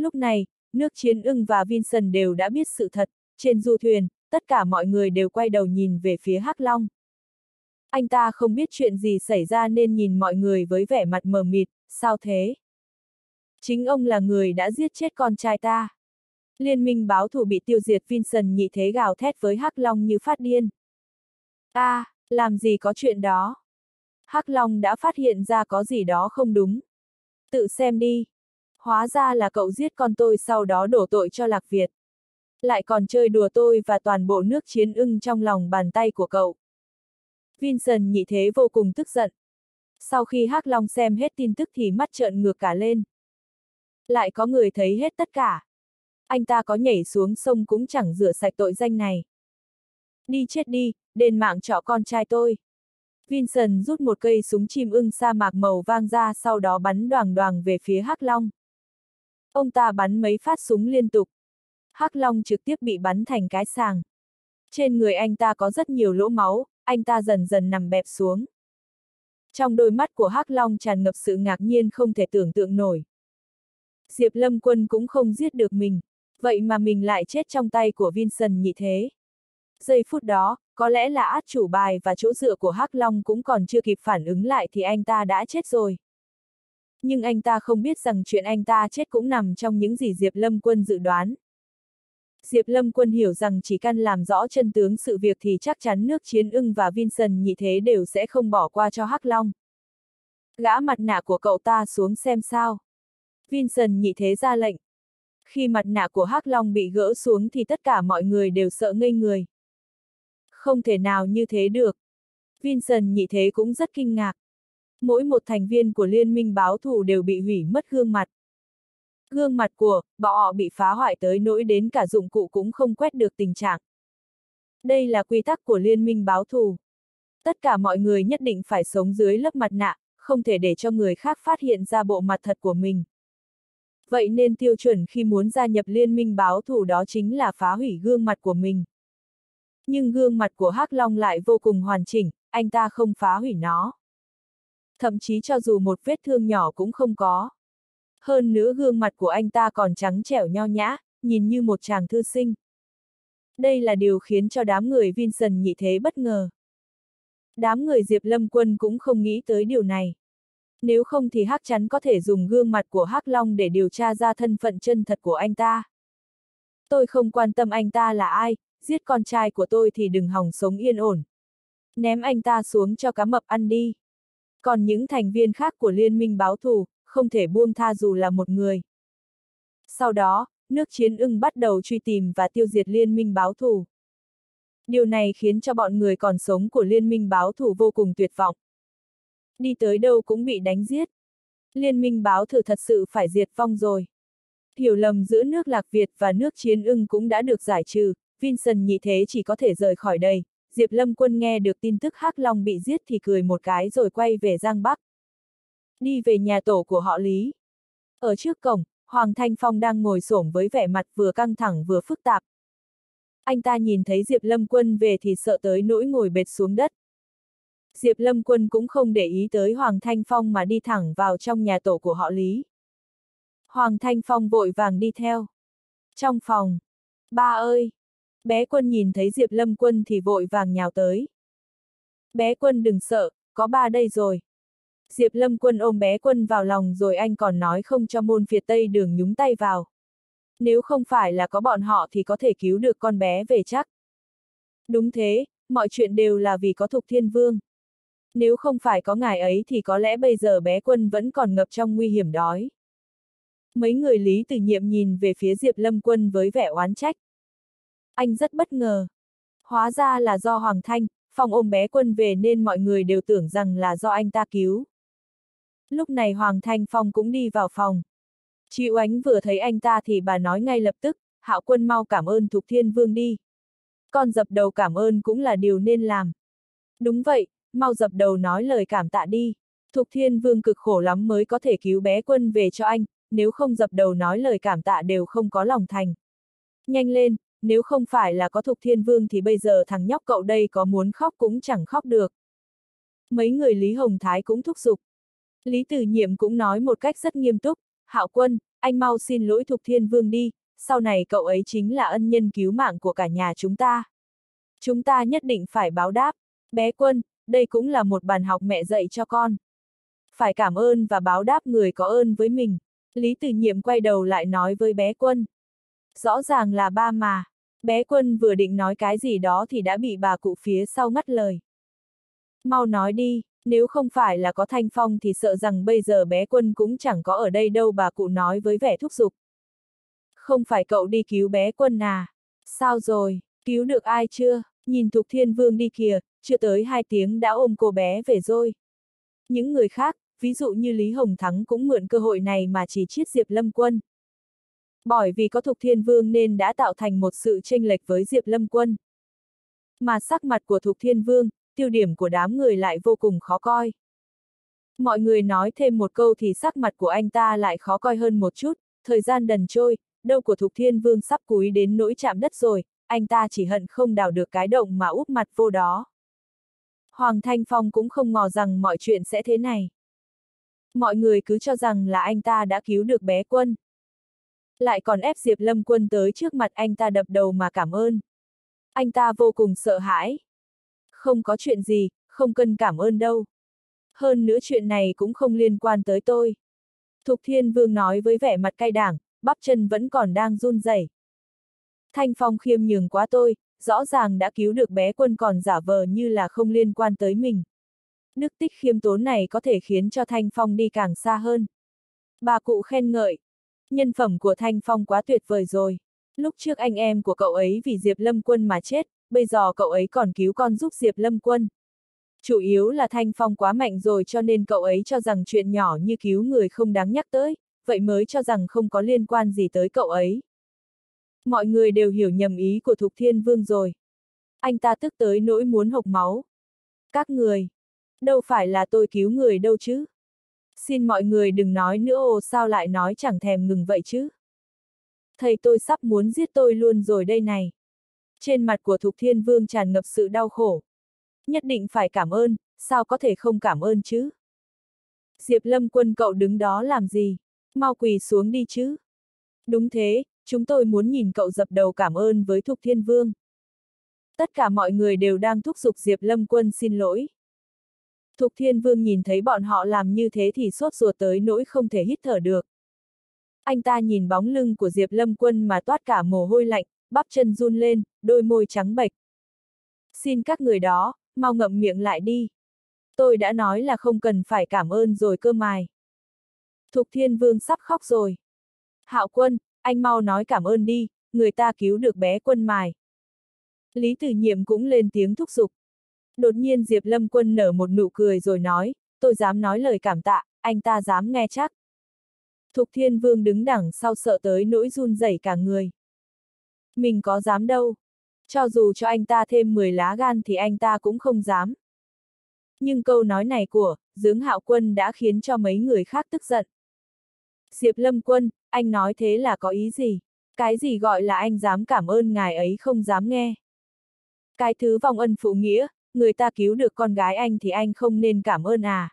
Lúc này, Nước Chiến Ưng và Vincent đều đã biết sự thật, trên du thuyền, tất cả mọi người đều quay đầu nhìn về phía Hắc Long. Anh ta không biết chuyện gì xảy ra nên nhìn mọi người với vẻ mặt mờ mịt, sao thế? Chính ông là người đã giết chết con trai ta. Liên minh báo thù bị tiêu diệt, Vincent nhị thế gào thét với Hắc Long như phát điên. Làm gì có chuyện đó? Hắc Long đã phát hiện ra có gì đó không đúng. Tự xem đi. Hóa ra là cậu giết con tôi sau đó đổ tội cho Lạc Việt. Lại còn chơi đùa tôi và toàn bộ Nước Chiến Ưng trong lòng bàn tay của cậu. Vincent nhị thế vô cùng tức giận. Sau khi Hắc Long xem hết tin tức thì mắt trợn ngược cả lên. Lại có người thấy hết tất cả. Anh ta có nhảy xuống sông cũng chẳng rửa sạch tội danh này. Đi chết đi, đền mạng trọ con trai tôi. Vincent rút một cây súng chim ưng sa mạc màu vàng ra, sau đó bắn đoàng đoàng về phía Hắc Long. Ông ta bắn mấy phát súng liên tục. Hắc Long trực tiếp bị bắn thành cái sàng. Trên người anh ta có rất nhiều lỗ máu, anh ta dần dần nằm bẹp xuống. Trong đôi mắt của Hắc Long tràn ngập sự ngạc nhiên không thể tưởng tượng nổi. Diệp Lâm Quân cũng không giết được mình, vậy mà mình lại chết trong tay của Vincent nhị thế. Giây phút đó, có lẽ là át chủ bài và chỗ dựa của Hắc Long cũng còn chưa kịp phản ứng lại thì anh ta đã chết rồi. Nhưng anh ta không biết rằng chuyện anh ta chết cũng nằm trong những gì Diệp Lâm Quân dự đoán. Diệp Lâm Quân hiểu rằng chỉ cần làm rõ chân tướng sự việc thì chắc chắn Nước Chiến Ưng và Vincent nhị thế đều sẽ không bỏ qua cho Hắc Long. Gã mặt nạ của cậu ta xuống xem sao. Vincent nhị thế ra lệnh. Khi mặt nạ của Hắc Long bị gỡ xuống thì tất cả mọi người đều sợ ngây người. Không thể nào như thế được. Vincent nhị thế cũng rất kinh ngạc. Mỗi một thành viên của liên minh báo thù đều bị hủy mất gương mặt. Gương mặt của bọn họ bị phá hoại tới nỗi đến cả dụng cụ cũng không quét được tình trạng. Đây là quy tắc của liên minh báo thù. Tất cả mọi người nhất định phải sống dưới lớp mặt nạ, không thể để cho người khác phát hiện ra bộ mặt thật của mình. Vậy nên tiêu chuẩn khi muốn gia nhập liên minh báo thù đó chính là phá hủy gương mặt của mình. Nhưng gương mặt của Hắc Long lại vô cùng hoàn chỉnh, anh ta không phá hủy nó. Thậm chí cho dù một vết thương nhỏ cũng không có. Hơn nữa gương mặt của anh ta còn trắng trẻo nho nhã, nhìn như một chàng thư sinh. Đây là điều khiến cho đám người Vincent nhị thế bất ngờ. Đám người Diệp Lâm Quân cũng không nghĩ tới điều này. Nếu không thì Hắc chắn có thể dùng gương mặt của Hắc Long để điều tra ra thân phận chân thật của anh ta. Tôi không quan tâm anh ta là ai, giết con trai của tôi thì đừng hòng sống yên ổn. Ném anh ta xuống cho cá mập ăn đi. Còn những thành viên khác của liên minh báo thù, không thể buông tha dù là một người. Sau đó, Nước Chiến Ưng bắt đầu truy tìm và tiêu diệt liên minh báo thù. Điều này khiến cho bọn người còn sống của liên minh báo thù vô cùng tuyệt vọng. Đi tới đâu cũng bị đánh giết. Liên minh báo thù thật sự phải diệt vong rồi. Hiểu lầm giữa nước Lạc Việt và Nước Chiến Ưng cũng đã được giải trừ, Vincent nhị thế chỉ có thể rời khỏi đây. Diệp Lâm Quân nghe được tin tức Hắc Long bị giết thì cười một cái rồi quay về Giang Bắc. Đi về nhà tổ của họ Lý. Ở trước cổng, Hoàng Thanh Phong đang ngồi xổm với vẻ mặt vừa căng thẳng vừa phức tạp. Anh ta nhìn thấy Diệp Lâm Quân về thì sợ tới nỗi ngồi bệt xuống đất. Diệp Lâm Quân cũng không để ý tới Hoàng Thanh Phong mà đi thẳng vào trong nhà tổ của họ Lý. Hoàng Thanh Phong vội vàng đi theo. Trong phòng, ba ơi! Bé Quân nhìn thấy Diệp Lâm Quân thì vội vàng nhào tới. Bé Quân đừng sợ, có ba đây rồi. Diệp Lâm Quân ôm bé Quân vào lòng rồi anh còn nói không cho môn phiệt Tây Đường nhúng tay vào. Nếu không phải là có bọn họ thì có thể cứu được con bé về chắc. Đúng thế, mọi chuyện đều là vì có Thục Thiên Vương. Nếu không phải có ngài ấy thì có lẽ bây giờ bé Quân vẫn còn ngập trong nguy hiểm đói. Mấy người Lý Từ Nhiệm nhìn về phía Diệp Lâm Quân với vẻ oán trách. Anh rất bất ngờ. Hóa ra là do Hoàng Thanh Phong ôm bé Quân về nên mọi người đều tưởng rằng là do anh ta cứu. Lúc này Hoàng Thanh Phong cũng đi vào phòng. Chị Oánh vừa thấy anh ta thì bà nói ngay lập tức, Hạo Quân mau cảm ơn Thục Thiên Vương đi. Con dập đầu cảm ơn cũng là điều nên làm. Đúng vậy, mau dập đầu nói lời cảm tạ đi. Thục Thiên Vương cực khổ lắm mới có thể cứu bé Quân về cho anh, nếu không dập đầu nói lời cảm tạ đều không có lòng thành. Nhanh lên, nếu không phải là có Thục Thiên Vương thì bây giờ thằng nhóc cậu đây có muốn khóc cũng chẳng khóc được. Mấy người Lý Hồng Thái cũng thúc giục. Lý Từ Nhiệm cũng nói một cách rất nghiêm túc, Hạo Quân, anh mau xin lỗi Thục Thiên Vương đi, sau này cậu ấy chính là ân nhân cứu mạng của cả nhà chúng ta. Chúng ta nhất định phải báo đáp. Bé Quân, đây cũng là một bài học mẹ dạy cho con. Phải cảm ơn và báo đáp người có ơn với mình. Lý Từ Nhiệm quay đầu lại nói với bé Quân. Rõ ràng là ba mà. Bé Quân vừa định nói cái gì đó thì đã bị bà cụ phía sau ngắt lời. Mau nói đi, nếu không phải là có Thanh Phong thì sợ rằng bây giờ bé Quân cũng chẳng có ở đây đâu, bà cụ nói với vẻ thúc giục. Không phải cậu đi cứu bé Quân à? Sao rồi, cứu được ai chưa? Nhìn Thục Thiên Vương đi kìa, chưa tới 2 tiếng đã ôm cô bé về rồi. Những người khác, ví dụ như Lý Hồng Thắng cũng mượn cơ hội này mà chỉ chiết Diệp Lâm Quân. Bởi vì có Thục Thiên Vương nên đã tạo thành một sự chênh lệch với Diệp Lâm Quân. Mà sắc mặt của Thục Thiên Vương, tiêu điểm của đám người lại vô cùng khó coi. Mọi người nói thêm một câu thì sắc mặt của anh ta lại khó coi hơn một chút, thời gian dần trôi, đầu của Thục Thiên Vương sắp cúi đến nỗi chạm đất rồi, anh ta chỉ hận không đào được cái động mà úp mặt vô đó. Hoàng Thanh Phong cũng không ngờ rằng mọi chuyện sẽ thế này. Mọi người cứ cho rằng là anh ta đã cứu được bé Quân. Lại còn ép Diệp Lâm Quân tới trước mặt anh ta đập đầu mà cảm ơn. Anh ta vô cùng sợ hãi. Không có chuyện gì, không cần cảm ơn đâu. Hơn nữa chuyện này cũng không liên quan tới tôi. Thục Thiên Vương nói với vẻ mặt cay đảng, bắp chân vẫn còn đang run rẩy. Thanh Phong khiêm nhường quá tôi, rõ ràng đã cứu được bé Quân còn giả vờ như là không liên quan tới mình. Đức tích khiêm tốn này có thể khiến cho Thanh Phong đi càng xa hơn. Bà cụ khen ngợi. Nhân phẩm của Thanh Phong quá tuyệt vời rồi. Lúc trước anh em của cậu ấy vì Diệp Lâm Quân mà chết, bây giờ cậu ấy còn cứu con giúp Diệp Lâm Quân. Chủ yếu là Thanh Phong quá mạnh rồi cho nên cậu ấy cho rằng chuyện nhỏ như cứu người không đáng nhắc tới, vậy mới cho rằng không có liên quan gì tới cậu ấy. Mọi người đều hiểu nhầm ý của Thục Thiên Vương rồi. Anh ta tức tới nỗi muốn hộc máu. Các người, đâu phải là tôi cứu người đâu chứ. Xin mọi người đừng nói nữa, ồ sao lại nói chẳng thèm ngừng vậy chứ. Thầy tôi sắp muốn giết tôi luôn rồi đây này. Trên mặt của Thục Thiên Vương tràn ngập sự đau khổ. Nhất định phải cảm ơn, sao có thể không cảm ơn chứ? Diệp Lâm Quân cậu đứng đó làm gì? Mau quỳ xuống đi chứ. Đúng thế, chúng tôi muốn nhìn cậu dập đầu cảm ơn với Thục Thiên Vương. Tất cả mọi người đều đang thúc giục Diệp Lâm Quân xin lỗi. Thục Thiên Vương nhìn thấy bọn họ làm như thế thì sốt ruột tới nỗi không thể hít thở được. Anh ta nhìn bóng lưng của Diệp Lâm Quân mà toát cả mồ hôi lạnh, bắp chân run lên, đôi môi trắng bệch. Xin các người đó, mau ngậm miệng lại đi. Tôi đã nói là không cần phải cảm ơn rồi cơ mài. Thục Thiên Vương sắp khóc rồi. Hạo Quân, anh mau nói cảm ơn đi, người ta cứu được bé Quân mài. Lý Từ Nhiệm cũng lên tiếng thúc giục. Đột nhiên Diệp Lâm Quân nở một nụ cười rồi nói, tôi dám nói lời cảm tạ, anh ta dám nghe chắc. Thục Thiên Vương đứng đằng sau sợ tới nỗi run rẩy cả người. Mình có dám đâu. Cho dù cho anh ta thêm 10 lá gan thì anh ta cũng không dám. Nhưng câu nói này của Dương Hạo Quân đã khiến cho mấy người khác tức giận. Diệp Lâm Quân, anh nói thế là có ý gì? Cái gì gọi là anh dám cảm ơn ngài ấy không dám nghe? Cái thứ vong ân phụ nghĩa, người ta cứu được con gái anh thì anh không nên cảm ơn à?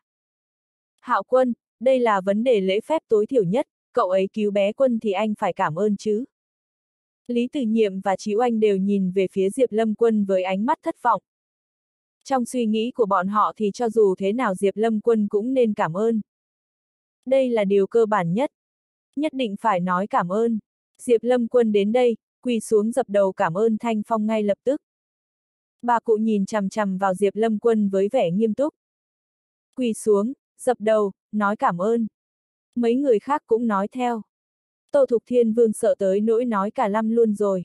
Hạo Quân, đây là vấn đề lễ phép tối thiểu nhất, cậu ấy cứu bé Quân thì anh phải cảm ơn chứ. Lý Từ Nhiệm và Chí Oanh đều nhìn về phía Diệp Lâm Quân với ánh mắt thất vọng. Trong suy nghĩ của bọn họ thì cho dù thế nào Diệp Lâm Quân cũng nên cảm ơn. Đây là điều cơ bản nhất. Nhất định phải nói cảm ơn. Diệp Lâm Quân đến đây, quỳ xuống dập đầu cảm ơn Thanh Phong ngay lập tức. Bà cụ nhìn chằm chằm vào Diệp Lâm Quân với vẻ nghiêm túc. Quỳ xuống, dập đầu, nói cảm ơn. Mấy người khác cũng nói theo. Tô Thục Thiên Vương sợ tới nỗi nói cả lăm luôn rồi.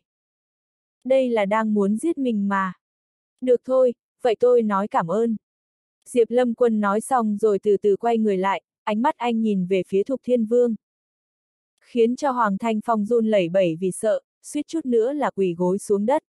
Đây là đang muốn giết mình mà. Được thôi, vậy tôi nói cảm ơn. Diệp Lâm Quân nói xong rồi từ từ quay người lại, ánh mắt anh nhìn về phía Thục Thiên Vương. Khiến cho Hoàng Thanh Phong run lẩy bẩy vì sợ, suýt chút nữa là quỳ gối xuống đất.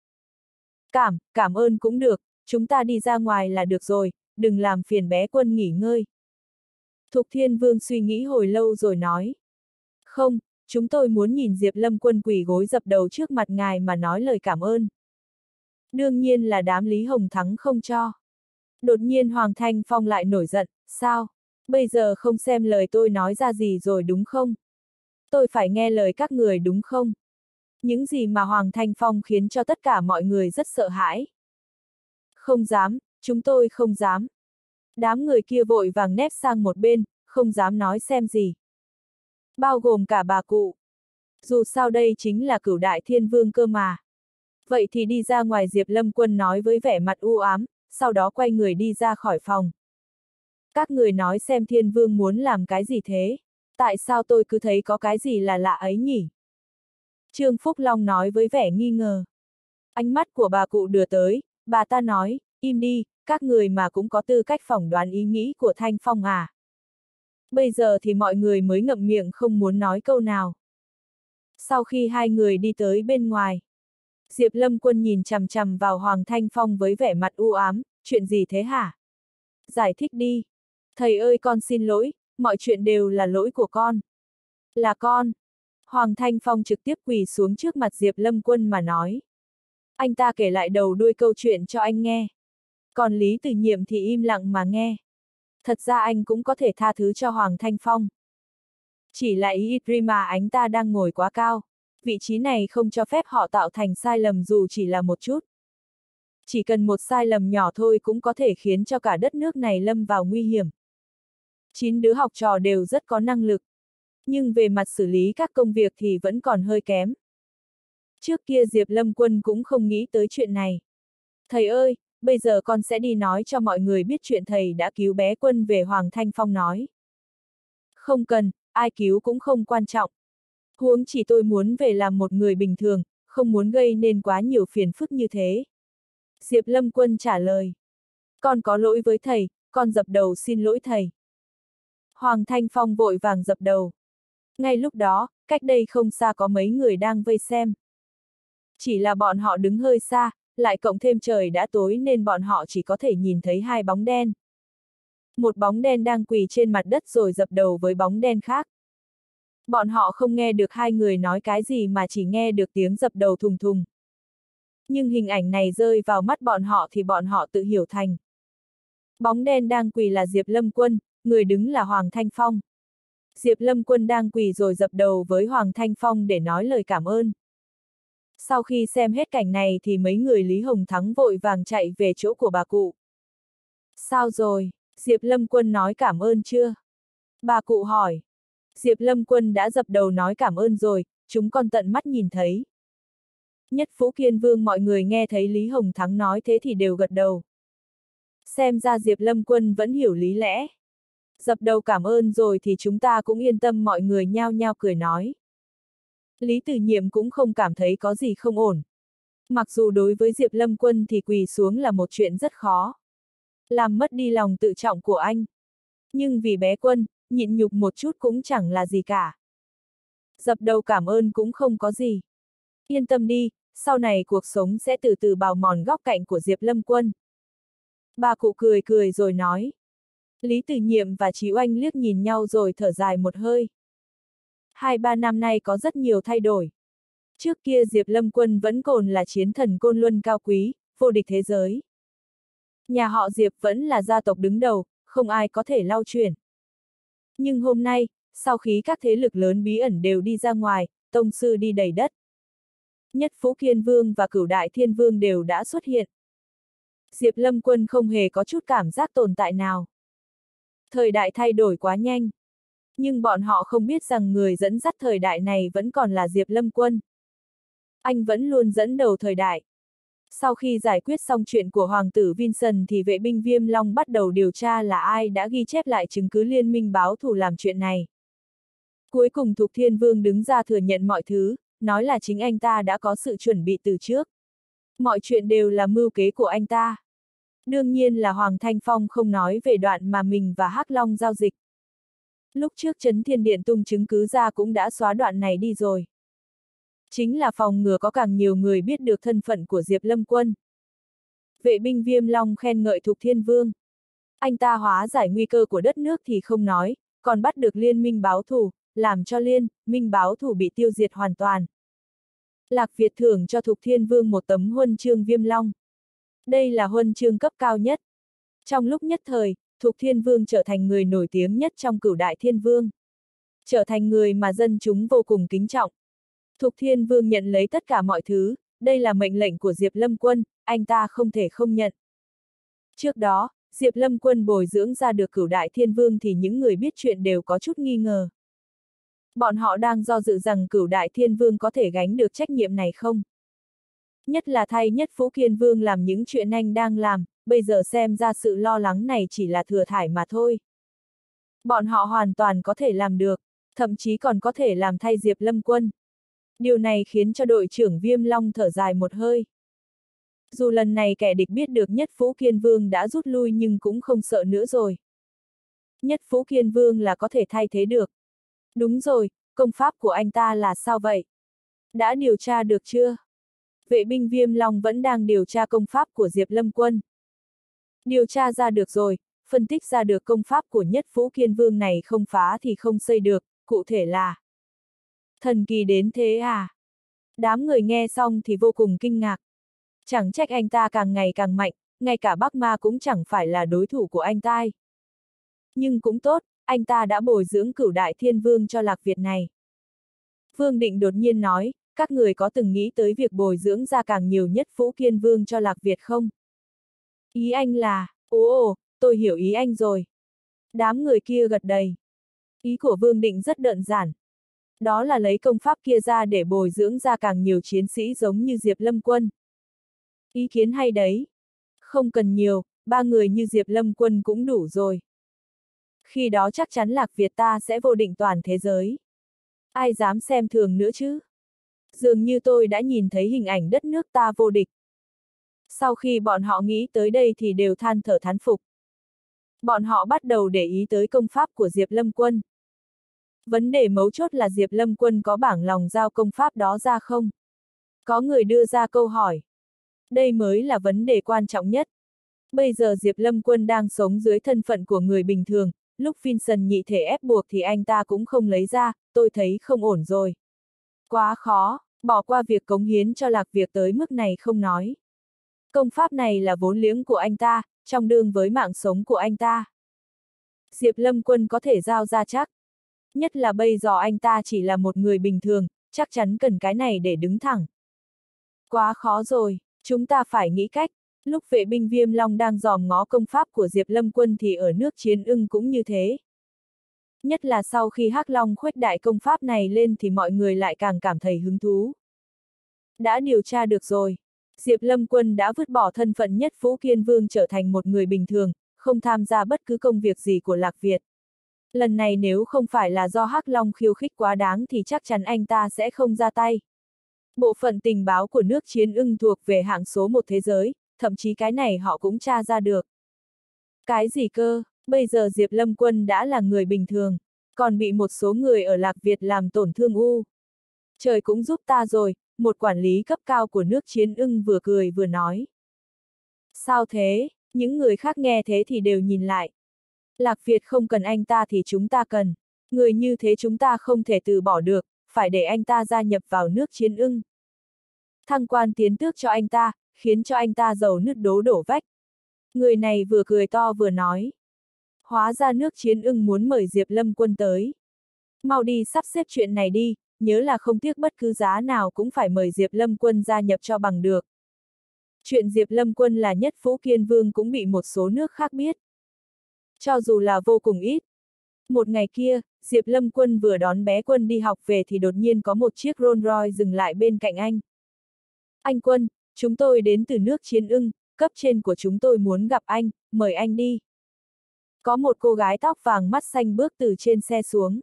Cảm ơn cũng được, chúng ta đi ra ngoài là được rồi, đừng làm phiền bé Quân nghỉ ngơi. Thục Thiên Vương suy nghĩ hồi lâu rồi nói. Không, chúng tôi muốn nhìn Diệp Lâm Quân quỳ gối dập đầu trước mặt ngài mà nói lời cảm ơn. Đương nhiên là đám Lý Hồng Thắng không cho. Đột nhiên Hoàng Thanh Phong lại nổi giận, sao? Bây giờ không xem lời tôi nói ra gì rồi đúng không? Tôi phải nghe lời các người đúng không? Những gì mà Hoàng Thanh Phong khiến cho tất cả mọi người rất sợ hãi. Không dám, chúng tôi không dám. Đám người kia vội vàng nép sang một bên, không dám nói xem gì. Bao gồm cả bà cụ. Dù sao đây chính là Cửu Đại Thiên Vương cơ mà. Vậy thì đi ra ngoài, Diệp Lâm Quân nói với vẻ mặt u ám, sau đó quay người đi ra khỏi phòng. Các người nói xem Thiên Vương muốn làm cái gì thế? Tại sao tôi cứ thấy có cái gì là lạ ấy nhỉ? Trương Phúc Long nói với vẻ nghi ngờ. Ánh mắt của bà cụ đưa tới, bà ta nói, im đi, các người mà cũng có tư cách phỏng đoán ý nghĩ của Thanh Phong à? Bây giờ thì mọi người mới ngậm miệng không muốn nói câu nào. Sau khi hai người đi tới bên ngoài, Diệp Lâm Quân nhìn chằm chằm vào Hoàng Thanh Phong với vẻ mặt u ám, chuyện gì thế hả? Giải thích đi. Thầy ơi, con xin lỗi, mọi chuyện đều là lỗi của con. Là con. Hoàng Thanh Phong trực tiếp quỳ xuống trước mặt Diệp Lâm Quân mà nói. Anh ta kể lại đầu đuôi câu chuyện cho anh nghe. Còn Lý Từ Nhiệm thì im lặng mà nghe. Thật ra anh cũng có thể tha thứ cho Hoàng Thanh Phong. Chỉ là ý mà anh ta đang ngồi quá cao. Vị trí này không cho phép họ tạo thành sai lầm dù chỉ là một chút. Chỉ cần một sai lầm nhỏ thôi cũng có thể khiến cho cả đất nước này lâm vào nguy hiểm. 9 đứa học trò đều rất có năng lực. Nhưng về mặt xử lý các công việc thì vẫn còn hơi kém. Trước kia Diệp Lâm Quân cũng không nghĩ tới chuyện này. Thầy ơi, bây giờ con sẽ đi nói cho mọi người biết chuyện thầy đã cứu bé Quân về, Hoàng Thanh Phong nói. Không cần, ai cứu cũng không quan trọng. Huống chỉ tôi muốn về làm một người bình thường, không muốn gây nên quá nhiều phiền phức như thế. Diệp Lâm Quân trả lời. Con có lỗi với thầy, con dập đầu xin lỗi thầy. Hoàng Thanh Phong vội vàng dập đầu. Ngay lúc đó, cách đây không xa có mấy người đang vây xem. Chỉ là bọn họ đứng hơi xa, lại cộng thêm trời đã tối nên bọn họ chỉ có thể nhìn thấy hai bóng đen. Một bóng đen đang quỳ trên mặt đất rồi dập đầu với bóng đen khác. Bọn họ không nghe được hai người nói cái gì mà chỉ nghe được tiếng dập đầu thùng thùng. Nhưng hình ảnh này rơi vào mắt bọn họ thì bọn họ tự hiểu thành. Bóng đen đang quỳ là Diệp Lâm Quân, người đứng là Hoàng Thanh Phong. Diệp Lâm Quân đang quỳ rồi dập đầu với Hoàng Thanh Phong để nói lời cảm ơn. Sau khi xem hết cảnh này thì mấy người Lý Hồng Thắng vội vàng chạy về chỗ của bà cụ. Sao rồi, Diệp Lâm Quân nói cảm ơn chưa? Bà cụ hỏi. Diệp Lâm Quân đã dập đầu nói cảm ơn rồi, chúng con tận mắt nhìn thấy. Nhất Phú Kiên Vương mọi người nghe thấy Lý Hồng Thắng nói thế thì đều gật đầu. Xem ra Diệp Lâm Quân vẫn hiểu lý lẽ. Dập đầu cảm ơn rồi thì chúng ta cũng yên tâm, mọi người nhao nhao cười nói. Lý Từ Nhiệm cũng không cảm thấy có gì không ổn. Mặc dù đối với Diệp Lâm Quân thì quỳ xuống là một chuyện rất khó. Làm mất đi lòng tự trọng của anh. Nhưng vì bé Quân, nhịn nhục một chút cũng chẳng là gì cả. Dập đầu cảm ơn cũng không có gì. Yên tâm đi, sau này cuộc sống sẽ từ từ bào mòn góc cạnh của Diệp Lâm Quân. Bà cụ cười cười rồi nói. Lý Từ Nhiệm và Chí Oanh liếc nhìn nhau rồi thở dài một hơi. 2-3 năm nay có rất nhiều thay đổi. Trước kia Diệp Lâm Quân vẫn còn là chiến thần Côn Luân cao quý, vô địch thế giới. Nhà họ Diệp vẫn là gia tộc đứng đầu, không ai có thể lau chuyển. Nhưng hôm nay, sau khi các thế lực lớn bí ẩn đều đi ra ngoài, tông sư đi đầy đất. Nhất Phú Kiên Vương và Cửu Đại Thiên Vương đều đã xuất hiện. Diệp Lâm Quân không hề có chút cảm giác tồn tại nào. Thời đại thay đổi quá nhanh. Nhưng bọn họ không biết rằng người dẫn dắt thời đại này vẫn còn là Diệp Lâm Quân. Anh vẫn luôn dẫn đầu thời đại. Sau khi giải quyết xong chuyện của Hoàng tử Vincent thì vệ binh Viêm Long bắt đầu điều tra là ai đã ghi chép lại chứng cứ liên minh báo thù làm chuyện này. Cuối cùng Thục Thiên Vương đứng ra thừa nhận mọi thứ, nói là chính anh ta đã có sự chuẩn bị từ trước. Mọi chuyện đều là mưu kế của anh ta. Đương nhiên là Hoàng Thanh Phong không nói về đoạn mà mình và Hắc Long giao dịch. Lúc trước Trấn Thiên Điện tung chứng cứ ra cũng đã xóa đoạn này đi rồi. Chính là phòng ngừa có càng nhiều người biết được thân phận của Diệp Lâm Quân. Vệ binh Viêm Long khen ngợi Thục Thiên Vương. Anh ta hóa giải nguy cơ của đất nước thì không nói, còn bắt được liên minh báo thù, làm cho liên minh báo thù bị tiêu diệt hoàn toàn. Lạc Việt thưởng cho Thục Thiên Vương một tấm huân chương Viêm Long. Đây là huân chương cấp cao nhất. Trong lúc nhất thời, Thục Thiên Vương trở thành người nổi tiếng nhất trong Cửu Đại Thiên Vương. trở thành người mà dân chúng vô cùng kính trọng. Thục Thiên Vương nhận lấy tất cả mọi thứ, đây là mệnh lệnh của Diệp Lâm Quân, anh ta không thể không nhận. Trước đó, Diệp Lâm Quân bồi dưỡng ra được Cửu Đại Thiên Vương thì những người biết chuyện đều có chút nghi ngờ. Bọn họ đang do dự rằng Cửu Đại Thiên Vương có thể gánh được trách nhiệm này không? Nhất là thay Nhất Phú Kiên Vương làm những chuyện anh đang làm, bây giờ xem ra sự lo lắng này chỉ là thừa thải mà thôi. Bọn họ hoàn toàn có thể làm được, thậm chí còn có thể làm thay Diệp Lâm Quân. Điều này khiến cho đội trưởng Viêm Long thở dài một hơi. Dù lần này kẻ địch biết được Nhất Phú Kiên Vương đã rút lui nhưng cũng không sợ nữa rồi. Nhất Phú Kiên Vương là có thể thay thế được. Đúng rồi, công pháp của anh ta là sao vậy? Đã điều tra được chưa? Vệ binh Viêm Long vẫn đang điều tra công pháp của Diệp Lâm Quân. Điều tra ra được rồi, phân tích ra được công pháp của Nhất Phú Kiên Vương này không phá thì không xây được, cụ thể là thần kỳ đến thế à? Đám người nghe xong thì vô cùng kinh ngạc. Chẳng trách anh ta càng ngày càng mạnh, ngay cả Bắc Ma cũng chẳng phải là đối thủ của anh ta. Nhưng cũng tốt, anh ta đã bồi dưỡng Cửu Đại Thiên Vương cho Lạc Việt này. Vương Định đột nhiên nói, các người có từng nghĩ tới việc bồi dưỡng ra càng nhiều Nhất Phú Kiên Vương cho Lạc Việt không? Ý anh là, ồ, tôi hiểu ý anh rồi. Đám người kia gật đầy. Ý của Vương Định rất đơn giản. Đó là lấy công pháp kia ra để bồi dưỡng ra càng nhiều chiến sĩ giống như Diệp Lâm Quân. Ý kiến hay đấy. Không cần nhiều, 3 người như Diệp Lâm Quân cũng đủ rồi. Khi đó chắc chắn Lạc Việt ta sẽ vô địch toàn thế giới. Ai dám xem thường nữa chứ? Dường như tôi đã nhìn thấy hình ảnh đất nước ta vô địch. Sau khi bọn họ nghĩ tới đây thì đều than thở thán phục. Bọn họ bắt đầu để ý tới công pháp của Diệp Lâm Quân. Vấn đề mấu chốt là Diệp Lâm Quân có bảng lòng giao công pháp đó ra không? Có người đưa ra câu hỏi. Đây mới là vấn đề quan trọng nhất. Bây giờ Diệp Lâm Quân đang sống dưới thân phận của người bình thường, lúc Vincent nhị thể ép buộc thì anh ta cũng không lấy ra, tôi thấy không ổn rồi. Quá khó, bỏ qua việc cống hiến cho Lạc Việt tới mức này không nói. Công pháp này là vốn liếng của anh ta, trong đương với mạng sống của anh ta. Diệp Lâm Quân có thể giao ra chắc. Nhất là bây giờ anh ta chỉ là một người bình thường, chắc chắn cần cái này để đứng thẳng. Quá khó rồi, chúng ta phải nghĩ cách. Lúc vệ binh Viêm Long đang dòm ngó công pháp của Diệp Lâm Quân thì ở nước Chiến Ưng cũng như thế. Nhất là sau khi Hắc Long khuếch đại công pháp này lên thì mọi người lại càng cảm thấy hứng thú. Đã điều tra được rồi. Diệp Lâm Quân đã vứt bỏ thân phận Nhất Phú Kiên Vương trở thành một người bình thường, không tham gia bất cứ công việc gì của Lạc Việt. Lần này nếu không phải là do Hắc Long khiêu khích quá đáng thì chắc chắn anh ta sẽ không ra tay. Bộ phận tình báo của nước Chiến Ưng thuộc về hạng số 1 thế giới, thậm chí cái này họ cũng tra ra được. Cái gì cơ, bây giờ Diệp Lâm Quân đã là người bình thường, còn bị một số người ở Lạc Việt làm tổn thương u. Trời cũng giúp ta rồi, một quản lý cấp cao của nước Chiến Ưng vừa cười vừa nói. Sao thế, những người khác nghe thế thì đều nhìn lại. Lạc Việt không cần anh ta thì chúng ta cần. Người như thế chúng ta không thể từ bỏ được, phải để anh ta gia nhập vào nước Chiến Ưng. Thăng quan tiến tước cho anh ta, khiến cho anh ta giàu nứt đố đổ vách. Người này vừa cười to vừa nói. Hóa ra nước Chiến Ưng muốn mời Diệp Lâm Quân tới. Mau đi sắp xếp chuyện này đi, nhớ là không tiếc bất cứ giá nào cũng phải mời Diệp Lâm Quân gia nhập cho bằng được. Chuyện Diệp Lâm Quân là Nhất Phú Kiên Vương cũng bị một số nước khác biết. Cho dù là vô cùng ít. Một ngày kia, Diệp Lâm Quân vừa đón bé Quân đi học về thì đột nhiên có một chiếc Rolls Royce dừng lại bên cạnh anh. Anh Quân, chúng tôi đến từ nước Chiến Ưng, cấp trên của chúng tôi muốn gặp anh, mời anh đi. Có một cô gái tóc vàng mắt xanh bước từ trên xe xuống.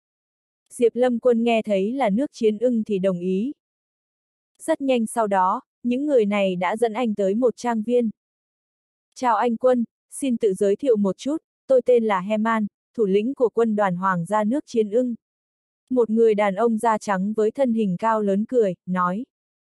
Diệp Lâm Quân nghe thấy là nước Chiến Ưng thì đồng ý. Rất nhanh sau đó, những người này đã dẫn anh tới một trang viên. Chào anh Quân, xin tự giới thiệu một chút, tôi tên là Heman, thủ lĩnh của quân đoàn Hoàng gia nước Chiến Ưng. Một người đàn ông da trắng với thân hình cao lớn cười, nói.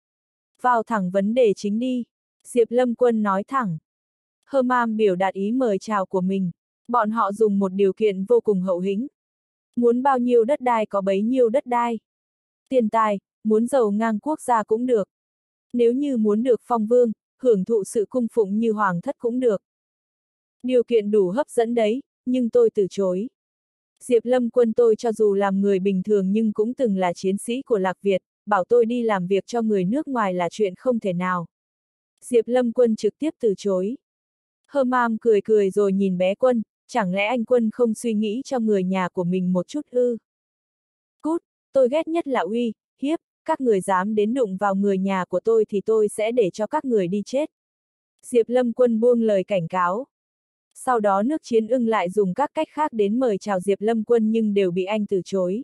Vào thẳng vấn đề chính đi. Diệp Lâm Quân nói thẳng. Herman biểu đạt ý mời chào của mình. Bọn họ dùng một điều kiện vô cùng hậu hĩnh. Muốn bao nhiêu đất đai có bấy nhiêu đất đai. Tiền tài, muốn giàu ngang quốc gia cũng được. Nếu như muốn được phong vương, hưởng thụ sự cung phụng như hoàng thất cũng được. Điều kiện đủ hấp dẫn đấy, nhưng tôi từ chối. Diệp Lâm Quân tôi cho dù làm người bình thường nhưng cũng từng là chiến sĩ của Lạc Việt, bảo tôi đi làm việc cho người nước ngoài là chuyện không thể nào. Diệp Lâm Quân trực tiếp từ chối. Herman cười cười rồi nhìn bé Quân, chẳng lẽ anh Quân không suy nghĩ cho người nhà của mình một chút ư? Cút, tôi ghét nhất là uy hiếp, các người dám đến đụng vào người nhà của tôi thì tôi sẽ để cho các người đi chết. Diệp Lâm Quân buông lời cảnh cáo. Sau đó nước Chiến Ưng lại dùng các cách khác đến mời chào Diệp Lâm Quân nhưng đều bị anh từ chối.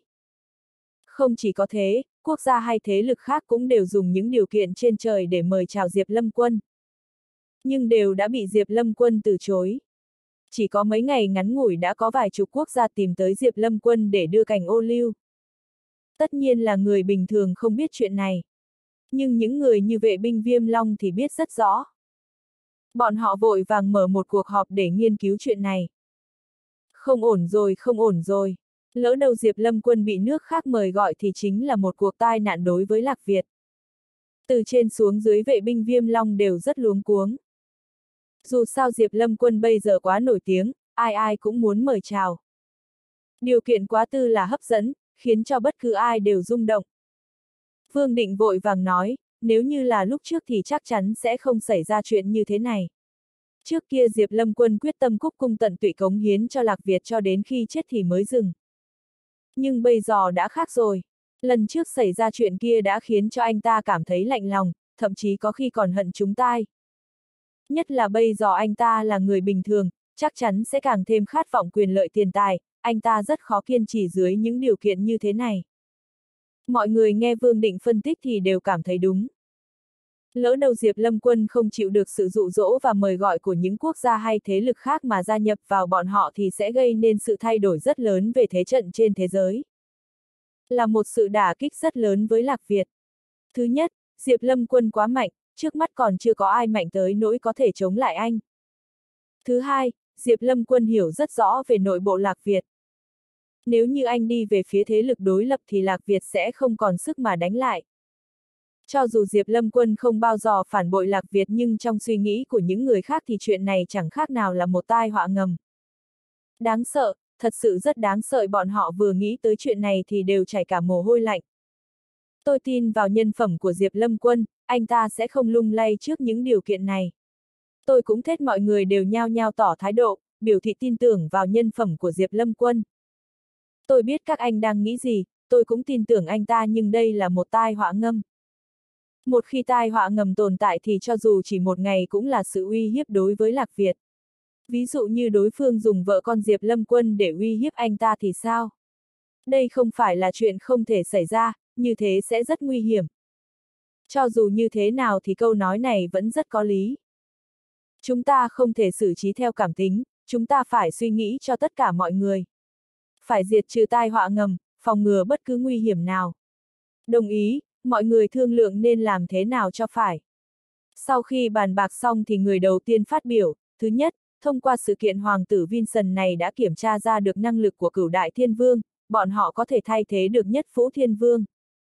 Không chỉ có thế, quốc gia hay thế lực khác cũng đều dùng những điều kiện trên trời để mời chào Diệp Lâm Quân. Nhưng đều đã bị Diệp Lâm Quân từ chối. Chỉ có mấy ngày ngắn ngủi đã có vài chục quốc gia tìm tới Diệp Lâm Quân để đưa cảnh ô liu. Tất nhiên là người bình thường không biết chuyện này. Nhưng những người như vệ binh Viêm Long thì biết rất rõ. Bọn họ vội vàng mở một cuộc họp để nghiên cứu chuyện này. Không ổn rồi, không ổn rồi. Lỡ đầu Diệp Lâm Quân bị nước khác mời gọi thì chính là một cuộc tai nạn đối với Lạc Việt. Từ trên xuống dưới vệ binh Viêm Long đều rất luống cuống. Dù sao Diệp Lâm Quân bây giờ quá nổi tiếng, ai ai cũng muốn mời chào. Điều kiện quá tư là hấp dẫn, khiến cho bất cứ ai đều rung động. Vương Định vội vàng nói, nếu như là lúc trước thì chắc chắn sẽ không xảy ra chuyện như thế này. Trước kia Diệp Lâm Quân quyết tâm cúc cung tận tụy cống hiến cho Lạc Việt cho đến khi chết thì mới dừng. Nhưng bây giờ đã khác rồi. Lần trước xảy ra chuyện kia đã khiến cho anh ta cảm thấy lạnh lòng, thậm chí có khi còn hận chúng ta. Nhất là bây giờ anh ta là người bình thường, chắc chắn sẽ càng thêm khát vọng quyền lợi tiền tài, anh ta rất khó kiên trì dưới những điều kiện như thế này. Mọi người nghe Vương Định phân tích thì đều cảm thấy đúng. Lỡ đầu Diệp Lâm Quân không chịu được sự dụ dỗ và mời gọi của những quốc gia hay thế lực khác mà gia nhập vào bọn họ thì sẽ gây nên sự thay đổi rất lớn về thế trận trên thế giới. Là một sự đả kích rất lớn với Lạc Việt. Thứ nhất, Diệp Lâm Quân quá mạnh, trước mắt còn chưa có ai mạnh tới nỗi có thể chống lại anh. Thứ hai, Diệp Lâm Quân hiểu rất rõ về nội bộ Lạc Việt. Nếu như anh đi về phía thế lực đối lập thì Lạc Việt sẽ không còn sức mà đánh lại. Cho dù Diệp Lâm Quân không bao giờ phản bội Lạc Việt nhưng trong suy nghĩ của những người khác thì chuyện này chẳng khác nào là một tai họa ngầm. Đáng sợ, thật sự rất đáng sợ, bọn họ vừa nghĩ tới chuyện này thì đều chảy cả mồ hôi lạnh. Tôi tin vào nhân phẩm của Diệp Lâm Quân, anh ta sẽ không lung lay trước những điều kiện này. Tôi cũng thích mọi người đều nhao nhao tỏ thái độ, biểu thị tin tưởng vào nhân phẩm của Diệp Lâm Quân. Tôi biết các anh đang nghĩ gì, tôi cũng tin tưởng anh ta nhưng đây là một tai họa ngầm. Một khi tai họa ngầm tồn tại thì cho dù chỉ một ngày cũng là sự uy hiếp đối với Lạc Việt. Ví dụ như đối phương dùng vợ con Diệp Lâm Quân để uy hiếp anh ta thì sao? Đây không phải là chuyện không thể xảy ra, như thế sẽ rất nguy hiểm. Cho dù như thế nào thì câu nói này vẫn rất có lý. Chúng ta không thể xử trí theo cảm tính, chúng ta phải suy nghĩ cho tất cả mọi người. Phải diệt trừ tai họa ngầm, phòng ngừa bất cứ nguy hiểm nào. Đồng ý, mọi người thương lượng nên làm thế nào cho phải. Sau khi bàn bạc xong thì người đầu tiên phát biểu, thứ nhất, thông qua sự kiện Hoàng tử Vincent này đã kiểm tra ra được năng lực của Cửu Đại Thiên Vương, bọn họ có thể thay thế được Nhất Phũ Thiên Vương.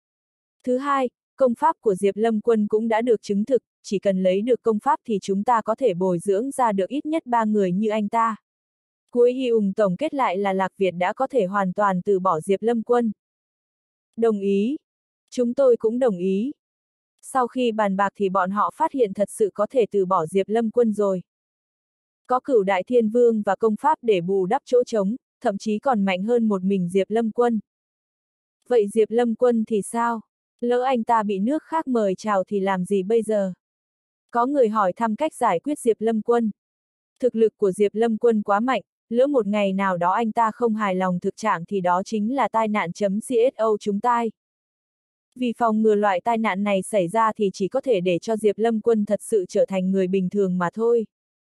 Thứ hai, công pháp của Diệp Lâm Quân cũng đã được chứng thực, chỉ cần lấy được công pháp thì chúng ta có thể bồi dưỡng ra được ít nhất 3 người như anh ta. Cuối Hy Ung tổng kết lại là Lạc Việt đã có thể hoàn toàn từ bỏ Diệp Lâm Quân. Đồng ý. Chúng tôi cũng đồng ý. Sau khi bàn bạc thì bọn họ phát hiện thật sự có thể từ bỏ Diệp Lâm Quân rồi. Có Cửu Đại Thiên Vương và công pháp để bù đắp chỗ trống, thậm chí còn mạnh hơn một mình Diệp Lâm Quân. Vậy Diệp Lâm Quân thì sao? Lỡ anh ta bị nước khác mời chào thì làm gì bây giờ? Có người hỏi thăm cách giải quyết Diệp Lâm Quân. Thực lực của Diệp Lâm Quân quá mạnh, lỡ một ngày nào đó anh ta không hài lòng thực trạng thì đó chính là tai nạn CSO chúng ta. Vì phòng ngừa loại tai nạn này xảy ra thì chỉ có thể để cho Diệp Lâm Quân thật sự trở thành người bình thường mà thôi.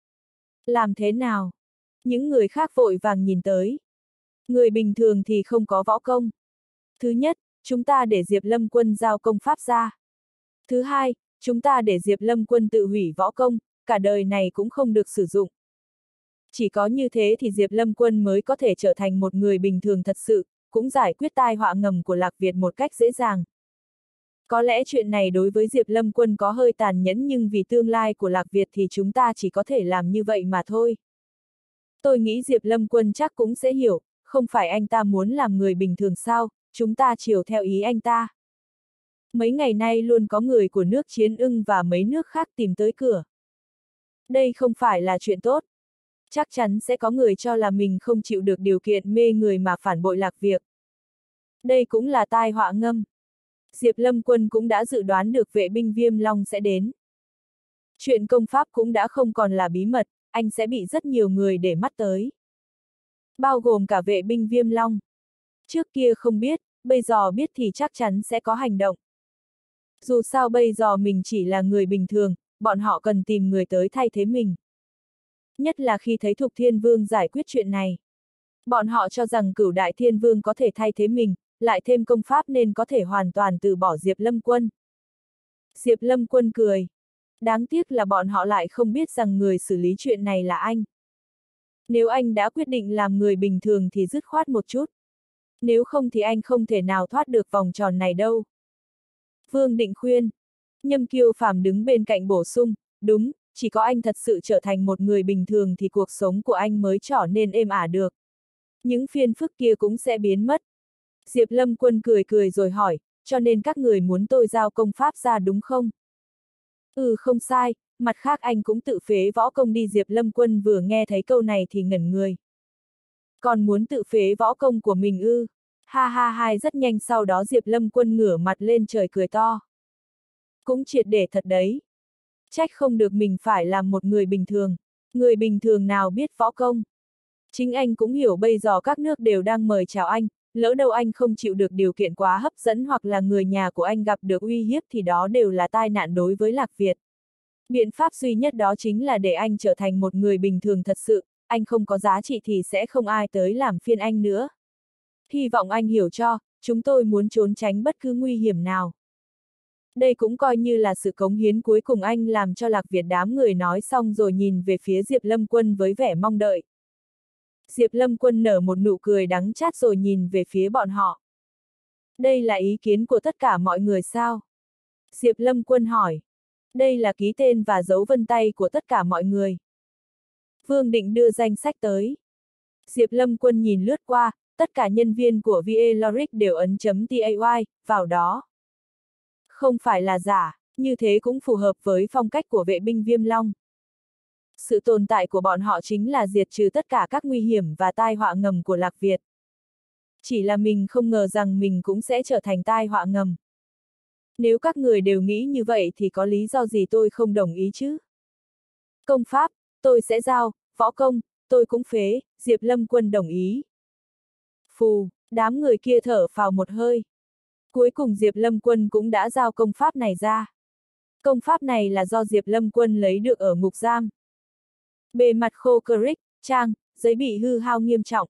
Làm thế nào? Những người khác vội vàng nhìn tới. Người bình thường thì không có võ công. Thứ nhất, chúng ta để Diệp Lâm Quân giao công pháp ra. Thứ hai, chúng ta để Diệp Lâm Quân tự hủy võ công, cả đời này cũng không được sử dụng. Chỉ có như thế thì Diệp Lâm Quân mới có thể trở thành một người bình thường thật sự, cũng giải quyết tai họa ngầm của Lạc Việt một cách dễ dàng. Có lẽ chuyện này đối với Diệp Lâm Quân có hơi tàn nhẫn nhưng vì tương lai của Lạc Việt thì chúng ta chỉ có thể làm như vậy mà thôi. Tôi nghĩ Diệp Lâm Quân chắc cũng sẽ hiểu, không phải anh ta muốn làm người bình thường sao, chúng ta chiều theo ý anh ta. Mấy ngày nay luôn có người của nước Chiến Ưng và mấy nước khác tìm tới cửa. Đây không phải là chuyện tốt. Chắc chắn sẽ có người cho là mình không chịu được điều kiện mê người mà phản bội Lạc Việc. Đây cũng là tai họa ngầm. Diệp Lâm Quân cũng đã dự đoán được vệ binh Viêm Long sẽ đến. Chuyện công pháp cũng đã không còn là bí mật, anh sẽ bị rất nhiều người để mắt tới. Bao gồm cả vệ binh Viêm Long. Trước kia không biết, bây giờ biết thì chắc chắn sẽ có hành động. Dù sao bây giờ mình chỉ là người bình thường, bọn họ cần tìm người tới thay thế mình. Nhất là khi thấy Thục Thiên Vương giải quyết chuyện này. Bọn họ cho rằng Cửu Đại Thiên Vương có thể thay thế mình, lại thêm công pháp nên có thể hoàn toàn từ bỏ Diệp Lâm Quân. Diệp Lâm Quân cười. Đáng tiếc là bọn họ lại không biết rằng người xử lý chuyện này là anh. Nếu anh đã quyết định làm người bình thường thì dứt khoát một chút. Nếu không thì anh không thể nào thoát được vòng tròn này đâu. Vương Định khuyên. Nhâm Kiêu Phàm đứng bên cạnh bổ sung, đúng, chỉ có anh thật sự trở thành một người bình thường thì cuộc sống của anh mới trở nên êm ả được. Những phiền phức kia cũng sẽ biến mất. Diệp Lâm Quân cười cười rồi hỏi, cho nên các người muốn tôi giao công pháp ra đúng không? Ừ, không sai, mặt khác anh cũng tự phế võ công đi. Diệp Lâm Quân vừa nghe thấy câu này thì ngẩn người. Còn muốn tự phế võ công của mình ư? Ha ha ha, rất nhanh sau đó Diệp Lâm Quân ngửa mặt lên trời cười to. Cũng triệt để thật đấy. Trách không được mình phải làm một người bình thường. Người bình thường nào biết võ công? Chính anh cũng hiểu bây giờ các nước đều đang mời chào anh, lỡ đâu anh không chịu được điều kiện quá hấp dẫn hoặc là người nhà của anh gặp được uy hiếp thì đó đều là tai nạn đối với Lạc Việt. Biện pháp duy nhất đó chính là để anh trở thành một người bình thường thật sự, anh không có giá trị thì sẽ không ai tới làm phiền anh nữa. Hy vọng anh hiểu cho, chúng tôi muốn trốn tránh bất cứ nguy hiểm nào. Đây cũng coi như là sự cống hiến cuối cùng anh làm cho Lạc Việt. Đám người nói xong rồi nhìn về phía Diệp Lâm Quân với vẻ mong đợi. Diệp Lâm Quân nở một nụ cười đắng chát rồi nhìn về phía bọn họ. Đây là ý kiến của tất cả mọi người sao? Diệp Lâm Quân hỏi. Đây là ký tên và dấu vân tay của tất cả mọi người. Vương Định đưa danh sách tới. Diệp Lâm Quân nhìn lướt qua, tất cả nhân viên của VA Logic đều ấn chấm .tay vào đó. Không phải là giả, như thế cũng phù hợp với phong cách của vệ binh Viêm Long. Sự tồn tại của bọn họ chính là diệt trừ tất cả các nguy hiểm và tai họa ngầm của Lạc Việt. Chỉ là mình không ngờ rằng mình cũng sẽ trở thành tai họa ngầm. Nếu các người đều nghĩ như vậy thì có lý do gì tôi không đồng ý chứ? Công pháp, tôi sẽ giao, võ công, tôi cũng phế, Diệp Lâm Quân đồng ý. Phù, đám người kia thở phào một hơi. Cuối cùng Diệp Lâm Quân cũng đã giao công pháp này ra. Công pháp này là do Diệp Lâm Quân lấy được ở ngục giam. Bề mặt khô cric, trang, giấy bị hư hao nghiêm trọng.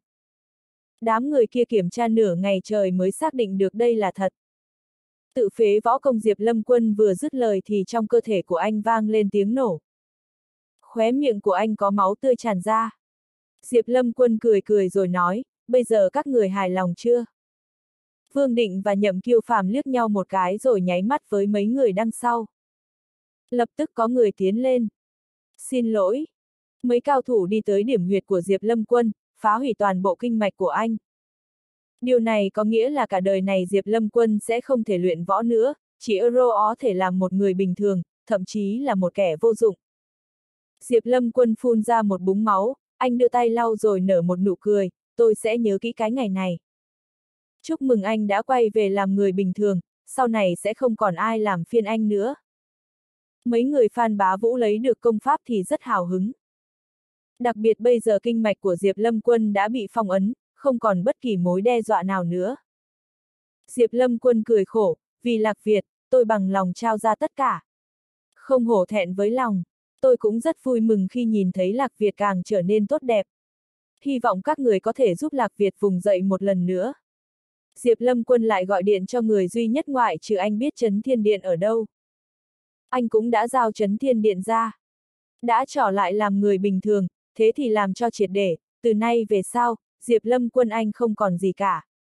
Đám người kia kiểm tra nửa ngày trời mới xác định được đây là thật. Tự phế võ công. Diệp Lâm Quân vừa dứt lời thì trong cơ thể của anh vang lên tiếng nổ. Khóe miệng của anh có máu tươi tràn ra. Diệp Lâm Quân cười cười rồi nói, bây giờ các người hài lòng chưa? Vương Định và Nhậm Kiêu Phàm liếc nhau một cái rồi nháy mắt với mấy người đằng sau. Lập tức có người tiến lên. Xin lỗi. Mấy cao thủ đi tới điểm huyệt của Diệp Lâm Quân, phá hủy toàn bộ kinh mạch của anh. Điều này có nghĩa là cả đời này Diệp Lâm Quân sẽ không thể luyện võ nữa, chỉ có thể làm một người bình thường, thậm chí là một kẻ vô dụng. Diệp Lâm Quân phun ra một búng máu, anh đưa tay lau rồi nở một nụ cười, tôi sẽ nhớ kỹ cái ngày này. Chúc mừng anh đã quay về làm người bình thường, sau này sẽ không còn ai làm phiền anh nữa. Mấy người Phan Bá Vũ lấy được công pháp thì rất hào hứng. Đặc biệt bây giờ kinh mạch của Diệp Lâm Quân đã bị phong ấn, không còn bất kỳ mối đe dọa nào nữa. Diệp Lâm Quân cười khổ, vì Lạc Việt, tôi bằng lòng trao ra tất cả. Không hổ thẹn với lòng, tôi cũng rất vui mừng khi nhìn thấy Lạc Việt càng trở nên tốt đẹp. Hy vọng các người có thể giúp Lạc Việt vùng dậy một lần nữa. Diệp Lâm Quân lại gọi điện cho người duy nhất ngoại trừ anh biết Trấn Thiên Điện ở đâu. Anh cũng đã giao Trấn Thiên Điện ra. Đã trở lại làm người bình thường, thế thì làm cho triệt để, từ nay về sau, Diệp Lâm Quân anh không còn gì cả.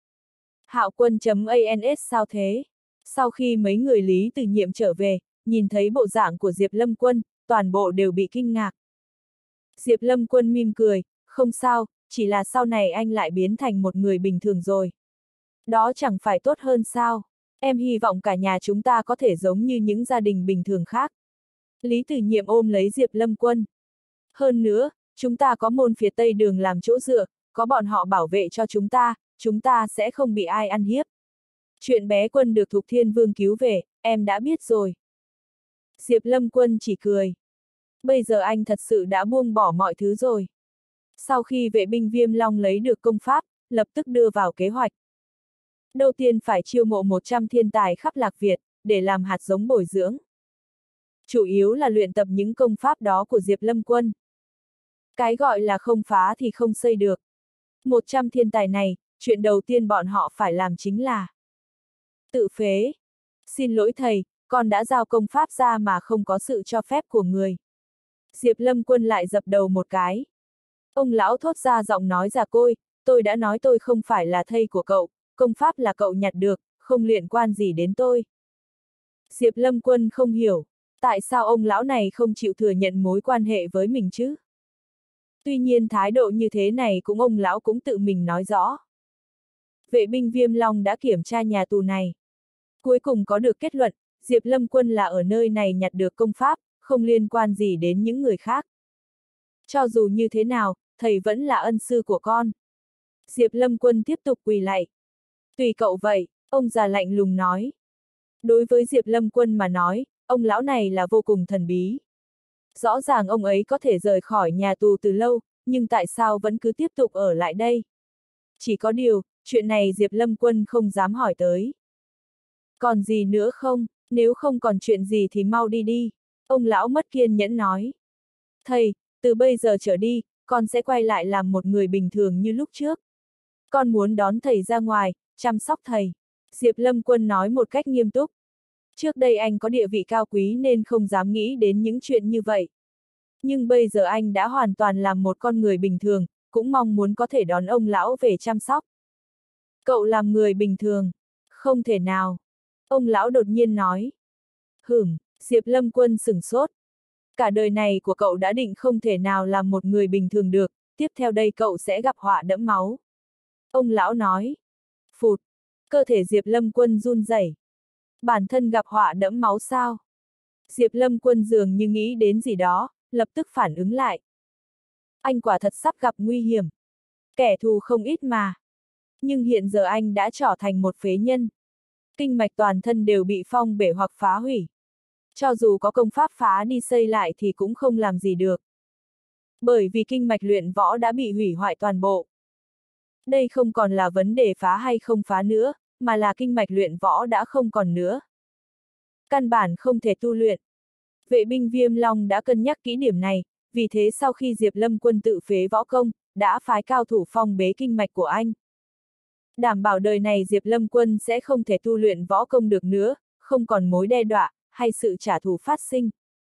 Hạo Quân.ans sao thế? Sau khi mấy người Lý Từ Nhiệm trở về, nhìn thấy bộ dạng của Diệp Lâm Quân, toàn bộ đều bị kinh ngạc. Diệp Lâm Quân mỉm cười, không sao, chỉ là sau này anh lại biến thành một người bình thường rồi. Đó chẳng phải tốt hơn sao? Em hy vọng cả nhà chúng ta có thể giống như những gia đình bình thường khác. Lý Tử Nhiệm ôm lấy Diệp Lâm Quân. Hơn nữa, chúng ta có môn phía Tây Đường làm chỗ dựa, có bọn họ bảo vệ cho chúng ta sẽ không bị ai ăn hiếp. Chuyện bé Quân được Thục Thiên Vương cứu về, em đã biết rồi. Diệp Lâm Quân chỉ cười. Bây giờ anh thật sự đã buông bỏ mọi thứ rồi. Sau khi vệ binh Viêm Long lấy được công pháp, lập tức đưa vào kế hoạch. Đầu tiên phải chiêu mộ 100 thiên tài khắp Lạc Việt, để làm hạt giống bồi dưỡng. Chủ yếu là luyện tập những công pháp đó của Diệp Lâm Quân. Cái gọi là không phá thì không xây được. 100 thiên tài này, chuyện đầu tiên bọn họ phải làm chính là tự phế. Xin lỗi thầy, con đã giao công pháp ra mà không có sự cho phép của người. Diệp Lâm Quân lại dập đầu một cái. Ông lão thốt ra giọng nói già côi, tôi đã nói tôi không phải là thầy của cậu, công pháp là cậu nhặt được, không liên quan gì đến tôi. Diệp Lâm Quân không hiểu, tại sao ông lão này không chịu thừa nhận mối quan hệ với mình chứ? Tuy nhiên thái độ như thế này cũng ông lão cũng tự mình nói rõ. Vệ binh Viêm Long đã kiểm tra nhà tù này. Cuối cùng có được kết luận, Diệp Lâm Quân là ở nơi này nhặt được công pháp, không liên quan gì đến những người khác. Cho dù như thế nào, thầy vẫn là ân sư của con. Diệp Lâm Quân tiếp tục quỳ lạy. Tùy cậu vậy, ông già lạnh lùng nói. Đối với Diệp Lâm Quân mà nói, ông lão này là vô cùng thần bí. Rõ ràng ông ấy có thể rời khỏi nhà tù từ lâu, nhưng tại sao vẫn cứ tiếp tục ở lại đây? Chỉ có điều, chuyện này Diệp Lâm Quân không dám hỏi tới. Còn gì nữa không? Nếu không còn chuyện gì thì mau đi đi. Ông lão mất kiên nhẫn nói. Thầy, từ bây giờ trở đi, con sẽ quay lại làm một người bình thường như lúc trước. Con muốn đón thầy ra ngoài, chăm sóc thầy. Diệp Lâm Quân nói một cách nghiêm túc. Trước đây anh có địa vị cao quý nên không dám nghĩ đến những chuyện như vậy. Nhưng bây giờ anh đã hoàn toàn làm một con người bình thường, cũng mong muốn có thể đón ông lão về chăm sóc. Cậu làm người bình thường? Không thể nào. Ông lão đột nhiên nói. Diệp Lâm Quân sửng sốt. Cả đời này của cậu đã định không thể nào làm một người bình thường được, tiếp theo đây cậu sẽ gặp họa đẫm máu. Ông lão nói. Phụt. Cơ thể Diệp Lâm Quân run rẩy. Bản thân gặp họa đẫm máu sao? Diệp Lâm Quân dường như nghĩ đến gì đó, lập tức phản ứng lại. Anh quả thật sắp gặp nguy hiểm. Kẻ thù không ít mà. Nhưng hiện giờ anh đã trở thành một phế nhân. Kinh mạch toàn thân đều bị phong bể hoặc phá hủy. Cho dù có công pháp phá đi xây lại thì cũng không làm gì được. Bởi vì kinh mạch luyện võ đã bị hủy hoại toàn bộ. Đây không còn là vấn đề phá hay không phá nữa, mà là kinh mạch luyện võ đã không còn nữa. Căn bản không thể tu luyện. Vệ binh Viêm Long đã cân nhắc kỹ điểm này, vì thế sau khi Diệp Lâm Quân tự phế võ công, đã phái cao thủ phong bế kinh mạch của anh. Đảm bảo đời này Diệp Lâm Quân sẽ không thể tu luyện võ công được nữa, không còn mối đe dọa, hay sự trả thù phát sinh.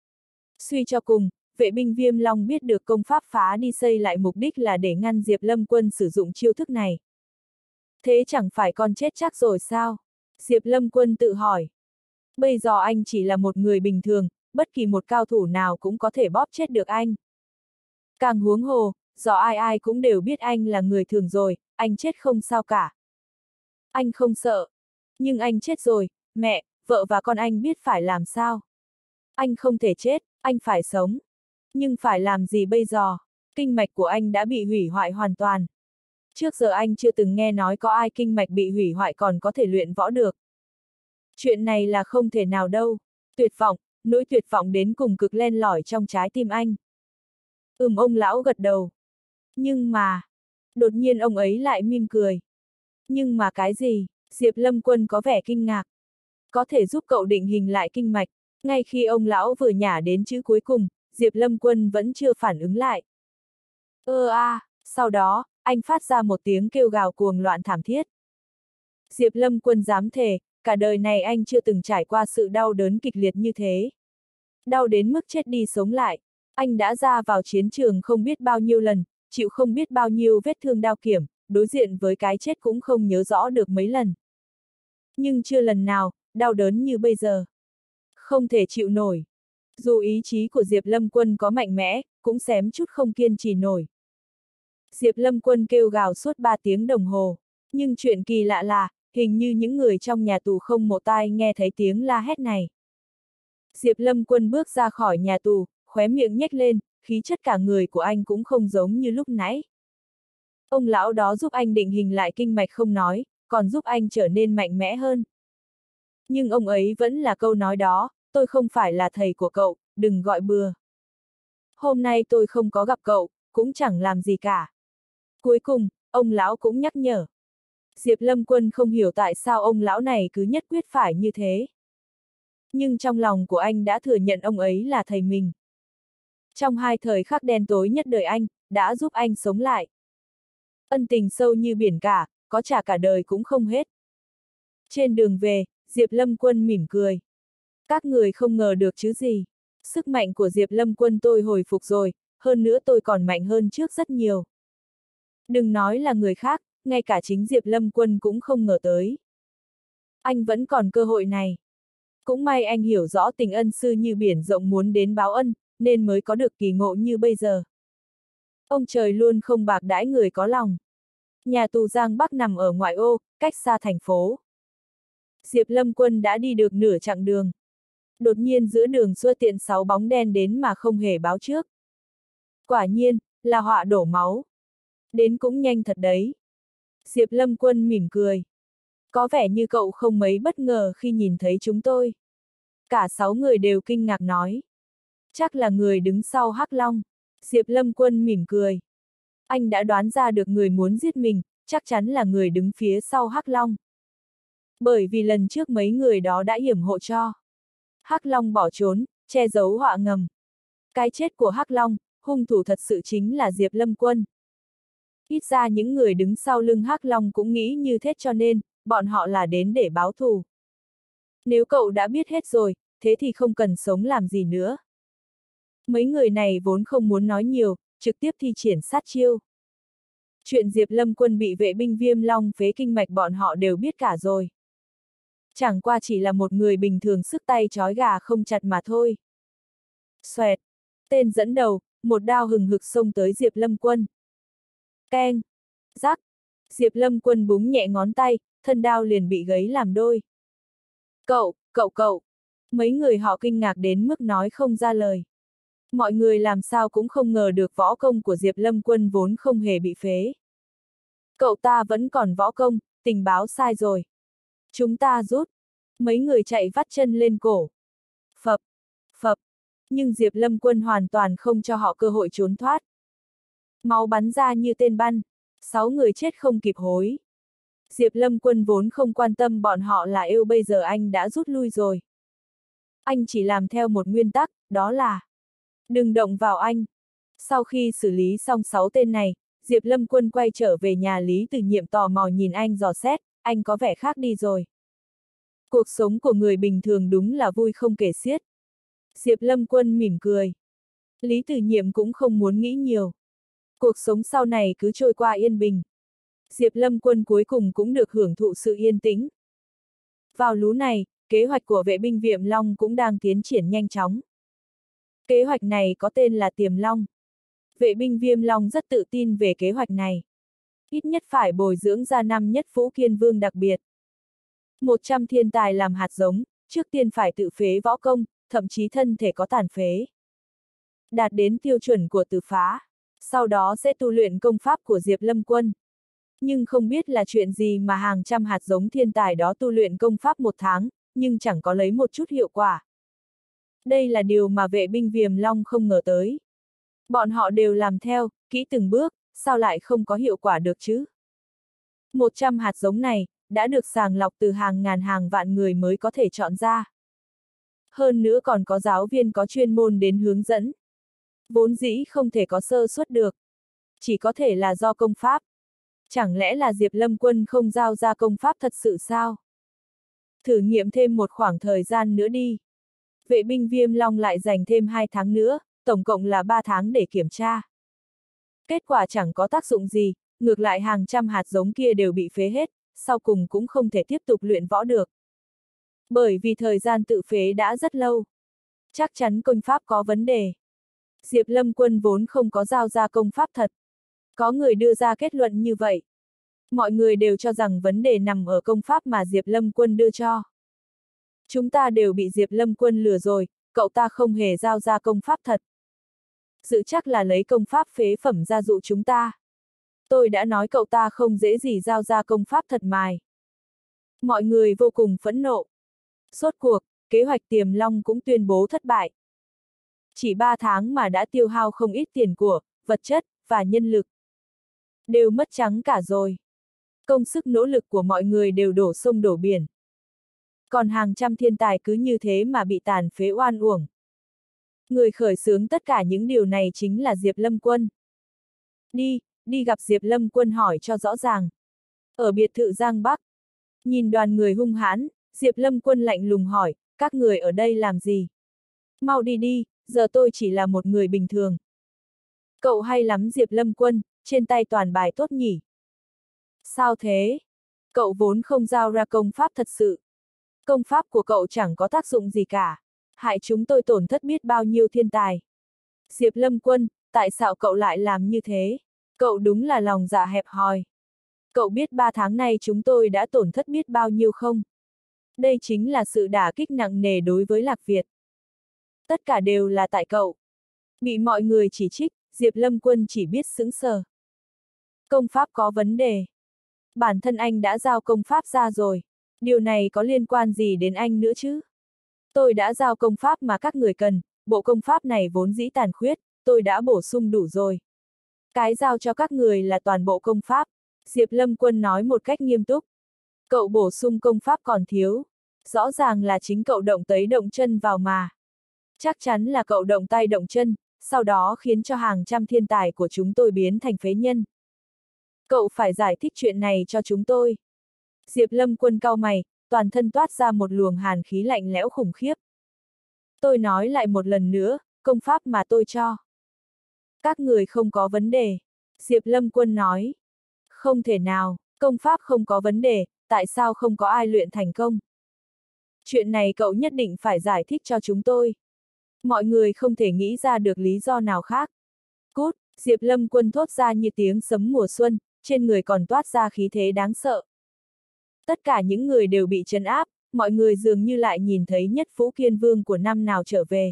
Suy cho cùng, vệ binh Viêm Long biết được công pháp phá đi xây lại mục đích là để ngăn Diệp Lâm Quân sử dụng chiêu thức này. Thế chẳng phải con chết chắc rồi sao? Diệp Lâm Quân tự hỏi. Bây giờ anh chỉ là một người bình thường, bất kỳ một cao thủ nào cũng có thể bóp chết được anh. Càng huống hồ, do ai ai cũng đều biết anh là người thường rồi, anh chết không sao cả. Anh không sợ. Nhưng anh chết rồi, mẹ, vợ và con anh biết phải làm sao? Anh không thể chết, anh phải sống. Nhưng phải làm gì bây giờ? Kinh mạch của anh đã bị hủy hoại hoàn toàn. Trước giờ anh chưa từng nghe nói có ai kinh mạch bị hủy hoại còn có thể luyện võ được. Chuyện này là không thể nào đâu. Tuyệt vọng, nỗi tuyệt vọng đến cùng cực len lỏi trong trái tim anh. Ông lão gật đầu. Nhưng mà... Đột nhiên ông ấy lại mỉm cười. Nhưng mà cái gì? Diệp Lâm Quân có vẻ kinh ngạc. Có thể giúp cậu định hình lại kinh mạch. Ngay khi ông lão vừa nhả đến chữ cuối cùng, Diệp Lâm Quân vẫn chưa phản ứng lại. Sau đó, anh phát ra một tiếng kêu gào cuồng loạn thảm thiết. Diệp Lâm Quân dám thề, cả đời này anh chưa từng trải qua sự đau đớn kịch liệt như thế. Đau đến mức chết đi sống lại. Anh đã ra vào chiến trường không biết bao nhiêu lần, chịu không biết bao nhiêu vết thương đao kiểm, đối diện với cái chết cũng không nhớ rõ được mấy lần. Nhưng chưa lần nào, đau đớn như bây giờ. Không thể chịu nổi. Dù ý chí của Diệp Lâm Quân có mạnh mẽ, cũng xém chút không kiên trì nổi. Diệp Lâm Quân kêu gào suốt 3 tiếng đồng hồ. Nhưng chuyện kỳ lạ là, hình như những người trong nhà tù không một tai nghe thấy tiếng la hét này. Diệp Lâm Quân bước ra khỏi nhà tù, khóe miệng nhếch lên, khí chất cả người của anh cũng không giống như lúc nãy. Ông lão đó giúp anh định hình lại kinh mạch không nói, còn giúp anh trở nên mạnh mẽ hơn. Nhưng ông ấy vẫn là câu nói đó, tôi không phải là thầy của cậu, đừng gọi bừa. Hôm nay tôi không có gặp cậu, cũng chẳng làm gì cả. Cuối cùng, ông lão cũng nhắc nhở. Diệp Lâm Quân không hiểu tại sao ông lão này cứ nhất quyết phải như thế. Nhưng trong lòng của anh đã thừa nhận ông ấy là thầy mình. Trong 2 thời khắc đen tối nhất đời anh, đã giúp anh sống lại. Ân tình sâu như biển cả, có trả cả đời cũng không hết. Trên đường về, Diệp Lâm Quân mỉm cười. Các người không ngờ được chứ gì. Sức mạnh của Diệp Lâm Quân tôi hồi phục rồi, hơn nữa tôi còn mạnh hơn trước rất nhiều. Đừng nói là người khác, ngay cả chính Diệp Lâm Quân cũng không ngờ tới. Anh vẫn còn cơ hội này. Cũng may anh hiểu rõ tình ân sư như biển rộng muốn đến báo ân, nên mới có được kỳ ngộ như bây giờ. Ông trời luôn không bạc đãi người có lòng. Nhà tù Giang Bắc nằm ở ngoại ô, cách xa thành phố. Diệp Lâm Quân đã đi được nửa chặng đường. Đột nhiên giữa đường xuất hiện 6 bóng đen đến mà không hề báo trước. Quả nhiên, là họa đổ máu. Đến cũng nhanh thật đấy. Diệp Lâm Quân mỉm cười. Có vẻ như cậu không mấy bất ngờ khi nhìn thấy chúng tôi. Cả 6 người đều kinh ngạc nói. Chắc là người đứng sau Hắc Long. Diệp Lâm Quân mỉm cười. Anh đã đoán ra được người muốn giết mình, chắc chắn là người đứng phía sau Hắc Long. Bởi vì lần trước mấy người đó đã yểm hộ cho Hắc Long bỏ trốn, che giấu họa ngầm. Cái chết của Hắc Long, hung thủ thật sự chính là Diệp Lâm Quân. Ít ra những người đứng sau lưng Hắc Long cũng nghĩ như thế cho nên, bọn họ là đến để báo thù. Nếu cậu đã biết hết rồi, thế thì không cần sống làm gì nữa. Mấy người này vốn không muốn nói nhiều, trực tiếp thi triển sát chiêu. Chuyện Diệp Lâm Quân bị vệ binh Viêm Long phế kinh mạch bọn họ đều biết cả rồi. Chẳng qua chỉ là một người bình thường sức tay trói gà không chặt mà thôi. Xoẹt! Tên dẫn đầu, một đao hừng hực xông tới Diệp Lâm Quân. Keng! Rắc! Diệp Lâm Quân búng nhẹ ngón tay, thân đao liền bị gấy làm đôi. Cậu! Mấy người họ kinh ngạc đến mức nói không ra lời. Mọi người làm sao cũng không ngờ được võ công của Diệp Lâm Quân vốn không hề bị phế. Cậu ta vẫn còn võ công, tình báo sai rồi. Chúng ta rút. Mấy người chạy vắt chân lên cổ. Phập. Nhưng Diệp Lâm Quân hoàn toàn không cho họ cơ hội trốn thoát. Máu bắn ra như tên bắn. 6 người chết không kịp hối. Diệp Lâm Quân vốn không quan tâm bọn họ là yêu, bây giờ anh đã rút lui rồi. Anh chỉ làm theo một nguyên tắc, đó là đừng động vào anh. Sau khi xử lý xong 6 tên này, Diệp Lâm Quân quay trở về nhà Lý Từ Nhiệm tò mò nhìn anh dò xét, anh có vẻ khác đi rồi. Cuộc sống của người bình thường đúng là vui không kể xiết. Diệp Lâm Quân mỉm cười. Lý Từ Nhiệm cũng không muốn nghĩ nhiều. Cuộc sống sau này cứ trôi qua yên bình. Diệp Lâm Quân cuối cùng cũng được hưởng thụ sự yên tĩnh. Vào lú này, kế hoạch của vệ binh Viêm Long cũng đang tiến triển nhanh chóng. Kế hoạch này có tên là Tiềm Long. Vệ binh Viêm Long rất tự tin về kế hoạch này. Ít nhất phải bồi dưỡng ra 5 nhất Phú Kiên Vương đặc biệt. 100 thiên tài làm hạt giống, trước tiên phải tự phế võ công, thậm chí thân thể có tàn phế. Đạt đến tiêu chuẩn của Từ Phá. Sau đó sẽ tu luyện công pháp của Diệp Lâm Quân. Nhưng không biết là chuyện gì mà hàng trăm hạt giống thiên tài đó tu luyện công pháp 1 tháng, nhưng chẳng có lấy một chút hiệu quả. Đây là điều mà vệ binh Viêm Long không ngờ tới. Bọn họ đều làm theo, kỹ từng bước, sao lại không có hiệu quả được chứ? 100 hạt giống này, đã được sàng lọc từ hàng ngàn hàng vạn người mới có thể chọn ra. Hơn nữa còn có giáo viên có chuyên môn đến hướng dẫn. Vốn dĩ không thể có sơ suất được. Chỉ có thể là do công pháp. Chẳng lẽ là Diệp Lâm Quân không giao ra công pháp thật sự sao? Thử nghiệm thêm một khoảng thời gian nữa đi. Vệ binh Viêm Long lại dành thêm 2 tháng nữa, tổng cộng là 3 tháng để kiểm tra. Kết quả chẳng có tác dụng gì, ngược lại hàng trăm hạt giống kia đều bị phế hết, sau cùng cũng không thể tiếp tục luyện võ được. Bởi vì thời gian tự phế đã rất lâu. Chắc chắn công pháp có vấn đề. Diệp Lâm Quân vốn không có giao ra công pháp thật. Có người đưa ra kết luận như vậy. Mọi người đều cho rằng vấn đề nằm ở công pháp mà Diệp Lâm Quân đưa cho. Chúng ta đều bị Diệp Lâm Quân lừa rồi, cậu ta không hề giao ra công pháp thật. Dự chắc là lấy công pháp phế phẩm ra dụ chúng ta. Tôi đã nói cậu ta không dễ gì giao ra công pháp thật mài. Mọi người vô cùng phẫn nộ. Rốt cuộc, kế hoạch Tiềm Long cũng tuyên bố thất bại. Chỉ 3 tháng mà đã tiêu hao không ít tiền của, vật chất, và nhân lực. Đều mất trắng cả rồi. Công sức nỗ lực của mọi người đều đổ sông đổ biển. Còn hàng trăm thiên tài cứ như thế mà bị tàn phế oan uổng. Người khởi xướng tất cả những điều này chính là Diệp Lâm Quân. Đi gặp Diệp Lâm Quân hỏi cho rõ ràng. Ở biệt thự Giang Bắc, nhìn đoàn người hung hãn, Diệp Lâm Quân lạnh lùng hỏi, các người ở đây làm gì? Mau đi, giờ tôi chỉ là một người bình thường. Cậu hay lắm Diệp Lâm Quân, trên tay toàn bài tốt nhỉ? Sao thế? Cậu vốn không giao ra công pháp thật sự. Công pháp của cậu chẳng có tác dụng gì cả. Hại chúng tôi tổn thất biết bao nhiêu thiên tài. Diệp Lâm Quân, tại sao cậu lại làm như thế? Cậu đúng là lòng dạ hẹp hòi. Cậu biết 3 tháng nay chúng tôi đã tổn thất biết bao nhiêu không? Đây chính là sự đả kích nặng nề đối với Lạc Việt. Tất cả đều là tại cậu. Bị mọi người chỉ trích, Diệp Lâm Quân chỉ biết sững sờ. Công pháp có vấn đề. Bản thân anh đã giao công pháp ra rồi. Điều này có liên quan gì đến anh nữa chứ? Tôi đã giao công pháp mà các người cần, bộ công pháp này vốn dĩ tàn khuyết, tôi đã bổ sung đủ rồi. Cái giao cho các người là toàn bộ công pháp. Diệp Lâm Quân nói một cách nghiêm túc. Cậu bổ sung công pháp còn thiếu. Rõ ràng là chính cậu động tới động chân vào mà. Chắc chắn là cậu động tay động chân, sau đó khiến cho hàng trăm thiên tài của chúng tôi biến thành phế nhân. Cậu phải giải thích chuyện này cho chúng tôi. Diệp Lâm Quân cau mày, toàn thân toát ra một luồng hàn khí lạnh lẽo khủng khiếp. Tôi nói lại một lần nữa, công pháp mà tôi cho. Các người không có vấn đề. Diệp Lâm Quân nói. Không thể nào, công pháp không có vấn đề, tại sao không có ai luyện thành công? Chuyện này cậu nhất định phải giải thích cho chúng tôi. Mọi người không thể nghĩ ra được lý do nào khác. Cút, Diệp Lâm Quân thốt ra như tiếng sấm mùa xuân, trên người còn toát ra khí thế đáng sợ. Tất cả những người đều bị trấn áp, mọi người dường như lại nhìn thấy Nhất Phú Kiên Vương của năm nào trở về.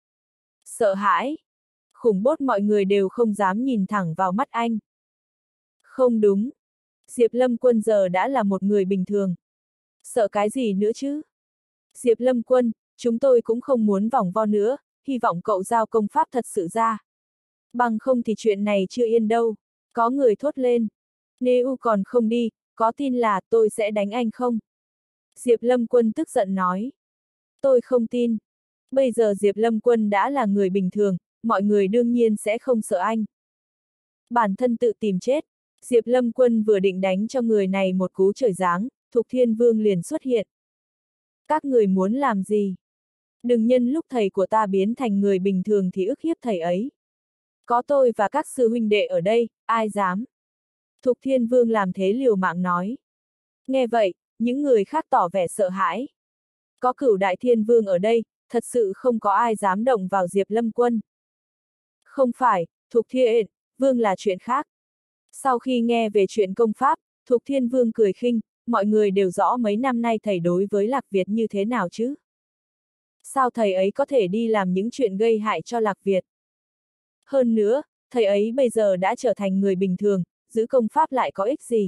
Sợ hãi. Khủng bốt mọi người đều không dám nhìn thẳng vào mắt anh. Không đúng. Diệp Lâm Quân giờ đã là một người bình thường. Sợ cái gì nữa chứ? Diệp Lâm Quân, chúng tôi cũng không muốn vòng vo nữa, hy vọng cậu giao công pháp thật sự ra. Bằng không thì chuyện này chưa yên đâu. Có người thốt lên. Nếu còn không đi, có tin là tôi sẽ đánh anh không? Diệp Lâm Quân tức giận nói. Tôi không tin. Bây giờ Diệp Lâm Quân đã là người bình thường, mọi người đương nhiên sẽ không sợ anh. Bản thân tự tìm chết. Diệp Lâm Quân vừa định đánh cho người này một cú trời giáng, Thục Thiên Vương liền xuất hiện. Các người muốn làm gì? Đừng nhân lúc thầy của ta biến thành người bình thường thì ức hiếp thầy ấy. Có tôi và các sư huynh đệ ở đây, ai dám? Thục Thiên Vương làm thế liều mạng nói. Nghe vậy, những người khác tỏ vẻ sợ hãi. Có Cửu Đại Thiên Vương ở đây, thật sự không có ai dám động vào Diệp Lâm Quân. Không phải, Thục Thiên Vương là chuyện khác. Sau khi nghe về chuyện công pháp, Thục Thiên Vương cười khinh, mọi người đều rõ mấy năm nay thầy đối với Lạc Việt như thế nào chứ? Sao thầy ấy có thể đi làm những chuyện gây hại cho Lạc Việt? Hơn nữa, thầy ấy bây giờ đã trở thành người bình thường, giữ công pháp lại có ích gì?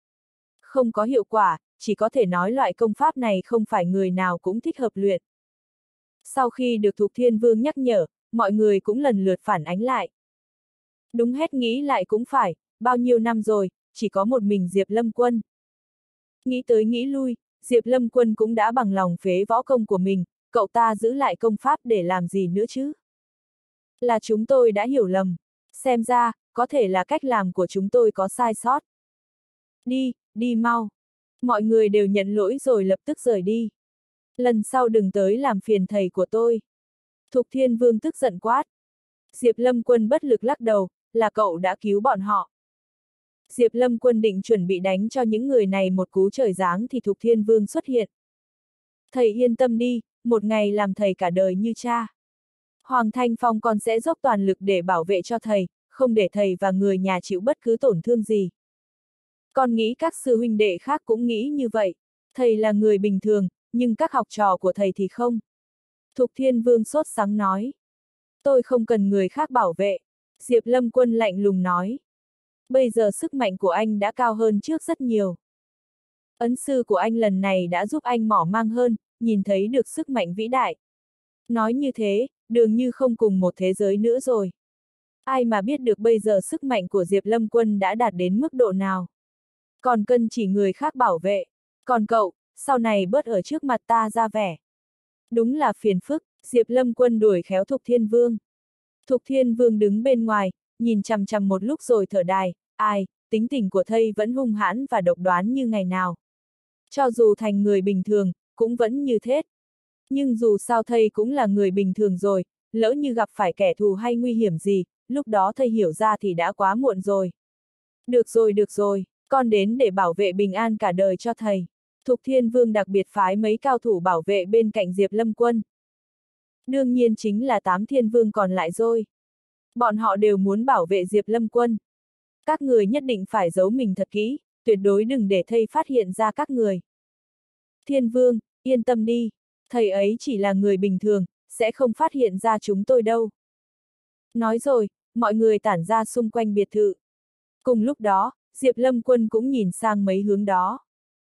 Không có hiệu quả, chỉ có thể nói loại công pháp này không phải người nào cũng thích hợp luyện. Sau khi được Thục Thiên Vương nhắc nhở, mọi người cũng lần lượt phản ánh lại. Đúng hết nghĩ lại cũng phải, bao nhiêu năm rồi, chỉ có một mình Diệp Lâm Quân. Nghĩ tới nghĩ lui, Diệp Lâm Quân cũng đã bằng lòng phế võ công của mình, cậu ta giữ lại công pháp để làm gì nữa chứ? Là chúng tôi đã hiểu lầm. Xem ra, có thể là cách làm của chúng tôi có sai sót. Đi mau. Mọi người đều nhận lỗi rồi lập tức rời đi. Lần sau đừng tới làm phiền thầy của tôi. Thục Thiên Vương tức giận quát. Diệp Lâm Quân bất lực lắc đầu, là cậu đã cứu bọn họ. Diệp Lâm Quân định chuẩn bị đánh cho những người này một cú trời giáng thì Thục Thiên Vương xuất hiện. Thầy yên tâm đi, một ngày làm thầy cả đời như cha. Hoàng Thanh Phong còn sẽ dốc toàn lực để bảo vệ cho thầy, không để thầy và người nhà chịu bất cứ tổn thương gì. Con nghĩ các sư huynh đệ khác cũng nghĩ như vậy. Thầy là người bình thường, nhưng các học trò của thầy thì không. Thục Thiên Vương sốt sắng nói. Tôi không cần người khác bảo vệ. Diệp Lâm Quân lạnh lùng nói. Bây giờ sức mạnh của anh đã cao hơn trước rất nhiều. Ấn sư của anh lần này đã giúp anh mỏ mang hơn, nhìn thấy được sức mạnh vĩ đại. Nói như thế, dường như không cùng một thế giới nữa rồi. Ai mà biết được bây giờ sức mạnh của Diệp Lâm Quân đã đạt đến mức độ nào. Còn cần chỉ người khác bảo vệ. Còn cậu, sau này bớt ở trước mặt ta ra vẻ. Đúng là phiền phức, Diệp Lâm Quân đuổi khéo Thục Thiên Vương. Thục Thiên Vương đứng bên ngoài, nhìn chằm chằm một lúc rồi thở dài, ai, tính tình của thầy vẫn hung hãn và độc đoán như ngày nào. Cho dù thành người bình thường, cũng vẫn như thế. Nhưng dù sao thầy cũng là người bình thường rồi, lỡ như gặp phải kẻ thù hay nguy hiểm gì, lúc đó thầy hiểu ra thì đã quá muộn rồi. Được rồi, con đến để bảo vệ bình an cả đời cho thầy. Thục Thiên Vương đặc biệt phái mấy cao thủ bảo vệ bên cạnh Diệp Lâm Quân. Đương nhiên chính là 8 Thiên Vương còn lại rồi. Bọn họ đều muốn bảo vệ Diệp Lâm Quân. Các người nhất định phải giấu mình thật kỹ, tuyệt đối đừng để thầy phát hiện ra các người. Thiên Vương, yên tâm đi, thầy ấy chỉ là người bình thường, sẽ không phát hiện ra chúng tôi đâu. Nói rồi, mọi người tản ra xung quanh biệt thự. Cùng lúc đó, Diệp Lâm Quân cũng nhìn sang mấy hướng đó.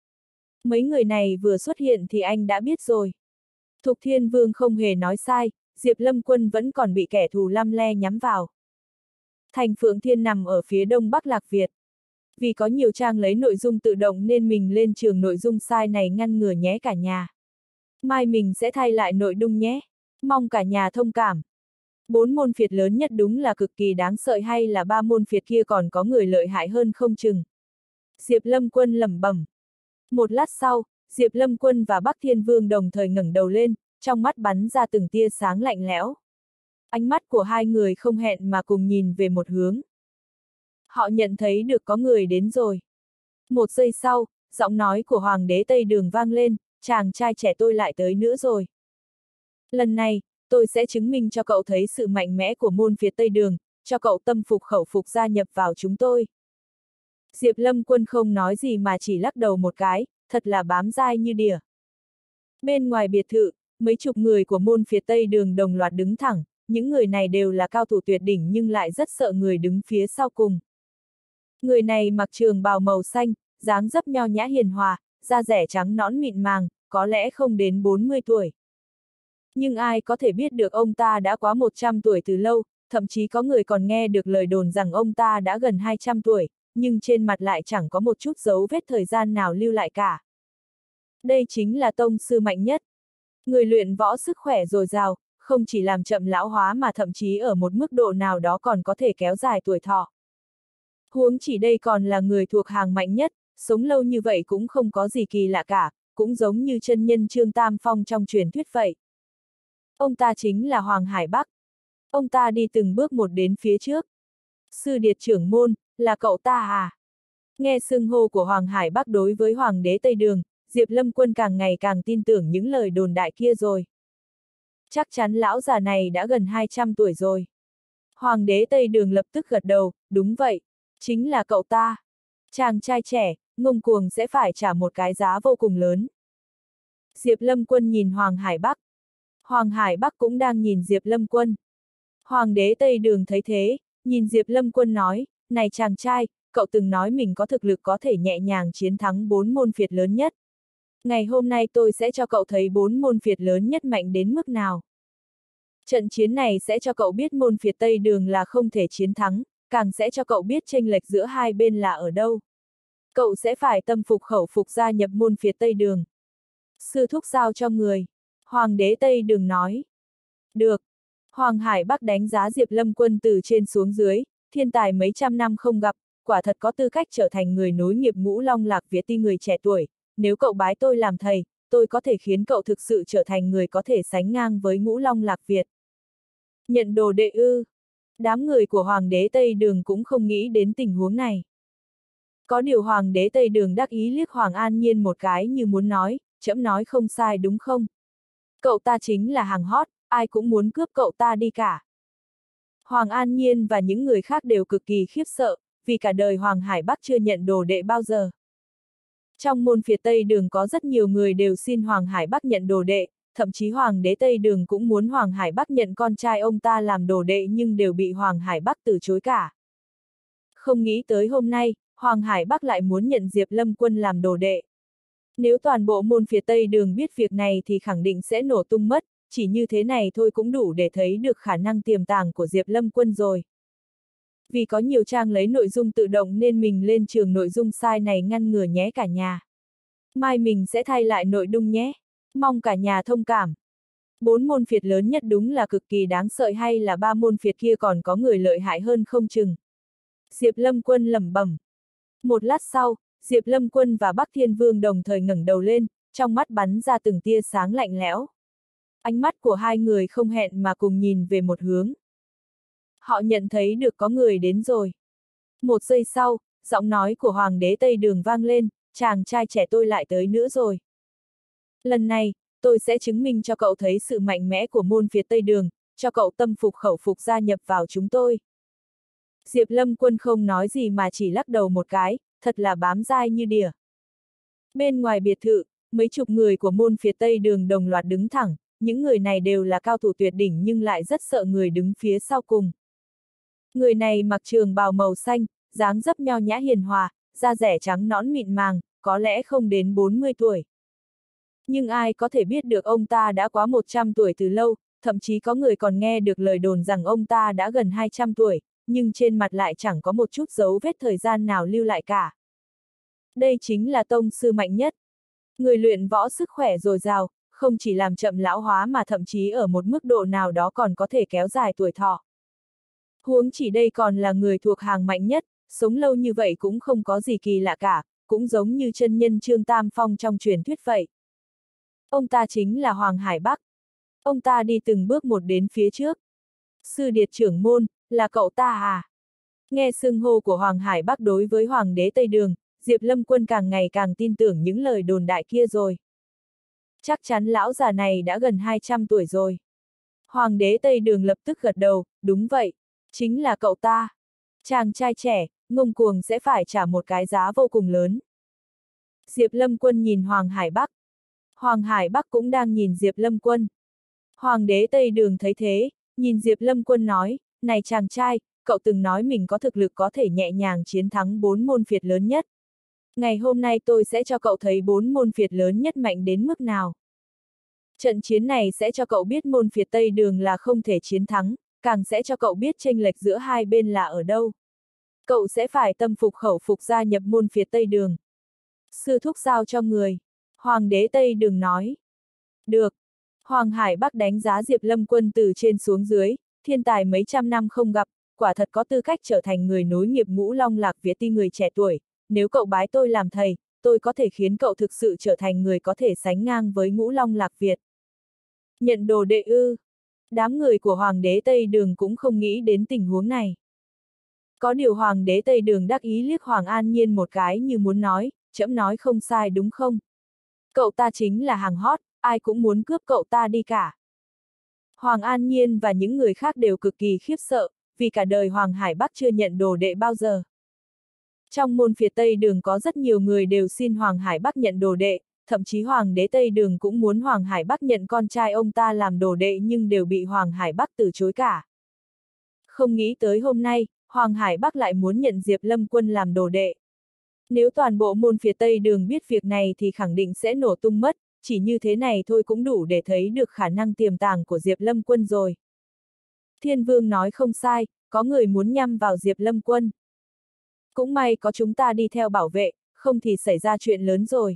Mấy người này vừa xuất hiện thì anh đã biết rồi. Thục Thiên Vương không hề nói sai, Diệp Lâm Quân vẫn còn bị kẻ thù lăm le nhắm vào. Thành Phượng Thiên nằm ở phía đông bắc Lạc Việt. Vì có nhiều trang lấy nội dung tự động nên mình lên trường nội dung sai này ngăn ngừa nhé cả nhà. Mai mình sẽ thay lại nội dung nhé. Mong cả nhà thông cảm. 4 môn phiệt lớn nhất đúng là cực kỳ đáng sợ, hay là 3 môn phiệt kia còn có người lợi hại hơn không chừng. Diệp Lâm Quân lẩm bẩm. Một lát sau, Diệp Lâm Quân và Bắc Thiên Vương đồng thời ngẩng đầu lên, trong mắt bắn ra từng tia sáng lạnh lẽo. Ánh mắt của hai người không hẹn mà cùng nhìn về một hướng. Họ nhận thấy được có người đến rồi. Một giây sau, giọng nói của Hoàng đế Tây Đường vang lên, chàng trai trẻ tôi lại tới nữa rồi. Lần này, tôi sẽ chứng minh cho cậu thấy sự mạnh mẽ của môn phiệt Tây Đường, cho cậu tâm phục khẩu phục gia nhập vào chúng tôi. Diệp Lâm Quân không nói gì mà chỉ lắc đầu một cái, thật là bám dai như đỉa. Bên ngoài biệt thự, mấy chục người của môn phiệt Tây Đường đồng loạt đứng thẳng, những người này đều là cao thủ tuyệt đỉnh nhưng lại rất sợ người đứng phía sau cùng. Người này mặc trường bào màu xanh, dáng dấp nho nhã hiền hòa, da dẻ trắng nõn mịn màng, có lẽ không đến 40 tuổi. Nhưng ai có thể biết được ông ta đã quá 100 tuổi từ lâu, thậm chí có người còn nghe được lời đồn rằng ông ta đã gần 200 tuổi, nhưng trên mặt lại chẳng có một chút dấu vết thời gian nào lưu lại cả. Đây chính là tông sư mạnh nhất. Người luyện võ sức khỏe dồi dào, không chỉ làm chậm lão hóa mà thậm chí ở một mức độ nào đó còn có thể kéo dài tuổi thọ. Huống chỉ đây còn là người thuộc hàng mạnh nhất, sống lâu như vậy cũng không có gì kỳ lạ cả, cũng giống như chân nhân Trương Tam Phong trong truyền thuyết vậy. Ông ta chính là Hoàng Hải Bắc. Ông ta đi từng bước một đến phía trước. Sư điệt trưởng môn, là cậu ta à? Nghe xưng hô của Hoàng Hải Bắc đối với Hoàng đế Tây Đường, Diệp Lâm Quân càng ngày càng tin tưởng những lời đồn đại kia rồi. Chắc chắn lão già này đã gần 200 tuổi rồi. Hoàng đế Tây Đường lập tức gật đầu, đúng vậy, chính là cậu ta. Chàng trai trẻ, ngông cuồng sẽ phải trả một cái giá vô cùng lớn. Diệp Lâm Quân nhìn Hoàng Hải Bắc. Hoàng Hải Bắc cũng đang nhìn Diệp Lâm Quân. Hoàng đế Tây Đường thấy thế, nhìn Diệp Lâm Quân nói, này chàng trai, cậu từng nói mình có thực lực có thể nhẹ nhàng chiến thắng 4 môn phiệt lớn nhất. Ngày hôm nay tôi sẽ cho cậu thấy 4 môn phiệt lớn nhất mạnh đến mức nào. Trận chiến này sẽ cho cậu biết môn phiệt Tây Đường là không thể chiến thắng, càng sẽ cho cậu biết chênh lệch giữa hai bên là ở đâu. Cậu sẽ phải tâm phục khẩu phục gia nhập môn phiệt Tây Đường. Sư thúc giao cho người. Hoàng đế Tây Đường nói. Được. Hoàng Hải Bắc đánh giá Diệp Lâm Quân từ trên xuống dưới, thiên tài mấy trăm năm không gặp, quả thật có tư cách trở thành người nối nghiệp Ngũ Long Lạc Việt ti người trẻ tuổi. Nếu cậu bái tôi làm thầy, tôi có thể khiến cậu thực sự trở thành người có thể sánh ngang với Ngũ Long Lạc Việt. Nhận đồ đệ ư? Đám người của Hoàng đế Tây Đường cũng không nghĩ đến tình huống này. Có điều Hoàng đế Tây Đường đắc ý liếc Hoàng An Nhiên một cái như muốn nói, trẫm nói không sai đúng không? Cậu ta chính là hàng hot, ai cũng muốn cướp cậu ta đi cả. Hoàng An Nhiên và những người khác đều cực kỳ khiếp sợ, vì cả đời Hoàng Hải Bắc chưa nhận đồ đệ bao giờ. Trong môn phiệt Tây Đường có rất nhiều người đều xin Hoàng Hải Bắc nhận đồ đệ, thậm chí Hoàng đế Tây Đường cũng muốn Hoàng Hải Bắc nhận con trai ông ta làm đồ đệ nhưng đều bị Hoàng Hải Bắc từ chối cả. Không nghĩ tới hôm nay, Hoàng Hải Bắc lại muốn nhận Diệp Lâm Quân làm đồ đệ. Nếu toàn bộ môn phiệt Tây Đường biết việc này thì khẳng định sẽ nổ tung mất, chỉ như thế này thôi cũng đủ để thấy được khả năng tiềm tàng của Diệp Lâm Quân rồi. Vì có nhiều trang lấy nội dung tự động nên mình lên trường nội dung sai này ngăn ngừa nhé cả nhà. Mai mình sẽ thay lại nội dung nhé. Mong cả nhà thông cảm. 4 môn phiệt lớn nhất đúng là cực kỳ đáng sợ, hay là 3 môn phiệt kia còn có người lợi hại hơn không chừng. Diệp Lâm Quân lẩm bẩm. Một lát sau, Diệp Lâm Quân và Bắc Thiên Vương đồng thời ngẩng đầu lên, trong mắt bắn ra từng tia sáng lạnh lẽo. Ánh mắt của hai người không hẹn mà cùng nhìn về một hướng. Họ nhận thấy được có người đến rồi. Một giây sau, giọng nói của Hoàng đế Tây Đường vang lên, chàng trai trẻ tôi lại tới nữa rồi. Lần này, tôi sẽ chứng minh cho cậu thấy sự mạnh mẽ của môn phiệt Tây Đường, cho cậu tâm phục khẩu phục gia nhập vào chúng tôi. Diệp Lâm Quân không nói gì mà chỉ lắc đầu một cái, thật là bám dai như đỉa. Bên ngoài biệt thự, mấy chục người của môn phiệt Tây Đường đồng loạt đứng thẳng, những người này đều là cao thủ tuyệt đỉnh nhưng lại rất sợ người đứng phía sau cùng. Người này mặc trường bào màu xanh, dáng dấp nho nhã hiền hòa, da dẻ trắng nõn mịn màng, có lẽ không đến 40 tuổi. Nhưng ai có thể biết được ông ta đã quá 100 tuổi từ lâu, thậm chí có người còn nghe được lời đồn rằng ông ta đã gần 200 tuổi, nhưng trên mặt lại chẳng có một chút dấu vết thời gian nào lưu lại cả. Đây chính là tông sư mạnh nhất. Người luyện võ sức khỏe dồi dào, không chỉ làm chậm lão hóa mà thậm chí ở một mức độ nào đó còn có thể kéo dài tuổi thọ. Huống chỉ đây còn là người thuộc hàng mạnh nhất, sống lâu như vậy cũng không có gì kỳ lạ cả, cũng giống như chân nhân Trương Tam Phong trong truyền thuyết vậy. Ông ta chính là Hoàng Hải Bắc. Ông ta đi từng bước một đến phía trước. Sư điệt trưởng môn, là cậu ta à? Nghe xưng hô của Hoàng Hải Bắc đối với Hoàng đế Tây Đường, Diệp Lâm Quân càng ngày càng tin tưởng những lời đồn đại kia rồi. Chắc chắn lão già này đã gần 200 tuổi rồi. Hoàng đế Tây Đường lập tức gật đầu, đúng vậy, chính là cậu ta. Chàng trai trẻ, ngông cuồng sẽ phải trả một cái giá vô cùng lớn. Diệp Lâm Quân nhìn Hoàng Hải Bắc. Hoàng Hải Bắc cũng đang nhìn Diệp Lâm Quân. Hoàng đế Tây Đường thấy thế, nhìn Diệp Lâm Quân nói, này chàng trai, cậu từng nói mình có thực lực có thể nhẹ nhàng chiến thắng 4 môn phiệt lớn nhất. Ngày hôm nay tôi sẽ cho cậu thấy 4 môn phiệt lớn nhất mạnh đến mức nào. Trận chiến này sẽ cho cậu biết môn phiệt Tây Đường là không thể chiến thắng, càng sẽ cho cậu biết chênh lệch giữa hai bên là ở đâu. Cậu sẽ phải tâm phục khẩu phục gia nhập môn phiệt Tây Đường. Sư thúc giao cho người. Hoàng đế Tây Đường nói. Được. Hoàng Hải Bắc đánh giá Diệp Lâm Quân từ trên xuống dưới, thiên tài mấy trăm năm không gặp, quả thật có tư cách trở thành người nối nghiệp Ngũ Long Lạc Việt ti người trẻ tuổi. Nếu cậu bái tôi làm thầy, tôi có thể khiến cậu thực sự trở thành người có thể sánh ngang với Ngũ Long Lạc Việt. Nhận đồ đệ ư? Đám người của Hoàng đế Tây Đường cũng không nghĩ đến tình huống này. Có điều Hoàng đế Tây Đường đắc ý liếc Hoàng An Nhiên một cái như muốn nói, trẫm nói không sai đúng không? Cậu ta chính là hàng hot, ai cũng muốn cướp cậu ta đi cả. Hoàng An Nhiên và những người khác đều cực kỳ khiếp sợ, vì cả đời Hoàng Hải Bắc chưa nhận đồ đệ bao giờ. Trong môn phiệt Tây Đường có rất nhiều người đều xin Hoàng Hải Bắc nhận đồ đệ, thậm chí Hoàng đế Tây Đường cũng muốn Hoàng Hải Bắc nhận con trai ông ta làm đồ đệ nhưng đều bị Hoàng Hải Bắc từ chối cả. Không nghĩ tới hôm nay, Hoàng Hải Bắc lại muốn nhận Diệp Lâm Quân làm đồ đệ. Nếu toàn bộ môn phiệt Tây Đường biết việc này thì khẳng định sẽ nổ tung mất, chỉ như thế này thôi cũng đủ để thấy được khả năng tiềm tàng của Diệp Lâm Quân rồi. Thiên Vương nói không sai, có người muốn nhắm vào Diệp Lâm Quân. Cũng may có chúng ta đi theo bảo vệ, không thì xảy ra chuyện lớn rồi.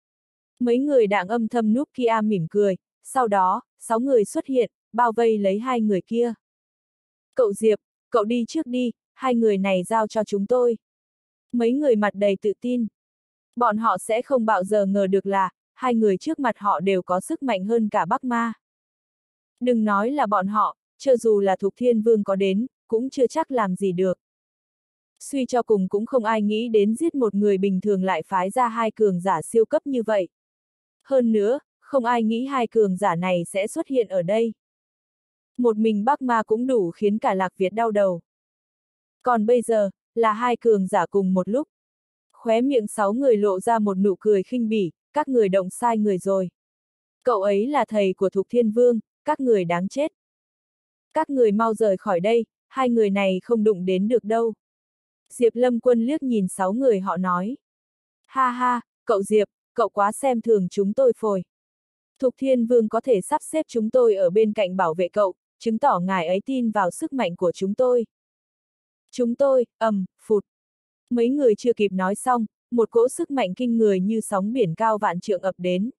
Mấy người đảng âm thầm núp kia mỉm cười, sau đó, 6 người xuất hiện, bao vây lấy 2 người kia. Cậu Diệp, cậu đi trước đi, 2 người này giao cho chúng tôi. Mấy người mặt đầy tự tin. Bọn họ sẽ không bao giờ ngờ được là, 2 người trước mặt họ đều có sức mạnh hơn cả Bắc Ma. Đừng nói là bọn họ, cho dù là Thục Thiên Vương có đến, cũng chưa chắc làm gì được. Suy cho cùng cũng không ai nghĩ đến giết một người bình thường lại phái ra 2 cường giả siêu cấp như vậy. Hơn nữa, không ai nghĩ 2 cường giả này sẽ xuất hiện ở đây. Một mình Bắc Ma cũng đủ khiến cả Lạc Việt đau đầu. Còn bây giờ, là hai cường giả cùng một lúc. Khóe miệng 6 người lộ ra một nụ cười khinh bỉ, các người động sai người rồi. Cậu ấy là thầy của Thục Thiên Vương, các người đáng chết. Các người mau rời khỏi đây, hai người này không đụng đến được đâu. Diệp Lâm Quân liếc nhìn 6 người họ nói. Ha ha, cậu Diệp, cậu quá xem thường chúng tôi phồi. Thục Thiên Vương có thể sắp xếp chúng tôi ở bên cạnh bảo vệ cậu, chứng tỏ ngài ấy tin vào sức mạnh của chúng tôi. Chúng tôi, phụt. Mấy người chưa kịp nói xong, một cỗ sức mạnh kinh người như sóng biển cao vạn trượng ập đến.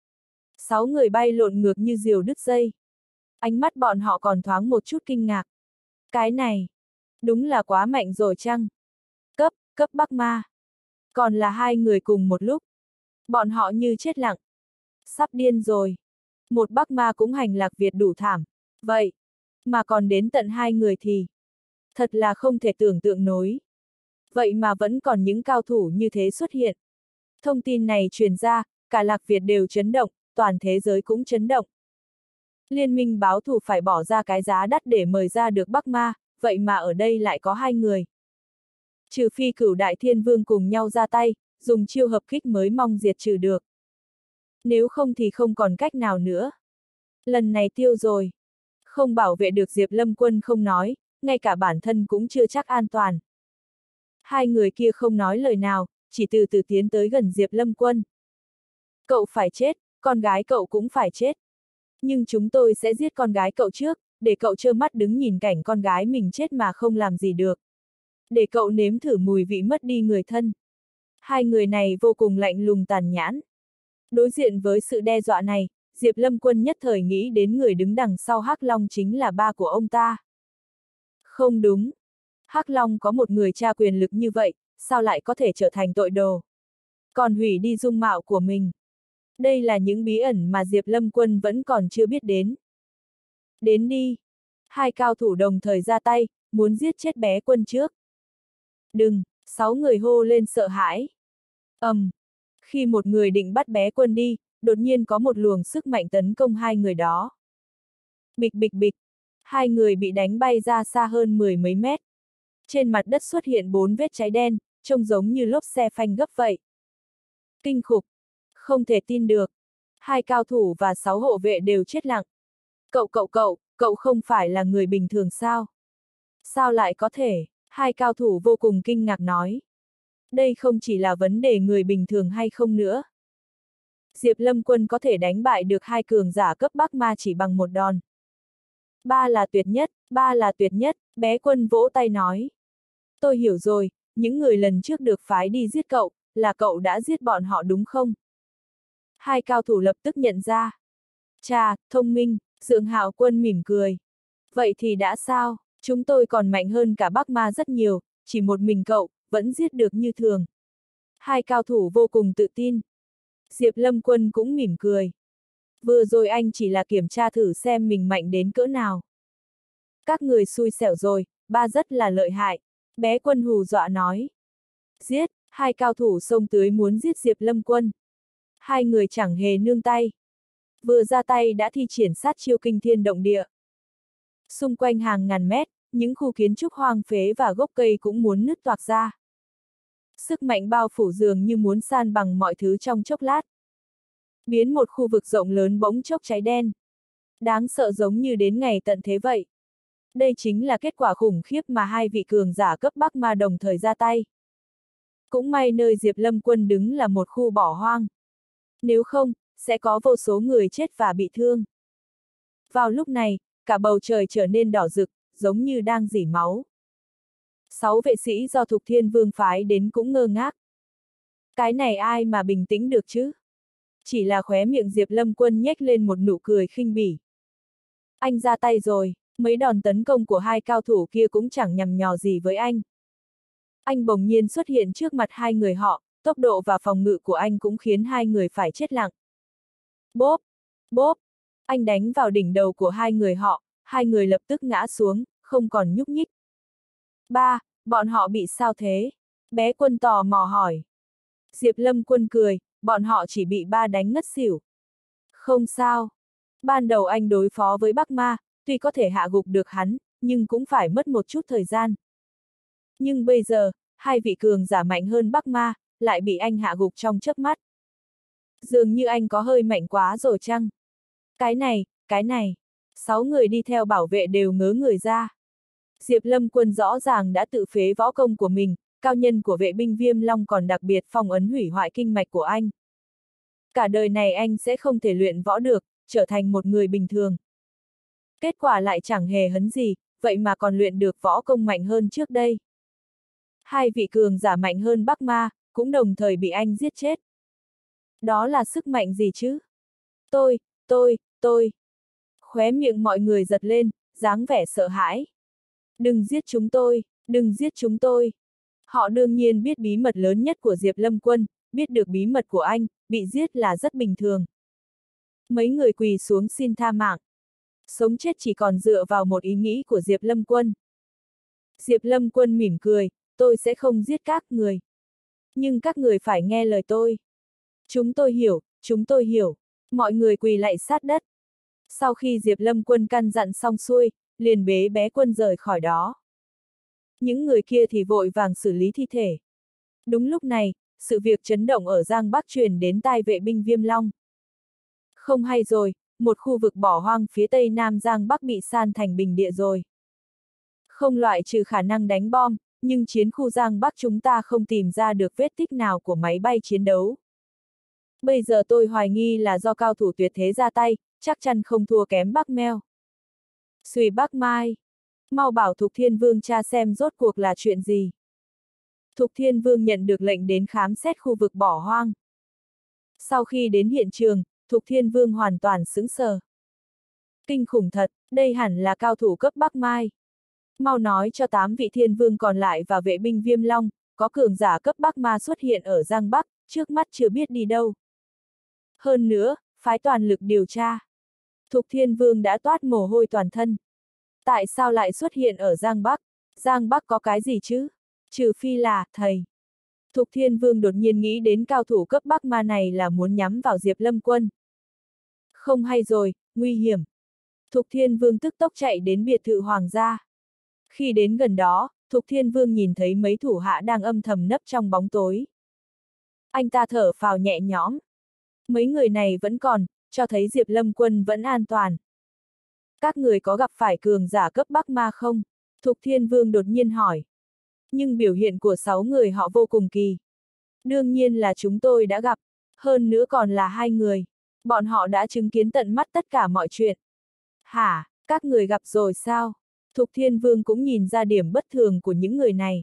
6 người bay lộn ngược như diều đứt dây. Ánh mắt bọn họ còn thoáng một chút kinh ngạc. Cái này, đúng là quá mạnh rồi chăng? Cấp Bắc Ma. Còn là hai người cùng một lúc. Bọn họ như chết lặng. Sắp điên rồi. Một Bắc Ma cũng hành Lạc Việt đủ thảm. Vậy, mà còn đến tận hai người thì. Thật là không thể tưởng tượng nổi. Vậy mà vẫn còn những cao thủ như thế xuất hiện. Thông tin này truyền ra, cả Lạc Việt đều chấn động, toàn thế giới cũng chấn động. Liên minh báo thù phải bỏ ra cái giá đắt để mời ra được Bắc Ma, vậy mà ở đây lại có hai người. Trừ phi Cửu Đại Thiên Vương cùng nhau ra tay, dùng chiêu hợp kích mới mong diệt trừ được. Nếu không thì không còn cách nào nữa. Lần này tiêu rồi. Không bảo vệ được Diệp Lâm Quân không nói, ngay cả bản thân cũng chưa chắc an toàn. Hai người kia không nói lời nào, chỉ từ từ tiến tới gần Diệp Lâm Quân. Cậu phải chết, con gái cậu cũng phải chết. Nhưng chúng tôi sẽ giết con gái cậu trước, để cậu trơ mắt đứng nhìn cảnh con gái mình chết mà không làm gì được. Để cậu nếm thử mùi vị mất đi người thân. Hai người này vô cùng lạnh lùng tàn nhẫn. Đối diện với sự đe dọa này, Diệp Lâm Quân nhất thời nghĩ đến người đứng đằng sau Hắc Long chính là ba của ông ta. Không đúng. Hắc Long có một người cha quyền lực như vậy, sao lại có thể trở thành tội đồ? Còn hủy đi dung mạo của mình. Đây là những bí ẩn mà Diệp Lâm Quân vẫn còn chưa biết đến. Đến đi. Hai cao thủ đồng thời ra tay, muốn giết chết bé Quân trước. Đừng, 6 người hô lên sợ hãi. Khi một người định bắt bé Quân đi, đột nhiên có một luồng sức mạnh tấn công hai người đó. Bịch bịch bịch. Hai người bị đánh bay ra xa hơn 10 mấy mét. Trên mặt đất xuất hiện 4 vết cháy đen, trông giống như lốp xe phanh gấp vậy. Kinh khủng. Không thể tin được. Hai cao thủ và 6 hộ vệ đều chết lặng. Cậu không phải là người bình thường sao? Sao lại có thể? Hai cao thủ vô cùng kinh ngạc nói. Đây không chỉ là vấn đề người bình thường hay không nữa. Diệp Lâm Quân có thể đánh bại được hai cường giả cấp Bắc Ma chỉ bằng một đòn. Ba là tuyệt nhất, bé Quân vỗ tay nói. Tôi hiểu rồi, những người lần trước được phái đi giết cậu, là cậu đã giết bọn họ đúng không? Hai cao thủ lập tức nhận ra. Chà, thông minh, Dượng Hạo Quân mỉm cười. Vậy thì đã sao, chúng tôi còn mạnh hơn cả Bắc Ma rất nhiều, chỉ một mình cậu, vẫn giết được như thường. Hai cao thủ vô cùng tự tin. Diệp Lâm Quân cũng mỉm cười. Vừa rồi anh chỉ là kiểm tra thử xem mình mạnh đến cỡ nào. Các người xui xẻo rồi, ba rất là lợi hại. Bé Quân hù dọa nói. Giết, hai cao thủ xông tới muốn giết Diệp Lâm Quân. Hai người chẳng hề nương tay. Vừa ra tay đã thi triển sát chiêu kinh thiên động địa. Xung quanh hàng ngàn mét, những khu kiến trúc hoang phế và gốc cây cũng muốn nứt toạc ra. Sức mạnh bao phủ dường như muốn san bằng mọi thứ trong chốc lát. Biến một khu vực rộng lớn bỗng chốc cháy đen. Đáng sợ giống như đến ngày tận thế vậy. Đây chính là kết quả khủng khiếp mà hai vị cường giả cấp Bắc Ma đồng thời ra tay. Cũng may nơi Diệp Lâm Quân đứng là một khu bỏ hoang. Nếu không, sẽ có vô số người chết và bị thương. Vào lúc này, cả bầu trời trở nên đỏ rực, giống như đang rỉ máu. 6 vệ sĩ do Thục Thiên Vương phái đến cũng ngơ ngác. Cái này ai mà bình tĩnh được chứ? Chỉ là khóe miệng Diệp Lâm Quân nhếch lên một nụ cười khinh bỉ. Anh ra tay rồi, mấy đòn tấn công của hai cao thủ kia cũng chẳng nhằm nhò gì với anh. Anh bỗng nhiên xuất hiện trước mặt hai người họ, tốc độ và phòng ngự của anh cũng khiến hai người phải chết lặng. Bốp! Bốp! Anh đánh vào đỉnh đầu của hai người họ, hai người lập tức ngã xuống, không còn nhúc nhích. Ba, bọn họ bị sao thế? Bé Quân tò mò hỏi. Diệp Lâm Quân cười, bọn họ chỉ bị ba đánh ngất xỉu. Không sao. Ban đầu anh đối phó với Bắc Ma, tuy có thể hạ gục được hắn, nhưng cũng phải mất một chút thời gian. Nhưng bây giờ, hai vị cường giả mạnh hơn Bắc Ma, lại bị anh hạ gục trong chớp mắt. Dường như anh có hơi mạnh quá rồi chăng? Cái này. 6 người đi theo bảo vệ đều ngớ người ra. Diệp Lâm Quân rõ ràng đã tự phế võ công của mình, cao nhân của vệ binh Viêm Long còn đặc biệt phong ấn hủy hoại kinh mạch của anh. Cả đời này anh sẽ không thể luyện võ được, trở thành một người bình thường. Kết quả lại chẳng hề hấn gì, vậy mà còn luyện được võ công mạnh hơn trước đây. Hai vị cường giả mạnh hơn Bắc Ma, cũng đồng thời bị anh giết chết. Đó là sức mạnh gì chứ? Tôi. Khóe miệng mọi người giật lên, dáng vẻ sợ hãi. Đừng giết chúng tôi, đừng giết chúng tôi. Họ đương nhiên biết bí mật lớn nhất của Diệp Lâm Quân, biết được bí mật của anh, bị giết là rất bình thường. Mấy người quỳ xuống xin tha mạng. Sống chết chỉ còn dựa vào một ý nghĩ của Diệp Lâm Quân. Diệp Lâm Quân mỉm cười, tôi sẽ không giết các người. Nhưng các người phải nghe lời tôi. Chúng tôi hiểu. Mọi người quỳ lạy sát đất. Sau khi Diệp Lâm Quân căn dặn xong xuôi, liền bế bé Quân rời khỏi đó. Những người kia thì vội vàng xử lý thi thể. Đúng lúc này, sự việc chấn động ở Giang Bắc truyền đến tai vệ binh Viêm Long. Không hay rồi, một khu vực bỏ hoang phía tây nam Giang Bắc bị san thành bình địa rồi. Không loại trừ khả năng đánh bom, nhưng chiến khu Giang Bắc chúng ta không tìm ra được vết tích nào của máy bay chiến đấu. Bây giờ tôi hoài nghi là do cao thủ tuyệt thế ra tay, chắc chắn không thua kém Bắc Meo. Suy Bắc Mai, mau bảo Thục Thiên Vương tra xem rốt cuộc là chuyện gì. Thục Thiên Vương nhận được lệnh đến khám xét khu vực bỏ hoang. Sau khi đến hiện trường, Thục Thiên Vương hoàn toàn sững sờ. Kinh khủng thật, đây hẳn là cao thủ cấp Bắc Mai. Mau nói cho 8 vị Thiên Vương còn lại và vệ binh Viêm Long, có cường giả cấp Bắc Ma xuất hiện ở Giang Bắc, trước mắt chưa biết đi đâu. Hơn nữa, phái toàn lực điều tra. Thục Thiên Vương đã toát mồ hôi toàn thân. Tại sao lại xuất hiện ở Giang Bắc? Giang Bắc có cái gì chứ? Trừ phi là, thầy. Thục Thiên Vương đột nhiên nghĩ đến cao thủ cấp Bắc Ma này là muốn nhắm vào Diệp Lâm Quân. Không hay rồi, nguy hiểm. Thục Thiên Vương tức tốc chạy đến biệt thự hoàng gia. Khi đến gần đó, Thục Thiên Vương nhìn thấy mấy thủ hạ đang âm thầm nấp trong bóng tối. Anh ta thở phào nhẹ nhõm. Mấy người này vẫn còn, cho thấy Diệp Lâm Quân vẫn an toàn. Các người có gặp phải cường giả cấp Bắc Ma không? Thục Thiên Vương đột nhiên hỏi. Nhưng biểu hiện của 6 người họ vô cùng kỳ. Đương nhiên là chúng tôi đã gặp, hơn nữa còn là 2 người. Bọn họ đã chứng kiến tận mắt tất cả mọi chuyện. Hả, các người gặp rồi sao? Thục Thiên Vương cũng nhìn ra điểm bất thường của những người này.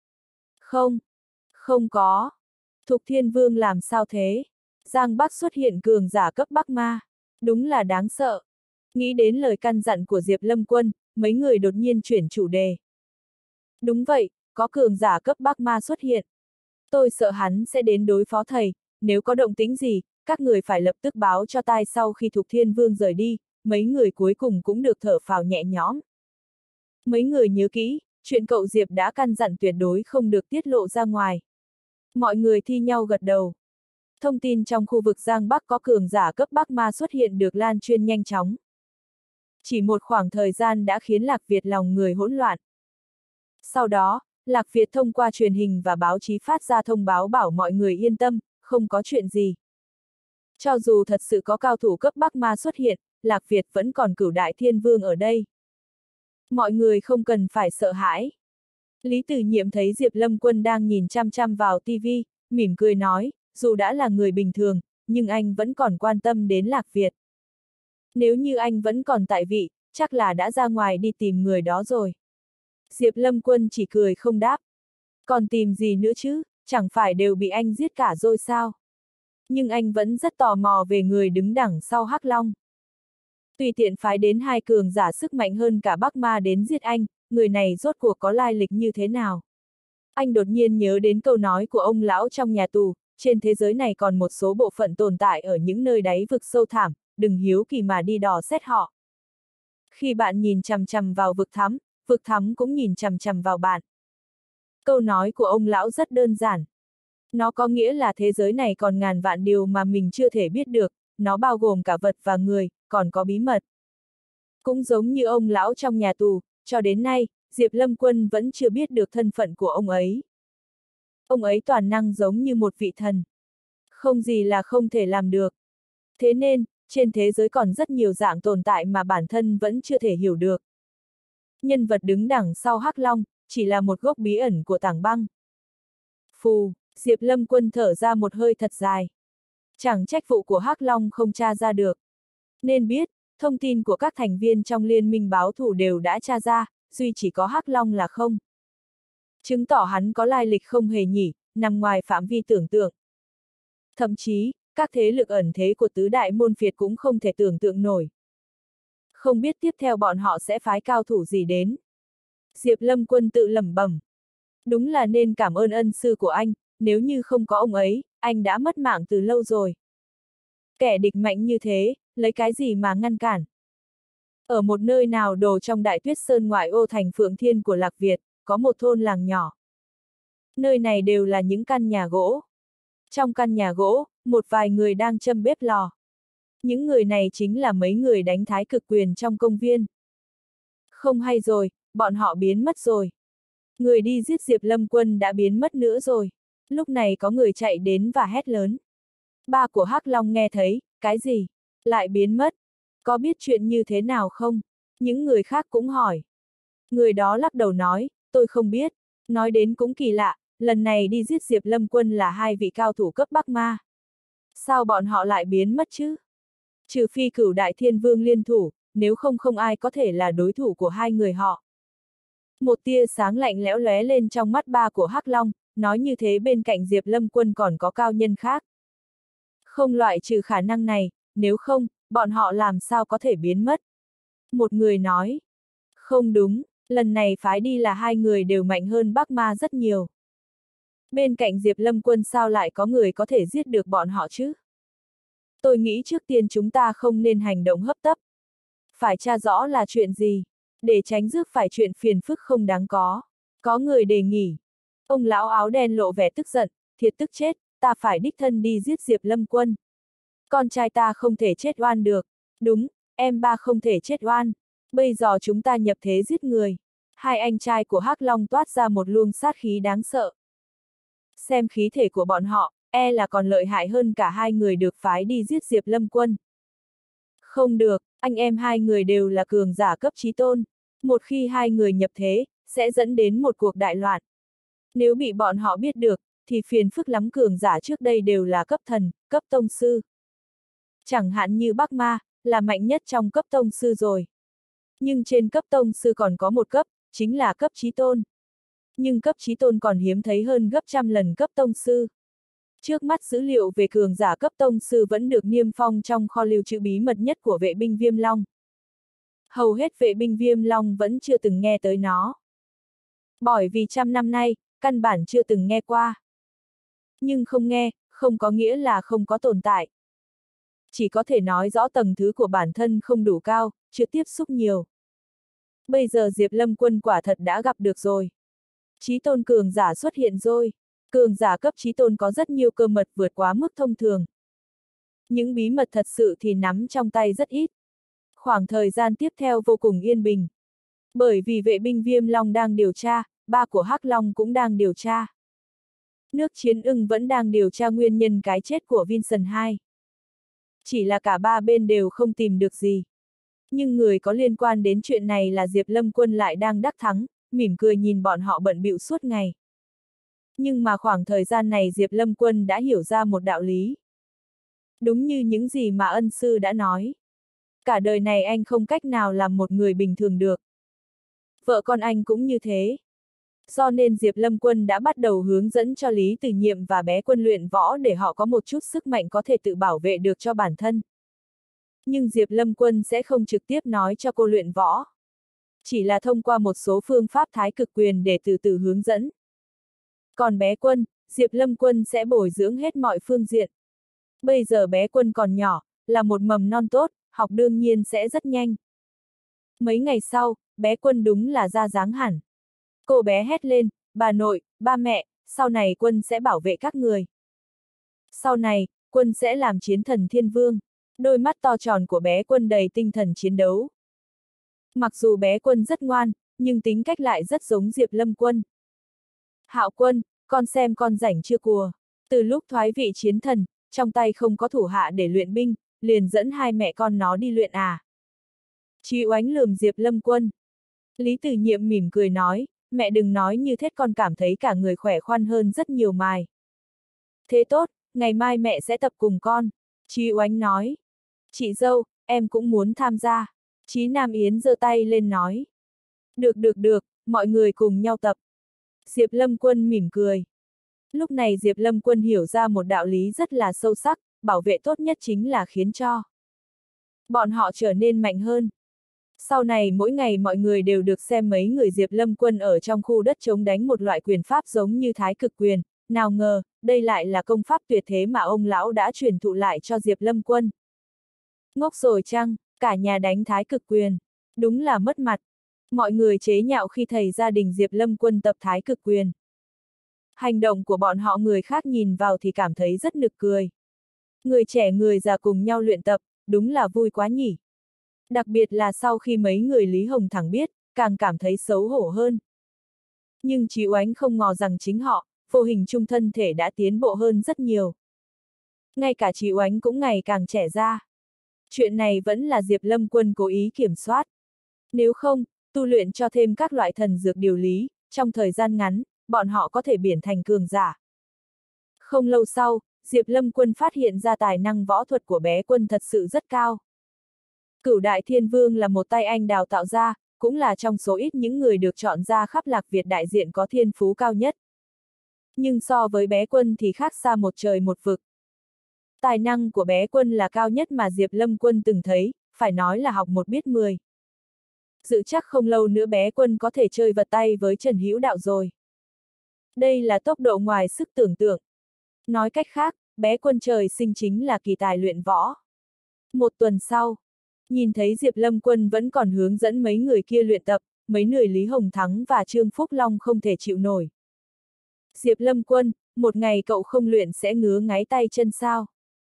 Không có. Thục Thiên Vương làm sao thế? Giang Bắc xuất hiện cường giả cấp Bắc Ma. Đúng là đáng sợ. Nghĩ đến lời căn dặn của Diệp Lâm Quân, mấy người đột nhiên chuyển chủ đề. Đúng vậy, có cường giả cấp Bắc Ma xuất hiện. Tôi sợ hắn sẽ đến đối phó thầy, nếu có động tĩnh gì, các người phải lập tức báo cho tai. Sau khi Thục Thiên Vương rời đi, mấy người cuối cùng cũng được thở phào nhẹ nhõm. Mấy người nhớ kỹ, chuyện cậu Diệp đã căn dặn tuyệt đối không được tiết lộ ra ngoài. Mọi người thi nhau gật đầu. Thông tin trong khu vực Giang Bắc có cường giả cấp Bắc Ma xuất hiện được lan truyền nhanh chóng. Chỉ một khoảng thời gian đã khiến Lạc Việt lòng người hỗn loạn. Sau đó, Lạc Việt thông qua truyền hình và báo chí phát ra thông báo bảo mọi người yên tâm, không có chuyện gì. Cho dù thật sự có cao thủ cấp Bắc Ma xuất hiện, Lạc Việt vẫn còn Cửu Đại Thiên Vương ở đây. Mọi người không cần phải sợ hãi. Lý Tử Nhiệm thấy Diệp Lâm Quân đang nhìn chăm chăm vào TV, mỉm cười nói, dù đã là người bình thường, nhưng anh vẫn còn quan tâm đến Lạc Việt. Nếu như anh vẫn còn tại vị, chắc là đã ra ngoài đi tìm người đó rồi. Diệp Lâm Quân chỉ cười không đáp. Còn tìm gì nữa chứ, chẳng phải đều bị anh giết cả rồi sao? Nhưng anh vẫn rất tò mò về người đứng đằng sau Hắc Long. Tùy tiện phái đến 2 cường giả sức mạnh hơn cả Bắc Ma đến giết anh, người này rốt cuộc có lai lịch như thế nào? Anh đột nhiên nhớ đến câu nói của ông lão trong nhà tù, trên thế giới này còn một số bộ phận tồn tại ở những nơi đáy vực sâu thẳm, đừng hiếu kỳ mà đi dò xét họ. Khi bạn nhìn chằm chằm vào vực thẳm cũng nhìn chằm chằm vào bạn. Câu nói của ông lão rất đơn giản. Nó có nghĩa là thế giới này còn ngàn vạn điều mà mình chưa thể biết được, nó bao gồm cả vật và người, còn có bí mật. Cũng giống như ông lão trong nhà tù, cho đến nay, Diệp Lâm Quân vẫn chưa biết được thân phận của ông ấy. Ông ấy toàn năng giống như một vị thần. Không gì là không thể làm được. Thế nên, trên thế giới còn rất nhiều dạng tồn tại mà bản thân vẫn chưa thể hiểu được. Nhân vật đứng đằng sau Hắc Long, chỉ là một gốc bí ẩn của tảng băng. Phù, Diệp Lâm Quân thở ra một hơi thật dài. Chẳng trách vụ của Hắc Long không tra ra được. Nên biết, thông tin của các thành viên trong liên minh báo thù đều đã tra ra, duy chỉ có Hắc Long là không. Chứng tỏ hắn có lai lịch không hề nhỉ, nằm ngoài phạm vi tưởng tượng. Thậm chí, các thế lực ẩn thế của tứ đại môn phiệt cũng không thể tưởng tượng nổi. Không biết tiếp theo bọn họ sẽ phái cao thủ gì đến. Diệp Lâm Quân tự lẩm bẩm. Đúng là nên cảm ơn ân sư của anh, nếu như không có ông ấy, anh đã mất mạng từ lâu rồi. Kẻ địch mạnh như thế, lấy cái gì mà ngăn cản. Ở một nơi nào đồ trong Đại Tuyết Sơn ngoại ô thành Phượng Thiên của Lạc Việt, có một thôn làng nhỏ. Nơi này đều là những căn nhà gỗ. Trong căn nhà gỗ, một vài người đang châm bếp lò. Những người này chính là mấy người đánh thái cực quyền trong công viên. Không hay rồi, bọn họ biến mất rồi. Người đi giết Diệp Lâm Quân đã biến mất nữa rồi. Lúc này có người chạy đến và hét lớn. Ba của Hắc Long nghe thấy, cái gì? Lại biến mất? Có biết chuyện như thế nào không? Những người khác cũng hỏi. Người đó lắc đầu nói, tôi không biết. Nói đến cũng kỳ lạ, lần này đi giết Diệp Lâm Quân là hai vị cao thủ cấp Bắc Ma. Sao bọn họ lại biến mất chứ? Trừ phi Cửu Đại Thiên Vương liên thủ, nếu không không ai có thể là đối thủ của hai người họ. Một tia sáng lạnh lẽo lóe lên trong mắt ba của Hắc Long, nói như thế bên cạnh Diệp Lâm Quân còn có cao nhân khác. Không loại trừ khả năng này, nếu không, bọn họ làm sao có thể biến mất. Một người nói, không đúng, lần này phái đi là hai người đều mạnh hơn Bắc Ma rất nhiều. Bên cạnh Diệp Lâm Quân sao lại có người có thể giết được bọn họ chứ? Tôi nghĩ trước tiên chúng ta không nên hành động hấp tấp. Phải tra rõ là chuyện gì, để tránh rước phải chuyện phiền phức không đáng có. Có người đề nghị. Ông lão áo đen lộ vẻ tức giận, thiệt tức chết, ta phải đích thân đi giết Diệp Lâm Quân. Con trai ta không thể chết oan được. Đúng, em ba không thể chết oan. Bây giờ chúng ta nhập thế giết người. Hai anh trai của Hắc Long toát ra một luồng sát khí đáng sợ. Xem khí thể của bọn họ, e là còn lợi hại hơn cả hai người được phái đi giết Diệp Lâm Quân. Không được, anh em hai người đều là cường giả cấp chí tôn. Một khi hai người nhập thế, sẽ dẫn đến một cuộc đại loạn. Nếu bị bọn họ biết được, thì phiền phức lắm, cường giả trước đây đều là cấp thần, cấp tông sư. Chẳng hạn như Bắc Ma, là mạnh nhất trong cấp tông sư rồi. Nhưng trên cấp tông sư còn có một cấp, chính là cấp chí tôn. Nhưng cấp chí tôn còn hiếm thấy hơn gấp trăm lần cấp tông sư. Trước mắt dữ liệu về cường giả cấp tông sư vẫn được niêm phong trong kho lưu trữ bí mật nhất của vệ binh Viêm Long. Hầu hết vệ binh Viêm Long vẫn chưa từng nghe tới nó. Bởi vì trăm năm nay, căn bản chưa từng nghe qua. Nhưng không nghe, không có nghĩa là không có tồn tại. Chỉ có thể nói rõ tầng thứ của bản thân không đủ cao, chưa tiếp xúc nhiều. Bây giờ Diệp Lâm Quân quả thật đã gặp được rồi. Chí tôn cường giả xuất hiện rồi. Cường giả cấp chí tôn có rất nhiều cơ mật vượt quá mức thông thường. Những bí mật thật sự thì nắm trong tay rất ít. Khoảng thời gian tiếp theo vô cùng yên bình. Bởi vì vệ binh Viêm Long đang điều tra, ba của Hắc Long cũng đang điều tra. Nước Chiến Ưng vẫn đang điều tra nguyên nhân cái chết của Vincent II. Chỉ là cả ba bên đều không tìm được gì. Nhưng người có liên quan đến chuyện này là Diệp Lâm Quân lại đang đắc thắng, mỉm cười nhìn bọn họ bận bịu suốt ngày. Nhưng mà khoảng thời gian này Diệp Lâm Quân đã hiểu ra một đạo lý. Đúng như những gì mà ân sư đã nói. Cả đời này anh không cách nào làm một người bình thường được. Vợ con anh cũng như thế. Do nên Diệp Lâm Quân đã bắt đầu hướng dẫn cho Lý Từ Nhiệm và bé Quân luyện võ để họ có một chút sức mạnh có thể tự bảo vệ được cho bản thân. Nhưng Diệp Lâm Quân sẽ không trực tiếp nói cho cô luyện võ. Chỉ là thông qua một số phương pháp thái cực quyền để từ từ hướng dẫn. Còn bé Quân, Diệp Lâm Quân sẽ bồi dưỡng hết mọi phương diện. Bây giờ bé Quân còn nhỏ, là một mầm non tốt, học đương nhiên sẽ rất nhanh. Mấy ngày sau, bé Quân đúng là ra dáng hẳn. Cô bé hét lên, bà nội, ba mẹ, sau này Quân sẽ bảo vệ các người. Sau này, Quân sẽ làm chiến thần thiên vương. Đôi mắt to tròn của bé Quân đầy tinh thần chiến đấu. Mặc dù bé Quân rất ngoan, nhưng tính cách lại rất giống Diệp Lâm Quân. Hạo Quân, con xem con rảnh chưa cùa. Từ lúc thoái vị chiến thần, trong tay không có thủ hạ để luyện binh, liền dẫn hai mẹ con nó đi luyện à. Chí Oánh lườm Diệp Lâm Quân. Lý Tử Nhiệm mỉm cười nói, mẹ đừng nói như thế, con cảm thấy cả người khỏe khoắn hơn rất nhiều mài. Thế tốt, ngày mai mẹ sẽ tập cùng con. Chí Oánh nói. Chị dâu, em cũng muốn tham gia. Chí Nam Yến giơ tay lên nói. Được, mọi người cùng nhau tập. Diệp Lâm Quân mỉm cười. Lúc này Diệp Lâm Quân hiểu ra một đạo lý rất là sâu sắc, bảo vệ tốt nhất chính là khiến cho bọn họ trở nên mạnh hơn. Sau này mỗi ngày mọi người đều được xem mấy người Diệp Lâm Quân ở trong khu đất trống đánh một loại quyền pháp giống như Thái Cực Quyền, nào ngờ, đây lại là công pháp tuyệt thế mà ông lão đã truyền thụ lại cho Diệp Lâm Quân. Ngốc rồi chăng, cả nhà đánh Thái Cực Quyền, đúng là mất mặt. Mọi người chế nhạo khi thầy gia đình Diệp Lâm Quân tập Thái Cực Quyền. Hành động của bọn họ người khác nhìn vào thì cảm thấy rất nực cười. Người trẻ người già cùng nhau luyện tập, đúng là vui quá nhỉ. Đặc biệt là sau khi mấy người Lý Hồng Thẳng biết, càng cảm thấy xấu hổ hơn. Nhưng Chí Oánh không ngờ rằng chính họ, vô hình chung thân thể đã tiến bộ hơn rất nhiều. Ngay cả Chí Oánh cũng ngày càng trẻ ra. Chuyện này vẫn là Diệp Lâm Quân cố ý kiểm soát. Nếu không, tu luyện cho thêm các loại thần dược điều lý, trong thời gian ngắn, bọn họ có thể biến thành cường giả. Không lâu sau, Diệp Lâm Quân phát hiện ra tài năng võ thuật của bé Quân thật sự rất cao. Cửu Đại Thiên Vương là một tay anh đào tạo ra, cũng là trong số ít những người được chọn ra khắp Lạc Việt đại diện có thiên phú cao nhất. Nhưng so với bé Quân thì khác xa một trời một vực. Tài năng của bé Quân là cao nhất mà Diệp Lâm Quân từng thấy, phải nói là học một biết 10. Dự chắc không lâu nữa bé Quân có thể chơi vật tay với Trần Hữu Đạo rồi. Đây là tốc độ ngoài sức tưởng tượng. Nói cách khác, bé Quân trời sinh chính là kỳ tài luyện võ. Một tuần sau, nhìn thấy Diệp Lâm Quân vẫn còn hướng dẫn mấy người kia luyện tập, mấy người Lý Hồng Thắng và Trương Phúc Long không thể chịu nổi. Diệp Lâm Quân, một ngày cậu không luyện sẽ ngứa ngáy tay chân sao?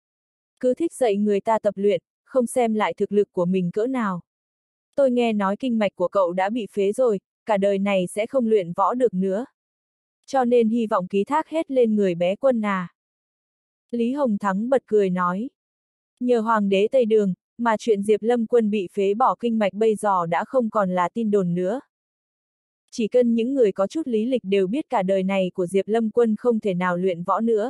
Cứ thích dạy người ta tập luyện, không xem lại thực lực của mình cỡ nào. Tôi nghe nói kinh mạch của cậu đã bị phế rồi, cả đời này sẽ không luyện võ được nữa. Cho nên hy vọng ký thác hết lên người bé Quân à. Lý Hồng Thắng bật cười nói. Nhờ Hoàng đế Tây Đường, mà chuyện Diệp Lâm Quân bị phế bỏ kinh mạch bây giờ đã không còn là tin đồn nữa. Chỉ cần những người có chút lý lịch đều biết cả đời này của Diệp Lâm Quân không thể nào luyện võ nữa.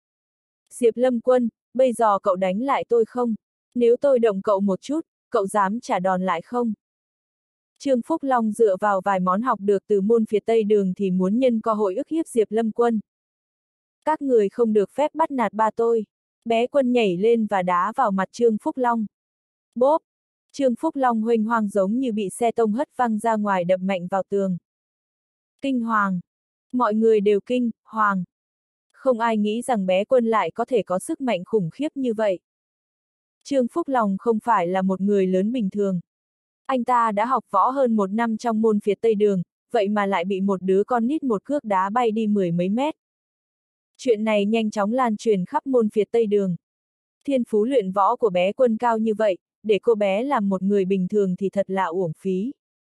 Diệp Lâm Quân, bây giờ cậu đánh lại tôi không? Nếu tôi động cậu một chút, cậu dám trả đòn lại không? Trương Phúc Long dựa vào vài món học được từ môn Phiệt Tây Đường thì muốn nhân cơ hội ức hiếp Diệp Lâm Quân. Các người không được phép bắt nạt ba tôi. Bé Quân nhảy lên và đá vào mặt Trương Phúc Long. Bốp! Trương Phúc Long huênh hoang giống như bị xe tông hất văng ra ngoài đập mạnh vào tường. Kinh hoàng! Mọi người đều kinh hoàng. Không ai nghĩ rằng bé Quân lại có thể có sức mạnh khủng khiếp như vậy. Trương Phúc Long không phải là một người lớn bình thường. Anh ta đã học võ hơn 1 năm trong môn Phiệt Tây Đường, vậy mà lại bị một đứa con nít một cước đá bay đi 10 mấy mét. Chuyện này nhanh chóng lan truyền khắp môn Phiệt Tây Đường. Thiên phú luyện võ của bé Quân cao như vậy, để cô bé làm một người bình thường thì thật là uổng phí.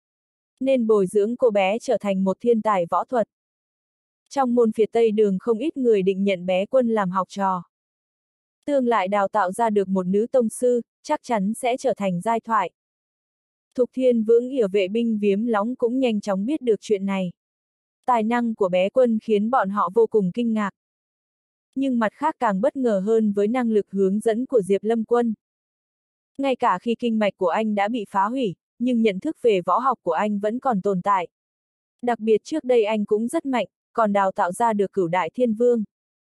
Nên bồi dưỡng cô bé trở thành một thiên tài võ thuật. Trong môn Phiệt Tây Đường không ít người định nhận bé Quân làm học trò. Tương lại đào tạo ra được một nữ tông sư, chắc chắn sẽ trở thành giai thoại. Thục Thiên Vững Yểu vệ binh Viếm Lóng cũng nhanh chóng biết được chuyện này. Tài năng của bé Quân khiến bọn họ vô cùng kinh ngạc. Nhưng mặt khác càng bất ngờ hơn với năng lực hướng dẫn của Diệp Lâm Quân. Ngay cả khi kinh mạch của anh đã bị phá hủy, nhưng nhận thức về võ học của anh vẫn còn tồn tại. Đặc biệt trước đây anh cũng rất mạnh, còn đào tạo ra được Cửu Đại Thiên Vương.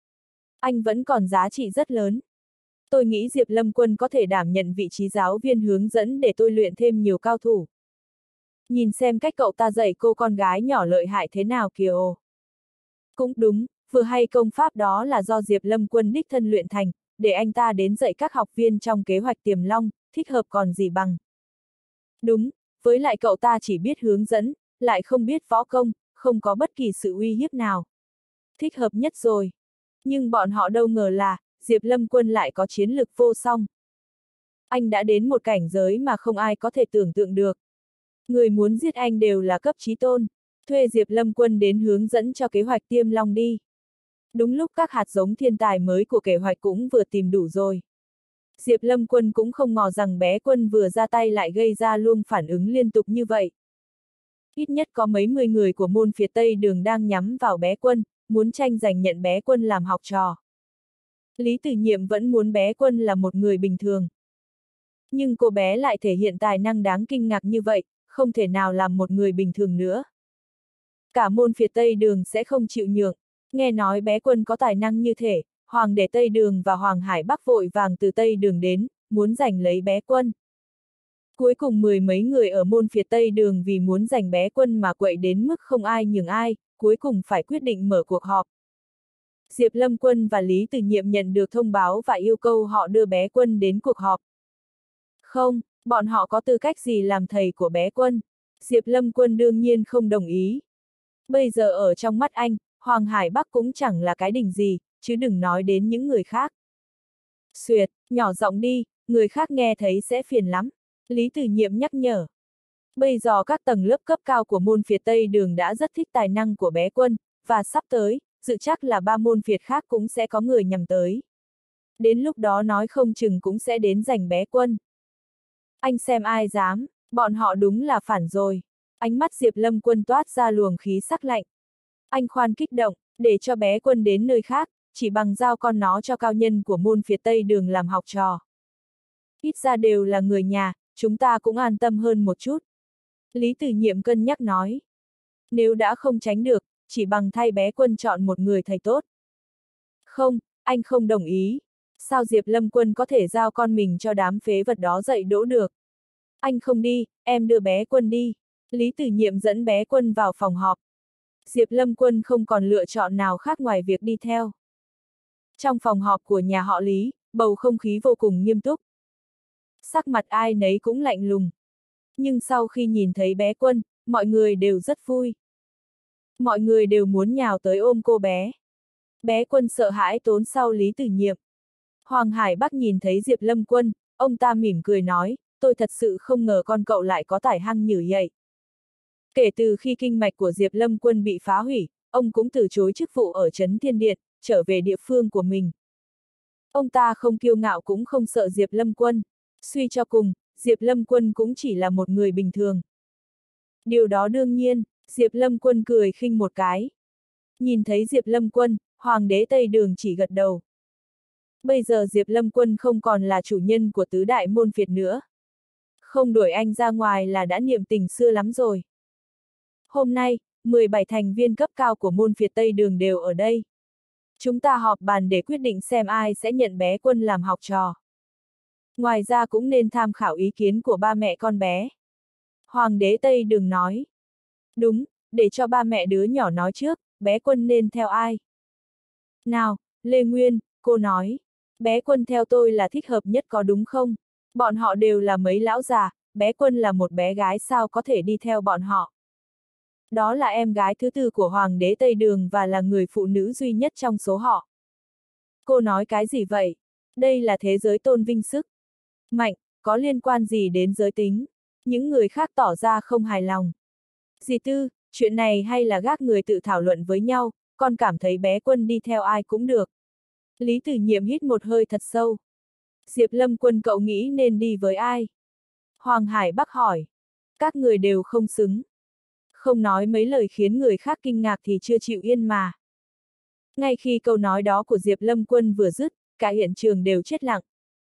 Anh vẫn còn giá trị rất lớn. Tôi nghĩ Diệp Lâm Quân có thể đảm nhận vị trí giáo viên hướng dẫn để tôi luyện thêm nhiều cao thủ. Nhìn xem cách cậu ta dạy cô con gái nhỏ lợi hại thế nào kìa ồ. Cũng đúng, vừa hay công pháp đó là do Diệp Lâm Quân đích thân luyện thành, để anh ta đến dạy các học viên trong kế hoạch Tiềm Long, thích hợp còn gì bằng. Đúng, với lại cậu ta chỉ biết hướng dẫn, lại không biết võ công, không có bất kỳ sự uy hiếp nào. Thích hợp nhất rồi. Nhưng bọn họ đâu ngờ là, Diệp Lâm Quân lại có chiến lực vô song. Anh đã đến một cảnh giới mà không ai có thể tưởng tượng được. Người muốn giết anh đều là cấp chí tôn, thuê Diệp Lâm Quân đến hướng dẫn cho kế hoạch Tiêm Long đi. Đúng lúc các hạt giống thiên tài mới của kế hoạch cũng vừa tìm đủ rồi. Diệp Lâm Quân cũng không ngờ rằng bé Quân vừa ra tay lại gây ra luôn phản ứng liên tục như vậy. Ít nhất có mấy mươi người của môn phía Tây Đường đang nhắm vào bé Quân, muốn tranh giành nhận bé Quân làm học trò. Lý Tử Nhiệm vẫn muốn bé Quân là một người bình thường. Nhưng cô bé lại thể hiện tài năng đáng kinh ngạc như vậy, không thể nào làm một người bình thường nữa. Cả môn phía Tây Đường sẽ không chịu nhượng, nghe nói bé Quân có tài năng như thể, Hoàng đế Tây Đường và Hoàng Hải Bắc vội vàng từ Tây Đường đến, muốn giành lấy bé Quân. Cuối cùng mười mấy người ở môn phía Tây Đường vì muốn giành bé Quân mà quậy đến mức không ai nhường ai, cuối cùng phải quyết định mở cuộc họp. Diệp Lâm Quân và Lý Tử Nhiệm nhận được thông báo và yêu cầu họ đưa bé Quân đến cuộc họp. Không, bọn họ có tư cách gì làm thầy của bé Quân? Diệp Lâm Quân đương nhiên không đồng ý. Bây giờ ở trong mắt anh, Hoàng Hải Bắc cũng chẳng là cái đỉnh gì, chứ đừng nói đến những người khác. Xuyệt, nhỏ giọng đi, người khác nghe thấy sẽ phiền lắm. Lý Tử Nhiệm nhắc nhở. Bây giờ các tầng lớp cấp cao của môn Việt Tây Đường đã rất thích tài năng của bé Quân, và sắp tới, dự chắc là 3 môn Việt khác cũng sẽ có người nhằm tới. Đến lúc đó nói không chừng cũng sẽ đến giành bé Quân. Anh xem ai dám, bọn họ đúng là phản rồi. Ánh mắt Diệp Lâm Quân toát ra luồng khí sắc lạnh. Anh khoan kích động, để cho bé Quân đến nơi khác, chỉ bằng giao con nó cho cao nhân của môn Việt Tây Đường làm học trò. Ít ra đều là người nhà, chúng ta cũng an tâm hơn một chút. Lý Tử Nhiệm cân nhắc nói. Nếu đã không tránh được, chỉ bằng thay bé Quân chọn một người thầy tốt. Không, anh không đồng ý. Sao Diệp Lâm Quân có thể giao con mình cho đám phế vật đó dạy dỗ được? Anh không đi, em đưa bé Quân đi. Lý Tử Nhiệm dẫn bé Quân vào phòng họp. Diệp Lâm Quân không còn lựa chọn nào khác ngoài việc đi theo. Trong phòng họp của nhà họ Lý, bầu không khí vô cùng nghiêm túc. Sắc mặt ai nấy cũng lạnh lùng. Nhưng sau khi nhìn thấy bé Quân, mọi người đều rất vui. Mọi người đều muốn nhào tới ôm cô bé. Bé Quân sợ hãi trốn sau Lý Tử Nhiệm. Hoàng Hải Bắc nhìn thấy Diệp Lâm Quân, ông ta mỉm cười nói, tôi thật sự không ngờ con cậu lại có tài hăng như vậy. Kể từ khi kinh mạch của Diệp Lâm Quân bị phá hủy, ông cũng từ chối chức vụ ở Trấn Thiên Điện, trở về địa phương của mình. Ông ta không kiêu ngạo cũng không sợ Diệp Lâm Quân. Suy cho cùng, Diệp Lâm Quân cũng chỉ là một người bình thường. Điều đó đương nhiên, Diệp Lâm Quân cười khinh một cái. Nhìn thấy Diệp Lâm Quân, Hoàng đế Tây Đường chỉ gật đầu. Bây giờ Diệp Lâm Quân không còn là chủ nhân của tứ đại môn Việt nữa. Không đuổi anh ra ngoài là đã niệm tình xưa lắm rồi. Hôm nay, 17 thành viên cấp cao của môn Việt Tây Đường đều ở đây. Chúng ta họp bàn để quyết định xem ai sẽ nhận bé Quân làm học trò. Ngoài ra cũng nên tham khảo ý kiến của ba mẹ con bé. Hoàng đế Tây Đường nói. Đúng, để cho ba mẹ đứa nhỏ nói trước, bé Quân nên theo ai? Nào, Lê Nguyên, cô nói. Bé Quân theo tôi là thích hợp nhất có đúng không? Bọn họ đều là mấy lão già, bé Quân là một bé gái sao có thể đi theo bọn họ? Đó là em gái thứ tư của Hoàng đế Tây Đường và là người phụ nữ duy nhất trong số họ. Cô nói cái gì vậy? Đây là thế giới tôn vinh sức mạnh, có liên quan gì đến giới tính? Những người khác tỏ ra không hài lòng. Dì Tư, chuyện này hay là gác người tự thảo luận với nhau, con cảm thấy bé Quân đi theo ai cũng được. Lý Tử Nhiệm hít một hơi thật sâu. Diệp Lâm Quân cậu nghĩ nên đi với ai? Hoàng Hải Bắc hỏi. Các người đều không xứng. Không nói mấy lời khiến người khác kinh ngạc thì chưa chịu yên mà. Ngay khi câu nói đó của Diệp Lâm Quân vừa dứt, cả hiện trường đều chết lặng.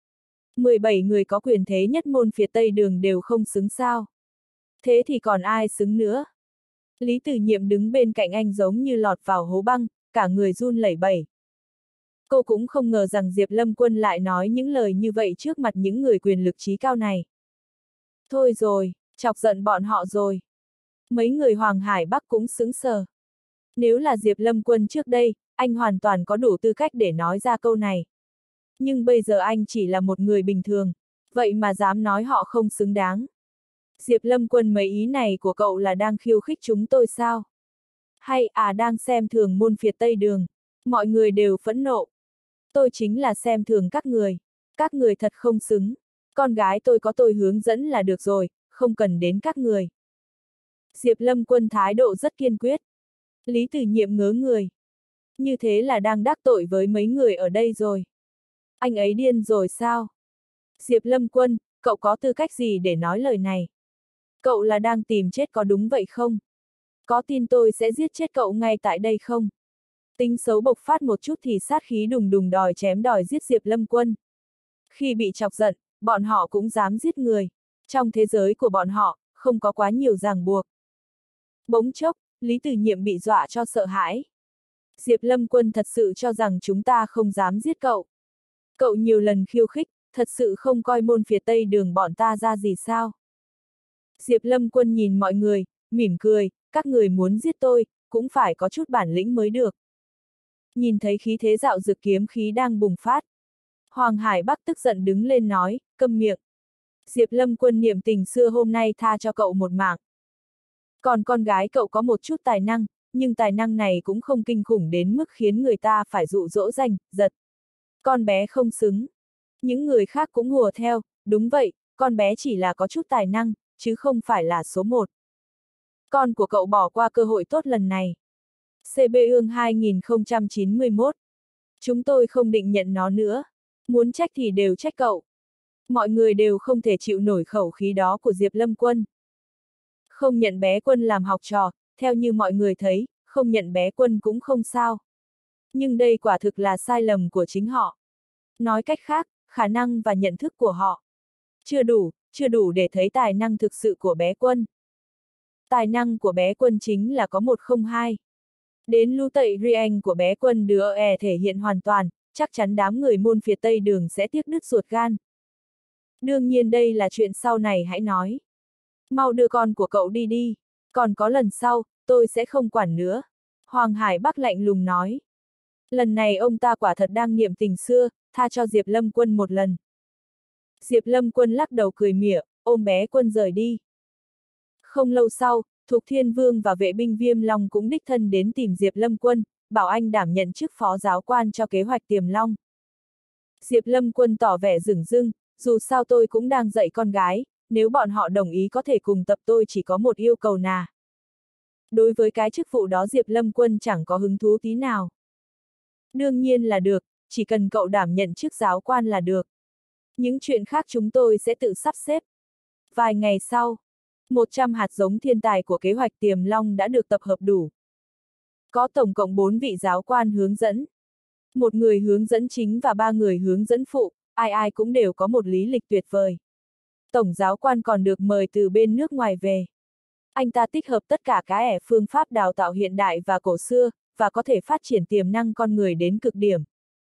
17 người có quyền thế nhất môn phía Tây Đường đều không xứng sao. Thế thì còn ai xứng nữa? Lý Tử Nhiệm đứng bên cạnh anh giống như lọt vào hố băng, cả người run lẩy bẩy. Cô cũng không ngờ rằng Diệp Lâm Quân lại nói những lời như vậy trước mặt những người quyền lực trí cao này. Thôi rồi, chọc giận bọn họ rồi. Mấy người Hoàng Hải Bắc cũng sững sờ. Nếu là Diệp Lâm Quân trước đây, anh hoàn toàn có đủ tư cách để nói ra câu này. Nhưng bây giờ anh chỉ là một người bình thường, vậy mà dám nói họ không xứng đáng. Diệp Lâm Quân mấy ý này của cậu là đang khiêu khích chúng tôi sao? Hay đang xem thường môn Việt Tây Đường? Mọi người đều phẫn nộ. Tôi chính là xem thường các người thật không xứng. Con gái tôi có tôi hướng dẫn là được rồi, không cần đến các người. Diệp Lâm Quân thái độ rất kiên quyết. Lý Tử Nhiệm ngớ người. Như thế là đang đắc tội với mấy người ở đây rồi. Anh ấy điên rồi sao? Diệp Lâm Quân, cậu có tư cách gì để nói lời này? Cậu là đang tìm chết có đúng vậy không? Có tin tôi sẽ giết chết cậu ngay tại đây không? Tính xấu bộc phát một chút thì sát khí đùng đùng đòi chém đòi giết Diệp Lâm Quân. Khi bị chọc giận, bọn họ cũng dám giết người. Trong thế giới của bọn họ, không có quá nhiều ràng buộc. Bỗng chốc, Lý Tử Nhiệm bị dọa cho sợ hãi. Diệp Lâm Quân thật sự cho rằng chúng ta không dám giết cậu. Cậu nhiều lần khiêu khích, thật sự không coi môn phía Tây Đường bọn ta ra gì sao? Diệp Lâm Quân nhìn mọi người, mỉm cười, các người muốn giết tôi, cũng phải có chút bản lĩnh mới được. Nhìn thấy khí thế dạo dực kiếm khí đang bùng phát. Hoàng Hải Bắc tức giận đứng lên nói, câm miệng. Diệp Lâm Quân niệm tình xưa hôm nay tha cho cậu một mạng. Còn con gái cậu có một chút tài năng, nhưng tài năng này cũng không kinh khủng đến mức khiến người ta phải dụ dỗ giành, giật. Con bé không xứng. Những người khác cũng hùa theo, đúng vậy, con bé chỉ là có chút tài năng, chứ không phải là số một. Con của cậu bỏ qua cơ hội tốt lần này. CB ương 2091. Chúng tôi không định nhận nó nữa. Muốn trách thì đều trách cậu. Mọi người đều không thể chịu nổi khẩu khí đó của Diệp Lâm Quân. Không nhận bé Quân làm học trò, theo như mọi người thấy, không nhận bé Quân cũng không sao. Nhưng đây quả thực là sai lầm của chính họ. Nói cách khác, khả năng và nhận thức của họ chưa đủ để thấy tài năng thực sự của bé Quân. Tài năng của bé Quân chính là có 102. Đến lưu tẩy riêng của bé Quân đứa thể hiện hoàn toàn, chắc chắn đám người môn phía Tây Đường sẽ tiếc đứt ruột gan. Đương nhiên đây là chuyện sau này hãy nói. Mau đưa con của cậu đi đi, còn có lần sau, tôi sẽ không quản nữa. Hoàng Hải Bắc lạnh lùng nói. Lần này ông ta quả thật đang niệm tình xưa, tha cho Diệp Lâm Quân một lần. Diệp Lâm Quân lắc đầu cười mỉa, ôm bé Quân rời đi. Không lâu sau, Thục Thiên Vương và vệ binh Viêm Long cũng đích thân đến tìm Diệp Lâm Quân, bảo anh đảm nhận chức phó giáo quan cho kế hoạch Tiềm Long. Diệp Lâm Quân tỏ vẻ dửng dưng, dù sao tôi cũng đang dạy con gái, nếu bọn họ đồng ý có thể cùng tập tôi chỉ có một yêu cầu nà. Đối với cái chức vụ đó Diệp Lâm Quân chẳng có hứng thú tí nào. Đương nhiên là được, chỉ cần cậu đảm nhận chức giáo quan là được. Những chuyện khác chúng tôi sẽ tự sắp xếp. Vài ngày sau, 100 hạt giống thiên tài của kế hoạch Tiềm Long đã được tập hợp đủ. Có tổng cộng 4 vị giáo quan hướng dẫn. Một người hướng dẫn chính và 3 người hướng dẫn phụ, ai ai cũng đều có một lý lịch tuyệt vời. Tổng giáo quan còn được mời từ bên nước ngoài về. Anh ta tích hợp tất cả phương pháp đào tạo hiện đại và cổ xưa, và có thể phát triển tiềm năng con người đến cực điểm.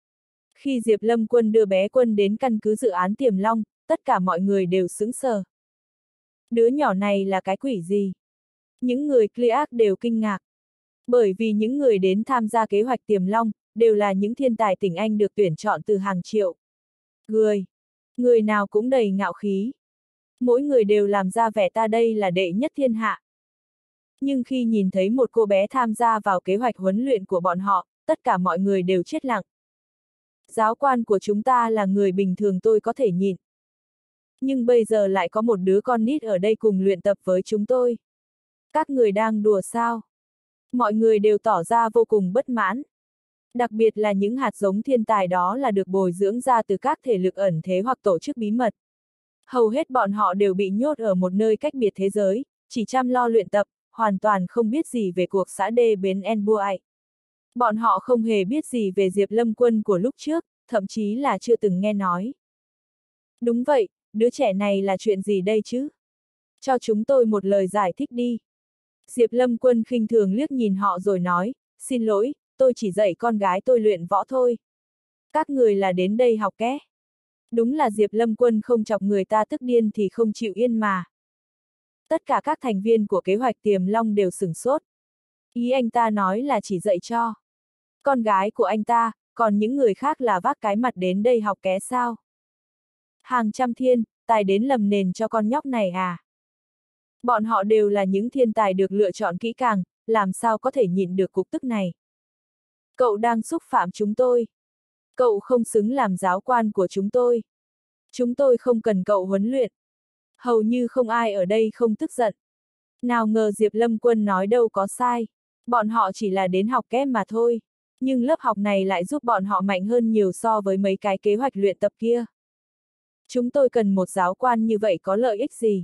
Khi Diệp Lâm Quân đưa bé Quân đến căn cứ dự án Tiềm Long, tất cả mọi người đều sững sờ. Đứa nhỏ này là cái quỷ gì? Những người Clear đều kinh ngạc. Bởi vì những người đến tham gia kế hoạch Tiềm Long, đều là những thiên tài tỉnh Anh được tuyển chọn từ hàng triệu. Người nào cũng đầy ngạo khí. Mỗi người đều làm ra vẻ ta đây là đệ nhất thiên hạ. Nhưng khi nhìn thấy một cô bé tham gia vào kế hoạch huấn luyện của bọn họ, tất cả mọi người đều chết lặng. Giáo quan của chúng ta là người bình thường tôi có thể nhịn. Nhưng bây giờ lại có một đứa con nít ở đây cùng luyện tập với chúng tôi. Các người đang đùa sao? Mọi người đều tỏ ra vô cùng bất mãn. Đặc biệt là những hạt giống thiên tài đó là được bồi dưỡng ra từ các thể lực ẩn thế hoặc tổ chức bí mật. Hầu hết bọn họ đều bị nhốt ở một nơi cách biệt thế giới, chỉ chăm lo luyện tập, hoàn toàn không biết gì về cuộc xã đê bến Enbuai. Bọn họ không hề biết gì về Diệp Lâm Quân của lúc trước, thậm chí là chưa từng nghe nói. Đúng vậy, đứa trẻ này là chuyện gì đây chứ? Cho chúng tôi một lời giải thích đi. Diệp Lâm Quân khinh thường liếc nhìn họ rồi nói, xin lỗi, tôi chỉ dạy con gái tôi luyện võ thôi. Các người là đến đây học ké. Đúng là Diệp Lâm Quân không chọc người ta tức điên thì không chịu yên mà. Tất cả các thành viên của kế hoạch Tiềm Long đều sửng sốt. Ý anh ta nói là chỉ dạy cho con gái của anh ta, còn những người khác là vác cái mặt đến đây học ké sao? Hàng trăm thiên, tài đến lầm nền cho con nhóc này à? Bọn họ đều là những thiên tài được lựa chọn kỹ càng, làm sao có thể nhịn được cục tức này? Cậu đang xúc phạm chúng tôi. Cậu không xứng làm giáo quan của chúng tôi. Chúng tôi không cần cậu huấn luyện. Hầu như không ai ở đây không tức giận. Nào ngờ Diệp Lâm Quân nói đâu có sai. Bọn họ chỉ là đến học kép mà thôi. Nhưng lớp học này lại giúp bọn họ mạnh hơn nhiều so với mấy cái kế hoạch luyện tập kia. Chúng tôi cần một giáo quan như vậy có lợi ích gì?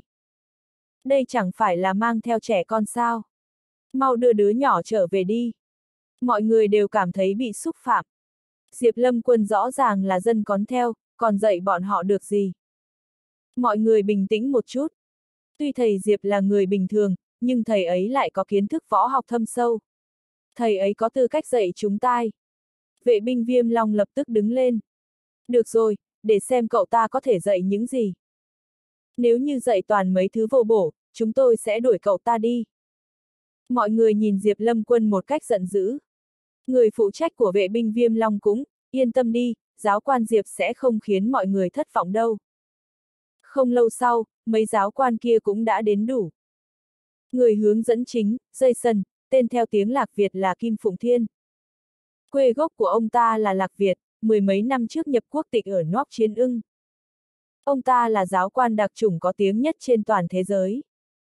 Đây chẳng phải là mang theo trẻ con sao? Mau đưa đứa nhỏ trở về đi. Mọi người đều cảm thấy bị xúc phạm. Diệp Lâm Quân rõ ràng là dân con theo, còn dạy bọn họ được gì? Mọi người bình tĩnh một chút. Tuy thầy Diệp là người bình thường, nhưng thầy ấy lại có kiến thức võ học thâm sâu. Thầy ấy có tư cách dạy chúng tai. Vệ binh Viêm Long lập tức đứng lên. Được rồi, để xem cậu ta có thể dạy những gì. Nếu như dạy toàn mấy thứ vô bổ, chúng tôi sẽ đuổi cậu ta đi. Mọi người nhìn Diệp Lâm Quân một cách giận dữ. Người phụ trách của vệ binh Viêm Long cũng, yên tâm đi, giáo quan Diệp sẽ không khiến mọi người thất vọng đâu. Không lâu sau, mấy giáo quan kia cũng đã đến đủ. Người hướng dẫn chính, Jason, tên theo tiếng Lạc Việt là Kim Phụng Thiên. Quê gốc của ông ta là Lạc Việt, mười mấy năm trước nhập quốc tịch ở Nóc Chiến Ưng. Ông ta là giáo quan đặc chủng có tiếng nhất trên toàn thế giới.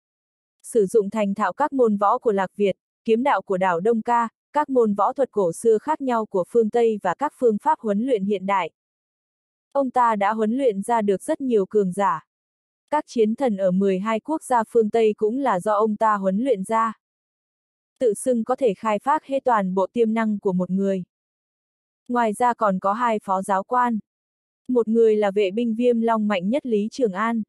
Sử dụng thành thạo các môn võ của Lạc Việt, kiếm đạo của đảo Đông Ca, các môn võ thuật cổ xưa khác nhau của phương Tây và các phương pháp huấn luyện hiện đại. Ông ta đã huấn luyện ra được rất nhiều cường giả. Các chiến thần ở 12 quốc gia phương Tây cũng là do ông ta huấn luyện ra. Tự xưng có thể khai phác hết toàn bộ tiềm năng của một người. Ngoài ra còn có hai phó giáo quan. Một người là vệ binh Viêm Long mạnh nhất Lý Trường An.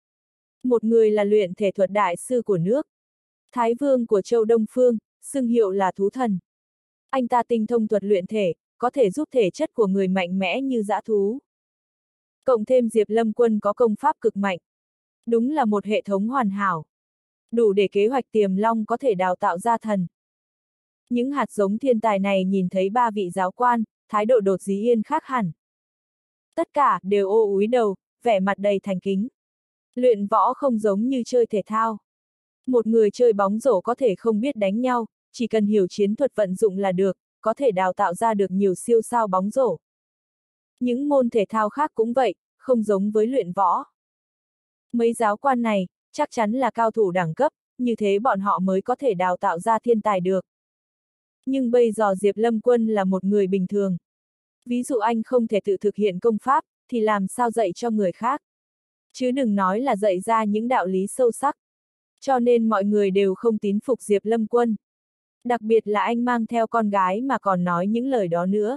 Một người là luyện thể thuật đại sư của nước. Thái Vương của Châu Đông Phương, xưng hiệu là Thú Thần. Anh ta tinh thông thuật luyện thể, có thể giúp thể chất của người mạnh mẽ như dã thú. Cộng thêm Diệp Lâm Quân có công pháp cực mạnh. Đúng là một hệ thống hoàn hảo. Đủ để kế hoạch Tiềm Long có thể đào tạo ra thần. Những hạt giống thiên tài này nhìn thấy ba vị giáo quan, thái độ đột dí yên khác hẳn. Tất cả đều ô úi đầu, vẻ mặt đầy thành kính. Luyện võ không giống như chơi thể thao. Một người chơi bóng rổ có thể không biết đánh nhau, chỉ cần hiểu chiến thuật vận dụng là được, có thể đào tạo ra được nhiều siêu sao bóng rổ. Những môn thể thao khác cũng vậy, không giống với luyện võ. Mấy giáo quan này, chắc chắn là cao thủ đẳng cấp, như thế bọn họ mới có thể đào tạo ra thiên tài được. Nhưng bây giờ Diệp Lâm Quân là một người bình thường. Ví dụ anh không thể tự thực hiện công pháp, thì làm sao dạy cho người khác. Chứ đừng nói là dạy ra những đạo lý sâu sắc. Cho nên mọi người đều không tín phục Diệp Lâm Quân. Đặc biệt là anh mang theo con gái mà còn nói những lời đó nữa.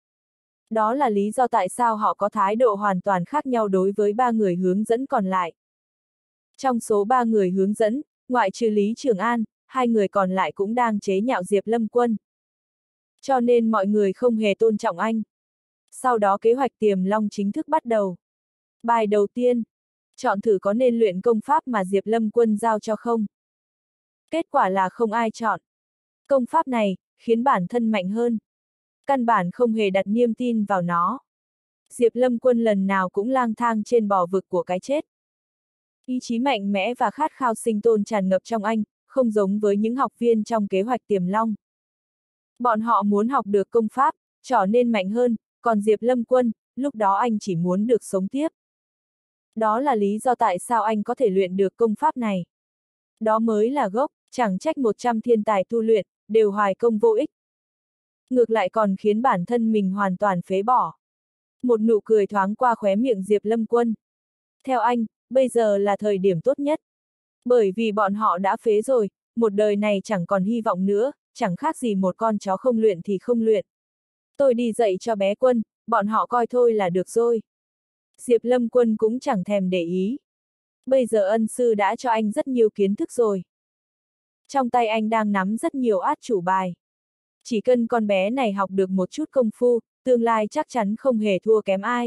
Đó là lý do tại sao họ có thái độ hoàn toàn khác nhau đối với ba người hướng dẫn còn lại. Trong số ba người hướng dẫn, ngoại trừ Lý Trường An, hai người còn lại cũng đang chế nhạo Diệp Lâm Quân. Cho nên mọi người không hề tôn trọng anh. Sau đó kế hoạch Tiềm Long chính thức bắt đầu. Bài đầu tiên, chọn thử có nên luyện công pháp mà Diệp Lâm Quân giao cho không. Kết quả là không ai chọn. Công pháp này, khiến bản thân mạnh hơn. Căn bản không hề đặt niềm tin vào nó. Diệp Lâm Quân lần nào cũng lang thang trên bò vực của cái chết. Ý chí mạnh mẽ và khát khao sinh tồn tràn ngập trong anh, không giống với những học viên trong kế hoạch Tiềm Long. Bọn họ muốn học được công pháp, trở nên mạnh hơn, còn Diệp Lâm Quân, lúc đó anh chỉ muốn được sống tiếp. Đó là lý do tại sao anh có thể luyện được công pháp này. Đó mới là gốc, chẳng trách 100 thiên tài tu luyện, đều hoài công vô ích. Ngược lại còn khiến bản thân mình hoàn toàn phế bỏ. Một nụ cười thoáng qua khóe miệng Diệp Lâm Quân. Theo anh, bây giờ là thời điểm tốt nhất. Bởi vì bọn họ đã phế rồi, một đời này chẳng còn hy vọng nữa, chẳng khác gì một con chó không luyện thì không luyện. Tôi đi dạy cho bé Quân, bọn họ coi thôi là được rồi. Diệp Lâm Quân cũng chẳng thèm để ý. Bây giờ ân sư đã cho anh rất nhiều kiến thức rồi. Trong tay anh đang nắm rất nhiều át chủ bài. Chỉ cần con bé này học được một chút công phu, tương lai chắc chắn không hề thua kém ai.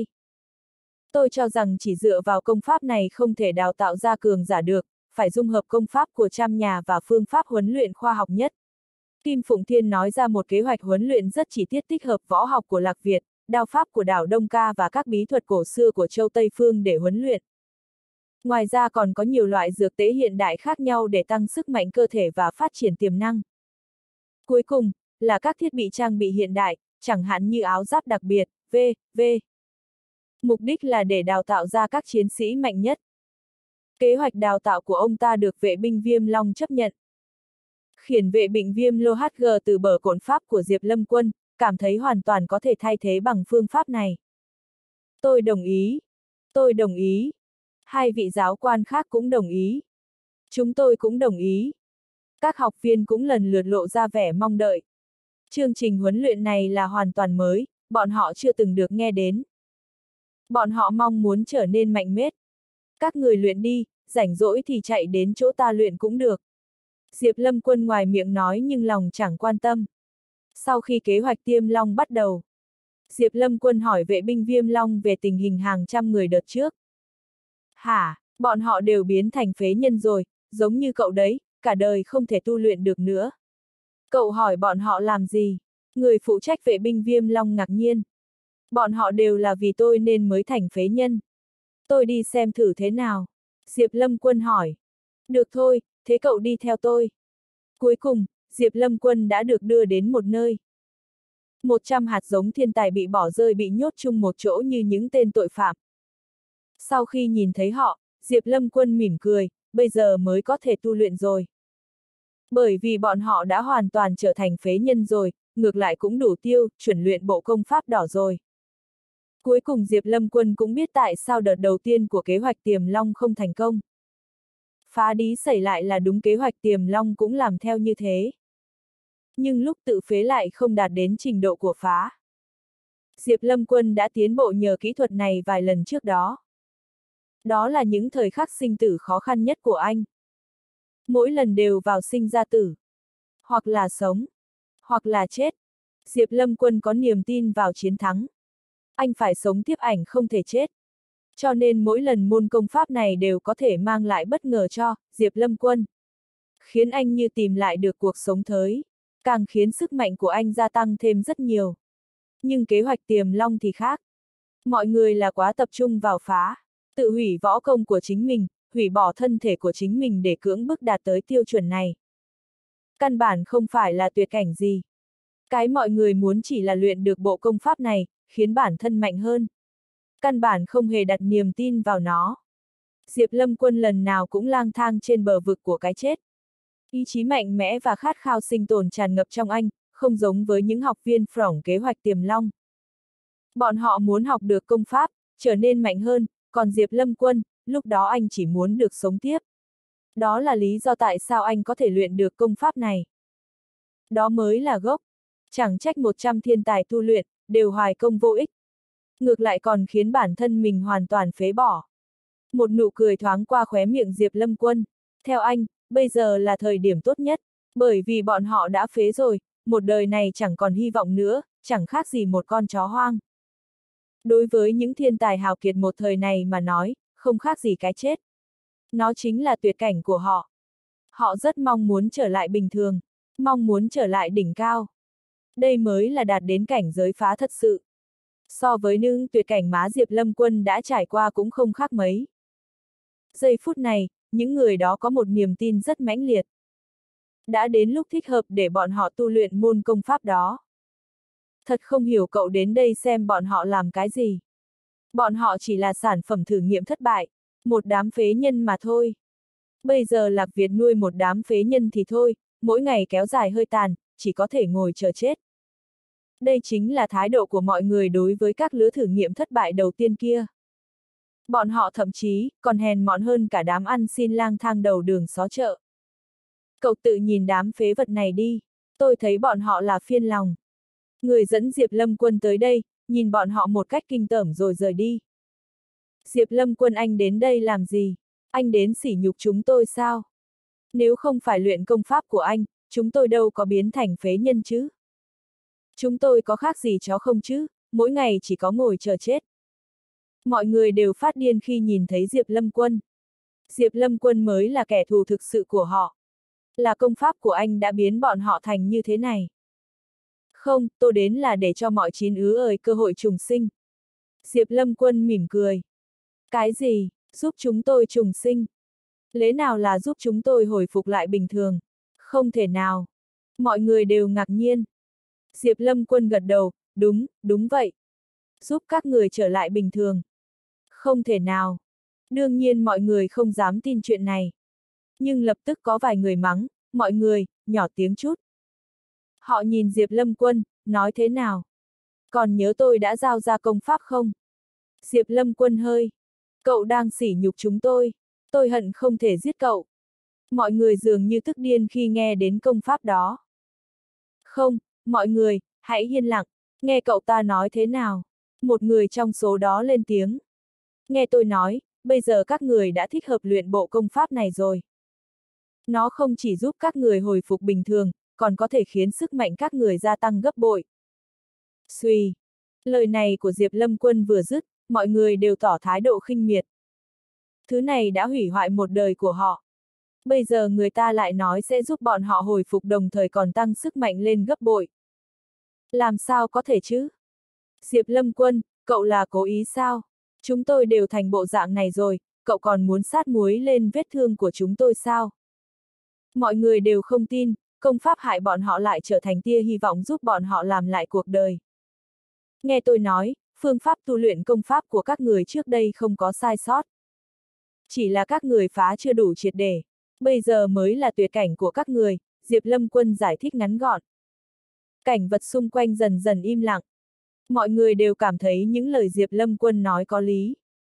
Tôi cho rằng chỉ dựa vào công pháp này không thể đào tạo ra cường giả được, phải dung hợp công pháp của trăm nhà và phương pháp huấn luyện khoa học nhất. Kim Phụng Thiên nói ra một kế hoạch huấn luyện rất chi tiết tích hợp võ học của Lạc Việt, đao pháp của đảo Đông Ca và các bí thuật cổ xưa của châu Tây Phương để huấn luyện. Ngoài ra còn có nhiều loại dược tế hiện đại khác nhau để tăng sức mạnh cơ thể và phát triển tiềm năng. Cuối cùng, là các thiết bị trang bị hiện đại, chẳng hạn như áo giáp đặc biệt, v.v. Mục đích là để đào tạo ra các chiến sĩ mạnh nhất. Kế hoạch đào tạo của ông ta được vệ binh Viêm Long chấp nhận. Khiển vệ binh Viêm Lô HG từ bờ cổn pháp của Diệp Lâm Quân, cảm thấy hoàn toàn có thể thay thế bằng phương pháp này. Tôi đồng ý. Tôi đồng ý. Hai vị giáo quan khác cũng đồng ý. Chúng tôi cũng đồng ý. Các học viên cũng lần lượt lộ ra vẻ mong đợi. Chương trình huấn luyện này là hoàn toàn mới, bọn họ chưa từng được nghe đến. Bọn họ mong muốn trở nên mạnh mẽ. Các người luyện đi, rảnh rỗi thì chạy đến chỗ ta luyện cũng được. Diệp Lâm Quân ngoài miệng nói nhưng lòng chẳng quan tâm. Sau khi kế hoạch Tiêm Long bắt đầu, Diệp Lâm Quân hỏi vệ binh Viêm Long về tình hình hàng trăm người đợt trước. Hả, bọn họ đều biến thành phế nhân rồi, giống như cậu đấy, cả đời không thể tu luyện được nữa. Cậu hỏi bọn họ làm gì? Người phụ trách vệ binh Viêm Long ngạc nhiên. Bọn họ đều là vì tôi nên mới thành phế nhân. Tôi đi xem thử thế nào. Diệp Lâm Quân hỏi. Được thôi, thế cậu đi theo tôi. Cuối cùng, Diệp Lâm Quân đã được đưa đến một nơi. 100 hạt giống thiên tài bị bỏ rơi bị nhốt chung một chỗ như những tên tội phạm. Sau khi nhìn thấy họ, Diệp Lâm Quân mỉm cười, bây giờ mới có thể tu luyện rồi. Bởi vì bọn họ đã hoàn toàn trở thành phế nhân rồi, ngược lại cũng đủ tiêu, chuẩn luyện bộ công pháp đỏ rồi. Cuối cùng Diệp Lâm Quân cũng biết tại sao đợt đầu tiên của kế hoạch Tiềm Long không thành công. Phá Đí xảy lại là đúng, kế hoạch Tiềm Long cũng làm theo như thế. Nhưng lúc tự phế lại không đạt đến trình độ của Phá. Diệp Lâm Quân đã tiến bộ nhờ kỹ thuật này vài lần trước đó. Đó là những thời khắc sinh tử khó khăn nhất của anh. Mỗi lần đều vào sinh ra tử. Hoặc là sống, hoặc là chết. Diệp Lâm Quân có niềm tin vào chiến thắng. Anh phải sống tiếp, ảnh không thể chết. Cho nên mỗi lần môn công pháp này đều có thể mang lại bất ngờ cho Diệp Lâm Quân. Khiến anh như tìm lại được cuộc sống thới. Càng khiến sức mạnh của anh gia tăng thêm rất nhiều. Nhưng kế hoạch Tiềm Long thì khác. Mọi người là quá tập trung vào Phá. Tự hủy võ công của chính mình, hủy bỏ thân thể của chính mình để cưỡng bức đạt tới tiêu chuẩn này. Căn bản không phải là tuyệt cảnh gì. Cái mọi người muốn chỉ là luyện được bộ công pháp này, khiến bản thân mạnh hơn. Căn bản không hề đặt niềm tin vào nó. Diệp Lâm Quân lần nào cũng lang thang trên bờ vực của cái chết. Ý chí mạnh mẽ và khát khao sinh tồn tràn ngập trong anh, không giống với những học viên phỏng kế hoạch Tiềm Long. Bọn họ muốn học được công pháp, trở nên mạnh hơn, còn Diệp Lâm Quân, lúc đó anh chỉ muốn được sống tiếp. Đó là lý do tại sao anh có thể luyện được công pháp này. Đó mới là gốc. Chẳng trách 100 thiên tài tu luyện, đều hoài công vô ích. Ngược lại còn khiến bản thân mình hoàn toàn phế bỏ. Một nụ cười thoáng qua khóe miệng Diệp Lâm Quân. Theo anh, bây giờ là thời điểm tốt nhất, bởi vì bọn họ đã phế rồi, một đời này chẳng còn hy vọng nữa, chẳng khác gì một con chó hoang. Đối với những thiên tài hào kiệt một thời này mà nói, không khác gì cái chết. Nó chính là tuyệt cảnh của họ. Họ rất mong muốn trở lại bình thường, mong muốn trở lại đỉnh cao. Đây mới là đạt đến cảnh giới Phá thật sự. So với những tuyệt cảnh mà Diệp Lâm Quân đã trải qua cũng không khác mấy. Giây phút này, những người đó có một niềm tin rất mãnh liệt. Đã đến lúc thích hợp để bọn họ tu luyện môn công pháp đó. Thật không hiểu cậu đến đây xem bọn họ làm cái gì. Bọn họ chỉ là sản phẩm thử nghiệm thất bại, một đám phế nhân mà thôi. Bây giờ Lạc Việt nuôi một đám phế nhân thì thôi, mỗi ngày kéo dài hơi tàn, chỉ có thể ngồi chờ chết. Đây chính là thái độ của mọi người đối với các lứa thử nghiệm thất bại đầu tiên kia. Bọn họ thậm chí còn hèn mọn hơn cả đám ăn xin lang thang đầu đường xó chợ. Cậu tự nhìn đám phế vật này đi, tôi thấy bọn họ là phiền lòng. Người dẫn Diệp Lâm Quân tới đây, nhìn bọn họ một cách kinh tởm rồi rời đi. Diệp Lâm Quân, anh đến đây làm gì? Anh đến sỉ nhục chúng tôi sao? Nếu không phải luyện công pháp của anh, chúng tôi đâu có biến thành phế nhân chứ? Chúng tôi có khác gì chó không chứ, mỗi ngày chỉ có ngồi chờ chết. Mọi người đều phát điên khi nhìn thấy Diệp Lâm Quân. Diệp Lâm Quân mới là kẻ thù thực sự của họ. Là công pháp của anh đã biến bọn họ thành như thế này. Không, tôi đến là để cho mọi chín ứ ơi cơ hội trùng sinh. Diệp Lâm Quân mỉm cười. Cái gì, giúp chúng tôi trùng sinh? Lẽ nào là giúp chúng tôi hồi phục lại bình thường? Không thể nào. Mọi người đều ngạc nhiên. Diệp Lâm Quân gật đầu, đúng, đúng vậy. Giúp các người trở lại bình thường. Không thể nào. Đương nhiên mọi người không dám tin chuyện này. Nhưng lập tức có vài người mắng, mọi người, nhỏ tiếng chút. Họ nhìn Diệp Lâm Quân, nói thế nào? Còn nhớ tôi đã giao ra công pháp không? Diệp Lâm Quân hơi. Cậu đang sỉ nhục chúng tôi hận không thể giết cậu. Mọi người dường như tức điên khi nghe đến công pháp đó. Không, mọi người, hãy yên lặng, nghe cậu ta nói thế nào. Một người trong số đó lên tiếng. Nghe tôi nói, bây giờ các người đã thích hợp luyện bộ công pháp này rồi. Nó không chỉ giúp các người hồi phục bình thường, còn có thể khiến sức mạnh các người gia tăng gấp bội. Xuy. Lời này của Diệp Lâm Quân vừa dứt, mọi người đều tỏ thái độ khinh miệt. Thứ này đã hủy hoại một đời của họ. Bây giờ người ta lại nói sẽ giúp bọn họ hồi phục đồng thời còn tăng sức mạnh lên gấp bội. Làm sao có thể chứ? Diệp Lâm Quân, cậu là cố ý sao? Chúng tôi đều thành bộ dạng này rồi, cậu còn muốn sát muối lên vết thương của chúng tôi sao? Mọi người đều không tin, công pháp hại bọn họ lại trở thành tia hy vọng giúp bọn họ làm lại cuộc đời. Nghe tôi nói, phương pháp tu luyện công pháp của các người trước đây không có sai sót. Chỉ là các người phá chưa đủ triệt để. Bây giờ mới là tuyệt cảnh của các người, Diệp Lâm Quân giải thích ngắn gọn. Cảnh vật xung quanh dần dần im lặng. Mọi người đều cảm thấy những lời Diệp Lâm Quân nói có lý.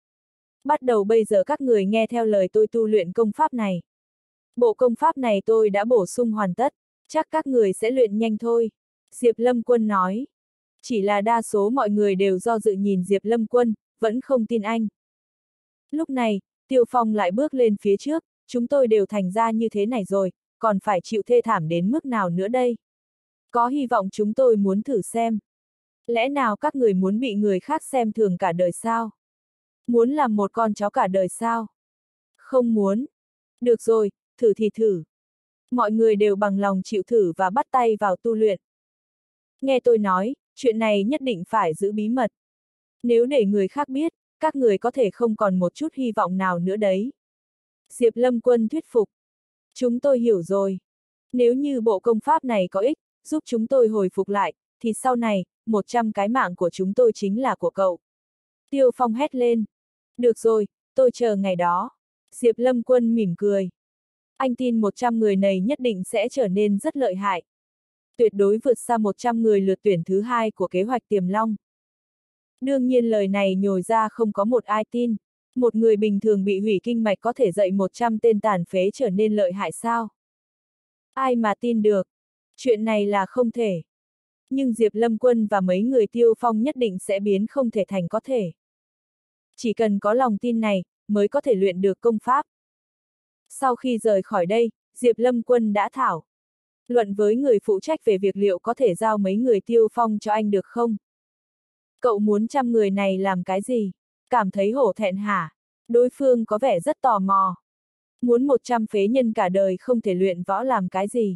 Bắt đầu bây giờ các người nghe theo lời tôi tu luyện công pháp này. Bộ công pháp này tôi đã bổ sung hoàn tất, chắc các người sẽ luyện nhanh thôi. Diệp Lâm Quân nói. Chỉ là đa số mọi người đều do dự nhìn Diệp Lâm Quân, vẫn không tin anh. Lúc này, Tiêu Phong lại bước lên phía trước, chúng tôi đều thành ra như thế này rồi, còn phải chịu thê thảm đến mức nào nữa đây? Có hy vọng chúng tôi muốn thử xem. Lẽ nào các người muốn bị người khác xem thường cả đời sao? Muốn làm một con chó cả đời sao? Không muốn. Được rồi, thử thì thử. Mọi người đều bằng lòng chịu thử và bắt tay vào tu luyện. Nghe tôi nói, chuyện này nhất định phải giữ bí mật. Nếu để người khác biết, các người có thể không còn một chút hy vọng nào nữa đấy. Diệp Lâm Quân thuyết phục. Chúng tôi hiểu rồi. Nếu như bộ công pháp này có ích, giúp chúng tôi hồi phục lại, thì sau này, 100 cái mạng của chúng tôi chính là của cậu. Tiêu Phong hét lên. Được rồi, tôi chờ ngày đó. Diệp Lâm Quân mỉm cười. Anh tin 100 người này nhất định sẽ trở nên rất lợi hại. Tuyệt đối vượt xa 100 người lượt tuyển thứ hai của kế hoạch Tiềm Long. Đương nhiên lời này nhồi ra không có một ai tin. Một người bình thường bị hủy kinh mạch có thể dạy 100 tên tàn phế trở nên lợi hại sao? Ai mà tin được? Chuyện này là không thể. Nhưng Diệp Lâm Quân và mấy người Tiêu Phong nhất định sẽ biến không thể thành có thể. Chỉ cần có lòng tin này, mới có thể luyện được công pháp. Sau khi rời khỏi đây, Diệp Lâm Quân đã thảo luận với người phụ trách về việc liệu có thể giao mấy người Tiêu Phong cho anh được không? Cậu muốn 100 người này làm cái gì? Cảm thấy hổ thẹn hả? Đối phương có vẻ rất tò mò. Muốn 100 phế nhân cả đời không thể luyện võ làm cái gì?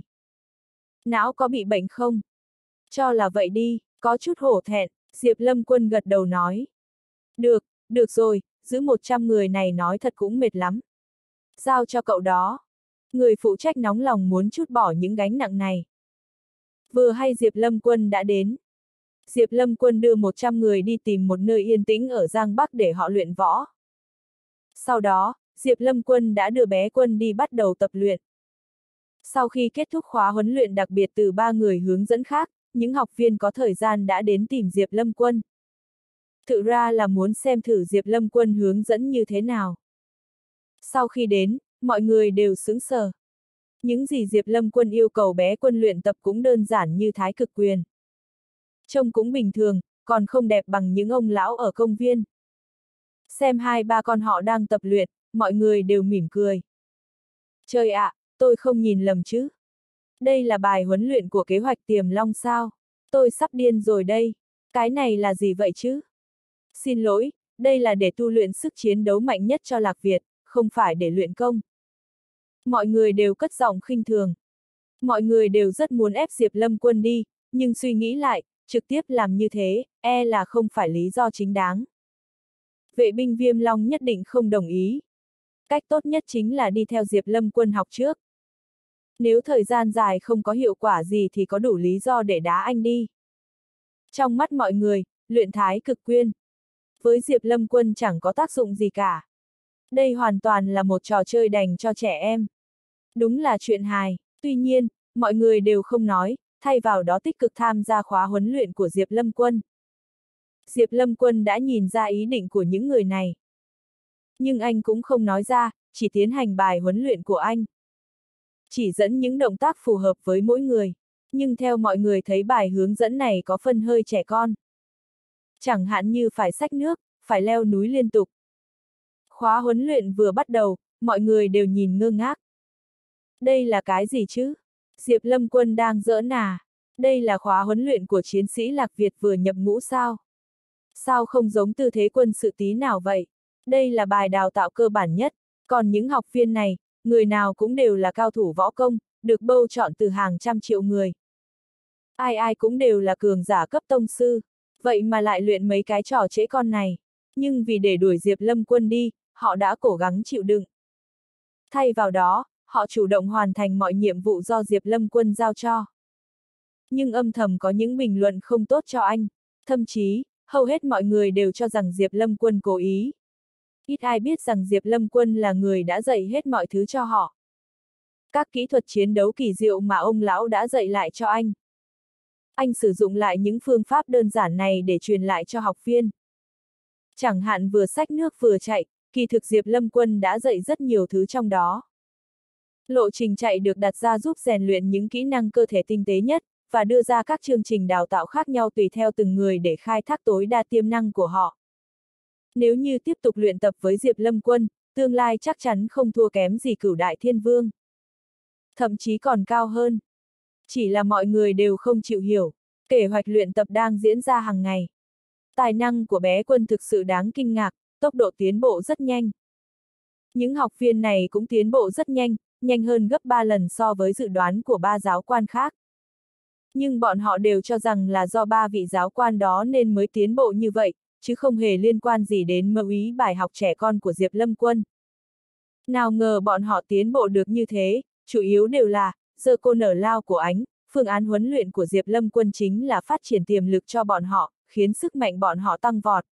Não có bị bệnh không? Cho là vậy đi, có chút hổ thẹn, Diệp Lâm Quân gật đầu nói. Được rồi, giữ 100 người này nói thật cũng mệt lắm. Giao cho cậu đó. Người phụ trách nóng lòng muốn trút bỏ những gánh nặng này. Vừa hay Diệp Lâm Quân đã đến. Diệp Lâm Quân đưa 100 người đi tìm một nơi yên tĩnh ở Giang Bắc để họ luyện võ. Sau đó, Diệp Lâm Quân đã đưa bé Quân đi bắt đầu tập luyện. Sau khi kết thúc khóa huấn luyện đặc biệt từ 3 người hướng dẫn khác, những học viên có thời gian đã đến tìm Diệp Lâm Quân. Thực ra là muốn xem thử Diệp Lâm Quân hướng dẫn như thế nào. Sau khi đến, mọi người đều sững sờ. Những gì Diệp Lâm Quân yêu cầu bé Quân luyện tập cũng đơn giản như thái cực quyền. Trông cũng bình thường, còn không đẹp bằng những ông lão ở công viên. Xem 2-3 con họ đang tập luyện, mọi người đều mỉm cười. Trời ạ, tôi không nhìn lầm chứ. Đây là bài huấn luyện của kế hoạch Tiềm Long sao? Tôi sắp điên rồi đây. Cái này là gì vậy chứ? Xin lỗi, đây là để tu luyện sức chiến đấu mạnh nhất cho Lạc Việt, không phải để luyện công. Mọi người đều cất giọng khinh thường. Mọi người đều rất muốn ép Diệp Lâm Quân đi, nhưng suy nghĩ lại, trực tiếp làm như thế, là không phải lý do chính đáng. Vệ binh Viêm Long nhất định không đồng ý. Cách tốt nhất chính là đi theo Diệp Lâm Quân học trước. Nếu thời gian dài không có hiệu quả gì thì có đủ lý do để đá anh đi. Trong mắt mọi người, luyện thái cực quyền với Diệp Lâm Quân chẳng có tác dụng gì cả. Đây hoàn toàn là một trò chơi dành cho trẻ em. Đúng là chuyện hài, tuy nhiên, mọi người đều không nói, thay vào đó tích cực tham gia khóa huấn luyện của Diệp Lâm Quân. Diệp Lâm Quân đã nhìn ra ý định của những người này. Nhưng anh cũng không nói ra, chỉ tiến hành bài huấn luyện của anh. Chỉ dẫn những động tác phù hợp với mỗi người. Nhưng theo mọi người thấy bài hướng dẫn này có phần hơi trẻ con. Chẳng hạn như phải xách nước, phải leo núi liên tục. Khóa huấn luyện vừa bắt đầu, mọi người đều nhìn ngơ ngác. Đây là cái gì chứ? Diệp Lâm Quân đang giỡn à? Đây là khóa huấn luyện của chiến sĩ Lạc Việt vừa nhập ngũ sao? Sao không giống tư thế quân sự tí nào vậy? Đây là bài đào tạo cơ bản nhất, còn những học viên này, người nào cũng đều là cao thủ võ công, được bầu chọn từ hàng trăm triệu người. Ai ai cũng đều là cường giả cấp tông sư, vậy mà lại luyện mấy cái trò trễ con này. Nhưng vì để đuổi Diệp Lâm Quân đi, họ đã cố gắng chịu đựng. Thay vào đó, họ chủ động hoàn thành mọi nhiệm vụ do Diệp Lâm Quân giao cho. Nhưng âm thầm có những bình luận không tốt cho anh, thậm chí, hầu hết mọi người đều cho rằng Diệp Lâm Quân cố ý. Ít ai biết rằng Diệp Lâm Quân là người đã dạy hết mọi thứ cho họ. Các kỹ thuật chiến đấu kỳ diệu mà ông lão đã dạy lại cho anh. Anh sử dụng lại những phương pháp đơn giản này để truyền lại cho học viên. Chẳng hạn vừa xách nước vừa chạy, kỳ thực Diệp Lâm Quân đã dạy rất nhiều thứ trong đó. Lộ trình chạy được đặt ra giúp rèn luyện những kỹ năng cơ thể tinh tế nhất, và đưa ra các chương trình đào tạo khác nhau tùy theo từng người để khai thác tối đa tiềm năng của họ. Nếu như tiếp tục luyện tập với Diệp Lâm Quân, tương lai chắc chắn không thua kém gì Cửu Đại Thiên Vương. Thậm chí còn cao hơn. Chỉ là mọi người đều không chịu hiểu, kế hoạch luyện tập đang diễn ra hàng ngày. Tài năng của bé Quân thực sự đáng kinh ngạc, tốc độ tiến bộ rất nhanh. Những học viên này cũng tiến bộ rất nhanh, nhanh hơn gấp 3 lần so với dự đoán của 3 giáo quan khác. Nhưng bọn họ đều cho rằng là do 3 vị giáo quan đó nên mới tiến bộ như vậy, chứ không hề liên quan gì đến mẫu ý bài học trẻ con của Diệp Lâm Quân. Nào ngờ bọn họ tiến bộ được như thế, chủ yếu đều là, giờ cô nở lao của ánh, phương án huấn luyện của Diệp Lâm Quân chính là phát triển tiềm lực cho bọn họ, khiến sức mạnh bọn họ tăng vọt.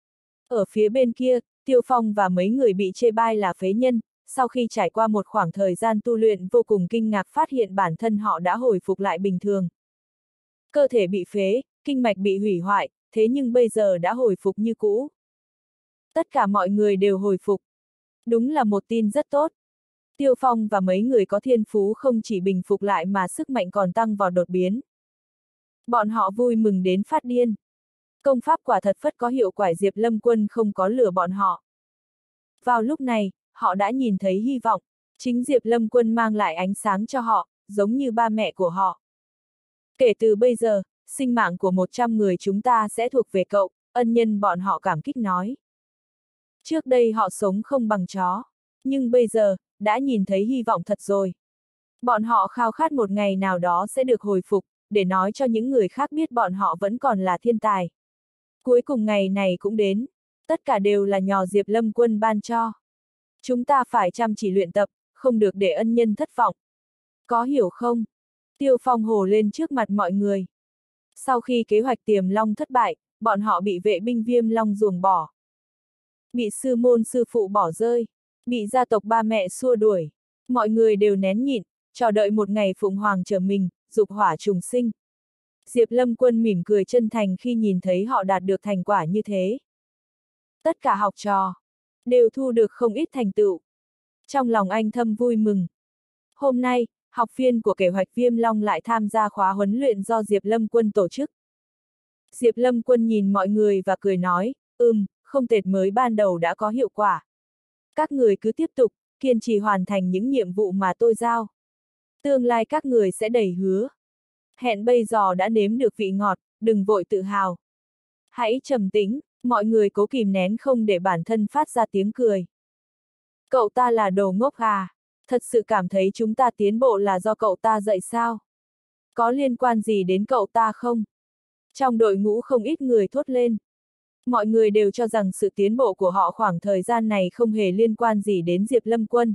Ở phía bên kia, Tiêu Phong và mấy người bị chê bai là phế nhân, sau khi trải qua một khoảng thời gian tu luyện vô cùng kinh ngạc phát hiện bản thân họ đã hồi phục lại bình thường. Cơ thể bị phế, kinh mạch bị hủy hoại, thế nhưng bây giờ đã hồi phục như cũ. Tất cả mọi người đều hồi phục. Đúng là một tin rất tốt. Tiêu Phong và mấy người có thiên phú không chỉ bình phục lại mà sức mạnh còn tăng vọt đột biến. Bọn họ vui mừng đến phát điên. Công pháp quả thật phất có hiệu quả, Diệp Lâm Quân không có lừa bọn họ. Vào lúc này, họ đã nhìn thấy hy vọng, chính Diệp Lâm Quân mang lại ánh sáng cho họ, giống như ba mẹ của họ. Kể từ bây giờ, sinh mạng của 100 người chúng ta sẽ thuộc về cậu, ân nhân bọn họ cảm kích nói. Trước đây họ sống không bằng chó, nhưng bây giờ, đã nhìn thấy hy vọng thật rồi. Bọn họ khao khát một ngày nào đó sẽ được hồi phục, để nói cho những người khác biết bọn họ vẫn còn là thiên tài. Cuối cùng ngày này cũng đến, tất cả đều là nhờ Diệp Lâm Quân ban cho. Chúng ta phải chăm chỉ luyện tập, không được để ân nhân thất vọng. Có hiểu không? Tiêu Phong hồ lên trước mặt mọi người. Sau khi kế hoạch Tiềm Long thất bại, bọn họ bị vệ binh Viêm Long ruồng bỏ. Bị sư môn sư phụ bỏ rơi, bị gia tộc ba mẹ xua đuổi. Mọi người đều nén nhịn, chờ đợi một ngày Phụng Hoàng trở mình, dục hỏa trùng sinh. Diệp Lâm Quân mỉm cười chân thành khi nhìn thấy họ đạt được thành quả như thế. Tất cả học trò đều thu được không ít thành tựu. Trong lòng anh thầm vui mừng. Hôm nay, học viên của kế hoạch Viêm Long lại tham gia khóa huấn luyện do Diệp Lâm Quân tổ chức. Diệp Lâm Quân nhìn mọi người và cười nói, không tệ, mới ban đầu đã có hiệu quả. Các người cứ tiếp tục, kiên trì hoàn thành những nhiệm vụ mà tôi giao. Tương lai các người sẽ đầy hứa. Hẹn bây giờ đã nếm được vị ngọt, đừng vội tự hào. Hãy trầm tĩnh, mọi người cố kìm nén không để bản thân phát ra tiếng cười. Cậu ta là đồ ngốc à? Thật sự cảm thấy chúng ta tiến bộ là do cậu ta dạy sao? Có liên quan gì đến cậu ta không? Trong đội ngũ không ít người thốt lên. Mọi người đều cho rằng sự tiến bộ của họ khoảng thời gian này không hề liên quan gì đến Diệp Lâm Quân.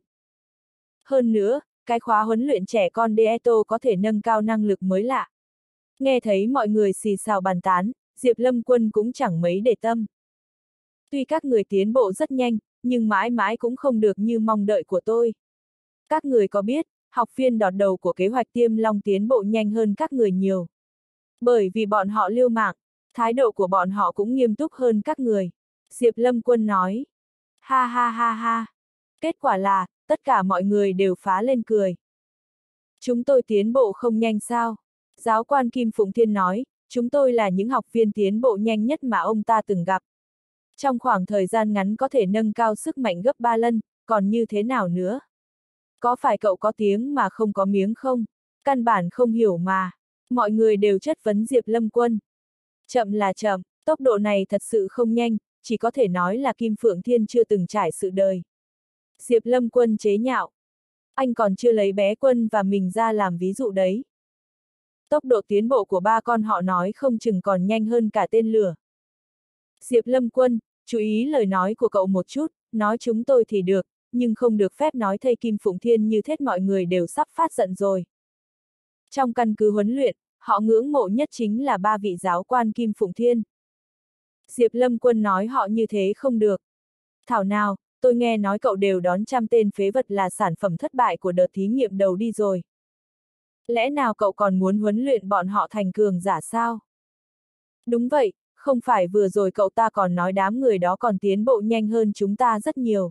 Hơn nữa, cái khóa huấn luyện trẻ con Deeto có thể nâng cao năng lực mới lạ. Nghe thấy mọi người xì xào bàn tán, Diệp Lâm Quân cũng chẳng mấy để tâm. Tuy các người tiến bộ rất nhanh, nhưng mãi mãi cũng không được như mong đợi của tôi. Các người có biết, học viên đọt đầu của kế hoạch Tiêm Long tiến bộ nhanh hơn các người nhiều. Bởi vì bọn họ liều mạng, thái độ của bọn họ cũng nghiêm túc hơn các người. Diệp Lâm Quân nói. Ha ha ha ha. Kết quả là, tất cả mọi người đều phá lên cười. Chúng tôi tiến bộ không nhanh sao? Giáo quan Kim Phụng Thiên nói, chúng tôi là những học viên tiến bộ nhanh nhất mà ông ta từng gặp. Trong khoảng thời gian ngắn có thể nâng cao sức mạnh gấp 3 lần, còn như thế nào nữa? Có phải cậu có tiếng mà không có miếng không? Căn bản không hiểu mà. Mọi người đều chất vấn Diệp Lâm Quân. Chậm là chậm, tốc độ này thật sự không nhanh, chỉ có thể nói là Kim Phượng Thiên chưa từng trải sự đời. Diệp Lâm Quân chế nhạo. Anh còn chưa lấy bé Quân và mình ra làm ví dụ đấy. Tốc độ tiến bộ của ba con họ nói không chừng còn nhanh hơn cả tên lửa. Diệp Lâm Quân, chú ý lời nói của cậu một chút, nói chúng tôi thì được, nhưng không được phép nói thây Kim Phụng Thiên như thế, mọi người đều sắp phát giận rồi. Trong căn cứ huấn luyện, họ ngưỡng mộ nhất chính là 3 vị giáo quan Kim Phụng Thiên. Diệp Lâm Quân nói họ như thế không được. Thảo nào, tôi nghe nói cậu đều đón 100 tên phế vật là sản phẩm thất bại của đợt thí nghiệm đầu đi rồi. Lẽ nào cậu còn muốn huấn luyện bọn họ thành cường giả sao? Đúng vậy, không phải vừa rồi cậu ta còn nói đám người đó còn tiến bộ nhanh hơn chúng ta rất nhiều.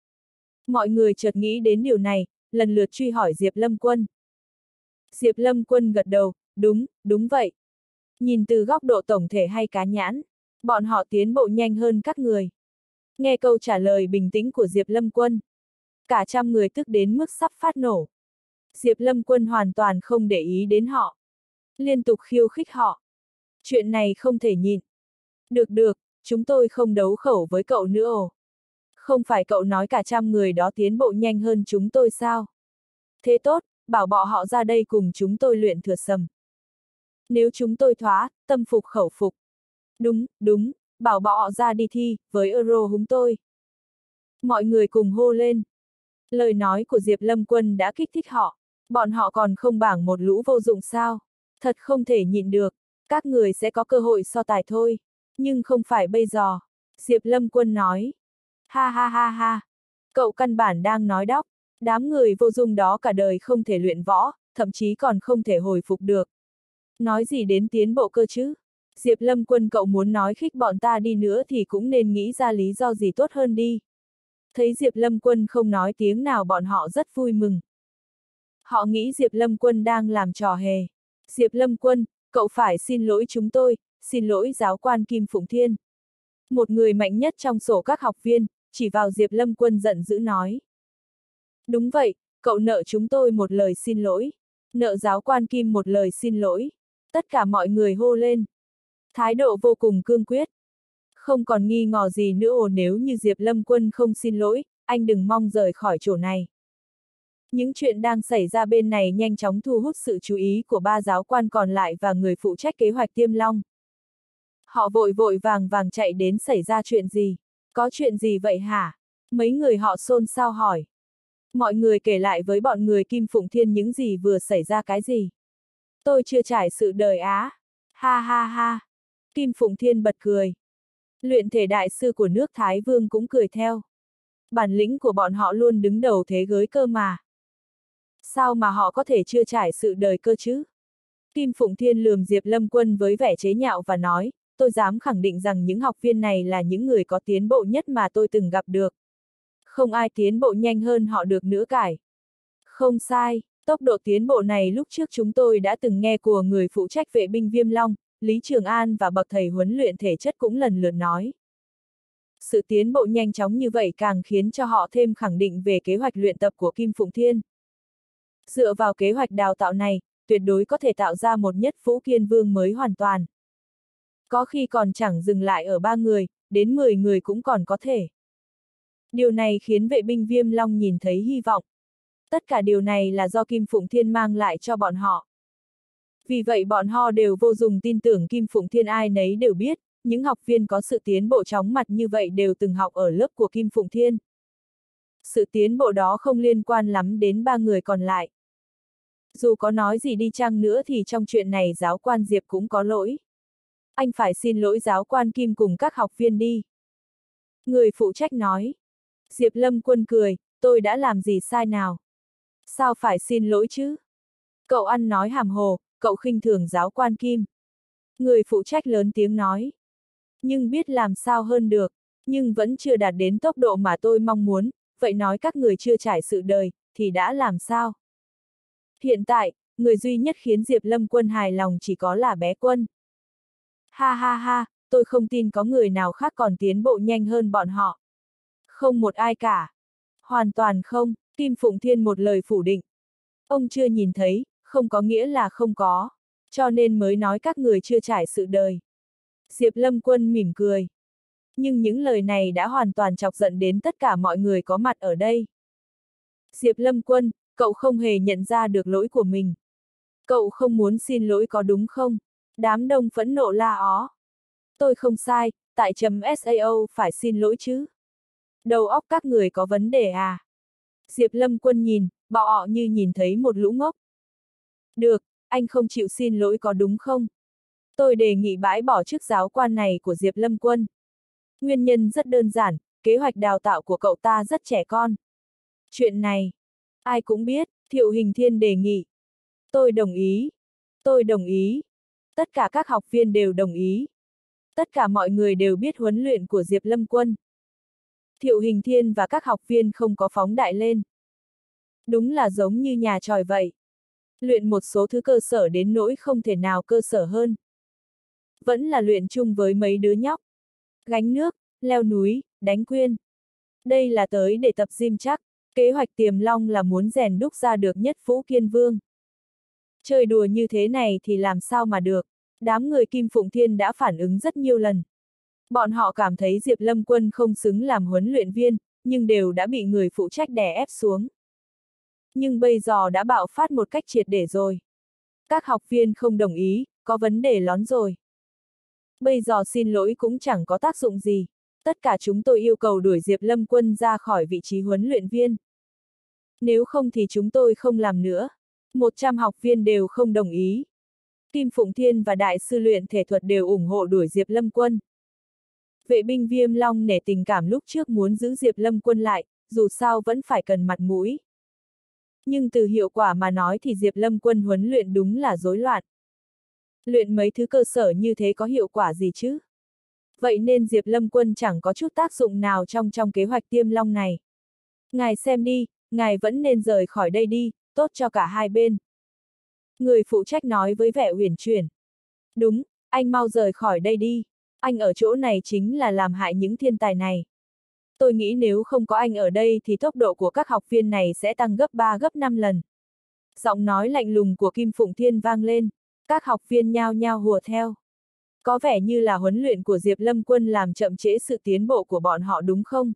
Mọi người chợt nghĩ đến điều này, lần lượt truy hỏi Diệp Lâm Quân. Diệp Lâm Quân gật đầu, đúng vậy. Nhìn từ góc độ tổng thể hay cá nhãn, bọn họ tiến bộ nhanh hơn các người. Nghe câu trả lời bình tĩnh của Diệp Lâm Quân, cả 100 người tức đến mức sắp phát nổ. Diệp Lâm Quân hoàn toàn không để ý đến họ, liên tục khiêu khích họ. Chuyện này không thể nhịn. Được, chúng tôi không đấu khẩu với cậu nữa ồ. Không phải cậu nói cả 100 người đó tiến bộ nhanh hơn chúng tôi sao? Thế tốt, bảo bọn họ ra đây cùng chúng tôi luyện thừa sầm. Nếu chúng tôi thóa, tâm phục khẩu phục. Đúng, bảo bọn họ ra đi thi, với Euro húng tôi. Mọi người cùng hô lên. Lời nói của Diệp Lâm Quân đã kích thích họ. Bọn họ còn không bảng một lũ vô dụng sao? Thật không thể nhịn được. Các người sẽ có cơ hội so tài thôi. Nhưng không phải bây giờ. Diệp Lâm Quân nói. Ha ha ha ha. Cậu căn bản đang nói đóc. Đám người vô dụng đó cả đời không thể luyện võ, thậm chí còn không thể hồi phục được. Nói gì đến tiến bộ cơ chứ? Diệp Lâm Quân, cậu muốn nói khích bọn ta đi nữa thì cũng nên nghĩ ra lý do gì tốt hơn đi. Thấy Diệp Lâm Quân không nói tiếng nào, bọn họ rất vui mừng. Họ nghĩ Diệp Lâm Quân đang làm trò hề. Diệp Lâm Quân, cậu phải xin lỗi chúng tôi, xin lỗi giáo quan Kim Phụng Thiên. Một người mạnh nhất trong số các học viên, chỉ vào Diệp Lâm Quân giận dữ nói. Đúng vậy, cậu nợ chúng tôi một lời xin lỗi. Nợ giáo quan Kim một lời xin lỗi. Tất cả mọi người hô lên. Thái độ vô cùng cương quyết. Không còn nghi ngờ gì nữa, nếu như Diệp Lâm Quân không xin lỗi, anh đừng mong rời khỏi chỗ này. Những chuyện đang xảy ra bên này nhanh chóng thu hút sự chú ý của 3 giáo quan còn lại và người phụ trách kế hoạch Tiêm Long. Họ vội vàng chạy đến. Xảy ra chuyện gì? Có chuyện gì vậy hả? Mấy người họ xôn xao hỏi. Mọi người kể lại với bọn người Kim Phụng Thiên những gì vừa xảy ra. Cái gì? Tôi chưa trải sự đời á. Ha ha ha. Kim Phụng Thiên bật cười. Luyện thể đại sư của nước Thái Vương cũng cười theo. Bản lĩnh của bọn họ luôn đứng đầu thế giới cơ mà. Sao mà họ có thể chưa trải sự đời cơ chứ? Kim Phụng Thiên lườm Diệp Lâm Quân với vẻ chế nhạo và nói, tôi dám khẳng định rằng những học viên này là những người có tiến bộ nhất mà tôi từng gặp được. Không ai tiến bộ nhanh hơn họ được nữa cải. Không sai, tốc độ tiến bộ này lúc trước chúng tôi đã từng nghe của người phụ trách vệ binh Viêm Long, Lý Trường An và bậc thầy huấn luyện thể chất cũng lần lượt nói. Sự tiến bộ nhanh chóng như vậy càng khiến cho họ thêm khẳng định về kế hoạch luyện tập của Kim Phụng Thiên. Dựa vào kế hoạch đào tạo này, tuyệt đối có thể tạo ra một Nhất Vũ Kiên Vương mới hoàn toàn. Có khi còn chẳng dừng lại ở 3 người, đến 10 người cũng còn có thể. Điều này khiến vệ binh Viêm Long nhìn thấy hy vọng. Tất cả điều này là do Kim Phụng Thiên mang lại cho bọn họ. Vì vậy bọn họ đều vô cùng tin tưởng Kim Phụng Thiên, ai nấy đều biết, những học viên có sự tiến bộ chóng mặt như vậy đều từng học ở lớp của Kim Phụng Thiên. Sự tiến bộ đó không liên quan lắm đến 3 người còn lại. Dù có nói gì đi chăng nữa thì trong chuyện này giáo quan Diệp cũng có lỗi. Anh phải xin lỗi giáo quan Kim cùng các học viên đi. Người phụ trách nói. Diệp Lâm Quân cười, tôi đã làm gì sai nào? Sao phải xin lỗi chứ? Cậu ăn nói hàm hồ, cậu khinh thường giáo quan Kim. Người phụ trách lớn tiếng nói. Nhưng biết làm sao hơn được, nhưng vẫn chưa đạt đến tốc độ mà tôi mong muốn, vậy nói các người chưa trải sự đời, thì đã làm sao? Hiện tại, người duy nhất khiến Diệp Lâm Quân hài lòng chỉ có là bé Quân. Ha ha ha, tôi không tin có người nào khác còn tiến bộ nhanh hơn bọn họ. Không một ai cả. Hoàn toàn không, Kim Phụng Thiên một lời phủ định. Ông chưa nhìn thấy, không có nghĩa là không có. Cho nên mới nói các người chưa trải sự đời. Diệp Lâm Quân mỉm cười. Nhưng những lời này đã hoàn toàn chọc giận đến tất cả mọi người có mặt ở đây. Diệp Lâm Quân, cậu không hề nhận ra được lỗi của mình. Cậu không muốn xin lỗi có đúng không? Đám đông phẫn nộ la ó. Tôi không sai, tại chấm SAO phải xin lỗi chứ. Đầu óc các người có vấn đề à? Diệp Lâm Quân nhìn, bọn họ như nhìn thấy một lũ ngốc. Được, anh không chịu xin lỗi có đúng không? Tôi đề nghị bãi bỏ chức giáo quan này của Diệp Lâm Quân. Nguyên nhân rất đơn giản, kế hoạch đào tạo của cậu ta rất trẻ con. Chuyện này, ai cũng biết, Thiệu Hình Thiên đề nghị. Tôi đồng ý. Tôi đồng ý. Tất cả các học viên đều đồng ý. Tất cả mọi người đều biết huấn luyện của Diệp Lâm Quân. Thiệu Hình Thiên và các học viên không có phóng đại lên. Đúng là giống như nhà tròi vậy. Luyện một số thứ cơ sở đến nỗi không thể nào cơ sở hơn. Vẫn là luyện chung với mấy đứa nhóc. Gánh nước, leo núi, đánh quyên. Đây là tới để tập gym chắc, kế hoạch Tiềm Long là muốn rèn đúc ra được Nhất Vũ Kiên Vương. Chơi đùa như thế này thì làm sao mà được, đám người Kim Phụng Thiên đã phản ứng rất nhiều lần. Bọn họ cảm thấy Diệp Lâm Quân không xứng làm huấn luyện viên, nhưng đều đã bị người phụ trách đè ép xuống. Nhưng bây giờ đã bạo phát một cách triệt để rồi. Các học viên không đồng ý, có vấn đề lón rồi. Bây giờ xin lỗi cũng chẳng có tác dụng gì. Tất cả chúng tôi yêu cầu đuổi Diệp Lâm Quân ra khỏi vị trí huấn luyện viên. Nếu không thì chúng tôi không làm nữa. 100 học viên đều không đồng ý. Kim Phụng Thiên và Đại sư luyện thể thuật đều ủng hộ đuổi Diệp Lâm Quân. Vệ binh Viêm Long nể tình cảm lúc trước muốn giữ Diệp Lâm Quân lại, dù sao vẫn phải cần mặt mũi. Nhưng từ hiệu quả mà nói thì Diệp Lâm Quân huấn luyện đúng là rối loạn. Luyện mấy thứ cơ sở như thế có hiệu quả gì chứ? Vậy nên Diệp Lâm Quân chẳng có chút tác dụng nào trong kế hoạch Tiêm Long này. Ngài xem đi, ngài vẫn nên rời khỏi đây đi, tốt cho cả hai bên. Người phụ trách nói với vẻ uyển chuyển. Đúng, anh mau rời khỏi đây đi. Anh ở chỗ này chính là làm hại những thiên tài này. Tôi nghĩ nếu không có anh ở đây thì tốc độ của các học viên này sẽ tăng gấp 3 gấp 5 lần. Giọng nói lạnh lùng của Kim Phụng Thiên vang lên, các học viên nhao nhao hùa theo. Có vẻ như là huấn luyện của Diệp Lâm Quân làm chậm trễ sự tiến bộ của bọn họ đúng không?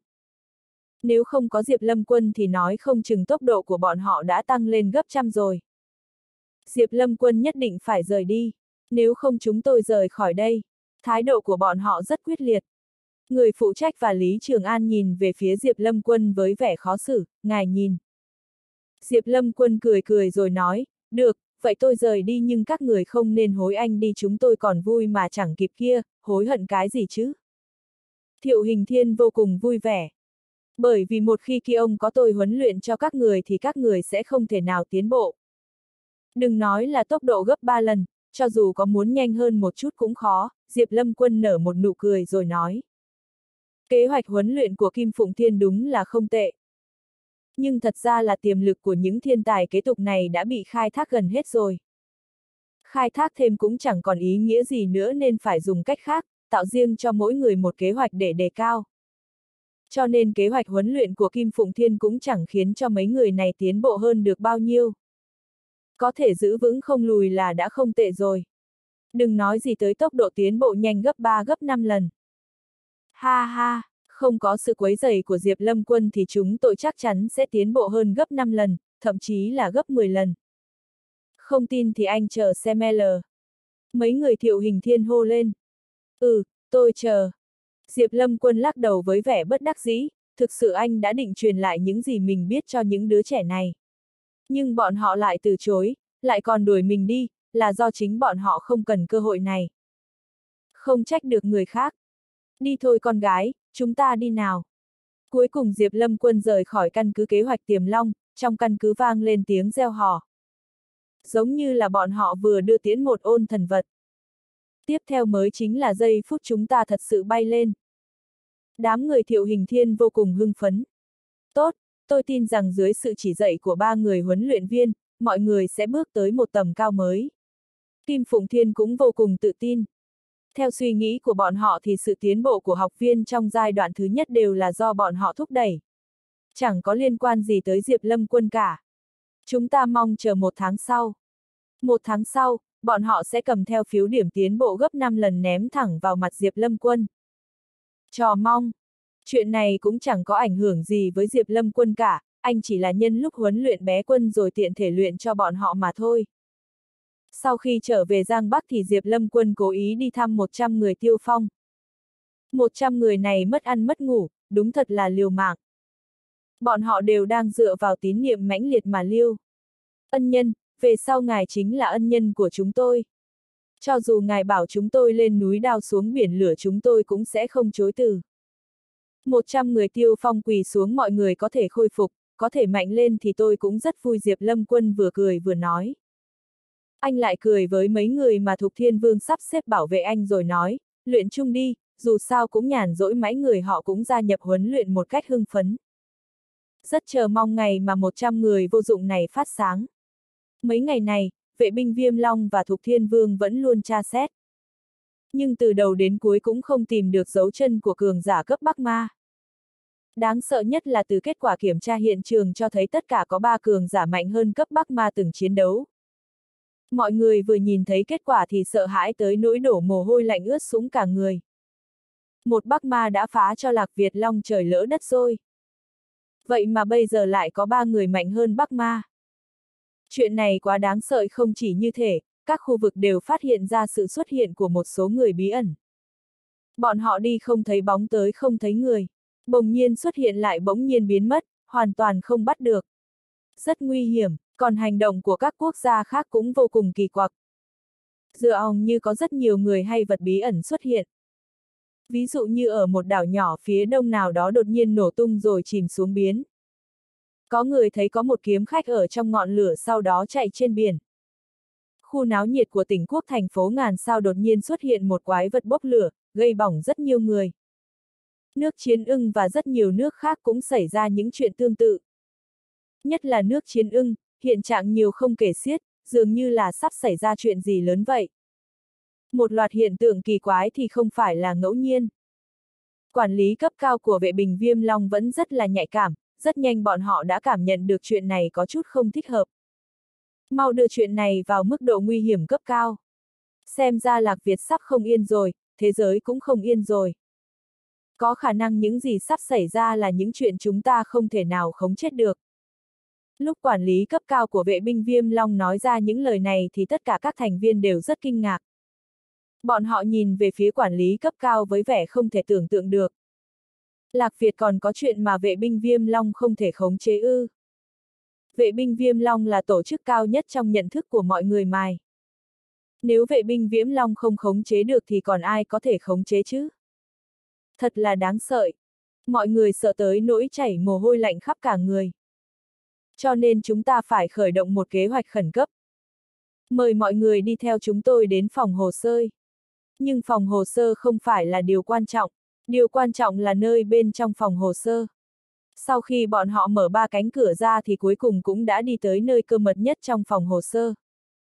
Nếu không có Diệp Lâm Quân thì nói không chừng tốc độ của bọn họ đã tăng lên gấp trăm rồi. Diệp Lâm Quân nhất định phải rời đi, nếu không chúng tôi rời khỏi đây. Thái độ của bọn họ rất quyết liệt. Người phụ trách và Lý Trường An nhìn về phía Diệp Lâm Quân với vẻ khó xử, ngài nhìn. Diệp Lâm Quân cười cười rồi nói, được, vậy tôi rời đi nhưng các người không nên hối anh đi, chúng tôi còn vui mà chẳng kịp kia, hối hận cái gì chứ? Thiệu Hình Thiên vô cùng vui vẻ. Bởi vì một khi ông có tôi huấn luyện cho các người thì các người sẽ không thể nào tiến bộ. Đừng nói là tốc độ gấp 3 lần, cho dù có muốn nhanh hơn một chút cũng khó, Diệp Lâm Quân nở một nụ cười rồi nói. Kế hoạch huấn luyện của Kim Phụng Thiên đúng là không tệ. Nhưng thật ra là tiềm lực của những thiên tài kế tục này đã bị khai thác gần hết rồi. Khai thác thêm cũng chẳng còn ý nghĩa gì nữa nên phải dùng cách khác, tạo riêng cho mỗi người một kế hoạch để đề cao. Cho nên kế hoạch huấn luyện của Kim Phụng Thiên cũng chẳng khiến cho mấy người này tiến bộ hơn được bao nhiêu. Có thể giữ vững không lùi là đã không tệ rồi. Đừng nói gì tới tốc độ tiến bộ nhanh gấp 3 gấp 5 lần. Ha ha, không có sự quấy rầy của Diệp Lâm Quân thì chúng tôi chắc chắn sẽ tiến bộ hơn gấp 5 lần, thậm chí là gấp 10 lần. Không tin thì anh chờ xem L. Mấy người Thiệu Hình Thiên hô lên. Tôi chờ. Diệp Lâm Quân lắc đầu với vẻ bất đắc dĩ, thực sự anh đã định truyền lại những gì mình biết cho những đứa trẻ này. Nhưng bọn họ lại từ chối, lại còn đuổi mình đi, là do chính bọn họ không cần cơ hội này. Không trách được người khác. Đi thôi con gái, chúng ta đi nào. Cuối cùng Diệp Lâm Quân rời khỏi căn cứ kế hoạch Tiềm Long, trong căn cứ vang lên tiếng reo hò. Giống như là bọn họ vừa đưa tiễn một ôn thần vật. Tiếp theo mới chính là giây phút chúng ta thật sự bay lên. Đám người Thiệu Hình Thiên vô cùng hưng phấn. Tốt, tôi tin rằng dưới sự chỉ dạy của 3 người huấn luyện viên, mọi người sẽ bước tới một tầm cao mới. Kim Phụng Thiên cũng vô cùng tự tin. Theo suy nghĩ của bọn họ thì sự tiến bộ của học viên trong giai đoạn thứ nhất đều là do bọn họ thúc đẩy. Chẳng có liên quan gì tới Diệp Lâm Quân cả. Chúng ta mong chờ 1 tháng sau. 1 tháng sau, bọn họ sẽ cầm theo phiếu điểm tiến bộ gấp 5 lần ném thẳng vào mặt Diệp Lâm Quân. Trò mong. Chuyện này cũng chẳng có ảnh hưởng gì với Diệp Lâm Quân cả, anh chỉ là nhân lúc huấn luyện bé quân rồi tiện thể luyện cho bọn họ mà thôi. Sau khi trở về Giang Bắc thì Diệp Lâm Quân cố ý đi thăm 100 người Tiêu Phong. 100 người này mất ăn mất ngủ, đúng thật là liều mạng. Bọn họ đều đang dựa vào tín niệm mãnh liệt mà liêu. Ân nhân, về sau ngài chính là ân nhân của chúng tôi. Cho dù ngài bảo chúng tôi lên núi đao xuống biển lửa chúng tôi cũng sẽ không chối từ. 100 người Tiêu Phong quỳ xuống, mọi người có thể khôi phục, có thể mạnh lên thì tôi cũng rất vui. Diệp Lâm Quân vừa cười vừa nói. Anh lại cười với mấy người mà Thục Thiên Vương sắp xếp bảo vệ anh rồi nói, luyện chung đi, dù sao cũng nhàn rỗi, mấy người họ cũng gia nhập huấn luyện một cách hưng phấn. Rất chờ mong ngày mà 100 người vô dụng này phát sáng. Mấy ngày này, vệ binh Viêm Long và Thục Thiên Vương vẫn luôn tra xét. Nhưng từ đầu đến cuối cũng không tìm được dấu chân của cường giả cấp Bắc Ma. Đáng sợ nhất là từ kết quả kiểm tra hiện trường cho thấy tất cả có 3 cường giả mạnh hơn cấp Bắc Ma từng chiến đấu. Mọi người vừa nhìn thấy kết quả thì sợ hãi tới nỗi đổ mồ hôi lạnh ướt sũng cả người. Một Bắc Ma đã phá cho Lạc Việt Long trời lỡ đất rồi. Vậy mà bây giờ lại có 3 người mạnh hơn Bắc Ma. Chuyện này quá đáng sợ, không chỉ như thế, các khu vực đều phát hiện ra sự xuất hiện của một số người bí ẩn. Bọn họ đi không thấy bóng tới không thấy người, bỗng nhiên xuất hiện lại bỗng nhiên biến mất, hoàn toàn không bắt được. Rất nguy hiểm, còn hành động của các quốc gia khác cũng vô cùng kỳ quặc. Dựa ong như có rất nhiều người hay vật bí ẩn xuất hiện. Ví dụ như ở một đảo nhỏ phía đông nào đó đột nhiên nổ tung rồi chìm xuống biển. Có người thấy có một kiếm khách ở trong ngọn lửa sau đó chạy trên biển. Khu náo nhiệt của tỉnh quốc thành phố Ngàn Sao đột nhiên xuất hiện một quái vật bốc lửa, gây bỏng rất nhiều người. Nước Chiến Ưng và rất nhiều nước khác cũng xảy ra những chuyện tương tự. Nhất là nước Chiến Ưng, hiện trạng nhiều không kể xiết, dường như là sắp xảy ra chuyện gì lớn vậy. Một loạt hiện tượng kỳ quái thì không phải là ngẫu nhiên. Quản lý cấp cao của vệ binh Viêm Long vẫn rất là nhạy cảm, rất nhanh bọn họ đã cảm nhận được chuyện này có chút không thích hợp. Mau đưa chuyện này vào mức độ nguy hiểm cấp cao. Xem ra Lạc Việt sắp không yên rồi, thế giới cũng không yên rồi. Có khả năng những gì sắp xảy ra là những chuyện chúng ta không thể nào khống chế được. Lúc quản lý cấp cao của vệ binh Viêm Long nói ra những lời này thì tất cả các thành viên đều rất kinh ngạc. Bọn họ nhìn về phía quản lý cấp cao với vẻ không thể tưởng tượng được. Lạc Việt còn có chuyện mà vệ binh Viêm Long không thể khống chế ư? Vệ binh Viêm Long là tổ chức cao nhất trong nhận thức của mọi người mài. Nếu vệ binh Viêm Long không khống chế được thì còn ai có thể khống chế chứ? Thật là đáng sợ. Mọi người sợ tới nỗi chảy mồ hôi lạnh khắp cả người. Cho nên chúng ta phải khởi động một kế hoạch khẩn cấp. Mời mọi người đi theo chúng tôi đến phòng hồ sơ. Nhưng phòng hồ sơ không phải là điều quan trọng. Điều quan trọng là nơi bên trong phòng hồ sơ. Sau khi bọn họ mở 3 cánh cửa ra thì cuối cùng cũng đã đi tới nơi cơ mật nhất trong phòng hồ sơ.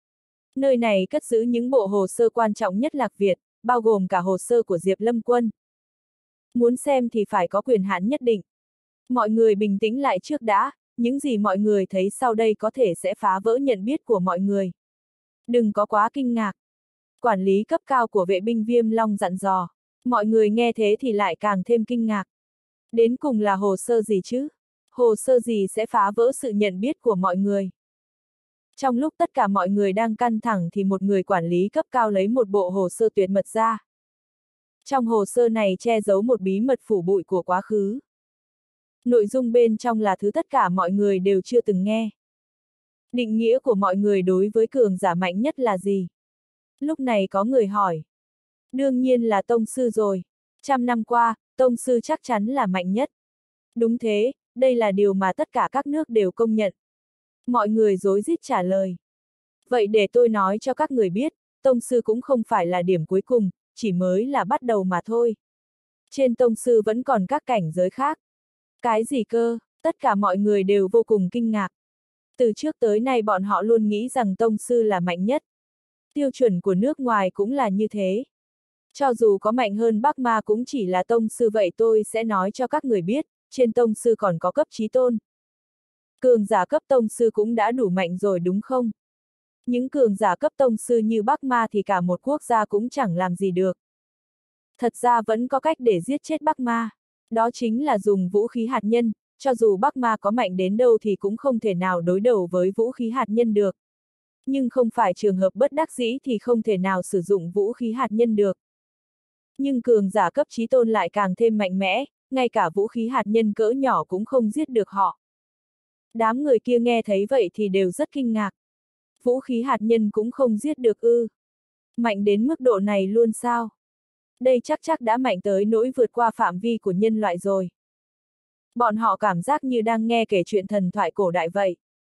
Nơi này cất giữ những bộ hồ sơ quan trọng nhất Lạc Việt, bao gồm cả hồ sơ của Diệp Lâm Quân. Muốn xem thì phải có quyền hạn nhất định. Mọi người bình tĩnh lại trước đã, những gì mọi người thấy sau đây có thể sẽ phá vỡ nhận biết của mọi người. Đừng có quá kinh ngạc. Quản lý cấp cao của vệ binh Viêm Long dặn dò. Mọi người nghe thế thì lại càng thêm kinh ngạc. Đến cùng là hồ sơ gì chứ? Hồ sơ gì sẽ phá vỡ sự nhận biết của mọi người? Trong lúc tất cả mọi người đang căng thẳng thì một người quản lý cấp cao lấy một bộ hồ sơ tuyệt mật ra. Trong hồ sơ này che giấu một bí mật phủ bụi của quá khứ. Nội dung bên trong là thứ tất cả mọi người đều chưa từng nghe. Định nghĩa của mọi người đối với cường giả mạnh nhất là gì? Lúc này có người hỏi. Đương nhiên là tông sư rồi. 100 năm qua, Tông sư chắc chắn là mạnh nhất. Đúng thế, đây là điều mà tất cả các nước đều công nhận. Mọi người rối rít trả lời. Vậy để tôi nói cho các người biết, tông sư cũng không phải là điểm cuối cùng, chỉ mới là bắt đầu mà thôi. Trên tông sư vẫn còn các cảnh giới khác. Cái gì cơ? Tất cả mọi người đều vô cùng kinh ngạc. Từ trước tới nay bọn họ luôn nghĩ rằng tông sư là mạnh nhất. Tiêu chuẩn của nước ngoài cũng là như thế. Cho dù có mạnh hơn Bắc Ma cũng chỉ là tông sư, vậy tôi sẽ nói cho các người biết, trên tông sư còn có cấp chí tôn. Cường giả cấp tông sư cũng đã đủ mạnh rồi đúng không? Những cường giả cấp tông sư như Bắc Ma thì cả một quốc gia cũng chẳng làm gì được. Thật ra vẫn có cách để giết chết Bắc Ma. Đó chính là dùng vũ khí hạt nhân, cho dù Bắc Ma có mạnh đến đâu thì cũng không thể nào đối đầu với vũ khí hạt nhân được. Nhưng không phải trường hợp bất đắc dĩ thì không thể nào sử dụng vũ khí hạt nhân được. Nhưng cường giả cấp chí tôn lại càng thêm mạnh mẽ, ngay cả vũ khí hạt nhân cỡ nhỏ cũng không giết được họ. Đám người kia nghe thấy vậy thì đều rất kinh ngạc. Vũ khí hạt nhân cũng không giết được ư? Mạnh đến mức độ này luôn sao? Đây chắc đã mạnh tới nỗi vượt qua phạm vi của nhân loại rồi. Bọn họ cảm giác như đang nghe kể chuyện thần thoại cổ đại vậy.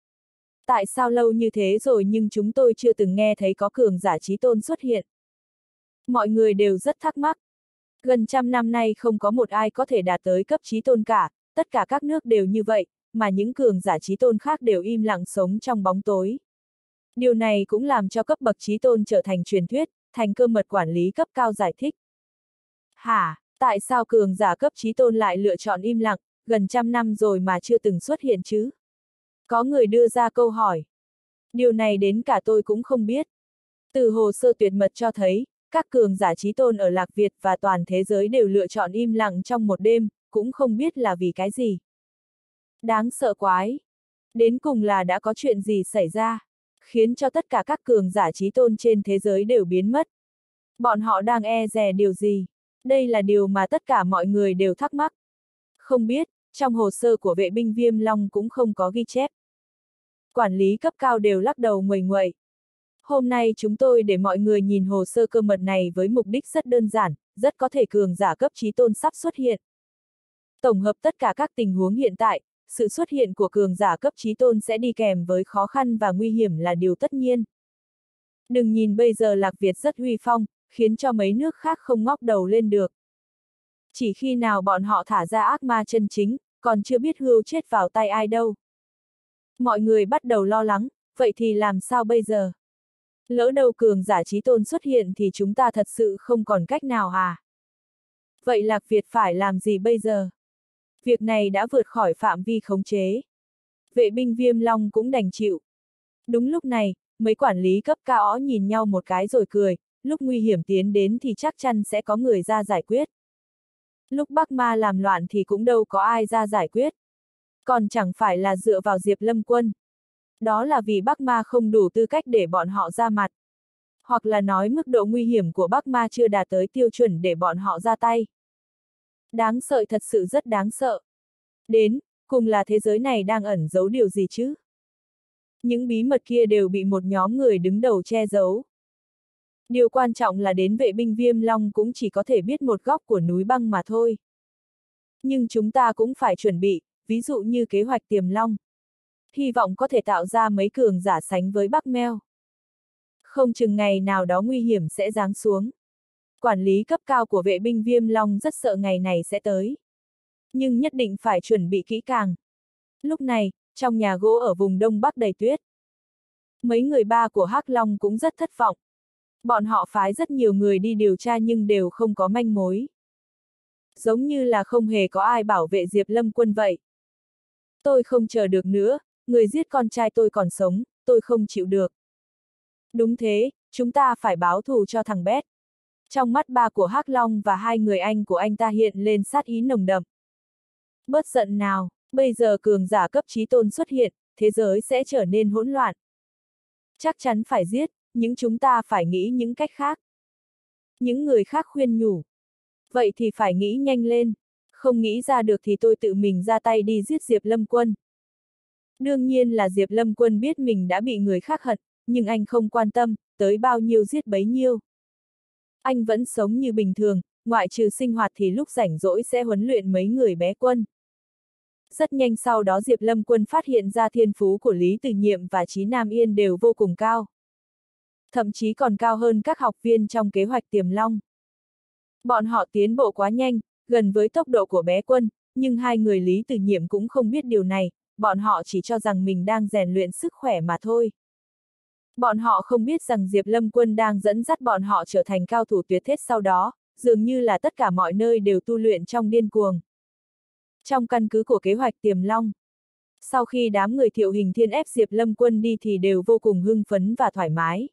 Tại sao lâu như thế rồi nhưng chúng tôi chưa từng nghe thấy có cường giả chí tôn xuất hiện? Mọi người đều rất thắc mắc. Gần trăm năm nay không có một ai có thể đạt tới cấp chí tôn cả, tất cả các nước đều như vậy, mà những cường giả chí tôn khác đều im lặng sống trong bóng tối. Điều này cũng làm cho cấp bậc chí tôn trở thành truyền thuyết, thành cơ mật quản lý cấp cao giải thích. Hả, tại sao cường giả cấp chí tôn lại lựa chọn im lặng, gần trăm năm rồi mà chưa từng xuất hiện chứ? Có người đưa ra câu hỏi. Điều này đến cả tôi cũng không biết. Từ hồ sơ tuyệt mật cho thấy, các cường giả chí tôn ở Lạc Việt và toàn thế giới đều lựa chọn im lặng trong một đêm, cũng không biết là vì cái gì. Đáng sợ quái. Đến cùng là đã có chuyện gì xảy ra, khiến cho tất cả các cường giả chí tôn trên thế giới đều biến mất. Bọn họ đang e dè điều gì? Đây là điều mà tất cả mọi người đều thắc mắc. Không biết, trong hồ sơ của vệ binh Viêm Long cũng không có ghi chép. Quản lý cấp cao đều lắc đầu nguầy nguậy. Hôm nay chúng tôi để mọi người nhìn hồ sơ cơ mật này với mục đích rất đơn giản, rất có thể cường giả cấp chí tôn sắp xuất hiện. Tổng hợp tất cả các tình huống hiện tại, sự xuất hiện của cường giả cấp chí tôn sẽ đi kèm với khó khăn và nguy hiểm là điều tất nhiên. Đừng nhìn bây giờ Lạc Việt rất uy phong, khiến cho mấy nước khác không ngóc đầu lên được. Chỉ khi nào bọn họ thả ra ác ma chân chính, còn chưa biết hươu chết vào tay ai đâu. Mọi người bắt đầu lo lắng, vậy thì làm sao bây giờ? Lỡ đâu cường giả chí tôn xuất hiện thì chúng ta thật sự không còn cách nào à? Vậy Lạc Việt phải làm gì bây giờ? Việc này đã vượt khỏi phạm vi khống chế. Vệ binh Viêm Long cũng đành chịu. Đúng lúc này, mấy quản lý cấp cao nhìn nhau một cái rồi cười, lúc nguy hiểm tiến đến thì chắc chắn sẽ có người ra giải quyết. Lúc Bắc Ma làm loạn thì cũng đâu có ai ra giải quyết. Còn chẳng phải là dựa vào Diệp Lâm Quân. Đó là vì Bắc Ma không đủ tư cách để bọn họ ra mặt. Hoặc là nói mức độ nguy hiểm của Bắc Ma chưa đạt tới tiêu chuẩn để bọn họ ra tay. Đáng sợ, thật sự rất đáng sợ. Đến, cùng là thế giới này đang ẩn giấu điều gì chứ? Những bí mật kia đều bị một nhóm người đứng đầu che giấu. Điều quan trọng là đến vệ binh Viêm Long cũng chỉ có thể biết một góc của núi băng mà thôi. Nhưng chúng ta cũng phải chuẩn bị, ví dụ như kế hoạch Tiềm Long. Hy vọng có thể tạo ra mấy cường giả sánh với Bắc Meo. Không chừng ngày nào đó nguy hiểm sẽ giáng xuống. Quản lý cấp cao của vệ binh Viêm Long rất sợ ngày này sẽ tới. Nhưng nhất định phải chuẩn bị kỹ càng. Lúc này, trong nhà gỗ ở vùng Đông Bắc đầy tuyết. Mấy người ba của Hắc Long cũng rất thất vọng. Bọn họ phái rất nhiều người đi điều tra nhưng đều không có manh mối. Giống như là không hề có ai bảo vệ Diệp Lâm Quân vậy. Tôi không chờ được nữa, người giết con trai tôi còn sống, tôi không chịu được. Đúng thế, chúng ta phải báo thù cho thằng Bét. Trong mắt ba của Hắc Long và hai người anh của anh ta hiện lên sát ý nồng đậm. Bớt giận nào, bây giờ cường giả cấp chí tôn xuất hiện, thế giới sẽ trở nên hỗn loạn. Chắc chắn phải giết, nhưng chúng ta phải nghĩ những cách khác. Những người khác khuyên nhủ. Vậy thì phải nghĩ nhanh lên, không nghĩ ra được thì tôi tự mình ra tay đi giết Diệp Lâm Quân. Đương nhiên là Diệp Lâm Quân biết mình đã bị người khác hận, nhưng anh không quan tâm, tới bao nhiêu giết bấy nhiêu. Anh vẫn sống như bình thường, ngoại trừ sinh hoạt thì lúc rảnh rỗi sẽ huấn luyện mấy người bé quân. Rất nhanh sau đó Diệp Lâm Quân phát hiện ra thiên phú của Lý Từ Nhiệm và Chí Nam Yên đều vô cùng cao. Thậm chí còn cao hơn các học viên trong kế hoạch Tiềm Long. Bọn họ tiến bộ quá nhanh, gần với tốc độ của bé quân, nhưng hai người Lý Từ Nhiệm cũng không biết điều này, bọn họ chỉ cho rằng mình đang rèn luyện sức khỏe mà thôi. Bọn họ không biết rằng Diệp Lâm Quân đang dẫn dắt bọn họ trở thành cao thủ tuyệt thế sau đó, dường như là tất cả mọi nơi đều tu luyện trong điên cuồng. Trong căn cứ của kế hoạch Tiềm Long, sau khi đám người Thiệu Hình Thiên ép Diệp Lâm Quân đi thì đều vô cùng hưng phấn và thoải mái.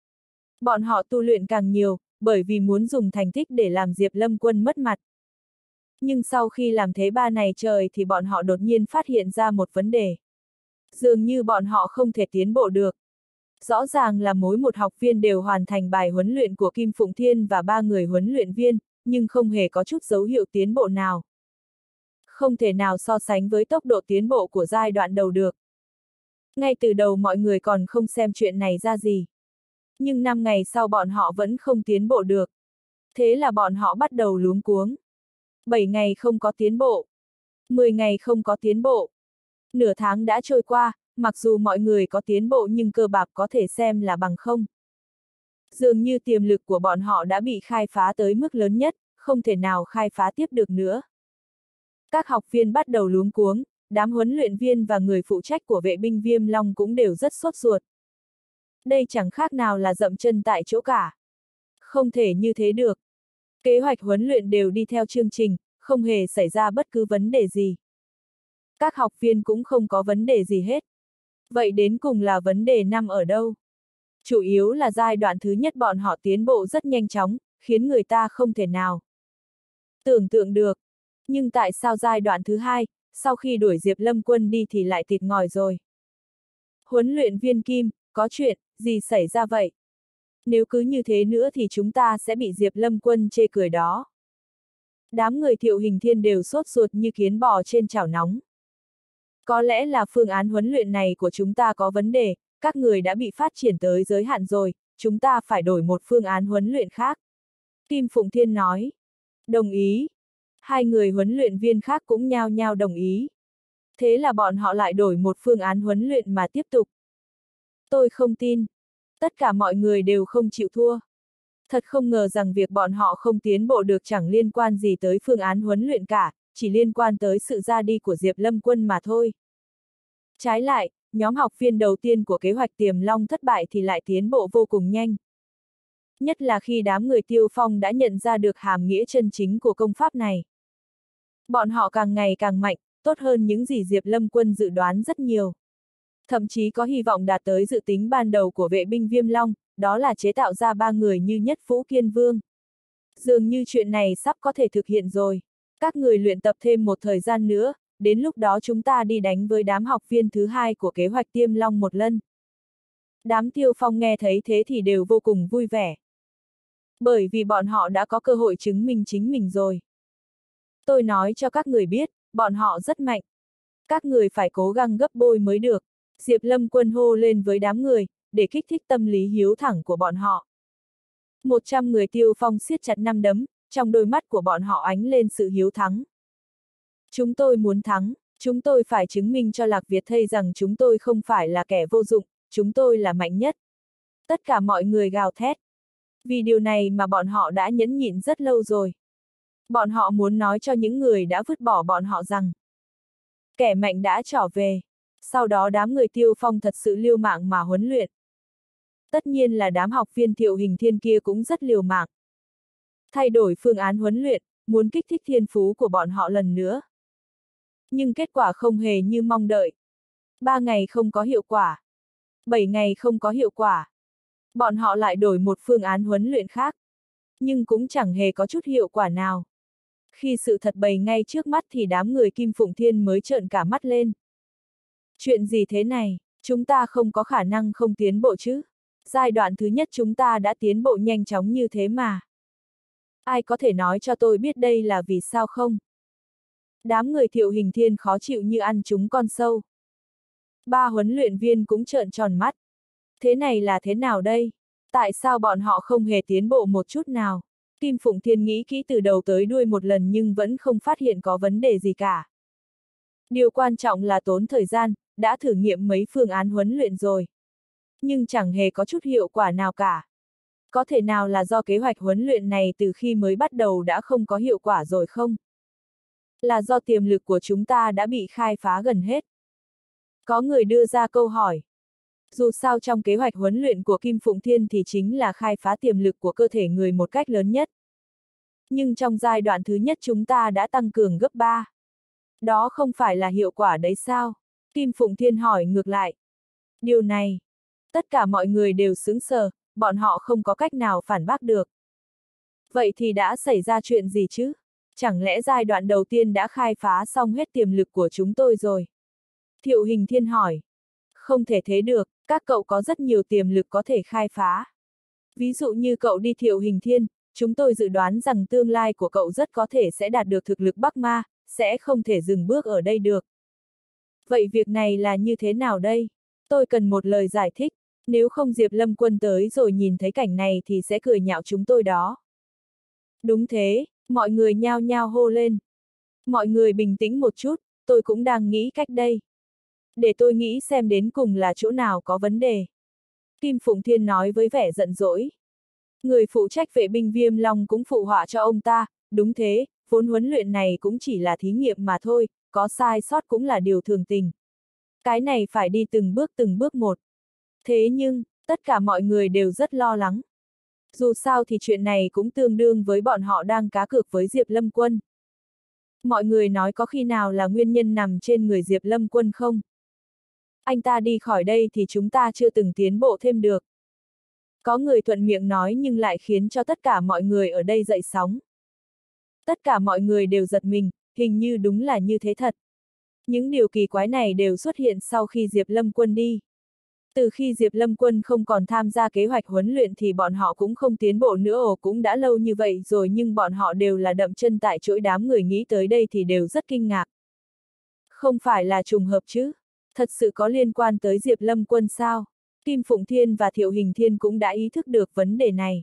Bọn họ tu luyện càng nhiều, bởi vì muốn dùng thành tích để làm Diệp Lâm Quân mất mặt. Nhưng sau khi làm thế 3 ngày trời thì bọn họ đột nhiên phát hiện ra một vấn đề. Dường như bọn họ không thể tiến bộ được. Rõ ràng là mỗi một học viên đều hoàn thành bài huấn luyện của Kim Phụng Thiên và 3 người huấn luyện viên, nhưng không hề có chút dấu hiệu tiến bộ nào. Không thể nào so sánh với tốc độ tiến bộ của giai đoạn đầu được. Ngay từ đầu mọi người còn không xem chuyện này ra gì. Nhưng 5 ngày sau bọn họ vẫn không tiến bộ được. Thế là bọn họ bắt đầu luống cuống. 7 ngày không có tiến bộ. 10 ngày không có tiến bộ. Nửa tháng đã trôi qua, mặc dù mọi người có tiến bộ nhưng cơ bản có thể xem là bằng không. Dường như tiềm lực của bọn họ đã bị khai phá tới mức lớn nhất, không thể nào khai phá tiếp được nữa. Các học viên bắt đầu luống cuống, đám huấn luyện viên và người phụ trách của vệ binh Viêm Long cũng đều rất sốt ruột. Đây chẳng khác nào là dậm chân tại chỗ cả. Không thể như thế được. Kế hoạch huấn luyện đều đi theo chương trình, không hề xảy ra bất cứ vấn đề gì. Các học viên cũng không có vấn đề gì hết. Vậy đến cùng là vấn đề nằm ở đâu? Chủ yếu là giai đoạn thứ nhất bọn họ tiến bộ rất nhanh chóng, khiến người ta không thể nào tưởng tượng được. Nhưng tại sao giai đoạn thứ hai, sau khi đuổi Diệp Lâm Quân đi thì lại thịt ngòi rồi? Huấn luyện viên Kim, có chuyện gì xảy ra vậy? Nếu cứ như thế nữa thì chúng ta sẽ bị Diệp Lâm Quân chê cười đó. Đám người Thiệu Hình Thiên đều sốt ruột như kiến bò trên chảo nóng. Có lẽ là phương án huấn luyện này của chúng ta có vấn đề, các người đã bị phát triển tới giới hạn rồi, chúng ta phải đổi một phương án huấn luyện khác. Kim Phụng Thiên nói. Đồng ý. Hai người huấn luyện viên khác cũng nhao nhao đồng ý. Thế là bọn họ lại đổi một phương án huấn luyện mà tiếp tục. Tôi không tin. Tất cả mọi người đều không chịu thua. Thật không ngờ rằng việc bọn họ không tiến bộ được chẳng liên quan gì tới phương án huấn luyện cả, chỉ liên quan tới sự ra đi của Diệp Lâm Quân mà thôi. Trái lại, nhóm học viên đầu tiên của kế hoạch Tiềm Long thất bại thì lại tiến bộ vô cùng nhanh. Nhất là khi đám người Tiêu Phong đã nhận ra được hàm nghĩa chân chính của công pháp này. Bọn họ càng ngày càng mạnh, tốt hơn những gì Diệp Lâm Quân dự đoán rất nhiều. Thậm chí có hy vọng đạt tới dự tính ban đầu của vệ binh Viêm Long, đó là chế tạo ra 3 người như Nhất Vũ Kiên Vương. Dường như chuyện này sắp có thể thực hiện rồi. Các người luyện tập thêm một thời gian nữa, đến lúc đó chúng ta đi đánh với đám học viên thứ hai của kế hoạch Tiêm Long một lần. Đám Tiêu Phong nghe thấy thế thì đều vô cùng vui vẻ. Bởi vì bọn họ đã có cơ hội chứng minh chính mình rồi. Tôi nói cho các người biết, bọn họ rất mạnh. Các người phải cố gắng gấp bội mới được. Diệp Lâm Quân hô lên với đám người, để kích thích tâm lý hiếu thẳng của bọn họ. 100 người Tiêu Phong siết chặt năm đấm, trong đôi mắt của bọn họ ánh lên sự hiếu thắng. Chúng tôi muốn thắng, chúng tôi phải chứng minh cho Lạc Việt Thây rằng chúng tôi không phải là kẻ vô dụng, chúng tôi là mạnh nhất. Tất cả mọi người gào thét. Vì điều này mà bọn họ đã nhẫn nhịn rất lâu rồi. Bọn họ muốn nói cho những người đã vứt bỏ bọn họ rằng kẻ mạnh đã trở về. Sau đó đám người Tiêu Phong thật sự liều mạng mà huấn luyện. Tất nhiên là đám học viên Thiệu Hình Thiên kia cũng rất liều mạng. Thay đổi phương án huấn luyện, muốn kích thích thiên phú của bọn họ lần nữa. Nhưng kết quả không hề như mong đợi. 3 ngày không có hiệu quả. 7 ngày không có hiệu quả. Bọn họ lại đổi một phương án huấn luyện khác. Nhưng cũng chẳng hề có chút hiệu quả nào. Khi sự thật bày ngay trước mắt thì đám người Kim Phụng Thiên mới trợn cả mắt lên. Chuyện gì thế này, chúng ta không có khả năng không tiến bộ chứ. Giai đoạn thứ nhất chúng ta đã tiến bộ nhanh chóng như thế mà. Ai có thể nói cho tôi biết đây là vì sao không? Đám người Thiệu Hình Thiên khó chịu như ăn trúng con sâu. 3 huấn luyện viên cũng trợn tròn mắt. Thế này là thế nào đây? Tại sao bọn họ không hề tiến bộ một chút nào? Kim Phụng Thiên nghĩ kỹ từ đầu tới đuôi một lần nhưng vẫn không phát hiện có vấn đề gì cả. Điều quan trọng là tốn thời gian, đã thử nghiệm mấy phương án huấn luyện rồi. Nhưng chẳng hề có chút hiệu quả nào cả. Có thể nào là do kế hoạch huấn luyện này từ khi mới bắt đầu đã không có hiệu quả rồi không? Là do tiềm lực của chúng ta đã bị khai phá gần hết. Có người đưa ra câu hỏi. Dù sao trong kế hoạch huấn luyện của Kim Phụng Thiên thì chính là khai phá tiềm lực của cơ thể người một cách lớn nhất. Nhưng trong giai đoạn thứ nhất chúng ta đã tăng cường gấp 3. Đó không phải là hiệu quả đấy sao? Kim Phụng Thiên hỏi ngược lại. Điều này, tất cả mọi người đều sững sờ, bọn họ không có cách nào phản bác được. Vậy thì đã xảy ra chuyện gì chứ? Chẳng lẽ giai đoạn đầu tiên đã khai phá xong hết tiềm lực của chúng tôi rồi? Thiệu Hình Thiên hỏi. Không thể thế được, các cậu có rất nhiều tiềm lực có thể khai phá. Ví dụ như cậu đi Thiệu Hình Thiên, chúng tôi dự đoán rằng tương lai của cậu rất có thể sẽ đạt được thực lực Bắc Ma, sẽ không thể dừng bước ở đây được. Vậy việc này là như thế nào đây? Tôi cần một lời giải thích, nếu không Diệp Lâm Quân tới rồi nhìn thấy cảnh này thì sẽ cười nhạo chúng tôi đó. Đúng thế, mọi người nhao nhao hô lên. Mọi người bình tĩnh một chút, tôi cũng đang nghĩ cách đây. Để tôi nghĩ xem đến cùng là chỗ nào có vấn đề. Kim Phụng Thiên nói với vẻ giận dỗi. Người phụ trách vệ binh Viêm Long cũng phụ họa cho ông ta, đúng thế, vốn huấn luyện này cũng chỉ là thí nghiệm mà thôi, có sai sót cũng là điều thường tình. Cái này phải đi từng bước một. Thế nhưng, tất cả mọi người đều rất lo lắng. Dù sao thì chuyện này cũng tương đương với bọn họ đang cá cược với Diệp Lâm Quân. Mọi người nói có khi nào là nguyên nhân nằm trên người Diệp Lâm Quân không? Anh ta đi khỏi đây thì chúng ta chưa từng tiến bộ thêm được. Có người thuận miệng nói nhưng lại khiến cho tất cả mọi người ở đây dậy sóng. Tất cả mọi người đều giật mình, hình như đúng là như thế thật. Những điều kỳ quái này đều xuất hiện sau khi Diệp Lâm Quân đi. Từ khi Diệp Lâm Quân không còn tham gia kế hoạch huấn luyện thì bọn họ cũng không tiến bộ nữa. Cũng đã lâu như vậy rồi nhưng bọn họ đều là đậm chân tại chỗ, đám người nghĩ tới đây thì đều rất kinh ngạc. Không phải là trùng hợp chứ? Thật sự có liên quan tới Diệp Lâm Quân sao? Kim Phụng Thiên và Thiệu Hình Thiên cũng đã ý thức được vấn đề này.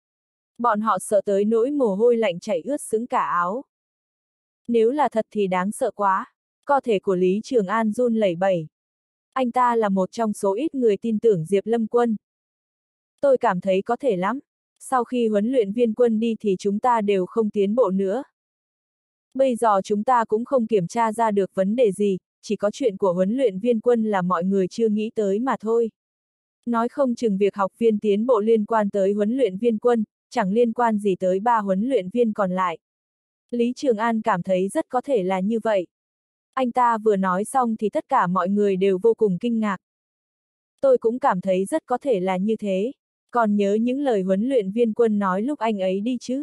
Bọn họ sợ tới nỗi mồ hôi lạnh chảy ướt sũng cả áo. Nếu là thật thì đáng sợ quá. Cơ thể của Lý Trường An run lẩy bẩy. Anh ta là một trong số ít người tin tưởng Diệp Lâm Quân. Tôi cảm thấy có thể lắm. Sau khi huấn luyện viên Quân đi thì chúng ta đều không tiến bộ nữa. Bây giờ chúng ta cũng không kiểm tra ra được vấn đề gì, chỉ có chuyện của huấn luyện viên Quân là mọi người chưa nghĩ tới mà thôi. Nói không chừng việc học viên tiến bộ liên quan tới huấn luyện viên Quân, chẳng liên quan gì tới 3 huấn luyện viên còn lại. Lý Trường An cảm thấy rất có thể là như vậy. Anh ta vừa nói xong thì tất cả mọi người đều vô cùng kinh ngạc. Tôi cũng cảm thấy rất có thể là như thế. Còn nhớ những lời huấn luyện viên Quân nói lúc anh ấy đi chứ?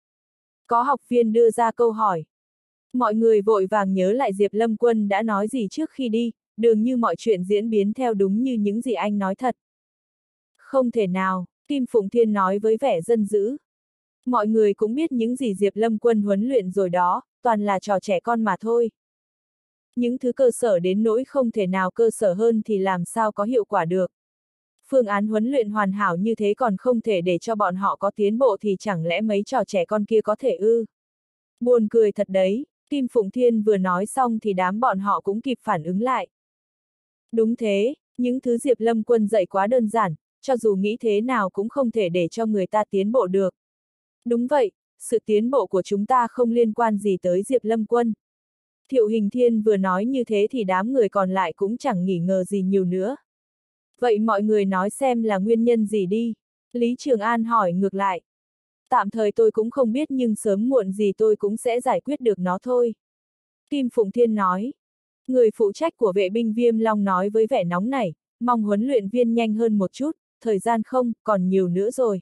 Có học viên đưa ra câu hỏi. Mọi người vội vàng nhớ lại Diệp Lâm Quân đã nói gì trước khi đi, dường như mọi chuyện diễn biến theo đúng như những gì anh nói thật. Không thể nào, Kim Phụng Thiên nói với vẻ giận dữ. Mọi người cũng biết những gì Diệp Lâm Quân huấn luyện rồi đó, toàn là trò trẻ con mà thôi. Những thứ cơ sở đến nỗi không thể nào cơ sở hơn thì làm sao có hiệu quả được. Phương án huấn luyện hoàn hảo như thế còn không thể để cho bọn họ có tiến bộ thì chẳng lẽ mấy trò trẻ con kia có thể ư? Buồn cười thật đấy, Kim Phụng Thiên vừa nói xong thì đám bọn họ cũng kịp phản ứng lại. Đúng thế, những thứ Diệp Lâm Quân dạy quá đơn giản, cho dù nghĩ thế nào cũng không thể để cho người ta tiến bộ được. Đúng vậy, sự tiến bộ của chúng ta không liên quan gì tới Diệp Lâm Quân. Thiệu Hình Thiên vừa nói như thế thì đám người còn lại cũng chẳng nghi ngờ gì nhiều nữa. Vậy mọi người nói xem là nguyên nhân gì đi? Lý Trường An hỏi ngược lại. Tạm thời tôi cũng không biết nhưng sớm muộn gì tôi cũng sẽ giải quyết được nó thôi. Kim Phụng Thiên nói. Người phụ trách của vệ binh Viêm Long nói với vẻ nóng nảy, mong huấn luyện viên nhanh hơn một chút, thời gian không, còn nhiều nữa rồi.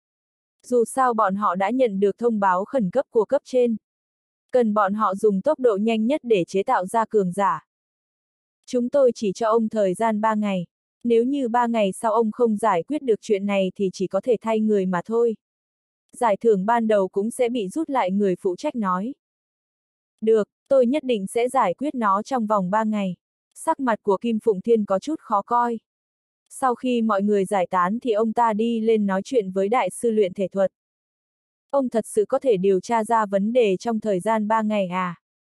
Dù sao bọn họ đã nhận được thông báo khẩn cấp của cấp trên. Cần bọn họ dùng tốc độ nhanh nhất để chế tạo ra cường giả. Chúng tôi chỉ cho ông thời gian 3 ngày. Nếu như 3 ngày sau ông không giải quyết được chuyện này thì chỉ có thể thay người mà thôi. Giải thưởng ban đầu cũng sẽ bị rút lại, người phụ trách nói. Được, tôi nhất định sẽ giải quyết nó trong vòng 3 ngày. Sắc mặt của Kim Phụng Thiên có chút khó coi. Sau khi mọi người giải tán thì ông ta đi lên nói chuyện với đại sư luyện thể thuật. Ông thật sự có thể điều tra ra vấn đề trong thời gian 3 ngày à?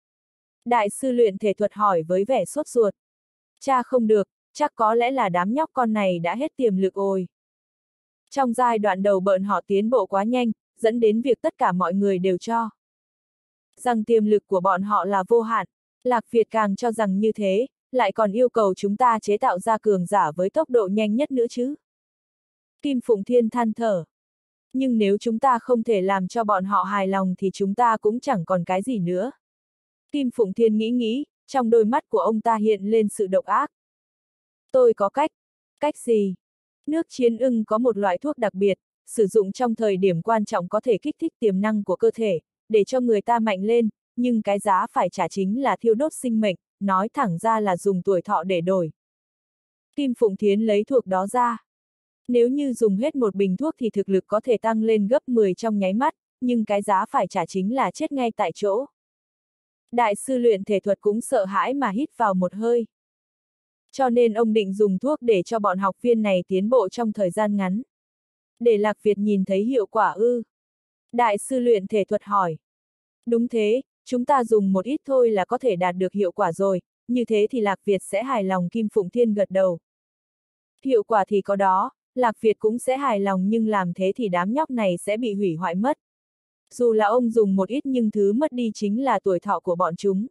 Đại sư luyện thể thuật hỏi với vẻ sốt ruột. Cha không được, chắc có lẽ là đám nhóc con này đã hết tiềm lực rồi. Trong giai đoạn đầu bọn họ tiến bộ quá nhanh, dẫn đến việc tất cả mọi người đều cho rằng tiềm lực của bọn họ là vô hạn. Lạc Việt càng cho rằng như thế, lại còn yêu cầu chúng ta chế tạo ra cường giả với tốc độ nhanh nhất nữa chứ. Kim Phụng Thiên than thở. Nhưng nếu chúng ta không thể làm cho bọn họ hài lòng thì chúng ta cũng chẳng còn cái gì nữa. Kim Phụng Thiên nghĩ, trong đôi mắt của ông ta hiện lên sự độc ác. Tôi có cách. Cách gì? Nước chiến ưng có một loại thuốc đặc biệt, sử dụng trong thời điểm quan trọng có thể kích thích tiềm năng của cơ thể, để cho người ta mạnh lên, nhưng cái giá phải trả chính là thiêu đốt sinh mệnh, nói thẳng ra là dùng tuổi thọ để đổi. Kim Phụng Thiến lấy thuốc đó ra. Nếu như dùng hết một bình thuốc thì thực lực có thể tăng lên gấp 10 trong nháy mắt, nhưng cái giá phải trả chính là chết ngay tại chỗ. Đại sư luyện thể thuật cũng sợ hãi mà hít vào một hơi. Cho nên ông định dùng thuốc để cho bọn học viên này tiến bộ trong thời gian ngắn. Để Lạc Việt nhìn thấy hiệu quả ư? Đại sư luyện thể thuật hỏi. Đúng thế, chúng ta dùng một ít thôi là có thể đạt được hiệu quả rồi, như thế thì Lạc Việt sẽ hài lòng. Kim Phụng Thiên gật đầu. Hiệu quả thì có đó, Lạc Việt cũng sẽ hài lòng, nhưng làm thế thì đám nhóc này sẽ bị hủy hoại mất. Dù là ông dùng một ít nhưng thứ mất đi chính là tuổi thọ của bọn chúng.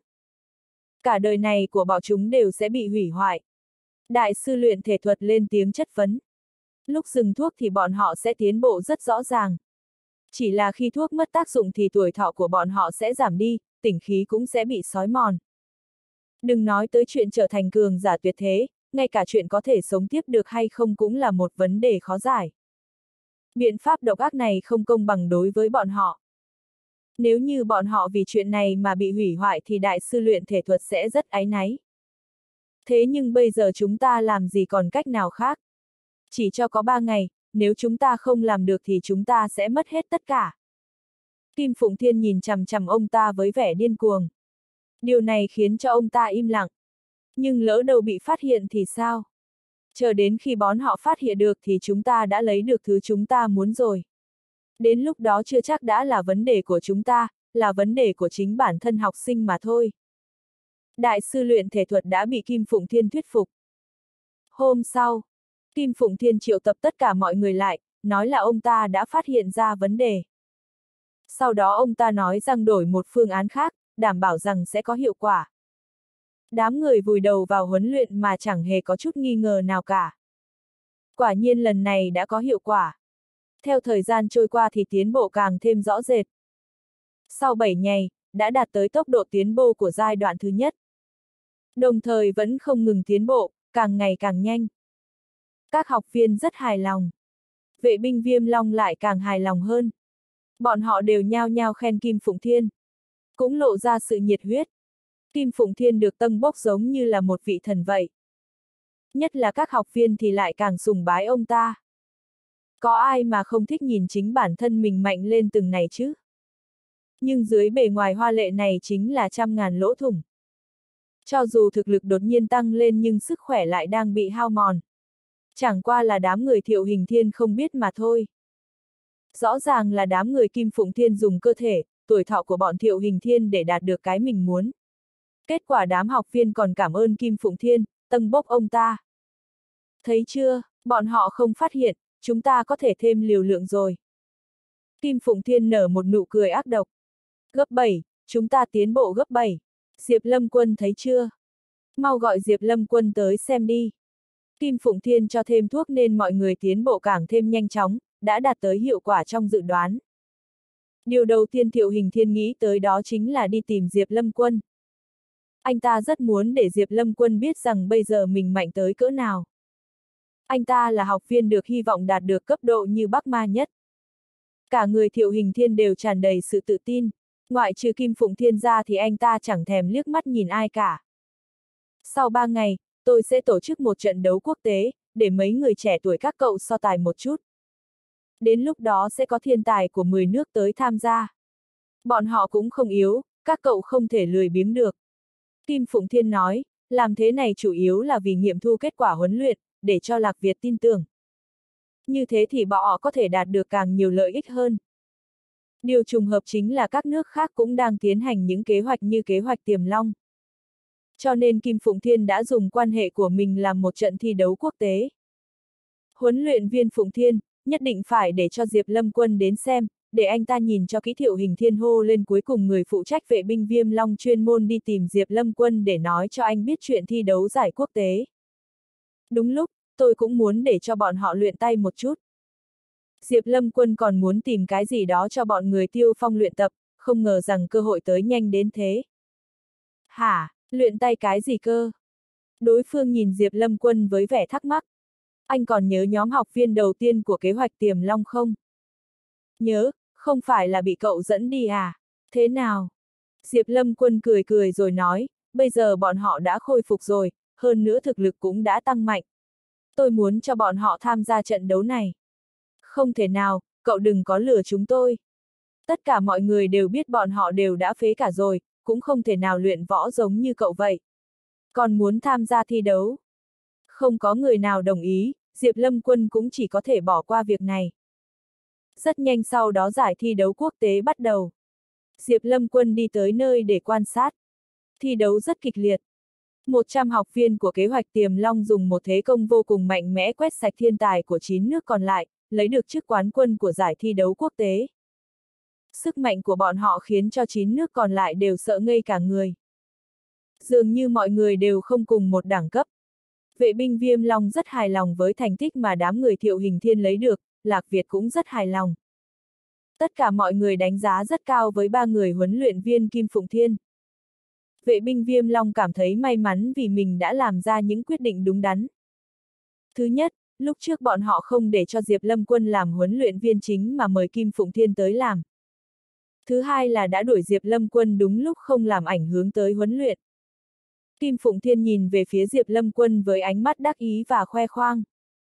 Cả đời này của bọn chúng đều sẽ bị hủy hoại. Đại sư luyện thể thuật lên tiếng chất vấn. Lúc dừng thuốc thì bọn họ sẽ tiến bộ rất rõ ràng. Chỉ là khi thuốc mất tác dụng thì tuổi thọ của bọn họ sẽ giảm đi, tỉnh khí cũng sẽ bị xói mòn. Đừng nói tới chuyện trở thành cường giả tuyệt thế, ngay cả chuyện có thể sống tiếp được hay không cũng là một vấn đề khó giải. Biện pháp độc ác này không công bằng đối với bọn họ. Nếu như bọn họ vì chuyện này mà bị hủy hoại thì đại sư luyện thể thuật sẽ rất áy náy. Thế nhưng bây giờ chúng ta làm gì còn cách nào khác? Chỉ cho có 3 ngày, nếu chúng ta không làm được thì chúng ta sẽ mất hết tất cả. Kim Phụng Thiên nhìn chằm chằm ông ta với vẻ điên cuồng. Điều này khiến cho ông ta im lặng. Nhưng lỡ đâu bị phát hiện thì sao? Chờ đến khi bọn họ phát hiện được thì chúng ta đã lấy được thứ chúng ta muốn rồi. Đến lúc đó chưa chắc đã là vấn đề của chúng ta, là vấn đề của chính bản thân học sinh mà thôi. Đại sư luyện thể thuật đã bị Kim Phụng Thiên thuyết phục. Hôm sau, Kim Phụng Thiên triệu tập tất cả mọi người lại, nói là ông ta đã phát hiện ra vấn đề. Sau đó ông ta nói rằng đổi một phương án khác, đảm bảo rằng sẽ có hiệu quả. Đám người vùi đầu vào huấn luyện mà chẳng hề có chút nghi ngờ nào cả. Quả nhiên lần này đã có hiệu quả. Theo thời gian trôi qua thì tiến bộ càng thêm rõ rệt. Sau 7 ngày, đã đạt tới tốc độ tiến bộ của giai đoạn thứ nhất. Đồng thời vẫn không ngừng tiến bộ, càng ngày càng nhanh. Các học viên rất hài lòng. Vệ binh Viêm Long lại càng hài lòng hơn. Bọn họ đều nhao nhao khen Kim Phụng Thiên. Cũng lộ ra sự nhiệt huyết. Kim Phụng Thiên được tâng bốc giống như là một vị thần vậy. Nhất là các học viên thì lại càng sùng bái ông ta. Có ai mà không thích nhìn chính bản thân mình mạnh lên từng này chứ? Nhưng dưới bề ngoài hoa lệ này chính là trăm ngàn lỗ thủng. Cho dù thực lực đột nhiên tăng lên nhưng sức khỏe lại đang bị hao mòn. Chẳng qua là đám người Thiệu Hình Thiên không biết mà thôi. Rõ ràng là đám người Kim Phụng Thiên dùng cơ thể, tuổi thọ của bọn Thiệu Hình Thiên để đạt được cái mình muốn. Kết quả đám học viên còn cảm ơn Kim Phụng Thiên, tâng bốc ông ta. Thấy chưa, bọn họ không phát hiện, chúng ta có thể thêm liều lượng rồi. Kim Phụng Thiên nở một nụ cười ác độc. Gấp 7, chúng ta tiến bộ gấp 7. Diệp Lâm Quân thấy chưa? Mau gọi Diệp Lâm Quân tới xem đi. Kim Phụng Thiên cho thêm thuốc nên mọi người tiến bộ càng thêm nhanh chóng, đã đạt tới hiệu quả trong dự đoán. Điều đầu tiên Thiệu Hình Thiên nghĩ tới đó chính là đi tìm Diệp Lâm Quân. Anh ta rất muốn để Diệp Lâm Quân biết rằng bây giờ mình mạnh tới cỡ nào. Anh ta là học viên được hy vọng đạt được cấp độ như Bắc Ma nhất. Cả người Thiệu Hình Thiên đều tràn đầy sự tự tin, ngoại trừ Kim Phụng Thiên ra thì anh ta chẳng thèm liếc mắt nhìn ai cả. Sau 3 ngày, tôi sẽ tổ chức một trận đấu quốc tế, để mấy người trẻ tuổi các cậu so tài một chút. Đến lúc đó sẽ có thiên tài của 10 nước tới tham gia. Bọn họ cũng không yếu, các cậu không thể lười biếng được. Kim Phụng Thiên nói, làm thế này chủ yếu là vì nghiệm thu kết quả huấn luyện, để cho Lạc Việt tin tưởng. Như thế thì bọn họ có thể đạt được càng nhiều lợi ích hơn. Điều trùng hợp chính là các nước khác cũng đang tiến hành những kế hoạch như kế hoạch Tiềm Long. Cho nên Kim Phụng Thiên đã dùng quan hệ của mình làm một trận thi đấu quốc tế. Huấn luyện viên Phụng Thiên, nhất định phải để cho Diệp Lâm Quân đến xem, để anh ta nhìn cho kỹ. Thiệu Hình Thiên hô lên, cuối cùng người phụ trách vệ binh Viêm Long chuyên môn đi tìm Diệp Lâm Quân để nói cho anh biết chuyện thi đấu giải quốc tế. Đúng lúc, tôi cũng muốn để cho bọn họ luyện tay một chút. Diệp Lâm Quân còn muốn tìm cái gì đó cho bọn người Tiêu Phong luyện tập, không ngờ rằng cơ hội tới nhanh đến thế. Hả, luyện tay cái gì cơ? Đối phương nhìn Diệp Lâm Quân với vẻ thắc mắc. Anh còn nhớ nhóm học viên đầu tiên của kế hoạch Tiềm Long không? Nhớ, không phải là bị cậu dẫn đi à? Thế nào? Diệp Lâm Quân cười cười rồi nói, bây giờ bọn họ đã khôi phục rồi, hơn nữa thực lực cũng đã tăng mạnh. Tôi muốn cho bọn họ tham gia trận đấu này. Không thể nào, cậu đừng có lừa chúng tôi. Tất cả mọi người đều biết bọn họ đều đã phế cả rồi, cũng không thể nào luyện võ giống như cậu vậy. Còn muốn tham gia thi đấu? Không có người nào đồng ý, Diệp Lâm Quân cũng chỉ có thể bỏ qua việc này. Rất nhanh sau đó giải thi đấu quốc tế bắt đầu. Diệp Lâm Quân đi tới nơi để quan sát. Thi đấu rất kịch liệt. 100 học viên của kế hoạch Tiềm Long dùng một thế công vô cùng mạnh mẽ quét sạch thiên tài của 9 nước còn lại, lấy được chức quán quân của giải thi đấu quốc tế. Sức mạnh của bọn họ khiến cho 9 nước còn lại đều sợ ngây cả người. Dường như mọi người đều không cùng một đẳng cấp. Vệ binh Viêm Long rất hài lòng với thành tích mà đám người Thiệu Hình Thiên lấy được, Lạc Việt cũng rất hài lòng. Tất cả mọi người đánh giá rất cao với 3 người huấn luyện viên Kim Phụng Thiên. Vệ binh Viêm Long cảm thấy may mắn vì mình đã làm ra những quyết định đúng đắn. Thứ nhất, lúc trước bọn họ không để cho Diệp Lâm Quân làm huấn luyện viên chính mà mời Kim Phụng Thiên tới làm. Thứ hai là đã đuổi Diệp Lâm Quân đúng lúc không làm ảnh hưởng tới huấn luyện. Kim Phụng Thiên nhìn về phía Diệp Lâm Quân với ánh mắt đắc ý và khoe khoang.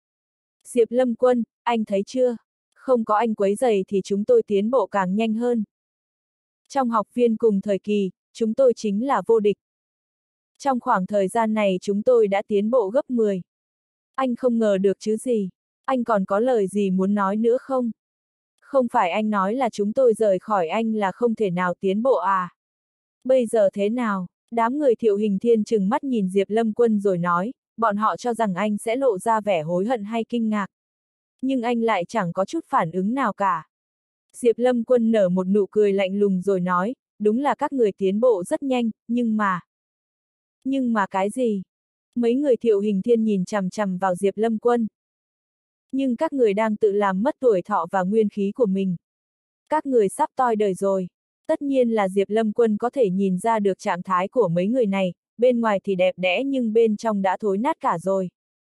Diệp Lâm Quân, anh thấy chưa? Không có anh quấy rầy thì chúng tôi tiến bộ càng nhanh hơn. Trong học viên cùng thời kỳ, chúng tôi chính là vô địch. Trong khoảng thời gian này chúng tôi đã tiến bộ gấp 10. Anh không ngờ được chứ gì? Anh còn có lời gì muốn nói nữa không? Không phải anh nói là chúng tôi rời khỏi anh là không thể nào tiến bộ à? Bây giờ thế nào? Đám người Thiệu Hình Thiên trừng mắt nhìn Diệp Lâm Quân rồi nói, bọn họ cho rằng anh sẽ lộ ra vẻ hối hận hay kinh ngạc. Nhưng anh lại chẳng có chút phản ứng nào cả. Diệp Lâm Quân nở một nụ cười lạnh lùng rồi nói, đúng là các người tiến bộ rất nhanh, nhưng mà... Nhưng mà cái gì? Mấy người Thiệu Hình Thiên nhìn chằm chằm vào Diệp Lâm Quân. Nhưng các người đang tự làm mất tuổi thọ và nguyên khí của mình. Các người sắp toi đời rồi. Tất nhiên là Diệp Lâm Quân có thể nhìn ra được trạng thái của mấy người này, bên ngoài thì đẹp đẽ nhưng bên trong đã thối nát cả rồi.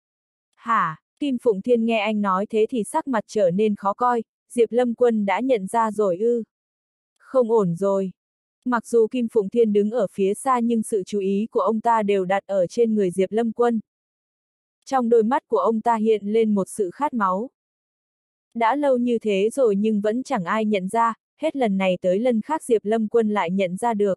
Hả? Kim Phụng Thiên nghe anh nói thế thì sắc mặt trở nên khó coi, Diệp Lâm Quân đã nhận ra rồi ư? Không ổn rồi. Mặc dù Kim Phụng Thiên đứng ở phía xa nhưng sự chú ý của ông ta đều đặt ở trên người Diệp Lâm Quân. Trong đôi mắt của ông ta hiện lên một sự khát máu. Đã lâu như thế rồi nhưng vẫn chẳng ai nhận ra, hết lần này tới lần khác Diệp Lâm Quân lại nhận ra được.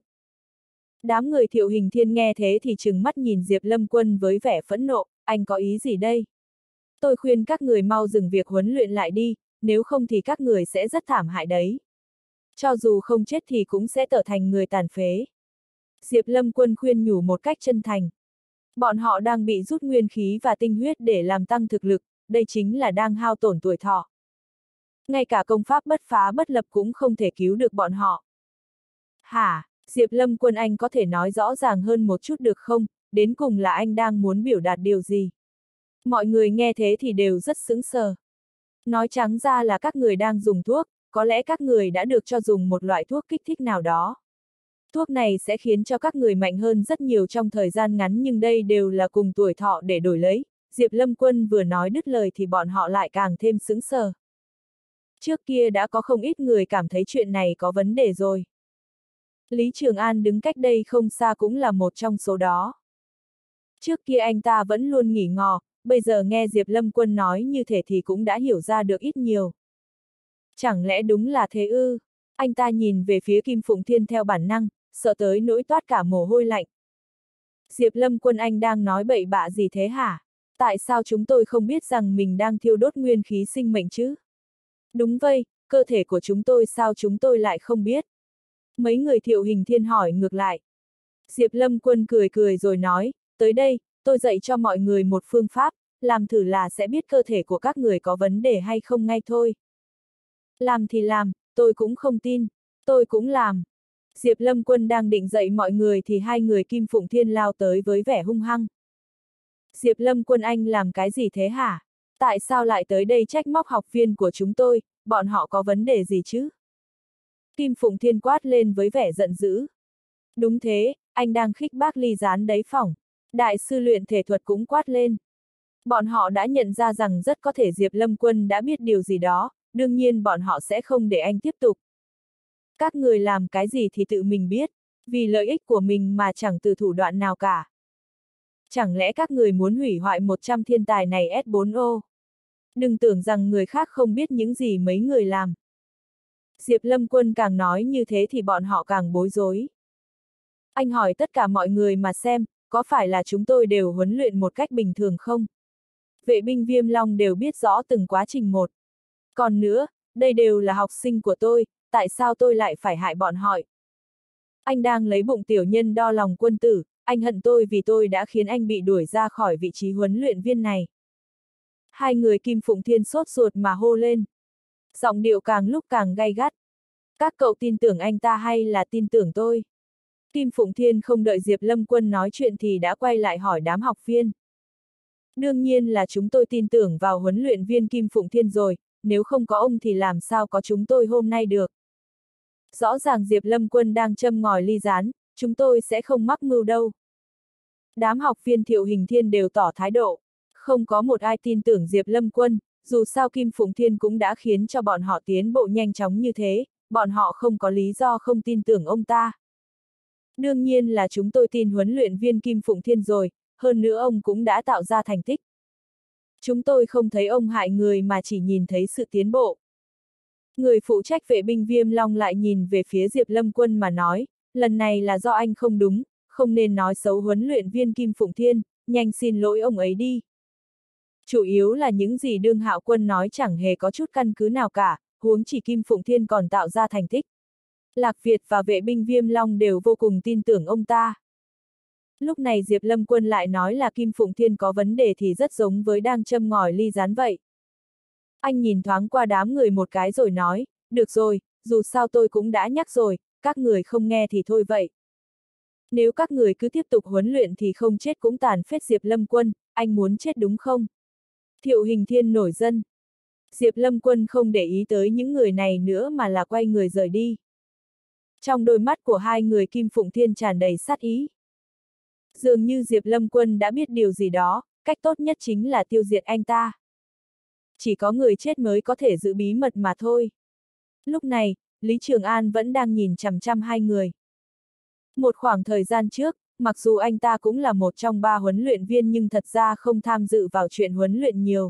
Đám người Thiệu Hình Thiên nghe thế thì trừng mắt nhìn Diệp Lâm Quân với vẻ phẫn nộ, anh có ý gì đây? Tôi khuyên các người mau dừng việc huấn luyện lại đi, nếu không thì các người sẽ rất thảm hại đấy. Cho dù không chết thì cũng sẽ trở thành người tàn phế. Diệp Lâm Quân khuyên nhủ một cách chân thành. Bọn họ đang bị rút nguyên khí và tinh huyết để làm tăng thực lực, đây chính là đang hao tổn tuổi thọ. Ngay cả công pháp bất phá bất lập cũng không thể cứu được bọn họ. Hả, Diệp Lâm Quân anh có thể nói rõ ràng hơn một chút được không, đến cùng là anh đang muốn biểu đạt điều gì? Mọi người nghe thế thì đều rất sững sờ. Nói trắng ra là các người đang dùng thuốc, có lẽ các người đã được cho dùng một loại thuốc kích thích nào đó. Thuốc này sẽ khiến cho các người mạnh hơn rất nhiều trong thời gian ngắn nhưng đây đều là cùng tuổi thọ để đổi lấy. Diệp Lâm Quân vừa nói đứt lời thì bọn họ lại càng thêm sững sờ. Trước kia đã có không ít người cảm thấy chuyện này có vấn đề rồi. Lý Trường An đứng cách đây không xa cũng là một trong số đó. Trước kia anh ta vẫn luôn nghỉ ngò, bây giờ nghe Diệp Lâm Quân nói như thế thì cũng đã hiểu ra được ít nhiều. Chẳng lẽ đúng là thế ư? Anh ta nhìn về phía Kim Phụng Thiên theo bản năng, sợ tới nỗi toát cả mồ hôi lạnh. Diệp Lâm Quân anh đang nói bậy bạ gì thế hả? Tại sao chúng tôi không biết rằng mình đang thiêu đốt nguyên khí sinh mệnh chứ? Đúng vậy, cơ thể của chúng tôi sao chúng tôi lại không biết? Mấy người Thiệu Hình Thiên hỏi ngược lại. Diệp Lâm Quân cười cười rồi nói, tới đây, tôi dạy cho mọi người một phương pháp, làm thử là sẽ biết cơ thể của các người có vấn đề hay không ngay thôi. Làm thì làm, tôi cũng không tin, tôi cũng làm. Diệp Lâm Quân đang định dạy mọi người thì hai người Kim Phụng Thiên lao tới với vẻ hung hăng. Diệp Lâm Quân anh làm cái gì thế hả? Tại sao lại tới đây trách móc học viên của chúng tôi, bọn họ có vấn đề gì chứ? Kim Phụng Thiên quát lên với vẻ giận dữ. Đúng thế, anh đang khích bác Ly Gián đấy phỏng. Đại sư luyện thể thuật cũng quát lên. Bọn họ đã nhận ra rằng rất có thể Diệp Lâm Quân đã biết điều gì đó, đương nhiên bọn họ sẽ không để anh tiếp tục. Các người làm cái gì thì tự mình biết, vì lợi ích của mình mà chẳng từ thủ đoạn nào cả. Chẳng lẽ các người muốn hủy hoại 100 thiên tài này S4O? Đừng tưởng rằng người khác không biết những gì mấy người làm. Diệp Lâm Quân càng nói như thế thì bọn họ càng bối rối. Anh hỏi tất cả mọi người mà xem, có phải là chúng tôi đều huấn luyện một cách bình thường không? Vệ binh Viêm Long đều biết rõ từng quá trình một. Còn nữa, đây đều là học sinh của tôi, tại sao tôi lại phải hại bọn họ? Anh đang lấy bụng tiểu nhân đo lòng quân tử, anh hận tôi vì tôi đã khiến anh bị đuổi ra khỏi vị trí huấn luyện viên này. Hai người Kim Phụng Thiên sốt ruột mà hô lên. Giọng điệu càng lúc càng gay gắt. Các cậu tin tưởng anh ta hay là tin tưởng tôi? Kim Phụng Thiên không đợi Diệp Lâm Quân nói chuyện thì đã quay lại hỏi đám học viên. Đương nhiên là chúng tôi tin tưởng vào huấn luyện viên Kim Phụng Thiên rồi, nếu không có ông thì làm sao có chúng tôi hôm nay được. Rõ ràng Diệp Lâm Quân đang châm ngòi Ly Gián, chúng tôi sẽ không mắc mưu đâu. Đám học viên Thiệu Hình Thiên đều tỏ thái độ. Không có một ai tin tưởng Diệp Lâm Quân, dù sao Kim Phụng Thiên cũng đã khiến cho bọn họ tiến bộ nhanh chóng như thế, bọn họ không có lý do không tin tưởng ông ta. Đương nhiên là chúng tôi tin huấn luyện viên Kim Phụng Thiên rồi, hơn nữa ông cũng đã tạo ra thành tích. Chúng tôi không thấy ông hại người mà chỉ nhìn thấy sự tiến bộ. Người phụ trách vệ binh Viêm Long lại nhìn về phía Diệp Lâm Quân mà nói, lần này là do anh không đúng, không nên nói xấu huấn luyện viên Kim Phụng Thiên, nhanh xin lỗi ông ấy đi. Chủ yếu là những gì Đương Hạo Quân nói chẳng hề có chút căn cứ nào cả, huống chỉ Kim Phụng Thiên còn tạo ra thành tích. Lạc Việt và vệ binh Viêm Long đều vô cùng tin tưởng ông ta. Lúc này Diệp Lâm Quân lại nói là Kim Phụng Thiên có vấn đề thì rất giống với đang châm ngòi Ly Gián vậy. Anh nhìn thoáng qua đám người một cái rồi nói, được rồi, dù sao tôi cũng đã nhắc rồi, các người không nghe thì thôi vậy. Nếu các người cứ tiếp tục huấn luyện thì không chết cũng tàn phết. Diệp Lâm Quân, anh muốn chết đúng không? Thiệu Hình Thiên nổi giận. Diệp Lâm Quân không để ý tới những người này nữa mà là quay người rời đi. Trong đôi mắt của hai người Kim Phụng Thiên tràn đầy sát ý. Dường như Diệp Lâm Quân đã biết điều gì đó, cách tốt nhất chính là tiêu diệt anh ta. Chỉ có người chết mới có thể giữ bí mật mà thôi. Lúc này, Lý Trường An vẫn đang nhìn chằm chằm hai người. Một khoảng thời gian trước, mặc dù anh ta cũng là một trong 3 huấn luyện viên nhưng thật ra không tham dự vào chuyện huấn luyện nhiều.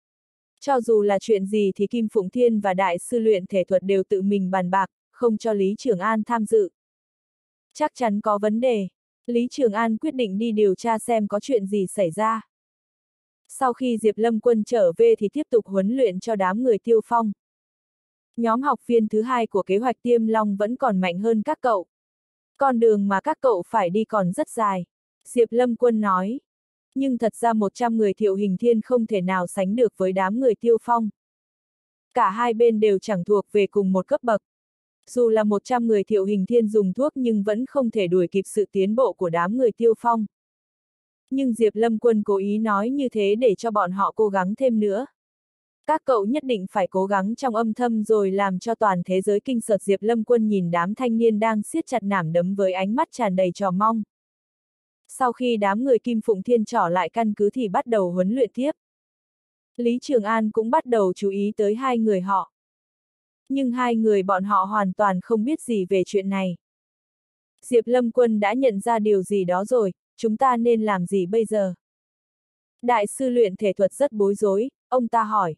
Cho dù là chuyện gì thì Kim Phụng Thiên và Đại sư luyện thể thuật đều tự mình bàn bạc, không cho Lý Trường An tham dự. Chắc chắn có vấn đề. Lý Trường An quyết định đi điều tra xem có chuyện gì xảy ra. Sau khi Diệp Lâm Quân trở về thì tiếp tục huấn luyện cho đám người Tiêu Phong. Nhóm học viên thứ hai của kế hoạch Tiêm Long vẫn còn mạnh hơn các cậu. Con đường mà các cậu phải đi còn rất dài. Diệp Lâm Quân nói. Nhưng thật ra 100 người Thiệu Hình Thiên không thể nào sánh được với đám người Tiêu Phong. Cả hai bên đều chẳng thuộc về cùng một cấp bậc. Dù là 100 người Thiệu Hình Thiên dùng thuốc nhưng vẫn không thể đuổi kịp sự tiến bộ của đám người Tiêu Phong. Nhưng Diệp Lâm Quân cố ý nói như thế để cho bọn họ cố gắng thêm nữa. Các cậu nhất định phải cố gắng trong âm thầm rồi làm cho toàn thế giới kinh sợ. Diệp Lâm Quân nhìn đám thanh niên đang siết chặt nắm đấm với ánh mắt tràn đầy chờ mong. Sau khi đám người Kim Phụng Thiên trở lại căn cứ thì bắt đầu huấn luyện tiếp. Lý Trường An cũng bắt đầu chú ý tới hai người họ. Nhưng hai người bọn họ hoàn toàn không biết gì về chuyện này. Diệp Lâm Quân đã nhận ra điều gì đó rồi, chúng ta nên làm gì bây giờ? Đại sư luyện thể thuật rất bối rối, ông ta hỏi.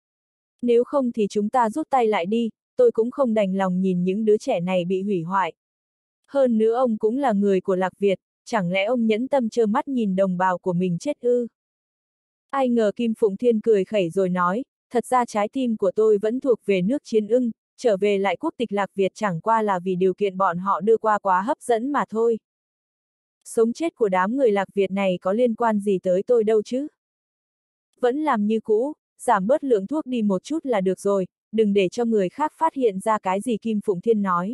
Nếu không thì chúng ta rút tay lại đi, tôi cũng không đành lòng nhìn những đứa trẻ này bị hủy hoại. Hơn nữa ông cũng là người của Lạc Việt, chẳng lẽ ông nhẫn tâm trơ mắt nhìn đồng bào của mình chết ư? Ai ngờ Kim Phụng Thiên cười khẩy rồi nói, thật ra trái tim của tôi vẫn thuộc về nước Chiến Ưng, trở về lại quốc tịch Lạc Việt chẳng qua là vì điều kiện bọn họ đưa qua quá hấp dẫn mà thôi. Sống chết của đám người Lạc Việt này có liên quan gì tới tôi đâu chứ? Vẫn làm như cũ, giảm bớt lượng thuốc đi một chút là được rồi, đừng để cho người khác phát hiện ra cái gì Kim Phụng Thiên nói.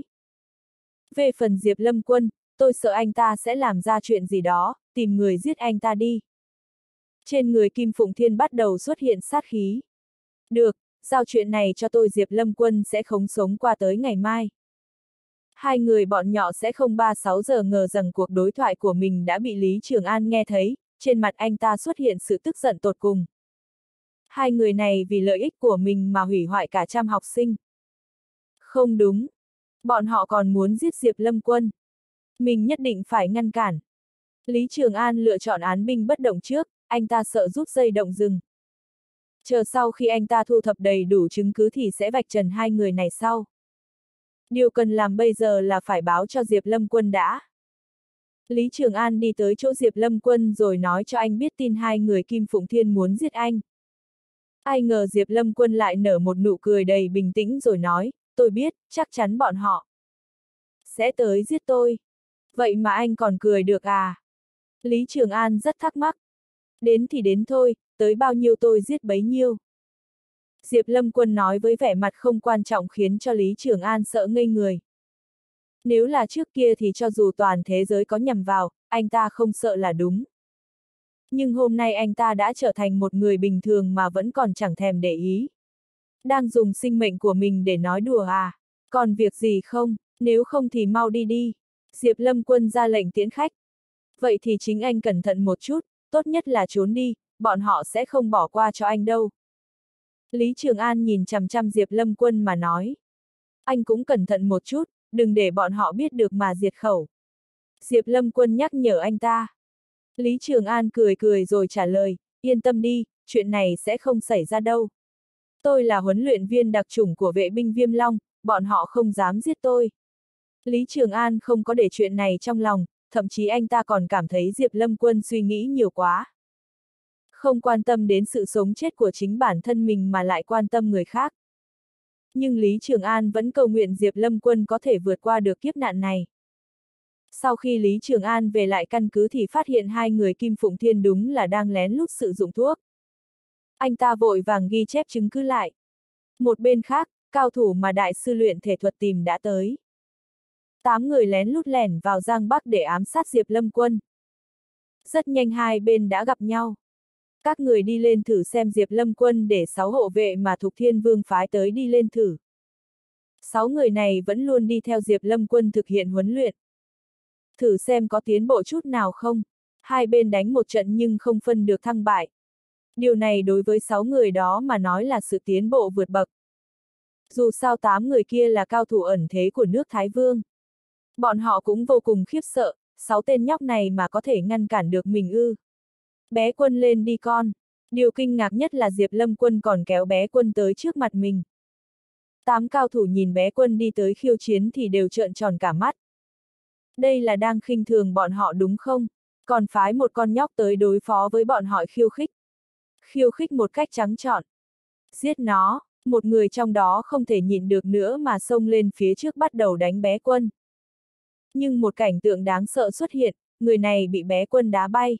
Về phần Diệp Lâm Quân, tôi sợ anh ta sẽ làm ra chuyện gì đó, tìm người giết anh ta đi. Trên người Kim Phụng Thiên bắt đầu xuất hiện sát khí. Được, giao chuyện này cho tôi, Diệp Lâm Quân sẽ không sống qua tới ngày mai. Hai người bọn nhỏ sẽ không 3-6 giờ ngờ rằng cuộc đối thoại của mình đã bị Lý Trường An nghe thấy, trên mặt anh ta xuất hiện sự tức giận tột cùng. Hai người này vì lợi ích của mình mà hủy hoại cả trăm học sinh. Không đúng. Bọn họ còn muốn giết Diệp Lâm Quân. Mình nhất định phải ngăn cản. Lý Trường An lựa chọn án binh bất động trước, anh ta sợ rút dây động rừng. Chờ sau khi anh ta thu thập đầy đủ chứng cứ thì sẽ vạch trần hai người này sau. Điều cần làm bây giờ là phải báo cho Diệp Lâm Quân đã. Lý Trường An đi tới chỗ Diệp Lâm Quân rồi nói cho anh biết tin hai người Kim Phụng Thiên muốn giết anh. Ai ngờ Diệp Lâm Quân lại nở một nụ cười đầy bình tĩnh rồi nói, tôi biết, chắc chắn bọn họ sẽ tới giết tôi. Vậy mà anh còn cười được à? Lý Trường An rất thắc mắc. Đến thì đến thôi, tới bao nhiêu tôi giết bấy nhiêu. Diệp Lâm Quân nói với vẻ mặt không quan trọng khiến cho Lý Trường An sợ ngây người. Nếu là trước kia thì cho dù toàn thế giới có nhằm vào, anh ta không sợ là đúng. Nhưng hôm nay anh ta đã trở thành một người bình thường mà vẫn còn chẳng thèm để ý. Đang dùng sinh mệnh của mình để nói đùa à? Còn việc gì không? Nếu không thì mau đi đi. Diệp Lâm Quân ra lệnh tiễn khách. Vậy thì chính anh cẩn thận một chút, tốt nhất là trốn đi, bọn họ sẽ không bỏ qua cho anh đâu. Lý Trường An nhìn chằm chằm Diệp Lâm Quân mà nói. Anh cũng cẩn thận một chút, đừng để bọn họ biết được mà diệt khẩu. Diệp Lâm Quân nhắc nhở anh ta. Lý Trường An cười cười rồi trả lời, yên tâm đi, chuyện này sẽ không xảy ra đâu. Tôi là huấn luyện viên đặc chủng của vệ binh Viêm Long, bọn họ không dám giết tôi. Lý Trường An không có để chuyện này trong lòng, thậm chí anh ta còn cảm thấy Diệp Lâm Quân suy nghĩ nhiều quá. Không quan tâm đến sự sống chết của chính bản thân mình mà lại quan tâm người khác. Nhưng Lý Trường An vẫn cầu nguyện Diệp Lâm Quân có thể vượt qua được kiếp nạn này. Sau khi Lý Trường An về lại căn cứ thì phát hiện hai người Kim Phụng Thiên đúng là đang lén lút sử dụng thuốc. Anh ta vội vàng ghi chép chứng cứ lại. Một bên khác, cao thủ mà đại sư luyện thể thuật tìm đã tới. 8 người lén lút lẻn vào Giang Bắc để ám sát Diệp Lâm Quân. Rất nhanh hai bên đã gặp nhau. Các người đi lên thử xem Diệp Lâm Quân để 6 hộ vệ mà Thục Thiên Vương phái tới đi lên thử. 6 người này vẫn luôn đi theo Diệp Lâm Quân thực hiện huấn luyện. Thử xem có tiến bộ chút nào không. Hai bên đánh một trận nhưng không phân được thắng bại. Điều này đối với 6 người đó mà nói là sự tiến bộ vượt bậc. Dù sao 8 người kia là cao thủ ẩn thế của nước Thái Vương. Bọn họ cũng vô cùng khiếp sợ, 6 tên nhóc này mà có thể ngăn cản được mình ư. Bé Quân lên đi con. Điều kinh ngạc nhất là Diệp Lâm Quân còn kéo bé Quân tới trước mặt mình. 8 cao thủ nhìn bé Quân đi tới khiêu chiến thì đều trợn tròn cả mắt. Đây là đang khinh thường bọn họ đúng không? Còn phái một con nhóc tới đối phó với bọn họ khiêu khích. Khiêu khích một cách trắng trọn. Giết nó, một người trong đó không thể nhịn được nữa mà xông lên phía trước bắt đầu đánh bé Quân. Nhưng một cảnh tượng đáng sợ xuất hiện, người này bị bé Quân đá bay.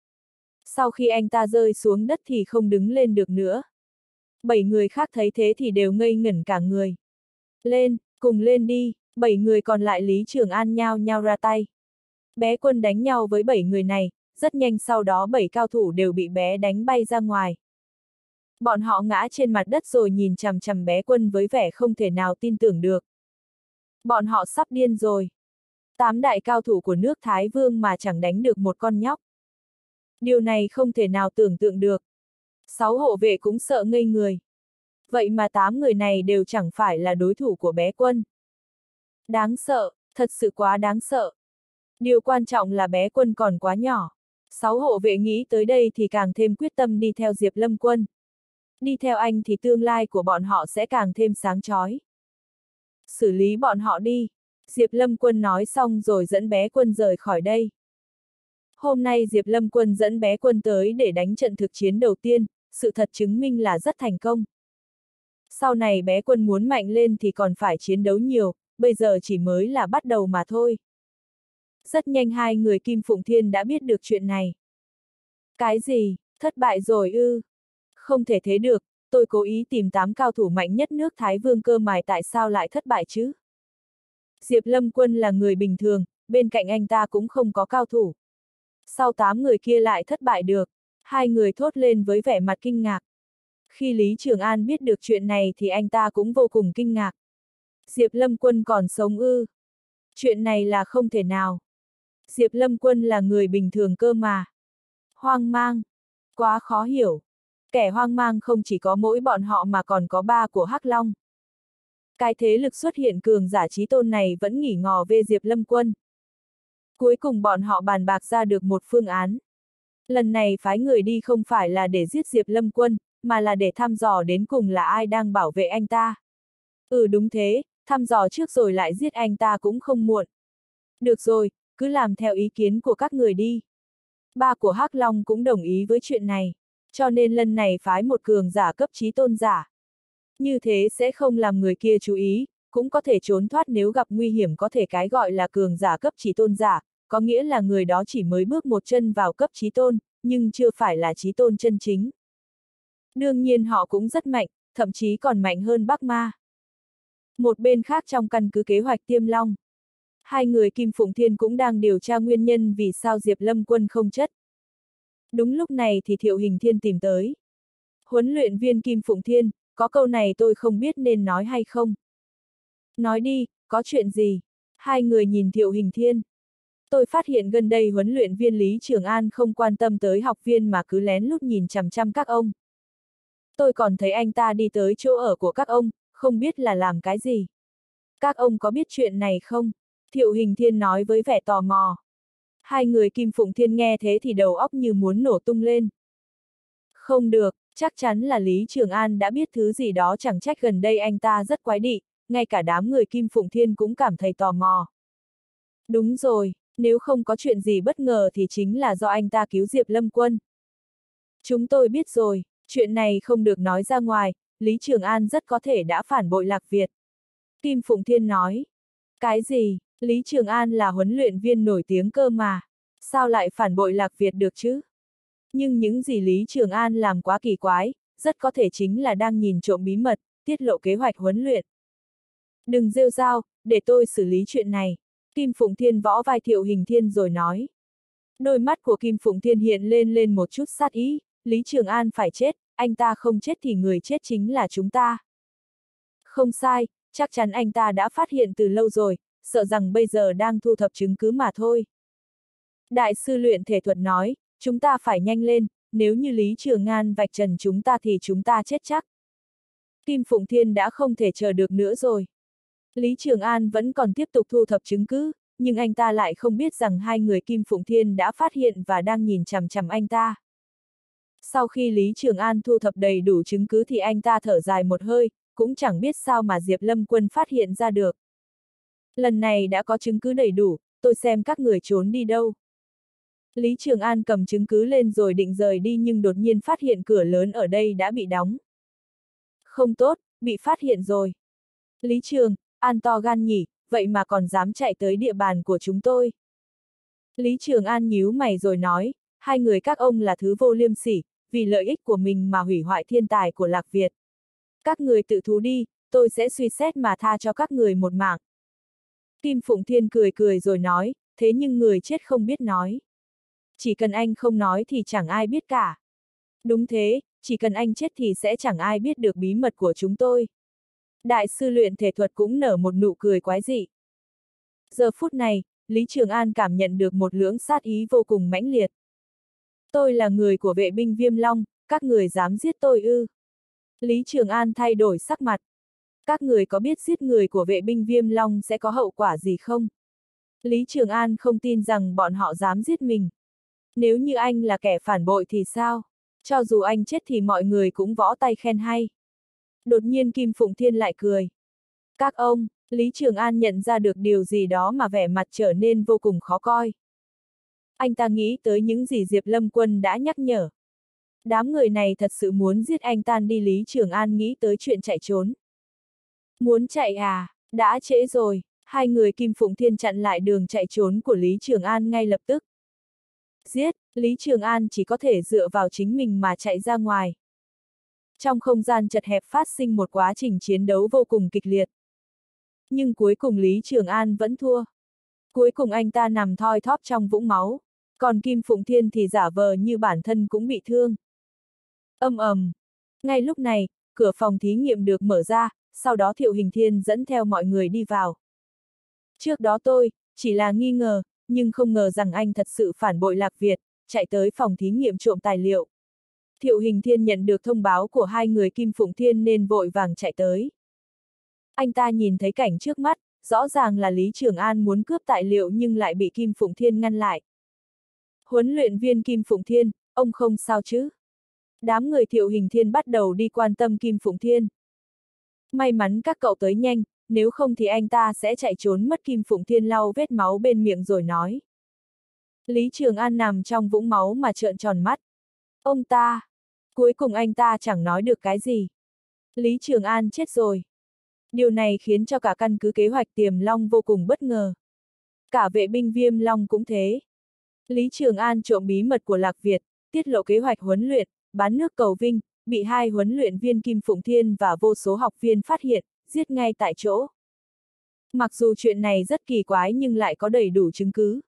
Sau khi anh ta rơi xuống đất thì không đứng lên được nữa. 7 người khác thấy thế thì đều ngây ngẩn cả người. Lên, cùng lên đi, 7 người còn lại Lý Trường An nhao nhao ra tay. Bé Quân đánh nhau với 7 người này, rất nhanh sau đó 7 cao thủ đều bị bé đánh bay ra ngoài. Bọn họ ngã trên mặt đất rồi nhìn chằm chằm bé Quân với vẻ không thể nào tin tưởng được. Bọn họ sắp điên rồi. 8 đại cao thủ của nước Thái Vương mà chẳng đánh được một con nhóc. Điều này không thể nào tưởng tượng được. 6 hộ vệ cũng sợ ngây người. Vậy mà 8 người này đều chẳng phải là đối thủ của bé Quân. Đáng sợ, thật sự quá đáng sợ. Điều quan trọng là bé Quân còn quá nhỏ. 6 hộ vệ nghĩ tới đây thì càng thêm quyết tâm đi theo Diệp Lâm Quân. Đi theo anh thì tương lai của bọn họ sẽ càng thêm sáng chói. Xử lý bọn họ đi. Diệp Lâm Quân nói xong rồi dẫn bé Quân rời khỏi đây. Hôm nay Diệp Lâm Quân dẫn bé Quân tới để đánh trận thực chiến đầu tiên, sự thật chứng minh là rất thành công. Sau này bé Quân muốn mạnh lên thì còn phải chiến đấu nhiều, bây giờ chỉ mới là bắt đầu mà thôi. Rất nhanh hai người Kim Phụng Thiên đã biết được chuyện này. Cái gì, thất bại rồi ư? Không thể thế được, tôi cố ý tìm 8 cao thủ mạnh nhất nước Thái Vương cơ mà tại sao lại thất bại chứ? Diệp Lâm Quân là người bình thường, bên cạnh anh ta cũng không có cao thủ. Sao 8 người kia lại thất bại được? Hai người thốt lên với vẻ mặt kinh ngạc. Khi Lý Trường An biết được chuyện này thì anh ta cũng vô cùng kinh ngạc. Diệp Lâm Quân còn sống ư? Chuyện này là không thể nào. Diệp Lâm Quân là người bình thường cơ mà. Hoang mang. Quá khó hiểu. Kẻ hoang mang không chỉ có mỗi bọn họ mà còn có ba của Hắc Long. Cái thế lực xuất hiện cường giả chí tôn này vẫn nghỉ ngò về Diệp Lâm Quân. Cuối cùng bọn họ bàn bạc ra được một phương án. Lần này phái người đi không phải là để giết Diệp Lâm Quân, mà là để thăm dò đến cùng là ai đang bảo vệ anh ta. Đúng thế, thăm dò trước rồi lại giết anh ta cũng không muộn. Được rồi, cứ làm theo ý kiến của các người đi. Ba của Hắc Long cũng đồng ý với chuyện này, cho nên lần này phái một cường giả cấp chí tôn giả. Như thế sẽ không làm người kia chú ý, cũng có thể trốn thoát nếu gặp nguy hiểm. Có thể cái gọi là cường giả cấp chí tôn giả, có nghĩa là người đó chỉ mới bước một chân vào cấp chí tôn, nhưng chưa phải là chí tôn chân chính. Đương nhiên họ cũng rất mạnh, thậm chí còn mạnh hơn Bắc Ma. Một bên khác trong căn cứ kế hoạch Tiêm Long, hai người Kim Phụng Thiên cũng đang điều tra nguyên nhân vì sao Diệp Lâm Quân không chết. Đúng lúc này thì Thiệu Hình Thiên tìm tới. Huấn luyện viên Kim Phụng Thiên, có câu này tôi không biết nên nói hay không. Nói đi, có chuyện gì? Hai người nhìn Thiệu Hình Thiên. Tôi phát hiện gần đây huấn luyện viên Lý Trường An không quan tâm tới học viên mà cứ lén lút nhìn chằm chằm các ông. Tôi còn thấy anh ta đi tới chỗ ở của các ông, không biết là làm cái gì. Các ông có biết chuyện này không? Thiệu Hình Thiên nói với vẻ tò mò. Hai người Kim Phụng Thiên nghe thế thì đầu óc như muốn nổ tung lên. Không được, chắc chắn là Lý Trường An đã biết thứ gì đó, chẳng trách gần đây anh ta rất quái dị, ngay cả đám người Kim Phụng Thiên cũng cảm thấy tò mò. Đúng rồi, nếu không có chuyện gì bất ngờ thì chính là do anh ta cứu Diệp Lâm Quân. Chúng tôi biết rồi, chuyện này không được nói ra ngoài, Lý Trường An rất có thể đã phản bội Lạc Việt. Kim Phụng Thiên nói. Cái gì, Lý Trường An là huấn luyện viên nổi tiếng cơ mà, sao lại phản bội Lạc Việt được chứ? Nhưng những gì Lý Trường An làm quá kỳ quái, rất có thể chính là đang nhìn trộm bí mật, tiết lộ kế hoạch huấn luyện. Đừng rêu rao, để tôi xử lý chuyện này. Kim Phụng Thiên võ vai Thiệu Hình Thiên rồi nói. Đôi mắt của Kim Phụng Thiên hiện lên một chút sát ý, Lý Trường An phải chết, anh ta không chết thì người chết chính là chúng ta. Không sai, chắc chắn anh ta đã phát hiện từ lâu rồi, sợ rằng bây giờ đang thu thập chứng cứ mà thôi. Đại sư luyện thể thuật nói, chúng ta phải nhanh lên, nếu như Lý Trường An vạch trần chúng ta thì chúng ta chết chắc. Kim Phụng Thiên đã không thể chờ được nữa rồi. Lý Trường An vẫn còn tiếp tục thu thập chứng cứ, nhưng anh ta lại không biết rằng hai người Kim Phụng Thiên đã phát hiện và đang nhìn chằm chằm anh ta. Sau khi Lý Trường An thu thập đầy đủ chứng cứ thì anh ta thở dài một hơi, cũng chẳng biết sao mà Diệp Lâm Quân phát hiện ra được. Lần này đã có chứng cứ đầy đủ, tôi xem các người trốn đi đâu. Lý Trường An cầm chứng cứ lên rồi định rời đi nhưng đột nhiên phát hiện cửa lớn ở đây đã bị đóng. Không tốt, bị phát hiện rồi. Lý Trường An to gan nhỉ, vậy mà còn dám chạy tới địa bàn của chúng tôi. Lý Trường An nhíu mày rồi nói, hai người các ông là thứ vô liêm sỉ, vì lợi ích của mình mà hủy hoại thiên tài của Lạc Việt. Các người tự thú đi, tôi sẽ suy xét mà tha cho các người một mạng. Kim Phụng Thiên cười cười rồi nói, thế nhưng người chết không biết nói. Chỉ cần anh không nói thì chẳng ai biết cả. Đúng thế, chỉ cần anh chết thì sẽ chẳng ai biết được bí mật của chúng tôi. Đại sư luyện thể thuật cũng nở một nụ cười quái dị. Giờ phút này, Lý Trường An cảm nhận được một lưỡng sát ý vô cùng mãnh liệt. Tôi là người của vệ binh Viêm Long, các người dám giết tôi ư? Lý Trường An thay đổi sắc mặt. Các người có biết giết người của vệ binh Viêm Long sẽ có hậu quả gì không? Lý Trường An không tin rằng bọn họ dám giết mình. Nếu như anh là kẻ phản bội thì sao? Cho dù anh chết thì mọi người cũng võ tay khen hay. Đột nhiên Kim Phụng Thiên lại cười. Các ông, Lý Trường An nhận ra được điều gì đó mà vẻ mặt trở nên vô cùng khó coi. Anh ta nghĩ tới những gì Diệp Lâm Quân đã nhắc nhở. Đám người này thật sự muốn giết anh tan đi. Lý Trường An nghĩ tới chuyện chạy trốn. Muốn chạy à, đã trễ rồi. Hai người Kim Phụng Thiên chặn lại đường chạy trốn của Lý Trường An ngay lập tức. Giết, Lý Trường An chỉ có thể dựa vào chính mình mà chạy ra ngoài. Trong không gian chật hẹp phát sinh một quá trình chiến đấu vô cùng kịch liệt. Nhưng cuối cùng Lý Trường An vẫn thua. Cuối cùng anh ta nằm thoi thóp trong vũng máu. Còn Kim Phụng Thiên thì giả vờ như bản thân cũng bị thương. Âm ầm. Ngay lúc này, cửa phòng thí nghiệm được mở ra, sau đó Thiệu Hình Thiên dẫn theo mọi người đi vào. Trước đó tôi chỉ là nghi ngờ, nhưng không ngờ rằng anh thật sự phản bội Lạc Việt, chạy tới phòng thí nghiệm trộm tài liệu. Thiệu Hình Thiên nhận được thông báo của hai người Kim Phụng Thiên nên vội vàng chạy tới. Anh ta nhìn thấy cảnh trước mắt, rõ ràng là Lý Trường An muốn cướp tài liệu nhưng lại bị Kim Phụng Thiên ngăn lại. Huấn luyện viên Kim Phụng Thiên, ông không sao chứ? Đám người Thiệu Hình Thiên bắt đầu đi quan tâm Kim Phụng Thiên. May mắn các cậu tới nhanh, nếu không thì anh ta sẽ chạy trốn mất. Kim Phụng Thiên lau vết máu bên miệng rồi nói. Lý Trường An nằm trong vũng máu mà trợn tròn mắt. Ông ta! Cuối cùng anh ta chẳng nói được cái gì. Lý Trường An chết rồi. Điều này khiến cho cả căn cứ kế hoạch Tiềm Long vô cùng bất ngờ. Cả vệ binh Viêm Long cũng thế. Lý Trường An trộm bí mật của Lạc Việt, tiết lộ kế hoạch huấn luyện, bán nước cầu vinh, bị hai huấn luyện viên Kim Phụng Thiên và vô số học viên phát hiện, giết ngay tại chỗ. Mặc dù chuyện này rất kỳ quái nhưng lại có đầy đủ chứng cứ.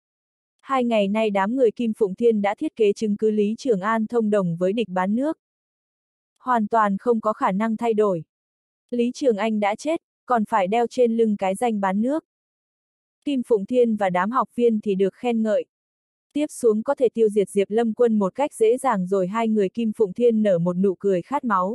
2 ngày nay đám người Kim Phụng Thiên đã thiết kế chứng cứ Lý Trường An thông đồng với địch bán nước. Hoàn toàn không có khả năng thay đổi. Lý Trường Anh đã chết, còn phải đeo trên lưng cái danh bán nước. Kim Phụng Thiên và đám học viên thì được khen ngợi. Tiếp xuống có thể tiêu diệt Diệp Lâm Quân một cách dễ dàng rồi. Hai người Kim Phụng Thiên nở một nụ cười khát máu.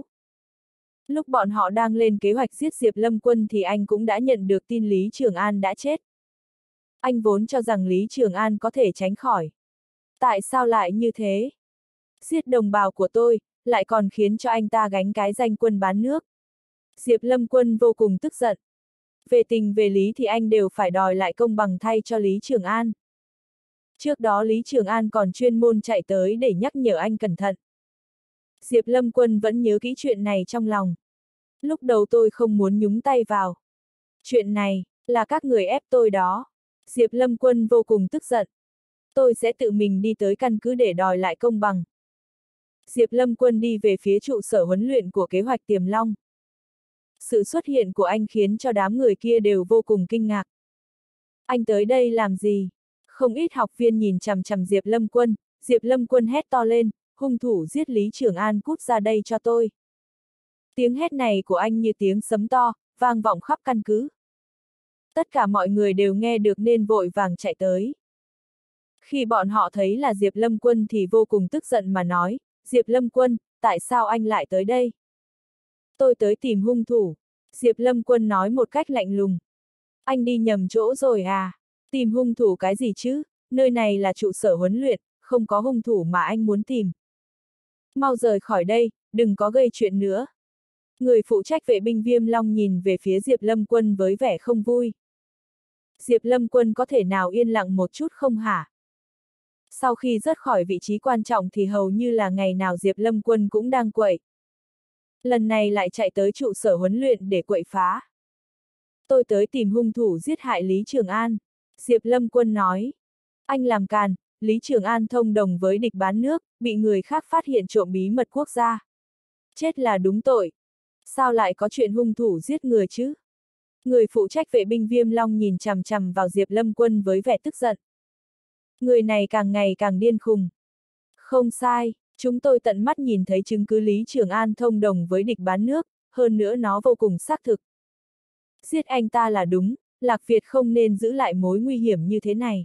Lúc bọn họ đang lên kế hoạch giết Diệp Lâm Quân thì anh cũng đã nhận được tin Lý Trường An đã chết. Anh vốn cho rằng Lý Trường An có thể tránh khỏi. Tại sao lại như thế? Giết đồng bào của tôi, lại còn khiến cho anh ta gánh cái danh quân bán nước. Diệp Lâm Quân vô cùng tức giận. Về tình về lý thì anh đều phải đòi lại công bằng thay cho Lý Trường An. Trước đó Lý Trường An còn chuyên môn chạy tới để nhắc nhở anh cẩn thận. Diệp Lâm Quân vẫn nhớ kỹ chuyện này trong lòng. Lúc đầu tôi không muốn nhúng tay vào. Chuyện này, là các người ép tôi đó. Diệp Lâm Quân vô cùng tức giận. Tôi sẽ tự mình đi tới căn cứ để đòi lại công bằng. Diệp Lâm Quân đi về phía trụ sở huấn luyện của kế hoạch Tiềm Long. Sự xuất hiện của anh khiến cho đám người kia đều vô cùng kinh ngạc. Anh tới đây làm gì? Không ít học viên nhìn chằm chằm Diệp Lâm Quân. Diệp Lâm Quân hét to lên, hung thủ giết Lý Trường An cút ra đây cho tôi. Tiếng hét này của anh như tiếng sấm to, vang vọng khắp căn cứ. Tất cả mọi người đều nghe được nên vội vàng chạy tới. Khi bọn họ thấy là Diệp Lâm Quân thì vô cùng tức giận mà nói, Diệp Lâm Quân, tại sao anh lại tới đây? Tôi tới tìm hung thủ. Diệp Lâm Quân nói một cách lạnh lùng. Anh đi nhầm chỗ rồi à? Tìm hung thủ cái gì chứ? Nơi này là trụ sở huấn luyện, không có hung thủ mà anh muốn tìm. Mau rời khỏi đây, đừng có gây chuyện nữa. Người phụ trách vệ binh Viêm Long nhìn về phía Diệp Lâm Quân với vẻ không vui. Diệp Lâm Quân có thể nào yên lặng một chút không hả? Sau khi rớt khỏi vị trí quan trọng thì hầu như là ngày nào Diệp Lâm Quân cũng đang quậy. Lần này lại chạy tới trụ sở huấn luyện để quậy phá. Tôi tới tìm hung thủ giết hại Lý Trường An. Diệp Lâm Quân nói. Anh làm càn, Lý Trường An thông đồng với địch bán nước, bị người khác phát hiện trộm bí mật quốc gia. Chết là đúng tội. Sao lại có chuyện hung thủ giết người chứ? Người phụ trách vệ binh Viêm Long nhìn chằm chằm vào Diệp Lâm Quân với vẻ tức giận. Người này càng ngày càng điên khùng. Không sai, chúng tôi tận mắt nhìn thấy chứng cứ Lý Trường An thông đồng với địch bán nước, hơn nữa nó vô cùng xác thực. Giết anh ta là đúng, Lạc Việt không nên giữ lại mối nguy hiểm như thế này.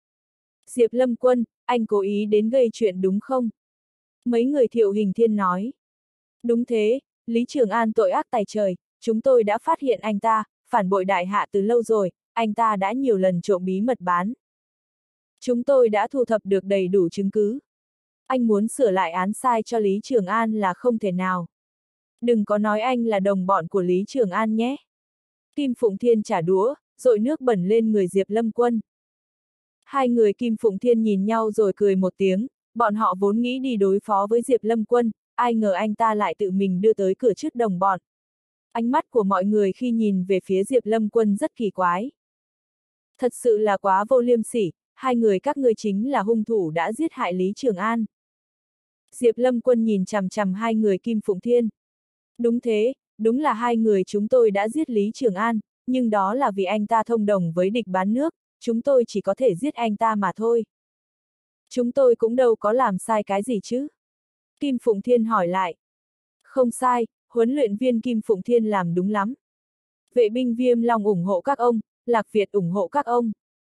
Diệp Lâm Quân, anh cố ý đến gây chuyện đúng không? Mấy người Thiệu Hình Thiên nói. Đúng thế, Lý Trường An tội ác tày trời, chúng tôi đã phát hiện anh ta, phản bội đại hạ từ lâu rồi, anh ta đã nhiều lần trộm bí mật bán. Chúng tôi đã thu thập được đầy đủ chứng cứ. Anh muốn sửa lại án sai cho Lý Trường An là không thể nào. Đừng có nói anh là đồng bọn của Lý Trường An nhé. Kim Phụng Thiên trả đũa, dội nước bẩn lên người Diệp Lâm Quân. Hai người Kim Phụng Thiên nhìn nhau rồi cười một tiếng, Bọn họ vốn nghĩ đi đối phó với Diệp Lâm Quân, ai ngờ anh ta lại tự mình đưa tới cửa trước đồng bọn. Ánh mắt của mọi người khi nhìn về phía Diệp Lâm Quân rất kỳ quái. Thật sự là quá vô liêm sỉ, hai người các ngươi chính là hung thủ đã giết hại Lý Trường An. Diệp Lâm Quân nhìn chằm chằm hai người Kim Phụng Thiên. Đúng thế, đúng là hai người chúng tôi đã giết Lý Trường An, nhưng đó là vì anh ta thông đồng với địch bán nước, chúng tôi chỉ có thể giết anh ta mà thôi. Chúng tôi cũng đâu có làm sai cái gì chứ? Kim Phụng Thiên hỏi lại. Không sai, huấn luyện viên Kim Phụng Thiên làm đúng lắm. Vệ binh Viêm Long ủng hộ các ông, Lạc Việt ủng hộ các ông.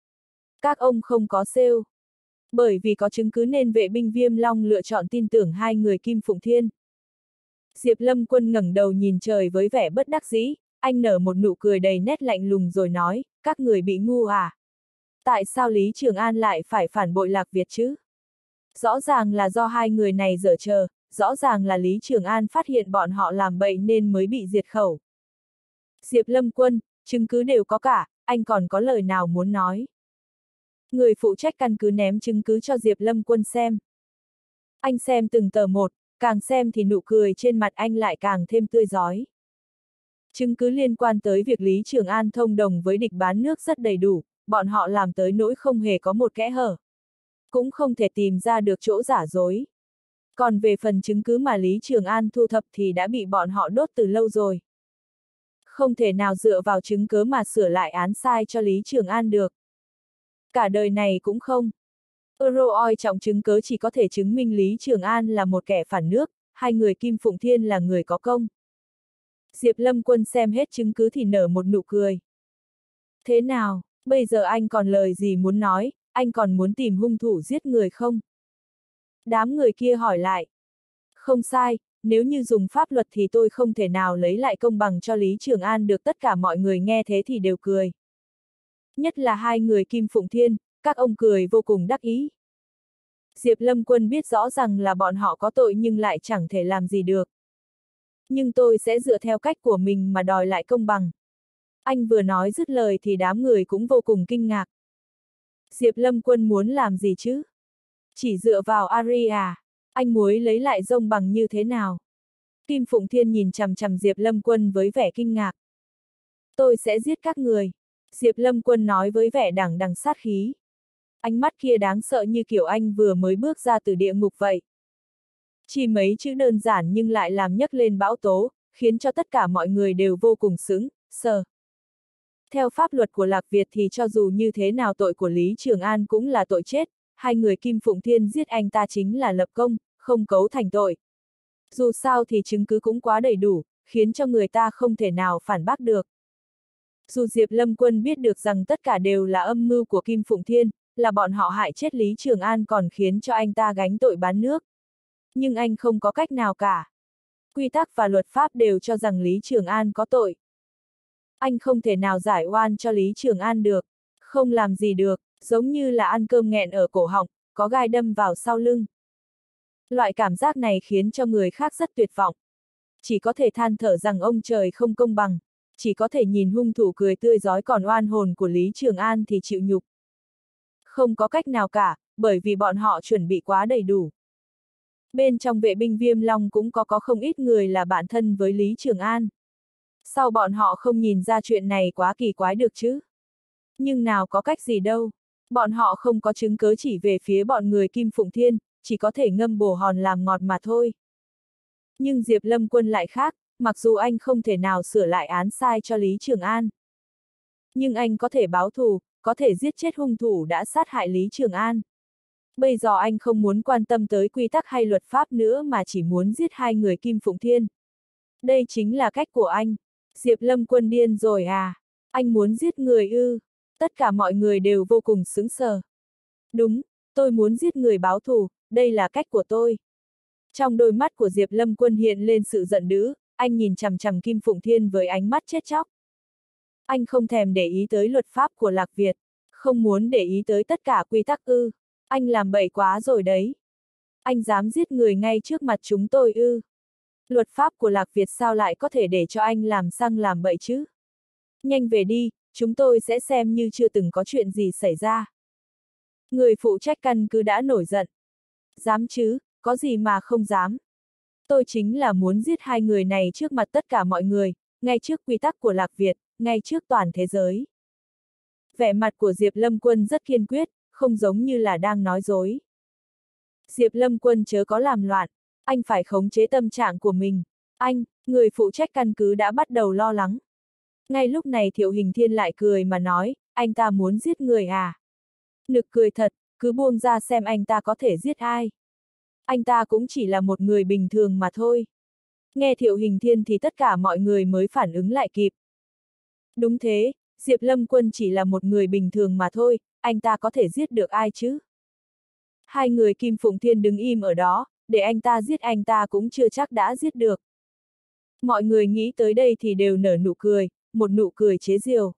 Các ông không có sale. Bởi vì có chứng cứ nên vệ binh Viêm Long lựa chọn tin tưởng hai người Kim Phụng Thiên. Diệp Lâm Quân ngẩng đầu nhìn trời với vẻ bất đắc dĩ, anh nở một nụ cười đầy nét lạnh lùng rồi nói, các người bị ngu à? Tại sao Lý Trường An lại phải phản bội Lạc Việt chứ? Rõ ràng là do hai người này giở trò, rõ ràng là Lý Trường An phát hiện bọn họ làm bậy nên mới bị diệt khẩu. Diệp Lâm Quân, chứng cứ đều có cả, anh còn có lời nào muốn nói? Người phụ trách căn cứ ném chứng cứ cho Diệp Lâm Quân xem. Anh xem từng tờ một, càng xem thì nụ cười trên mặt anh lại càng thêm tươi rói. Chứng cứ liên quan tới việc Lý Trường An thông đồng với địch bán nước rất đầy đủ, bọn họ làm tới nỗi không hề có một kẽ hở. Cũng không thể tìm ra được chỗ giả dối. Còn về phần chứng cứ mà Lý Trường An thu thập thì đã bị bọn họ đốt từ lâu rồi. Không thể nào dựa vào chứng cứ mà sửa lại án sai cho Lý Trường An được. Cả đời này cũng không. Euroi trọng chứng cứ chỉ có thể chứng minh Lý Trường An là một kẻ phản nước, hai người Kim Phụng Thiên là người có công. Diệp Lâm Quân xem hết chứng cứ thì nở một nụ cười. Thế nào, bây giờ anh còn lời gì muốn nói, anh còn muốn tìm hung thủ giết người không? Đám người kia hỏi lại. Không sai, nếu như dùng pháp luật thì tôi không thể nào lấy lại công bằng cho Lý Trường An được, tất cả mọi người nghe thế thì đều cười. Nhất là hai người Kim Phụng Thiên, các ông cười vô cùng đắc ý. Diệp Lâm Quân biết rõ rằng là bọn họ có tội nhưng lại chẳng thể làm gì được. Nhưng tôi sẽ dựa theo cách của mình mà đòi lại công bằng. Anh vừa nói dứt lời thì đám người cũng vô cùng kinh ngạc. Diệp Lâm Quân muốn làm gì chứ? Chỉ dựa vào Ari à? Anh muốn lấy lại công bằng như thế nào? Kim Phụng Thiên nhìn chằm chằm Diệp Lâm Quân với vẻ kinh ngạc. Tôi sẽ giết các người. Diệp Lâm Quân nói với vẻ đằng đằng sát khí. Ánh mắt kia đáng sợ như kiểu anh vừa mới bước ra từ địa ngục vậy. Chỉ mấy chữ đơn giản nhưng lại làm nhấc lên bão tố, khiến cho tất cả mọi người đều vô cùng sững sờ. Theo pháp luật của Lạc Việt thì cho dù như thế nào tội của Lý Trường An cũng là tội chết, hai người Kim Phụng Thiên giết anh ta chính là lập công, không cấu thành tội. Dù sao thì chứng cứ cũng quá đầy đủ, khiến cho người ta không thể nào phản bác được. Dù Diệp Lâm Quân biết được rằng tất cả đều là âm mưu của Kim Phụng Thiên, là bọn họ hại chết Lý Trường An còn khiến cho anh ta gánh tội bán nước. Nhưng anh không có cách nào cả. Quy tắc và luật pháp đều cho rằng Lý Trường An có tội. Anh không thể nào giải oan cho Lý Trường An được. Không làm gì được, giống như là ăn cơm nghẹn ở cổ họng, có gai đâm vào sau lưng. Loại cảm giác này khiến cho người khác rất tuyệt vọng. Chỉ có thể than thở rằng ông trời không công bằng. Chỉ có thể nhìn hung thủ cười tươi rói còn oan hồn của Lý Trường An thì chịu nhục. Không có cách nào cả, bởi vì bọn họ chuẩn bị quá đầy đủ. Bên trong vệ binh Viêm Long cũng có không ít người là bạn thân với Lý Trường An. Sao bọn họ không nhìn ra chuyện này quá kỳ quái được chứ? Nhưng nào có cách gì đâu. Bọn họ không có chứng cứ chỉ về phía bọn người Kim Phụng Thiên, chỉ có thể ngâm bồ hòn làm ngọt mà thôi. Nhưng Diệp Lâm Quân lại khác, mặc dù anh không thể nào sửa lại án sai cho Lý Trường An. Nhưng anh có thể báo thù, có thể giết chết hung thủ đã sát hại Lý Trường An. Bây giờ anh không muốn quan tâm tới quy tắc hay luật pháp nữa mà chỉ muốn giết hai người Kim Phụng Thiên. Đây chính là cách của anh. Diệp Lâm Quân điên rồi à? Anh muốn giết người ư? Tất cả mọi người đều vô cùng sững sờ. Đúng, tôi muốn giết người báo thù, đây là cách của tôi. Trong đôi mắt của Diệp Lâm Quân hiện lên sự giận dữ, anh nhìn chằm chằm Kim Phụng Thiên với ánh mắt chết chóc. Anh không thèm để ý tới luật pháp của Lạc Việt, không muốn để ý tới tất cả quy tắc ư. Anh làm bậy quá rồi đấy. Anh dám giết người ngay trước mặt chúng tôi ư. Luật pháp của Lạc Việt sao lại có thể để cho anh làm sằng làm bậy chứ? Nhanh về đi, chúng tôi sẽ xem như chưa từng có chuyện gì xảy ra. Người phụ trách căn cứ đã nổi giận. Dám chứ, có gì mà không dám. Tôi chính là muốn giết hai người này trước mặt tất cả mọi người, ngay trước quy tắc của Lạc Việt, ngay trước toàn thế giới. Vẻ mặt của Diệp Lâm Quân rất kiên quyết, không giống như là đang nói dối. Diệp Lâm Quân chớ có làm loạn, anh phải khống chế tâm trạng của mình. Anh, người phụ trách căn cứ đã bắt đầu lo lắng. Ngay lúc này Thiệu Hình Thiên lại cười mà nói, anh ta muốn giết người à? Nực cười thật, cứ buông ra xem anh ta có thể giết ai. Anh ta cũng chỉ là một người bình thường mà thôi. Nghe Thiệu Hình Thiên thì tất cả mọi người mới phản ứng lại kịp. Đúng thế, Diệp Lâm Quân chỉ là một người bình thường mà thôi, anh ta có thể giết được ai chứ? Hai người Kim Phụng Thiên đứng im ở đó, để anh ta giết anh ta cũng chưa chắc đã giết được. Mọi người nghĩ tới đây thì đều nở nụ cười, một nụ cười chế giễu.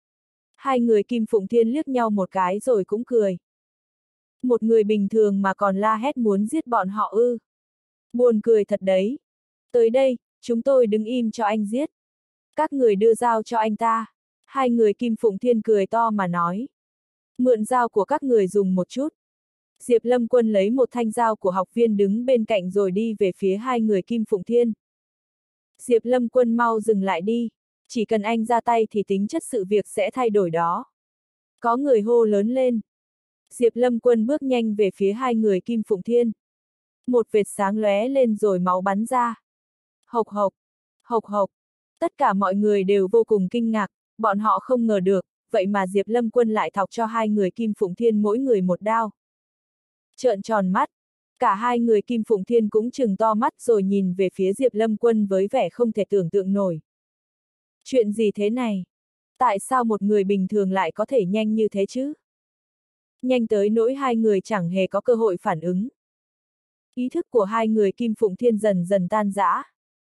Hai người Kim Phụng Thiên liếc nhau một cái rồi cũng cười. Một người bình thường mà còn la hét muốn giết bọn họ ư? Buồn cười thật đấy. Tới đây, chúng tôi đứng im cho anh giết. Các người đưa dao cho anh ta. Hai người Kim Phụng Thiên cười to mà nói. Mượn dao của các người dùng một chút. Diệp Lâm Quân lấy một thanh dao của học viên đứng bên cạnh rồi đi về phía hai người Kim Phụng Thiên. Diệp Lâm Quân mau dừng lại đi. Chỉ cần anh ra tay thì tính chất sự việc sẽ thay đổi đó. Có người hô lớn lên. Diệp Lâm Quân bước nhanh về phía hai người Kim Phụng Thiên. Một vệt sáng lóe lên rồi máu bắn ra. Hộc hộc, hộc hộc. Tất cả mọi người đều vô cùng kinh ngạc, bọn họ không ngờ được, vậy mà Diệp Lâm Quân lại thọc cho hai người Kim Phụng Thiên mỗi người một đao. Trợn tròn mắt, cả hai người Kim Phụng Thiên cũng trừng to mắt rồi nhìn về phía Diệp Lâm Quân với vẻ không thể tưởng tượng nổi. Chuyện gì thế này? Tại sao một người bình thường lại có thể nhanh như thế chứ? Nhanh tới nỗi hai người chẳng hề có cơ hội phản ứng. Ý thức của hai người Kim Phụng Thiên dần dần tan rã.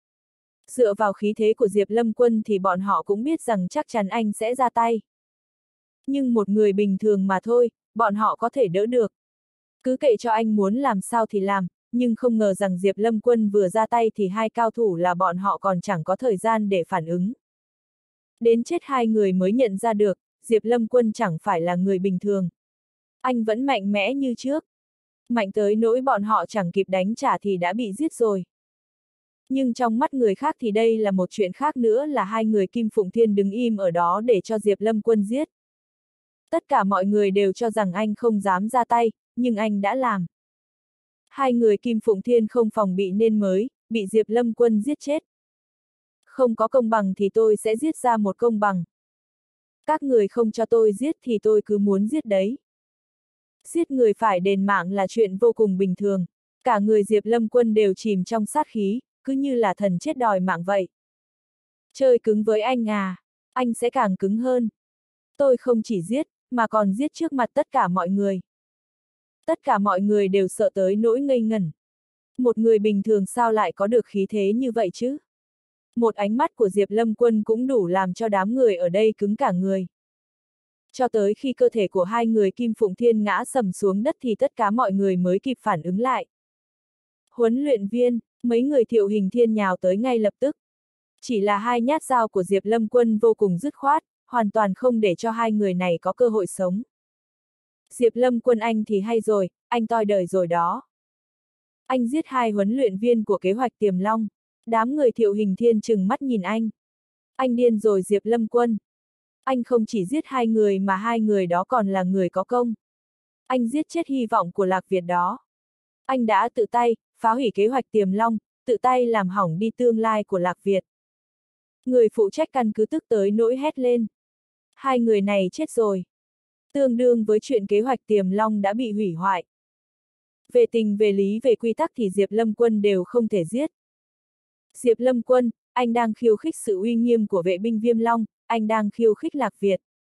Dựa vào khí thế của Diệp Lâm Quân thì bọn họ cũng biết rằng chắc chắn anh sẽ ra tay. Nhưng một người bình thường mà thôi, bọn họ có thể đỡ được. Cứ kệ cho anh muốn làm sao thì làm, nhưng không ngờ rằng Diệp Lâm Quân vừa ra tay thì hai cao thủ là bọn họ còn chẳng có thời gian để phản ứng. Đến chết hai người mới nhận ra được, Diệp Lâm Quân chẳng phải là người bình thường. Anh vẫn mạnh mẽ như trước. Mạnh tới nỗi bọn họ chẳng kịp đánh trả thì đã bị giết rồi. Nhưng trong mắt người khác thì đây là một chuyện khác nữa, là hai người Kim Phụng Thiên đứng im ở đó để cho Diệp Lâm Quân giết. Tất cả mọi người đều cho rằng anh không dám ra tay, nhưng anh đã làm. Hai người Kim Phụng Thiên không phòng bị nên mới bị Diệp Lâm Quân giết chết. Không có công bằng thì tôi sẽ giết ra một công bằng. Các người không cho tôi giết thì tôi cứ muốn giết đấy. Giết người phải đền mạng là chuyện vô cùng bình thường. Cả người Diệp Lâm Quân đều chìm trong sát khí, cứ như là thần chết đòi mạng vậy. Chơi cứng với anh à, anh sẽ càng cứng hơn. Tôi không chỉ giết, mà còn giết trước mặt tất cả mọi người. Tất cả mọi người đều sợ tới nỗi ngây ngẩn. Một người bình thường sao lại có được khí thế như vậy chứ? Một ánh mắt của Diệp Lâm Quân cũng đủ làm cho đám người ở đây cứng cả người. Cho tới khi cơ thể của hai người Kim Phụng Thiên ngã sầm xuống đất thì tất cả mọi người mới kịp phản ứng lại. Huấn luyện viên, mấy người Thiệu Hình Thiên nhào tới ngay lập tức. Chỉ là hai nhát dao của Diệp Lâm Quân vô cùng dứt khoát, hoàn toàn không để cho hai người này có cơ hội sống. Diệp Lâm Quân anh thì hay rồi, anh toi đời rồi đó. Anh giết hai huấn luyện viên của kế hoạch Tiềm Long. Đám người Thiệu Hình Thiên trừng mắt nhìn anh. Anh điên rồi Diệp Lâm Quân. Anh không chỉ giết hai người mà hai người đó còn là người có công. Anh giết chết hy vọng của Lạc Việt đó. Anh đã tự tay phá hủy kế hoạch Tiềm Long, tự tay làm hỏng đi tương lai của Lạc Việt. Người phụ trách căn cứ tức tới nỗi hét lên. Hai người này chết rồi. Tương đương với chuyện kế hoạch Tiềm Long đã bị hủy hoại. Về tình về lý về quy tắc thì Diệp Lâm Quân đều không thể giết. Diệp Lâm Quân, anh đang khiêu khích sự uy nghiêm của vệ binh Viêm Long, anh đang khiêu khích Lạc Việt.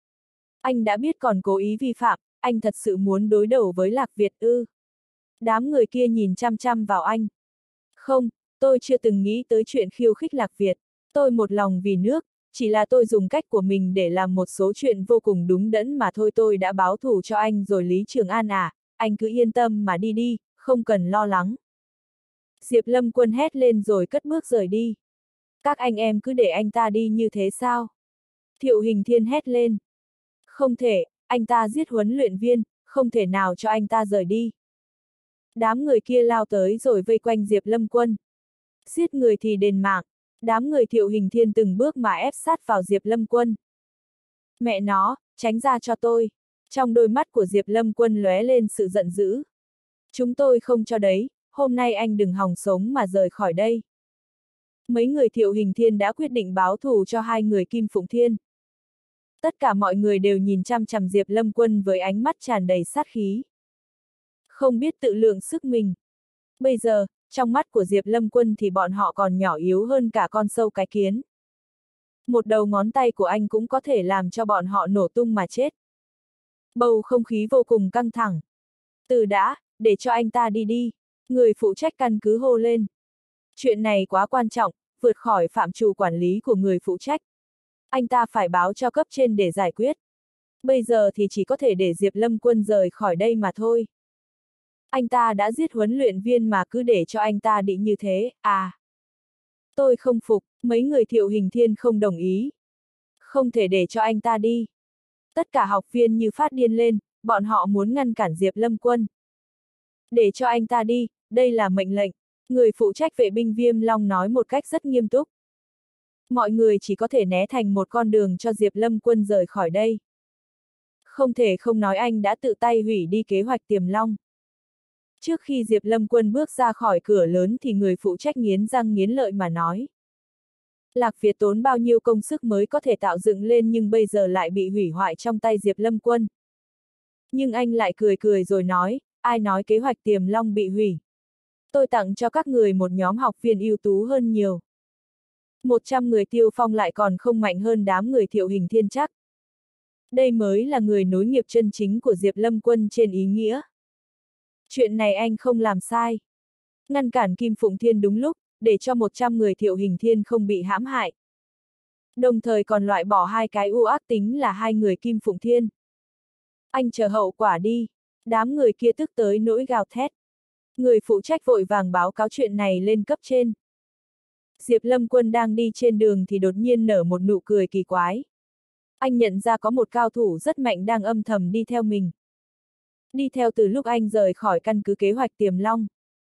Anh đã biết còn cố ý vi phạm, anh thật sự muốn đối đầu với Lạc Việt ư? Đám người kia nhìn chăm chăm vào anh. Không, tôi chưa từng nghĩ tới chuyện khiêu khích Lạc Việt. Tôi một lòng vì nước, chỉ là tôi dùng cách của mình để làm một số chuyện vô cùng đúng đắn mà thôi. Tôi đã báo thù cho anh rồi Lý Trường An à, anh cứ yên tâm mà đi đi, không cần lo lắng. Diệp Lâm Quân hét lên rồi cất bước rời đi. Các anh em cứ để anh ta đi như thế sao? Thiệu Hình Thiên hét lên. Không thể, anh ta giết huấn luyện viên, không thể nào cho anh ta rời đi. Đám người kia lao tới rồi vây quanh Diệp Lâm Quân. Giết người thì đền mạng. Đám người Thiệu Hình Thiên từng bước mà ép sát vào Diệp Lâm Quân. Mẹ nó, tránh ra cho tôi. Trong đôi mắt của Diệp Lâm Quân lóe lên sự giận dữ. Chúng tôi không cho đấy, hôm nay anh đừng hòng sống mà rời khỏi đây. Mấy người Thiệu Hình Thiên đã quyết định báo thù cho hai người Kim Phụng Thiên. Tất cả mọi người đều nhìn chăm chằm Diệp Lâm Quân với ánh mắt tràn đầy sát khí. Không biết tự lượng sức mình. Bây giờ, trong mắt của Diệp Lâm Quân thì bọn họ còn nhỏ yếu hơn cả con sâu cái kiến. Một đầu ngón tay của anh cũng có thể làm cho bọn họ nổ tung mà chết. Bầu không khí vô cùng căng thẳng. Từ đã, để cho anh ta đi đi. Người phụ trách căn cứ hô lên. Chuyện này quá quan trọng, vượt khỏi phạm trù quản lý của người phụ trách. Anh ta phải báo cho cấp trên để giải quyết. Bây giờ thì chỉ có thể để Diệp Lâm Quân rời khỏi đây mà thôi. Anh ta đã giết huấn luyện viên mà cứ để cho anh ta đi như thế, à? Tôi không phục, mấy người Thiệu Hình Thiên không đồng ý. Không thể để cho anh ta đi. Tất cả học viên như phát điên lên, bọn họ muốn ngăn cản Diệp Lâm Quân. Để cho anh ta đi, đây là mệnh lệnh. Người phụ trách vệ binh Viêm Long nói một cách rất nghiêm túc. Mọi người chỉ có thể né thành một con đường cho Diệp Lâm Quân rời khỏi đây. Không thể không nói anh đã tự tay hủy đi kế hoạch Tiềm Long. Trước khi Diệp Lâm Quân bước ra khỏi cửa lớn thì người phụ trách nghiến răng nghiến lợi mà nói. Lạc Việt tốn bao nhiêu công sức mới có thể tạo dựng lên nhưng bây giờ lại bị hủy hoại trong tay Diệp Lâm Quân. Nhưng anh lại cười cười rồi nói, ai nói kế hoạch Tiềm Long bị hủy. Tôi tặng cho các người một nhóm học viên ưu tú hơn nhiều. 100 người Tiêu Phong lại còn không mạnh hơn đám người Thiệu Hình Thiên chắc. Đây mới là người nối nghiệp chân chính của Diệp Lâm Quân trên ý nghĩa. Chuyện này anh không làm sai. Ngăn cản Kim Phụng Thiên đúng lúc, để cho 100 người Thiệu Hình Thiên không bị hãm hại. Đồng thời còn loại bỏ hai cái u ác tính là hai người Kim Phụng Thiên. Anh chờ hậu quả đi. Đám người kia tức tới nỗi gào thét. Người phụ trách vội vàng báo cáo chuyện này lên cấp trên. Diệp Lâm Quân đang đi trên đường thì đột nhiên nở một nụ cười kỳ quái. Anh nhận ra có một cao thủ rất mạnh đang âm thầm đi theo mình. Đi theo từ lúc anh rời khỏi căn cứ kế hoạch Tiềm Long.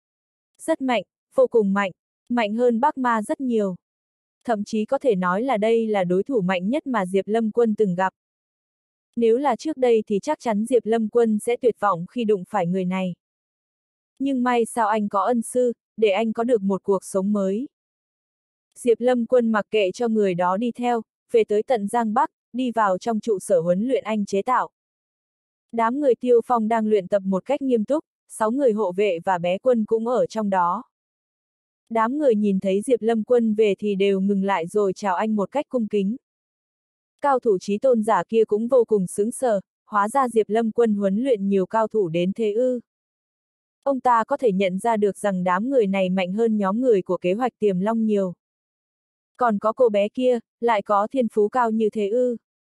Rất mạnh, vô cùng mạnh, mạnh hơn Bắc Ma rất nhiều. Thậm chí có thể nói là đây là đối thủ mạnh nhất mà Diệp Lâm Quân từng gặp. Nếu là trước đây thì chắc chắn Diệp Lâm Quân sẽ tuyệt vọng khi đụng phải người này. Nhưng may sao anh có ân sư, để anh có được một cuộc sống mới. Diệp Lâm Quân mặc kệ cho người đó đi theo, về tới tận Giang Bắc, đi vào trong trụ sở huấn luyện anh chế tạo. Đám người Tiêu Phong đang luyện tập một cách nghiêm túc, 6 người hộ vệ và bé Quân cũng ở trong đó. Đám người nhìn thấy Diệp Lâm Quân về thì đều ngừng lại rồi chào anh một cách cung kính. Cao thủ chí tôn giả kia cũng vô cùng sững sờ, hóa ra Diệp Lâm Quân huấn luyện nhiều cao thủ đến thế ư. Ông ta có thể nhận ra được rằng đám người này mạnh hơn nhóm người của kế hoạch Tiềm Long nhiều. Còn có cô bé kia, lại có thiên phú cao như thế ư.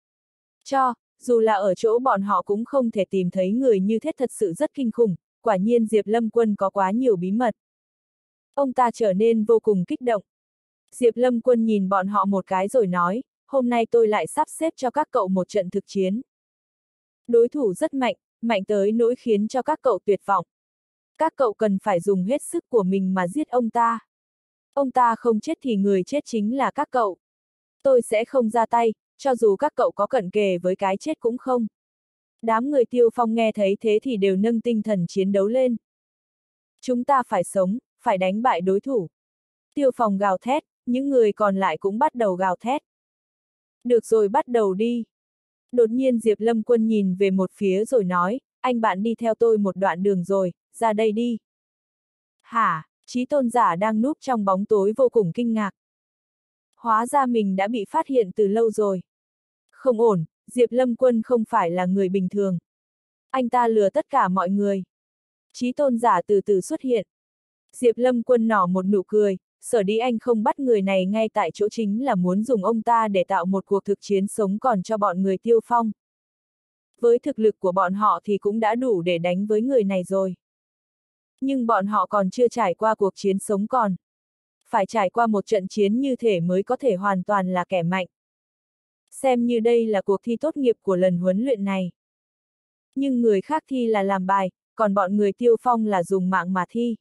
Dù là ở chỗ bọn họ cũng không thể tìm thấy người như thế thật sự rất kinh khủng, quả nhiên Diệp Lâm Quân có quá nhiều bí mật. Ông ta trở nên vô cùng kích động. Diệp Lâm Quân nhìn bọn họ một cái rồi nói, hôm nay tôi lại sắp xếp cho các cậu một trận thực chiến. Đối thủ rất mạnh, mạnh tới nỗi khiến cho các cậu tuyệt vọng. Các cậu cần phải dùng hết sức của mình mà giết ông ta. Ông ta không chết thì người chết chính là các cậu. Tôi sẽ không ra tay, cho dù các cậu có cận kề với cái chết cũng không. Đám người Tiêu Phong nghe thấy thế thì đều nâng tinh thần chiến đấu lên. Chúng ta phải sống, phải đánh bại đối thủ. Tiêu Phong gào thét, những người còn lại cũng bắt đầu gào thét. Được rồi, bắt đầu đi. Đột nhiên Diệp Lâm Quân nhìn về một phía rồi nói, anh bạn đi theo tôi một đoạn đường rồi, ra đây đi. Hả? Chí tôn giả đang núp trong bóng tối vô cùng kinh ngạc. Hóa ra mình đã bị phát hiện từ lâu rồi. Không ổn, Diệp Lâm Quân không phải là người bình thường. Anh ta lừa tất cả mọi người. Chí tôn giả từ từ xuất hiện. Diệp Lâm Quân nở một nụ cười, sở dĩ anh không bắt người này ngay tại chỗ chính là muốn dùng ông ta để tạo một cuộc thực chiến sống còn cho bọn người Tiêu Phong. Với thực lực của bọn họ thì cũng đã đủ để đánh với người này rồi. Nhưng bọn họ còn chưa trải qua cuộc chiến sống còn. Phải trải qua một trận chiến như thể mới có thể hoàn toàn là kẻ mạnh. Xem như đây là cuộc thi tốt nghiệp của lần huấn luyện này. Nhưng người khác thi là làm bài, còn bọn người Tiêu Phong là dùng mạng mà thi.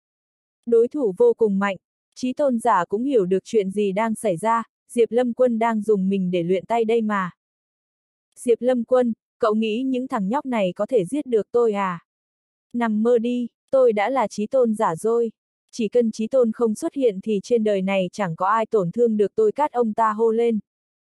Đối thủ vô cùng mạnh, Chí Tôn giả cũng hiểu được chuyện gì đang xảy ra, Diệp Lâm Quân đang dùng mình để luyện tay đây mà. Diệp Lâm Quân, cậu nghĩ những thằng nhóc này có thể giết được tôi à? Nằm mơ đi, tôi đã là Chí Tôn giả rồi. Chỉ cần Chí Tôn không xuất hiện thì trên đời này chẳng có ai tổn thương được tôi, cát ông ta hô lên.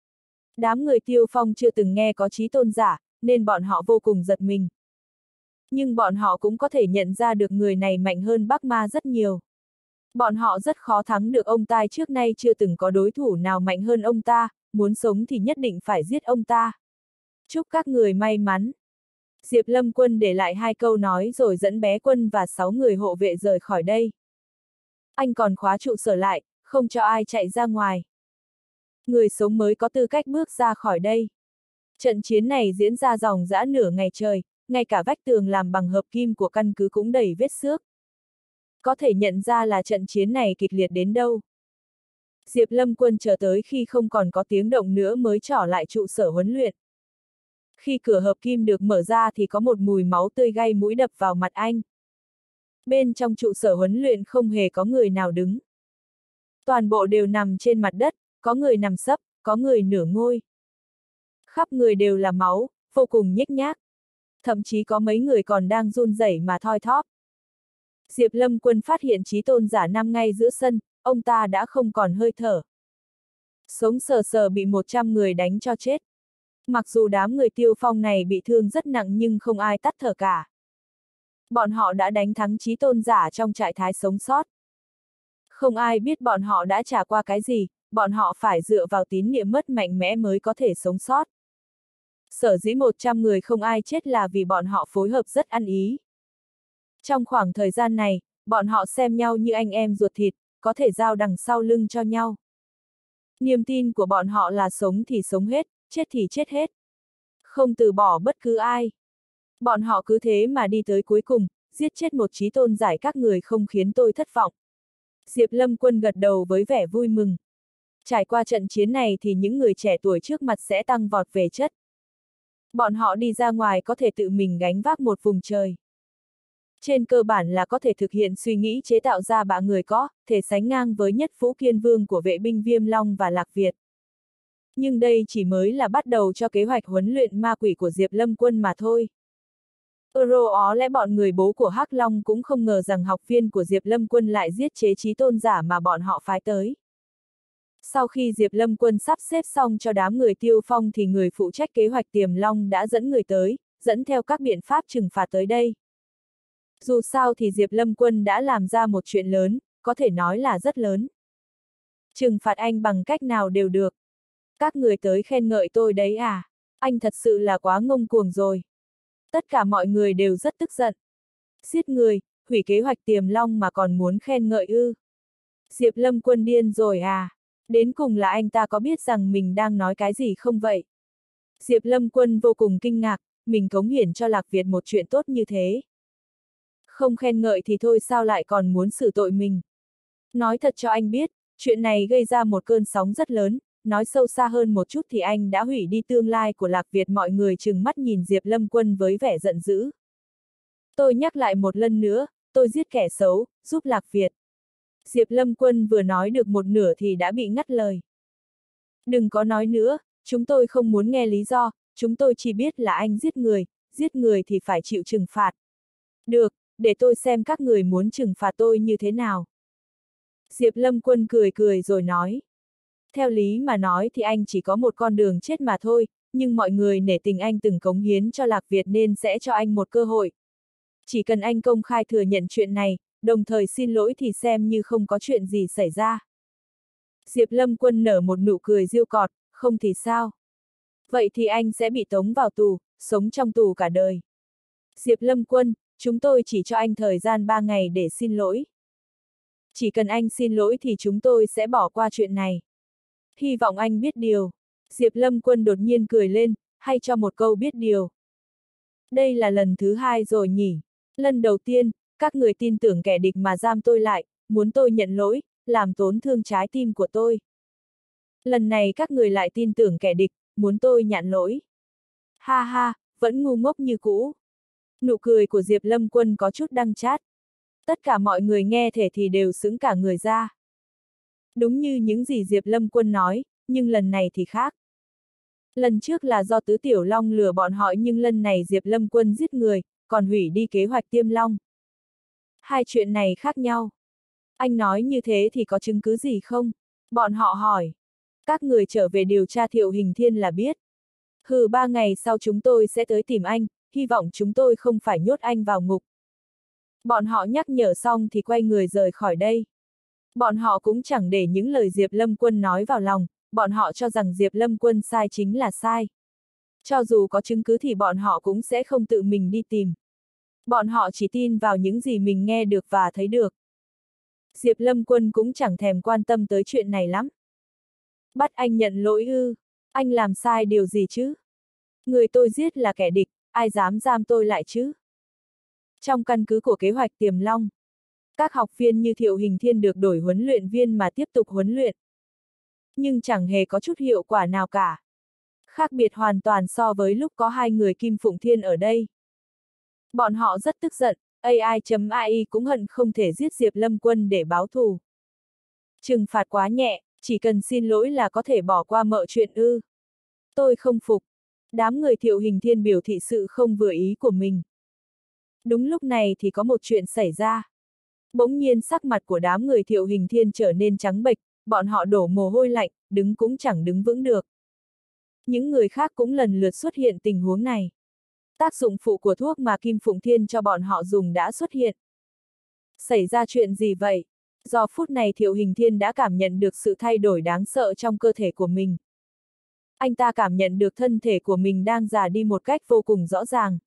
Đám người Tiêu Phong chưa từng nghe có Chí Tôn giả, nên bọn họ vô cùng giật mình. Nhưng bọn họ cũng có thể nhận ra được người này mạnh hơn Bắc Ma rất nhiều. Bọn họ rất khó thắng được ông ta, trước nay chưa từng có đối thủ nào mạnh hơn ông ta, muốn sống thì nhất định phải giết ông ta. Chúc các người may mắn. Diệp Lâm Quân để lại 2 câu nói rồi dẫn Bé Quân và 6 người hộ vệ rời khỏi đây. Anh còn khóa trụ sở lại, không cho ai chạy ra ngoài. Người sống mới có tư cách bước ra khỏi đây. Trận chiến này diễn ra ròng rã nửa ngày trời, ngay cả vách tường làm bằng hợp kim của căn cứ cũng đầy vết xước. Có thể nhận ra là trận chiến này kịch liệt đến đâu. Diệp Lâm Quân chờ tới khi không còn có tiếng động nữa mới trở lại trụ sở huấn luyện. Khi cửa hợp kim được mở ra thì có một mùi máu tươi gây mũi đập vào mặt anh. Bên trong trụ sở huấn luyện không hề có người nào đứng. Toàn bộ đều nằm trên mặt đất, có người nằm sấp, có người nửa ngôi. Khắp người đều là máu, vô cùng nhếch nhác. Thậm chí có mấy người còn đang run rẩy mà thoi thóp. Diệp Lâm Quân phát hiện Chí Tôn giả nằm ngay giữa sân, ông ta đã không còn hơi thở. Sống sờ sờ bị 100 người đánh cho chết. Mặc dù đám người Tiêu Phong này bị thương rất nặng nhưng không ai tắt thở cả. Bọn họ đã đánh thắng Chí Tôn giả trong trạng thái sống sót. Không ai biết bọn họ đã trải qua cái gì, bọn họ phải dựa vào tín niệm mất mạnh mẽ mới có thể sống sót. Sở dĩ 100 người không ai chết là vì bọn họ phối hợp rất ăn ý. Trong khoảng thời gian này, bọn họ xem nhau như anh em ruột thịt, có thể giao đằng sau lưng cho nhau. Niềm tin của bọn họ là sống thì sống hết, chết thì chết hết. Không từ bỏ bất cứ ai. Bọn họ cứ thế mà đi tới cuối cùng, giết chết một Chí Tôn giả, các người không khiến tôi thất vọng. Diệp Lâm Quân gật đầu với vẻ vui mừng. Trải qua trận chiến này thì những người trẻ tuổi trước mặt sẽ tăng vọt về chất. Bọn họ đi ra ngoài có thể tự mình gánh vác một vùng trời. Trên cơ bản là có thể thực hiện suy nghĩ chế tạo ra bạ người có thể sánh ngang với Nhất Phú Kiên Vương của vệ binh Viêm Long và Lạc Việt. Nhưng đây chỉ mới là bắt đầu cho kế hoạch huấn luyện ma quỷ của Diệp Lâm Quân mà thôi. Ó lẽ bọn người bố của Hắc Long cũng không ngờ rằng học viên của Diệp Lâm Quân lại giết chế Chí Tôn giả mà bọn họ phái tới. Sau khi Diệp Lâm Quân sắp xếp xong cho đám người Tiêu Phong thì người phụ trách kế hoạch Tiềm Long đã dẫn người tới, dẫn theo các biện pháp trừng phạt tới đây. Dù sao thì Diệp Lâm Quân đã làm ra một chuyện lớn, có thể nói là rất lớn. Trừng phạt anh bằng cách nào đều được. Các người tới khen ngợi tôi đấy à? Anh thật sự là quá ngông cuồng rồi. Tất cả mọi người đều rất tức giận. Giết người, hủy kế hoạch Tiềm Long mà còn muốn khen ngợi ư? Diệp Lâm Quân điên rồi à? Đến cùng là anh ta có biết rằng mình đang nói cái gì không vậy? Diệp Lâm Quân vô cùng kinh ngạc, mình cống hiến cho Lạc Việt một chuyện tốt như thế. Không khen ngợi thì thôi sao lại còn muốn xử tội mình? Nói thật cho anh biết, chuyện này gây ra một cơn sóng rất lớn, nói sâu xa hơn một chút thì anh đã hủy đi tương lai của Lạc Việt. Mọi người trừng mắt nhìn Diệp Lâm Quân với vẻ giận dữ. Tôi nhắc lại một lần nữa, tôi giết kẻ xấu, giúp Lạc Việt. Diệp Lâm Quân vừa nói được một nửa thì đã bị ngắt lời. Đừng có nói nữa, chúng tôi không muốn nghe lý do, chúng tôi chỉ biết là anh giết người thì phải chịu trừng phạt. Được, để tôi xem các người muốn trừng phạt tôi như thế nào. Diệp Lâm Quân cười cười rồi nói. Theo lý mà nói thì anh chỉ có một con đường chết mà thôi, nhưng mọi người nể tình anh từng cống hiến cho Lạc Việt nên sẽ cho anh một cơ hội. Chỉ cần anh công khai thừa nhận chuyện này, đồng thời xin lỗi thì xem như không có chuyện gì xảy ra. Diệp Lâm Quân nở một nụ cười giễu cợt, không thì sao? Vậy thì anh sẽ bị tống vào tù, sống trong tù cả đời. Diệp Lâm Quân, chúng tôi chỉ cho anh thời gian 3 ngày để xin lỗi. Chỉ cần anh xin lỗi thì chúng tôi sẽ bỏ qua chuyện này. Hy vọng anh biết điều. Diệp Lâm Quân đột nhiên cười lên, hay cho một câu biết điều. Đây là lần thứ 2 rồi nhỉ? Lần đầu tiên, các người tin tưởng kẻ địch mà giam tôi lại, muốn tôi nhận lỗi, làm tổn thương trái tim của tôi. Lần này các người lại tin tưởng kẻ địch, muốn tôi nhận lỗi. Ha ha, vẫn ngu ngốc như cũ. Nụ cười của Diệp Lâm Quân có chút đắng chát. Tất cả mọi người nghe thể thì đều sững cả người ra. Đúng như những gì Diệp Lâm Quân nói, nhưng lần này thì khác. Lần trước là do Tứ Tiểu Long lừa bọn họ, nhưng lần này Diệp Lâm Quân giết người, còn hủy đi kế hoạch Tiêm Long. Hai chuyện này khác nhau. Anh nói như thế thì có chứng cứ gì không? Bọn họ hỏi. Các người trở về điều tra Thiệu Hình Thiên là biết. 3 ngày sau chúng tôi sẽ tới tìm anh, hy vọng chúng tôi không phải nhốt anh vào ngục. Bọn họ nhắc nhở xong thì quay người rời khỏi đây. Bọn họ cũng chẳng để những lời Diệp Lâm Quân nói vào lòng, bọn họ cho rằng Diệp Lâm Quân sai chính là sai. Cho dù có chứng cứ thì bọn họ cũng sẽ không tự mình đi tìm. Bọn họ chỉ tin vào những gì mình nghe được và thấy được. Diệp Lâm Quân cũng chẳng thèm quan tâm tới chuyện này lắm. Bắt anh nhận lỗi ư? Anh làm sai điều gì chứ? Người tôi giết là kẻ địch, ai dám giam tôi lại chứ? Trong căn cứ của kế hoạch Tiềm Long, các học viên như Thiệu Hình Thiên được đổi huấn luyện viên mà tiếp tục huấn luyện. Nhưng chẳng hề có chút hiệu quả nào cả. Khác biệt hoàn toàn so với lúc có hai người Kim Phụng Thiên ở đây. Bọn họ rất tức giận, AI.ai cũng hận không thể giết Diệp Lâm Quân để báo thù. Trừng phạt quá nhẹ, chỉ cần xin lỗi là có thể bỏ qua mọi chuyện ư? Tôi không phục. Đám người Thiệu Hình Thiên biểu thị sự không vừa ý của mình. Đúng lúc này thì có một chuyện xảy ra. Bỗng nhiên sắc mặt của đám người Thiệu Hình Thiên trở nên trắng bệch, bọn họ đổ mồ hôi lạnh, đứng cũng chẳng đứng vững được. Những người khác cũng lần lượt xuất hiện tình huống này. Tác dụng phụ của thuốc mà Kim Phụng Thiên cho bọn họ dùng đã xuất hiện. Xảy ra chuyện gì vậy? Giờ phút này Thiệu Hình Thiên đã cảm nhận được sự thay đổi đáng sợ trong cơ thể của mình. Anh ta cảm nhận được thân thể của mình đang già đi một cách vô cùng rõ ràng.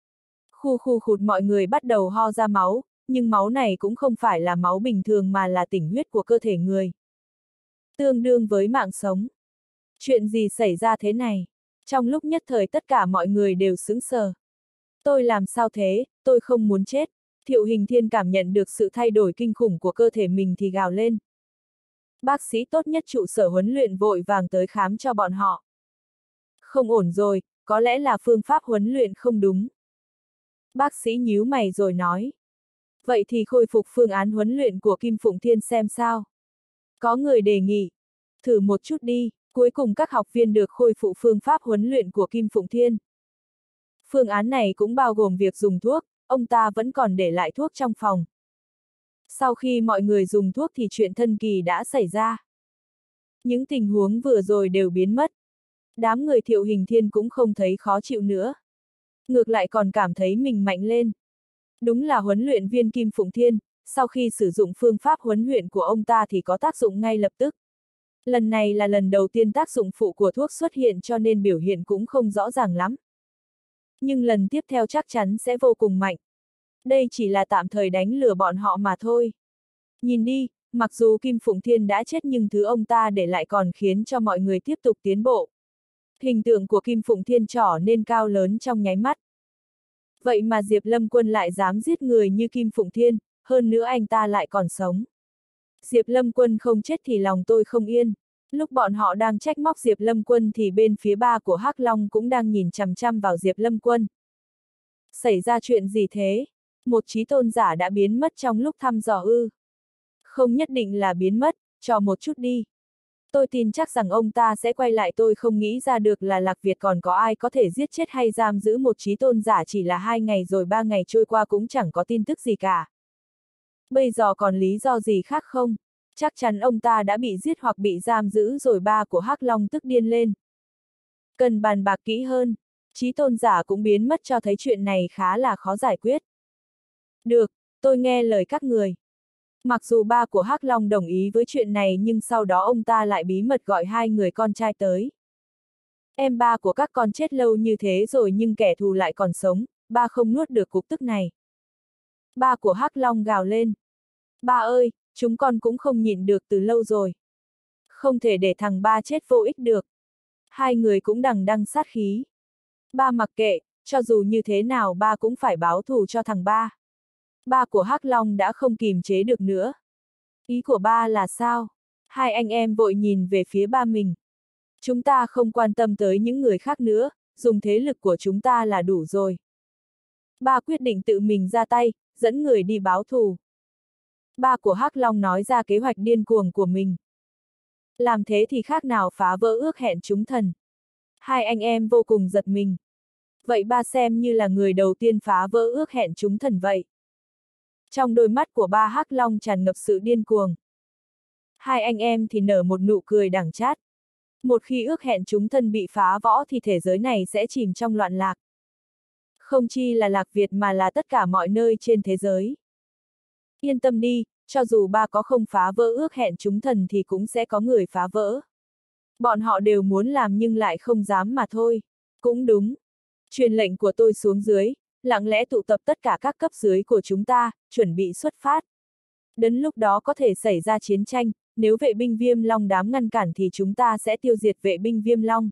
Khu khụt mọi người bắt đầu ho ra máu, nhưng máu này cũng không phải là máu bình thường mà là tĩnh huyết của cơ thể người. Tương đương với mạng sống. Chuyện gì xảy ra thế này? Trong lúc nhất thời tất cả mọi người đều sững sờ. Tôi làm sao thế, tôi không muốn chết. Thiệu Hình Thiên cảm nhận được sự thay đổi kinh khủng của cơ thể mình thì gào lên. Bác sĩ tốt nhất trụ sở huấn luyện vội vàng tới khám cho bọn họ. Không ổn rồi, có lẽ là phương pháp huấn luyện không đúng. Bác sĩ nhíu mày rồi nói. Vậy thì khôi phục phương án huấn luyện của Kim Phụng Thiên xem sao. Có người đề nghị. Thử một chút đi, cuối cùng các học viên được khôi phục phương pháp huấn luyện của Kim Phụng Thiên. Phương án này cũng bao gồm việc dùng thuốc, ông ta vẫn còn để lại thuốc trong phòng. Sau khi mọi người dùng thuốc thì chuyện thần kỳ đã xảy ra. Những tình huống vừa rồi đều biến mất. Đám người Thiệu Hình Thiên cũng không thấy khó chịu nữa. Ngược lại còn cảm thấy mình mạnh lên. Đúng là huấn luyện viên Kim Phụng Thiên, sau khi sử dụng phương pháp huấn luyện của ông ta thì có tác dụng ngay lập tức. Lần này là lần đầu tiên tác dụng phụ của thuốc xuất hiện cho nên biểu hiện cũng không rõ ràng lắm. Nhưng lần tiếp theo chắc chắn sẽ vô cùng mạnh. Đây chỉ là tạm thời đánh lừa bọn họ mà thôi. Nhìn đi, mặc dù Kim Phụng Thiên đã chết nhưng thứ ông ta để lại còn khiến cho mọi người tiếp tục tiến bộ. Hình tượng của Kim Phụng Thiên trở nên cao lớn trong nháy mắt. Vậy mà Diệp Lâm Quân lại dám giết người như Kim Phụng Thiên, hơn nữa anh ta lại còn sống. Diệp Lâm Quân không chết thì lòng tôi không yên. Lúc bọn họ đang trách móc Diệp Lâm Quân thì bên phía ba của Hắc Long cũng đang nhìn chằm chằm vào Diệp Lâm Quân. Xảy ra chuyện gì thế? Một chí tôn giả đã biến mất trong lúc thăm dò ư? Không nhất định là biến mất, cho một chút đi. Tôi tin chắc rằng ông ta sẽ quay lại, tôi không nghĩ ra được là Lạc Việt còn có ai có thể giết chết hay giam giữ một chí tôn giả, chỉ là 2 ngày rồi 3 ngày trôi qua cũng chẳng có tin tức gì cả. Bây giờ còn lý do gì khác không? Chắc chắn ông ta đã bị giết hoặc bị giam giữ rồi. Ba của Hắc Long tức điên lên. Cần bàn bạc kỹ hơn. Chí tôn giả cũng biến mất cho thấy chuyện này khá là khó giải quyết. Được, tôi nghe lời các người. Mặc dù ba của Hắc Long đồng ý với chuyện này nhưng sau đó ông ta lại bí mật gọi 2 người con trai tới. Em ba của các con chết lâu như thế rồi nhưng kẻ thù lại còn sống, ba không nuốt được cục tức này. Ba của Hắc Long gào lên. Ba ơi, chúng con cũng không nhịn được từ lâu rồi. Không thể để thằng ba chết vô ích được. 2 người cũng đằng đằng sát khí. Ba mặc kệ, cho dù như thế nào ba cũng phải báo thù cho thằng ba. Ba của Hắc Long đã không kìm chế được nữa. Ý của ba là sao? 2 anh em vội nhìn về phía ba mình. Chúng ta không quan tâm tới những người khác nữa, dùng thế lực của chúng ta là đủ rồi. Ba quyết định tự mình ra tay, dẫn người đi báo thù. Ba của Hắc Long nói ra kế hoạch điên cuồng của mình. Làm thế thì khác nào phá vỡ ước hẹn chúng thần. Hai anh em vô cùng giật mình. Vậy ba xem như là người đầu tiên phá vỡ ước hẹn chúng thần vậy. Trong đôi mắt của ba Hắc Long tràn ngập sự điên cuồng. Hai anh em thì nở một nụ cười đắng chát. Một khi ước hẹn chúng thần bị phá vỡ thì thế giới này sẽ chìm trong loạn lạc. Không chi là Lạc Việt mà là tất cả mọi nơi trên thế giới. Yên tâm đi, cho dù ba có không phá vỡ ước hẹn chúng thần thì cũng sẽ có người phá vỡ. Bọn họ đều muốn làm nhưng lại không dám mà thôi. Cũng đúng. Truyền lệnh của tôi xuống dưới, lặng lẽ tụ tập tất cả các cấp dưới của chúng ta, chuẩn bị xuất phát. Đến lúc đó có thể xảy ra chiến tranh, nếu vệ binh Viêm Long dám ngăn cản thì chúng ta sẽ tiêu diệt vệ binh Viêm Long.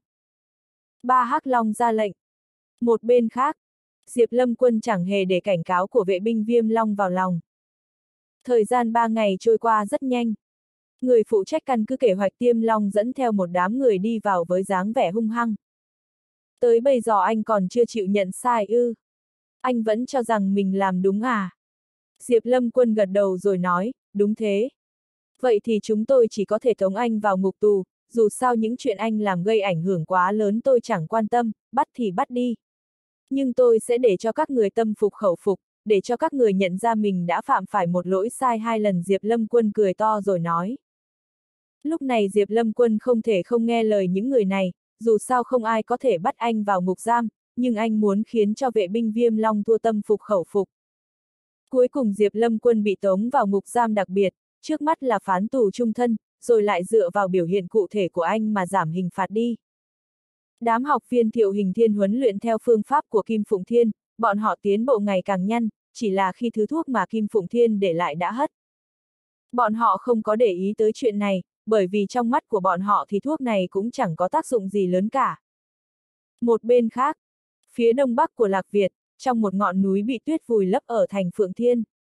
Ba Hắc Long ra lệnh. Một bên khác, Diệp Lâm Quân chẳng hề để cảnh cáo của vệ binh Viêm Long vào lòng. Thời gian 3 ngày trôi qua rất nhanh. Người phụ trách căn cứ kế hoạch Tiêm Long dẫn theo một đám người đi vào với dáng vẻ hung hăng. Tới bây giờ anh còn chưa chịu nhận sai ư? Anh vẫn cho rằng mình làm đúng à? Diệp Lâm Quân gật đầu rồi nói, đúng thế. Vậy thì chúng tôi chỉ có thể tống anh vào ngục tù, dù sao những chuyện anh làm gây ảnh hưởng quá lớn tôi chẳng quan tâm, bắt thì bắt đi. Nhưng tôi sẽ để cho các người tâm phục khẩu phục, để cho các người nhận ra mình đã phạm phải một lỗi sai 2 lần. Diệp Lâm Quân cười to rồi nói. Lúc này Diệp Lâm Quân không thể không nghe lời những người này, dù sao không ai có thể bắt anh vào ngục giam, nhưng anh muốn khiến cho vệ binh Viêm Long thua tâm phục khẩu phục. Cuối cùng Diệp Lâm Quân bị tống vào ngục giam đặc biệt, trước mắt là phán tù chung thân, rồi lại dựa vào biểu hiện cụ thể của anh mà giảm hình phạt đi. Đám học viên Thiệu Hình Thiên huấn luyện theo phương pháp của Kim Phụng Thiên, bọn họ tiến bộ ngày càng nhanh, chỉ là khi thứ thuốc mà Kim Phụng Thiên để lại đã hết. Bọn họ không có để ý tới chuyện này, bởi vì trong mắt của bọn họ thì thuốc này cũng chẳng có tác dụng gì lớn cả. Một bên khác, phía đông bắc của Lạc Việt, trong một ngọn núi bị tuyết vùi lấp ở thành Phượng Thiên.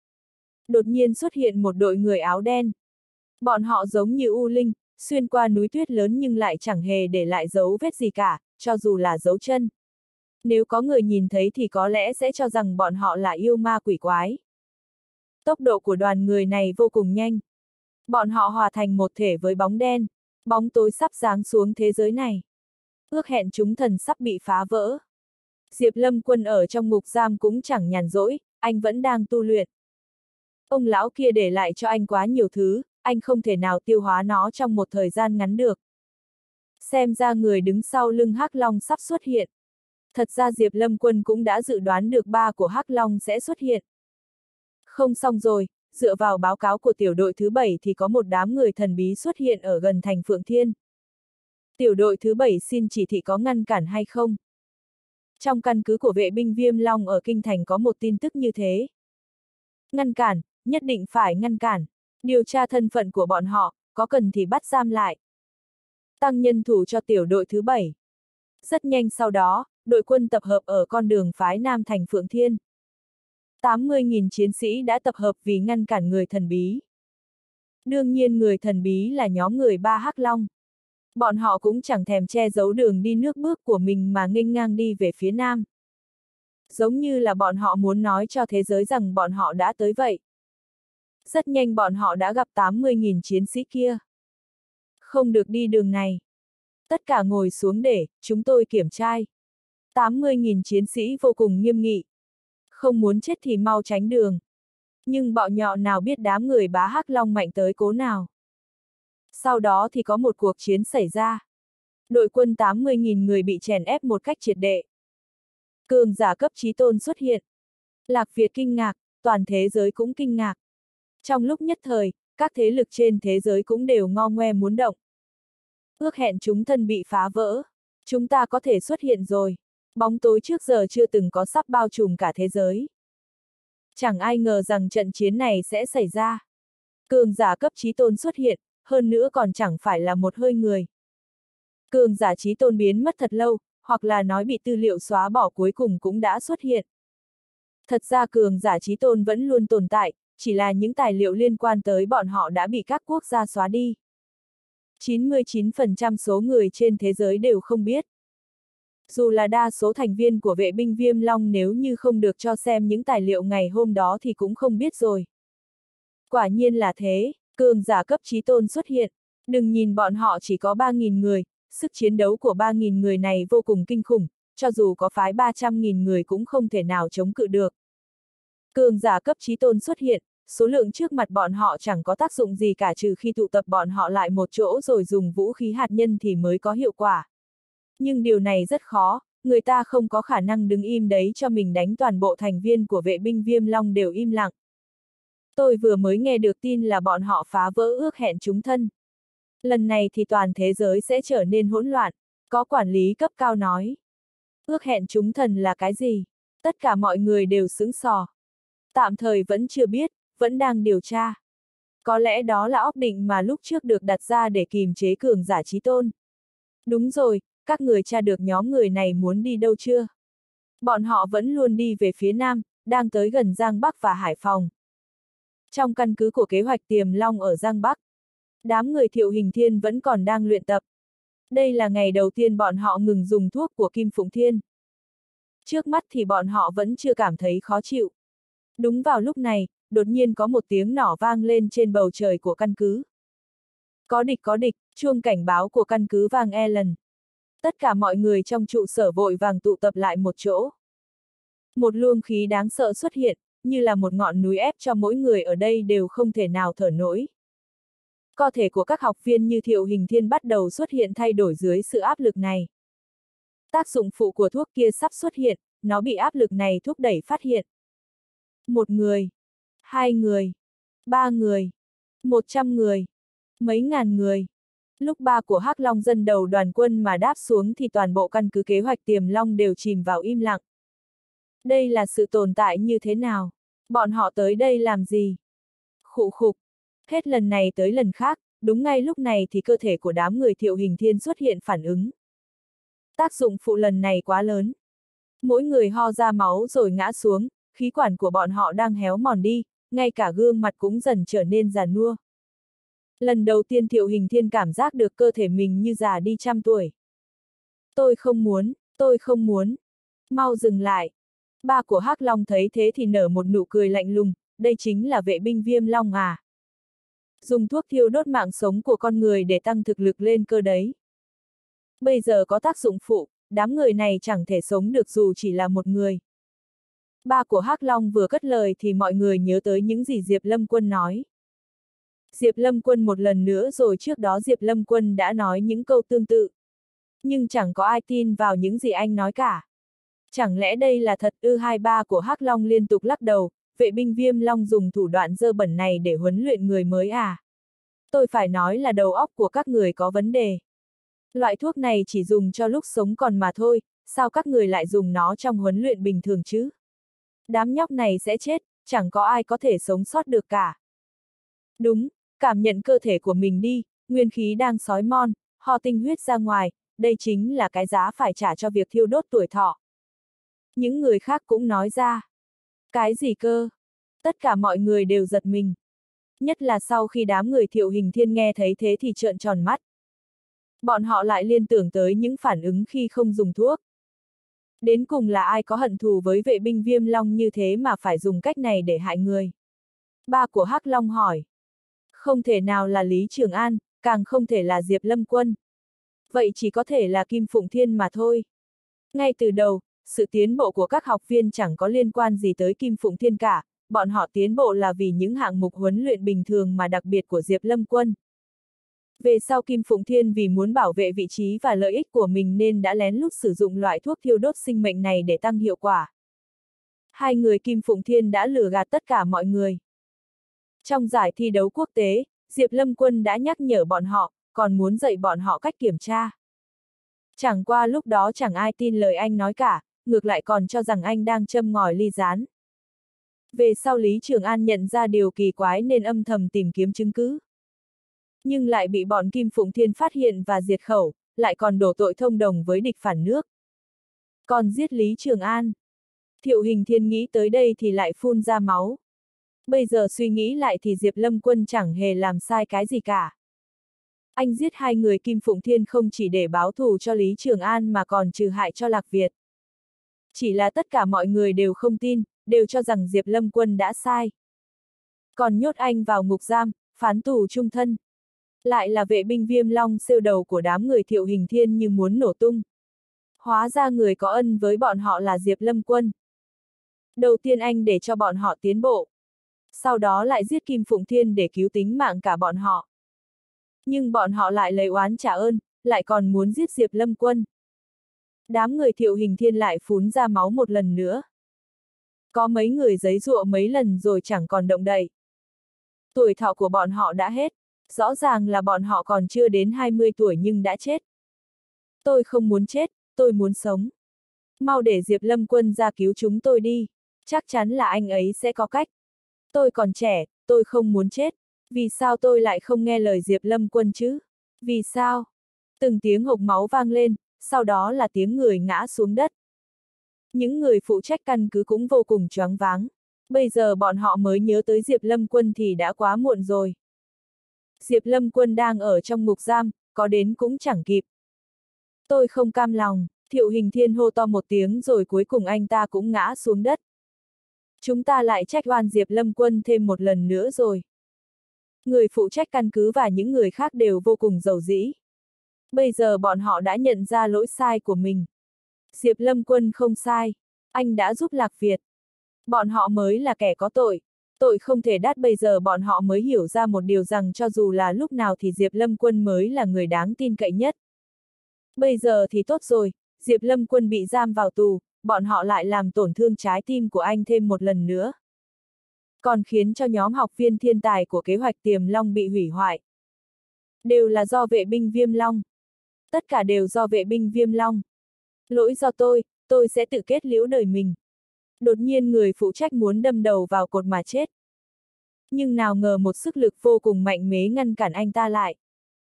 Đột nhiên xuất hiện một đội người áo đen. Bọn họ giống như u linh, xuyên qua núi tuyết lớn nhưng lại chẳng hề để lại dấu vết gì cả, cho dù là dấu chân. Nếu có người nhìn thấy thì có lẽ sẽ cho rằng bọn họ là yêu ma quỷ quái. Tốc độ của đoàn người này vô cùng nhanh. Bọn họ hòa thành một thể với bóng đen, bóng tối sắp giáng xuống thế giới này. Ước hẹn chúng thần sắp bị phá vỡ. Diệp Lâm Quân ở trong ngục giam cũng chẳng nhàn rỗi, anh vẫn đang tu luyện. Ông lão kia để lại cho anh quá nhiều thứ, anh không thể nào tiêu hóa nó trong một thời gian ngắn được. Xem ra người đứng sau lưng Hắc Long sắp xuất hiện. Thật ra Diệp Lâm Quân cũng đã dự đoán được ba của Hắc Long sẽ xuất hiện. Không xong rồi, dựa vào báo cáo của tiểu đội thứ 7 thì có một đám người thần bí xuất hiện ở gần thành Phượng Thiên. Tiểu đội thứ 7 xin chỉ thị có ngăn cản hay không? Trong căn cứ của vệ binh Viêm Long ở Kinh Thành có một tin tức như thế. Ngăn cản, nhất định phải ngăn cản. Điều tra thân phận của bọn họ, có cần thì bắt giam lại. Tăng nhân thủ cho tiểu đội thứ 7. Rất nhanh sau đó, đội quân tập hợp ở con đường phái Nam thành Phượng Thiên. 80.000 chiến sĩ đã tập hợp vì ngăn cản người thần bí. Đương nhiên người thần bí là nhóm người ba Hắc Long. Bọn họ cũng chẳng thèm che giấu đường đi nước bước của mình mà nghênh ngang đi về phía Nam. Giống như là bọn họ muốn nói cho thế giới rằng bọn họ đã tới vậy. Rất nhanh bọn họ đã gặp 80.000 chiến sĩ kia. Không được đi đường này. Tất cả ngồi xuống để chúng tôi kiểm tra. 80.000 chiến sĩ vô cùng nghiêm nghị. Không muốn chết thì mau tránh đường. Nhưng bọn nhỏ nào biết đám người bá Hắc Long mạnh tới cố nào. Sau đó thì có một cuộc chiến xảy ra. Đội quân 80.000 người bị chèn ép một cách triệt để. Cường giả cấp chí tôn xuất hiện. Lạc Việt kinh ngạc, toàn thế giới cũng kinh ngạc. Trong lúc nhất thời, các thế lực trên thế giới cũng đều ngo ngoe muốn động. Ước hẹn chúng thần bị phá vỡ. Chúng ta có thể xuất hiện rồi. Bóng tối trước giờ chưa từng có sắp bao trùm cả thế giới. Chẳng ai ngờ rằng trận chiến này sẽ xảy ra. Cường giả cấp chí tôn xuất hiện, hơn nữa còn chẳng phải là một hơi người. Cường giả chí tôn biến mất thật lâu, hoặc là nói bị tư liệu xóa bỏ cuối cùng cũng đã xuất hiện. Thật ra cường giả chí tôn vẫn luôn tồn tại, chỉ là những tài liệu liên quan tới bọn họ đã bị các quốc gia xóa đi. 99% số người trên thế giới đều không biết. Dù là đa số thành viên của vệ binh Viêm Long nếu như không được cho xem những tài liệu ngày hôm đó thì cũng không biết rồi. Quả nhiên là thế, cường giả cấp chí tôn xuất hiện. Đừng nhìn bọn họ chỉ có 3.000 người, sức chiến đấu của 3.000 người này vô cùng kinh khủng, cho dù có phái 300.000 người cũng không thể nào chống cự được. Cường giả cấp chí tôn xuất hiện, số lượng trước mặt bọn họ chẳng có tác dụng gì cả trừ khi tụ tập bọn họ lại một chỗ rồi dùng vũ khí hạt nhân thì mới có hiệu quả. Nhưng điều này rất khó, người ta không có khả năng đứng im đấy cho mình đánh toàn bộ thành viên của vệ binh Viêm Long đều im lặng. Tôi vừa mới nghe được tin là bọn họ phá vỡ ước hẹn chúng thân. Lần này thì toàn thế giới sẽ trở nên hỗn loạn, có quản lý cấp cao nói. Ước hẹn chúng thần là cái gì? Tất cả mọi người đều sững sờ. Tạm thời vẫn chưa biết, vẫn đang điều tra. Có lẽ đó là óc định mà lúc trước được đặt ra để kìm chế cường giả chí tôn. Đúng rồi, các người tra được nhóm người này muốn đi đâu chưa? Bọn họ vẫn luôn đi về phía Nam, đang tới gần Giang Bắc và Hải Phòng. Trong căn cứ của kế hoạch Tiềm Long ở Giang Bắc, đám người Thiệu Hình Thiên vẫn còn đang luyện tập. Đây là ngày đầu tiên bọn họ ngừng dùng thuốc của Kim Phụng Thiên. Trước mắt thì bọn họ vẫn chưa cảm thấy khó chịu. Đúng vào lúc này, đột nhiên có một tiếng nỏ vang lên trên bầu trời của căn cứ. Có địch, chuông cảnh báo của căn cứ vang lần. Tất cả mọi người trong trụ sở vội vàng tụ tập lại một chỗ. Một luồng khí đáng sợ xuất hiện, như là một ngọn núi ép cho mỗi người ở đây đều không thể nào thở nổi. Cơ thể của các học viên như Thiệu Hình Thiên bắt đầu xuất hiện thay đổi dưới sự áp lực này. Tác dụng phụ của thuốc kia sắp xuất hiện, nó bị áp lực này thúc đẩy phát hiện. 1 người, 2 người, 3 người, 100 người, mấy ngàn người. Lúc 3 của Hắc Long dân đầu đoàn quân mà đáp xuống thì toàn bộ căn cứ kế hoạch Tiềm Long đều chìm vào im lặng. Đây là sự tồn tại như thế nào? Bọn họ tới đây làm gì? Khụ khục. Hết lần này tới lần khác, đúng ngay lúc này thì cơ thể của đám người Thiệu Hình Thiên xuất hiện phản ứng. Tác dụng phụ lần này quá lớn. Mỗi người ho ra máu rồi ngã xuống, khí quản của bọn họ đang héo mòn đi, ngay cả gương mặt cũng dần trở nên già nua. Lần đầu tiên Thiệu Hình Thiên cảm giác được cơ thể mình như già đi 100 tuổi. Tôi không muốn. Mau dừng lại. Ba của Hắc Long thấy thế thì nở một nụ cười lạnh lùng, đây chính là vệ binh Viêm Long à. Dùng thuốc thiêu đốt mạng sống của con người để tăng thực lực lên cơ đấy. Bây giờ có tác dụng phụ, đám người này chẳng thể sống được dù chỉ là một người. Ba của Hắc Long vừa cất lời thì mọi người nhớ tới những gì Diệp Lâm Quân nói. Diệp Lâm Quân một lần nữa rồi trước đó Diệp Lâm Quân đã nói những câu tương tự. Nhưng chẳng có ai tin vào những gì anh nói cả. Chẳng lẽ đây là thật ư? Hai ba của Hắc Long liên tục lắc đầu, vệ binh Viêm Long dùng thủ đoạn dơ bẩn này để huấn luyện người mới à? Tôi phải nói là đầu óc của các người có vấn đề. Loại thuốc này chỉ dùng cho lúc sống còn mà thôi, sao các người lại dùng nó trong huấn luyện bình thường chứ? Đám nhóc này sẽ chết, chẳng có ai có thể sống sót được cả. Đúng, cảm nhận cơ thể của mình đi, nguyên khí đang sói mon, ho tinh huyết ra ngoài, đây chính là cái giá phải trả cho việc thiêu đốt tuổi thọ. Những người khác cũng nói ra. Cái gì cơ? Tất cả mọi người đều giật mình. Nhất là sau khi đám người Thiệu Hình Thiên nghe thấy thế thì trợn tròn mắt. Bọn họ lại liên tưởng tới những phản ứng khi không dùng thuốc. Đến cùng là ai có hận thù với vệ binh Viêm Long như thế mà phải dùng cách này để hại người? Ba của Hắc Long hỏi. Không thể nào là Lý Trường An, càng không thể là Diệp Lâm Quân. Vậy chỉ có thể là Kim Phụng Thiên mà thôi. Ngay từ đầu, sự tiến bộ của các học viên chẳng có liên quan gì tới Kim Phụng Thiên cả, bọn họ tiến bộ là vì những hạng mục huấn luyện bình thường mà đặc biệt của Diệp Lâm Quân. Về sau Kim Phụng Thiên vì muốn bảo vệ vị trí và lợi ích của mình nên đã lén lút sử dụng loại thuốc thiêu đốt sinh mệnh này để tăng hiệu quả. Hai người Kim Phụng Thiên đã lừa gạt tất cả mọi người. Trong giải thi đấu quốc tế, Diệp Lâm Quân đã nhắc nhở bọn họ, còn muốn dạy bọn họ cách kiểm tra. Chẳng qua lúc đó chẳng ai tin lời anh nói cả, ngược lại còn cho rằng anh đang châm ngòi ly gián. Về sau Lý Trường An nhận ra điều kỳ quái nên âm thầm tìm kiếm chứng cứ. Nhưng lại bị bọn Kim Phụng Thiên phát hiện và diệt khẩu, lại còn đổ tội thông đồng với địch phản nước. Còn giết Lý Trường An. Thiệu Hình Thiên nghĩ tới đây thì lại phun ra máu. Bây giờ suy nghĩ lại thì Diệp Lâm Quân chẳng hề làm sai cái gì cả. Anh giết hai người Kim Phụng Thiên không chỉ để báo thù cho Lý Trường An mà còn trừ hại cho Lạc Việt. Chỉ là tất cả mọi người đều không tin, đều cho rằng Diệp Lâm Quân đã sai. Còn nhốt anh vào ngục giam, phán tù chung thân. Lại là vệ binh Viêm Long siêu đầu của đám người Thiệu Hình Thiên như muốn nổ tung. Hóa ra người có ân với bọn họ là Diệp Lâm Quân. Đầu tiên anh để cho bọn họ tiến bộ. Sau đó lại giết Kim Phụng Thiên để cứu tính mạng cả bọn họ. Nhưng bọn họ lại lấy oán trả ơn, lại còn muốn giết Diệp Lâm Quân. Đám người Thiệu Hình Thiên lại phún ra máu một lần nữa. Có mấy người giấy giụa mấy lần rồi chẳng còn động đậy. Tuổi thọ của bọn họ đã hết, rõ ràng là bọn họ còn chưa đến 20 tuổi nhưng đã chết. Tôi không muốn chết, tôi muốn sống. Mau để Diệp Lâm Quân ra cứu chúng tôi đi, chắc chắn là anh ấy sẽ có cách. Tôi còn trẻ, tôi không muốn chết. Vì sao tôi lại không nghe lời Diệp Lâm Quân chứ? Vì sao? Từng tiếng hộc máu vang lên, sau đó là tiếng người ngã xuống đất. Những người phụ trách căn cứ cũng vô cùng choáng váng. Bây giờ bọn họ mới nhớ tới Diệp Lâm Quân thì đã quá muộn rồi. Diệp Lâm Quân đang ở trong ngục giam, có đến cũng chẳng kịp. Tôi không cam lòng, Thiệu Hình Thiên hô to một tiếng rồi cuối cùng anh ta cũng ngã xuống đất. Chúng ta lại trách oan Diệp Lâm Quân thêm một lần nữa rồi. Người phụ trách căn cứ và những người khác đều vô cùng giàu dĩ. Bây giờ bọn họ đã nhận ra lỗi sai của mình. Diệp Lâm Quân không sai, anh đã giúp Lạc Việt. Bọn họ mới là kẻ có tội. Tội không thể đắt, bây giờ bọn họ mới hiểu ra một điều rằng cho dù là lúc nào thì Diệp Lâm Quân mới là người đáng tin cậy nhất. Bây giờ thì tốt rồi, Diệp Lâm Quân bị giam vào tù, bọn họ lại làm tổn thương trái tim của anh thêm một lần nữa. Còn khiến cho nhóm học viên thiên tài của kế hoạch Tiềm Long bị hủy hoại. Đều là do vệ binh Viêm Long. Tất cả đều do vệ binh Viêm Long. Lỗi do tôi sẽ tự kết liễu đời mình. Đột nhiên người phụ trách muốn đâm đầu vào cột mà chết. Nhưng nào ngờ một sức lực vô cùng mạnh mẽ ngăn cản anh ta lại.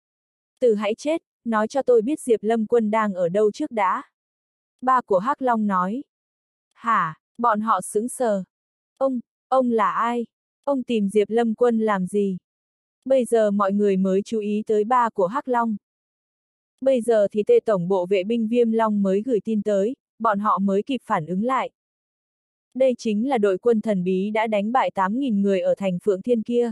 Từ hãy chết, nói cho tôi biết Diệp Lâm Quân đang ở đâu trước đã. Ba của Hắc Long nói. Hả, bọn họ sững sờ. Ông là ai? Ông tìm Diệp Lâm Quân làm gì? Bây giờ mọi người mới chú ý tới ba của Hắc Long. Bây giờ thì tê tổng bộ vệ binh Viêm Long mới gửi tin tới, bọn họ mới kịp phản ứng lại. Đây chính là đội quân thần bí đã đánh bại 8.000 người ở thành Phượng Thiên kia.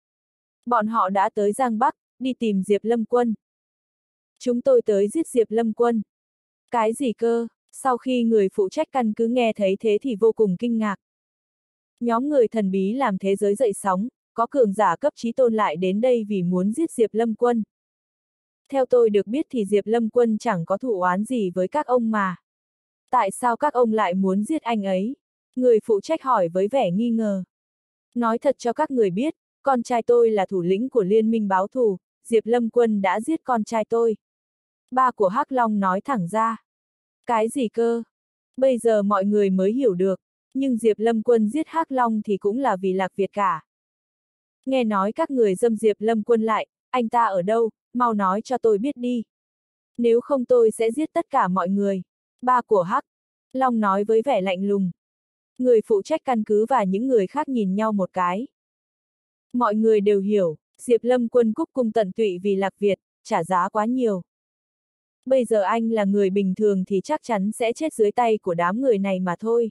Bọn họ đã tới Giang Bắc, đi tìm Diệp Lâm Quân. Chúng tôi tới giết Diệp Lâm Quân. Cái gì cơ? Sau khi người phụ trách căn cứ nghe thấy thế thì vô cùng kinh ngạc. Nhóm người thần bí làm thế giới dậy sóng, có cường giả cấp chí tôn lại đến đây vì muốn giết Diệp Lâm Quân. Theo tôi được biết thì Diệp Lâm Quân chẳng có thù oán gì với các ông mà. Tại sao các ông lại muốn giết anh ấy? Người phụ trách hỏi với vẻ nghi ngờ. Nói thật cho các người biết, con trai tôi là thủ lĩnh của liên minh báo thù, Diệp Lâm Quân đã giết con trai tôi. Ba của Hắc Long nói thẳng ra. Cái gì cơ? Bây giờ mọi người mới hiểu được, nhưng Diệp Lâm Quân giết Hắc Long thì cũng là vì Lạc Việt cả. Nghe nói các người giâm Diệp Lâm Quân lại, anh ta ở đâu, mau nói cho tôi biết đi. Nếu không tôi sẽ giết tất cả mọi người. Ba của Hắc Long nói với vẻ lạnh lùng. Người phụ trách căn cứ và những người khác nhìn nhau một cái. Mọi người đều hiểu, Diệp Lâm Quân cúc cung tận tụy vì Lạc Việt, trả giá quá nhiều. Bây giờ anh là người bình thường thì chắc chắn sẽ chết dưới tay của đám người này mà thôi.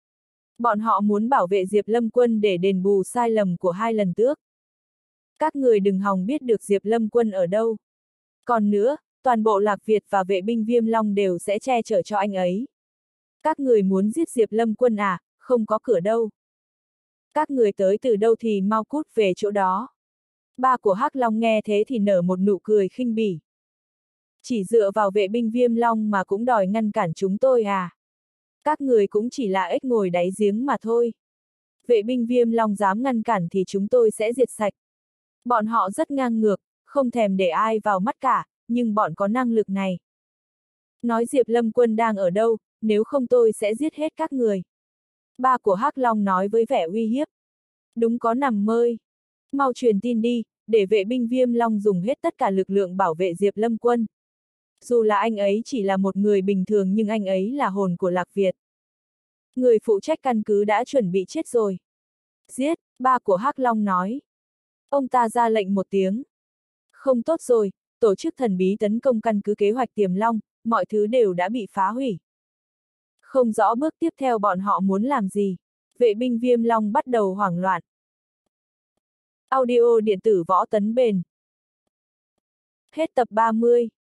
Bọn họ muốn bảo vệ Diệp Lâm Quân để đền bù sai lầm của 2 lần trước. Các người đừng hòng biết được Diệp Lâm Quân ở đâu. Còn nữa, toàn bộ Lạc Việt và vệ binh Viêm Long đều sẽ che chở cho anh ấy. Các người muốn giết Diệp Lâm Quân à, không có cửa đâu. Các người tới từ đâu thì mau cút về chỗ đó. Ba của Hắc Long nghe thế thì nở một nụ cười khinh bỉ. Chỉ dựa vào vệ binh Viêm Long mà cũng đòi ngăn cản chúng tôi à? Các người cũng chỉ là ếch ngồi đáy giếng mà thôi. Vệ binh Viêm Long dám ngăn cản thì chúng tôi sẽ diệt sạch. Bọn họ rất ngang ngược, không thèm để ai vào mắt cả, nhưng bọn có năng lực này. Nói Diệp Lâm Quân đang ở đâu, nếu không tôi sẽ giết hết các người. Ba của Hắc Long nói với vẻ uy hiếp. Đúng có nằm mơ. Mau truyền tin đi, để vệ binh Viêm Long dùng hết tất cả lực lượng bảo vệ Diệp Lâm Quân. Dù là anh ấy chỉ là một người bình thường nhưng anh ấy là hồn của Lạc Việt. Người phụ trách căn cứ đã chuẩn bị chết rồi. Giết, ba của Hắc Long nói. Ông ta ra lệnh một tiếng. Không tốt rồi, tổ chức thần bí tấn công căn cứ kế hoạch Tiềm Long, mọi thứ đều đã bị phá hủy. Không rõ bước tiếp theo bọn họ muốn làm gì. Vệ binh Viêm Long bắt đầu hoảng loạn. Audio điện tử Võ Tấn Bền. Hết tập 30.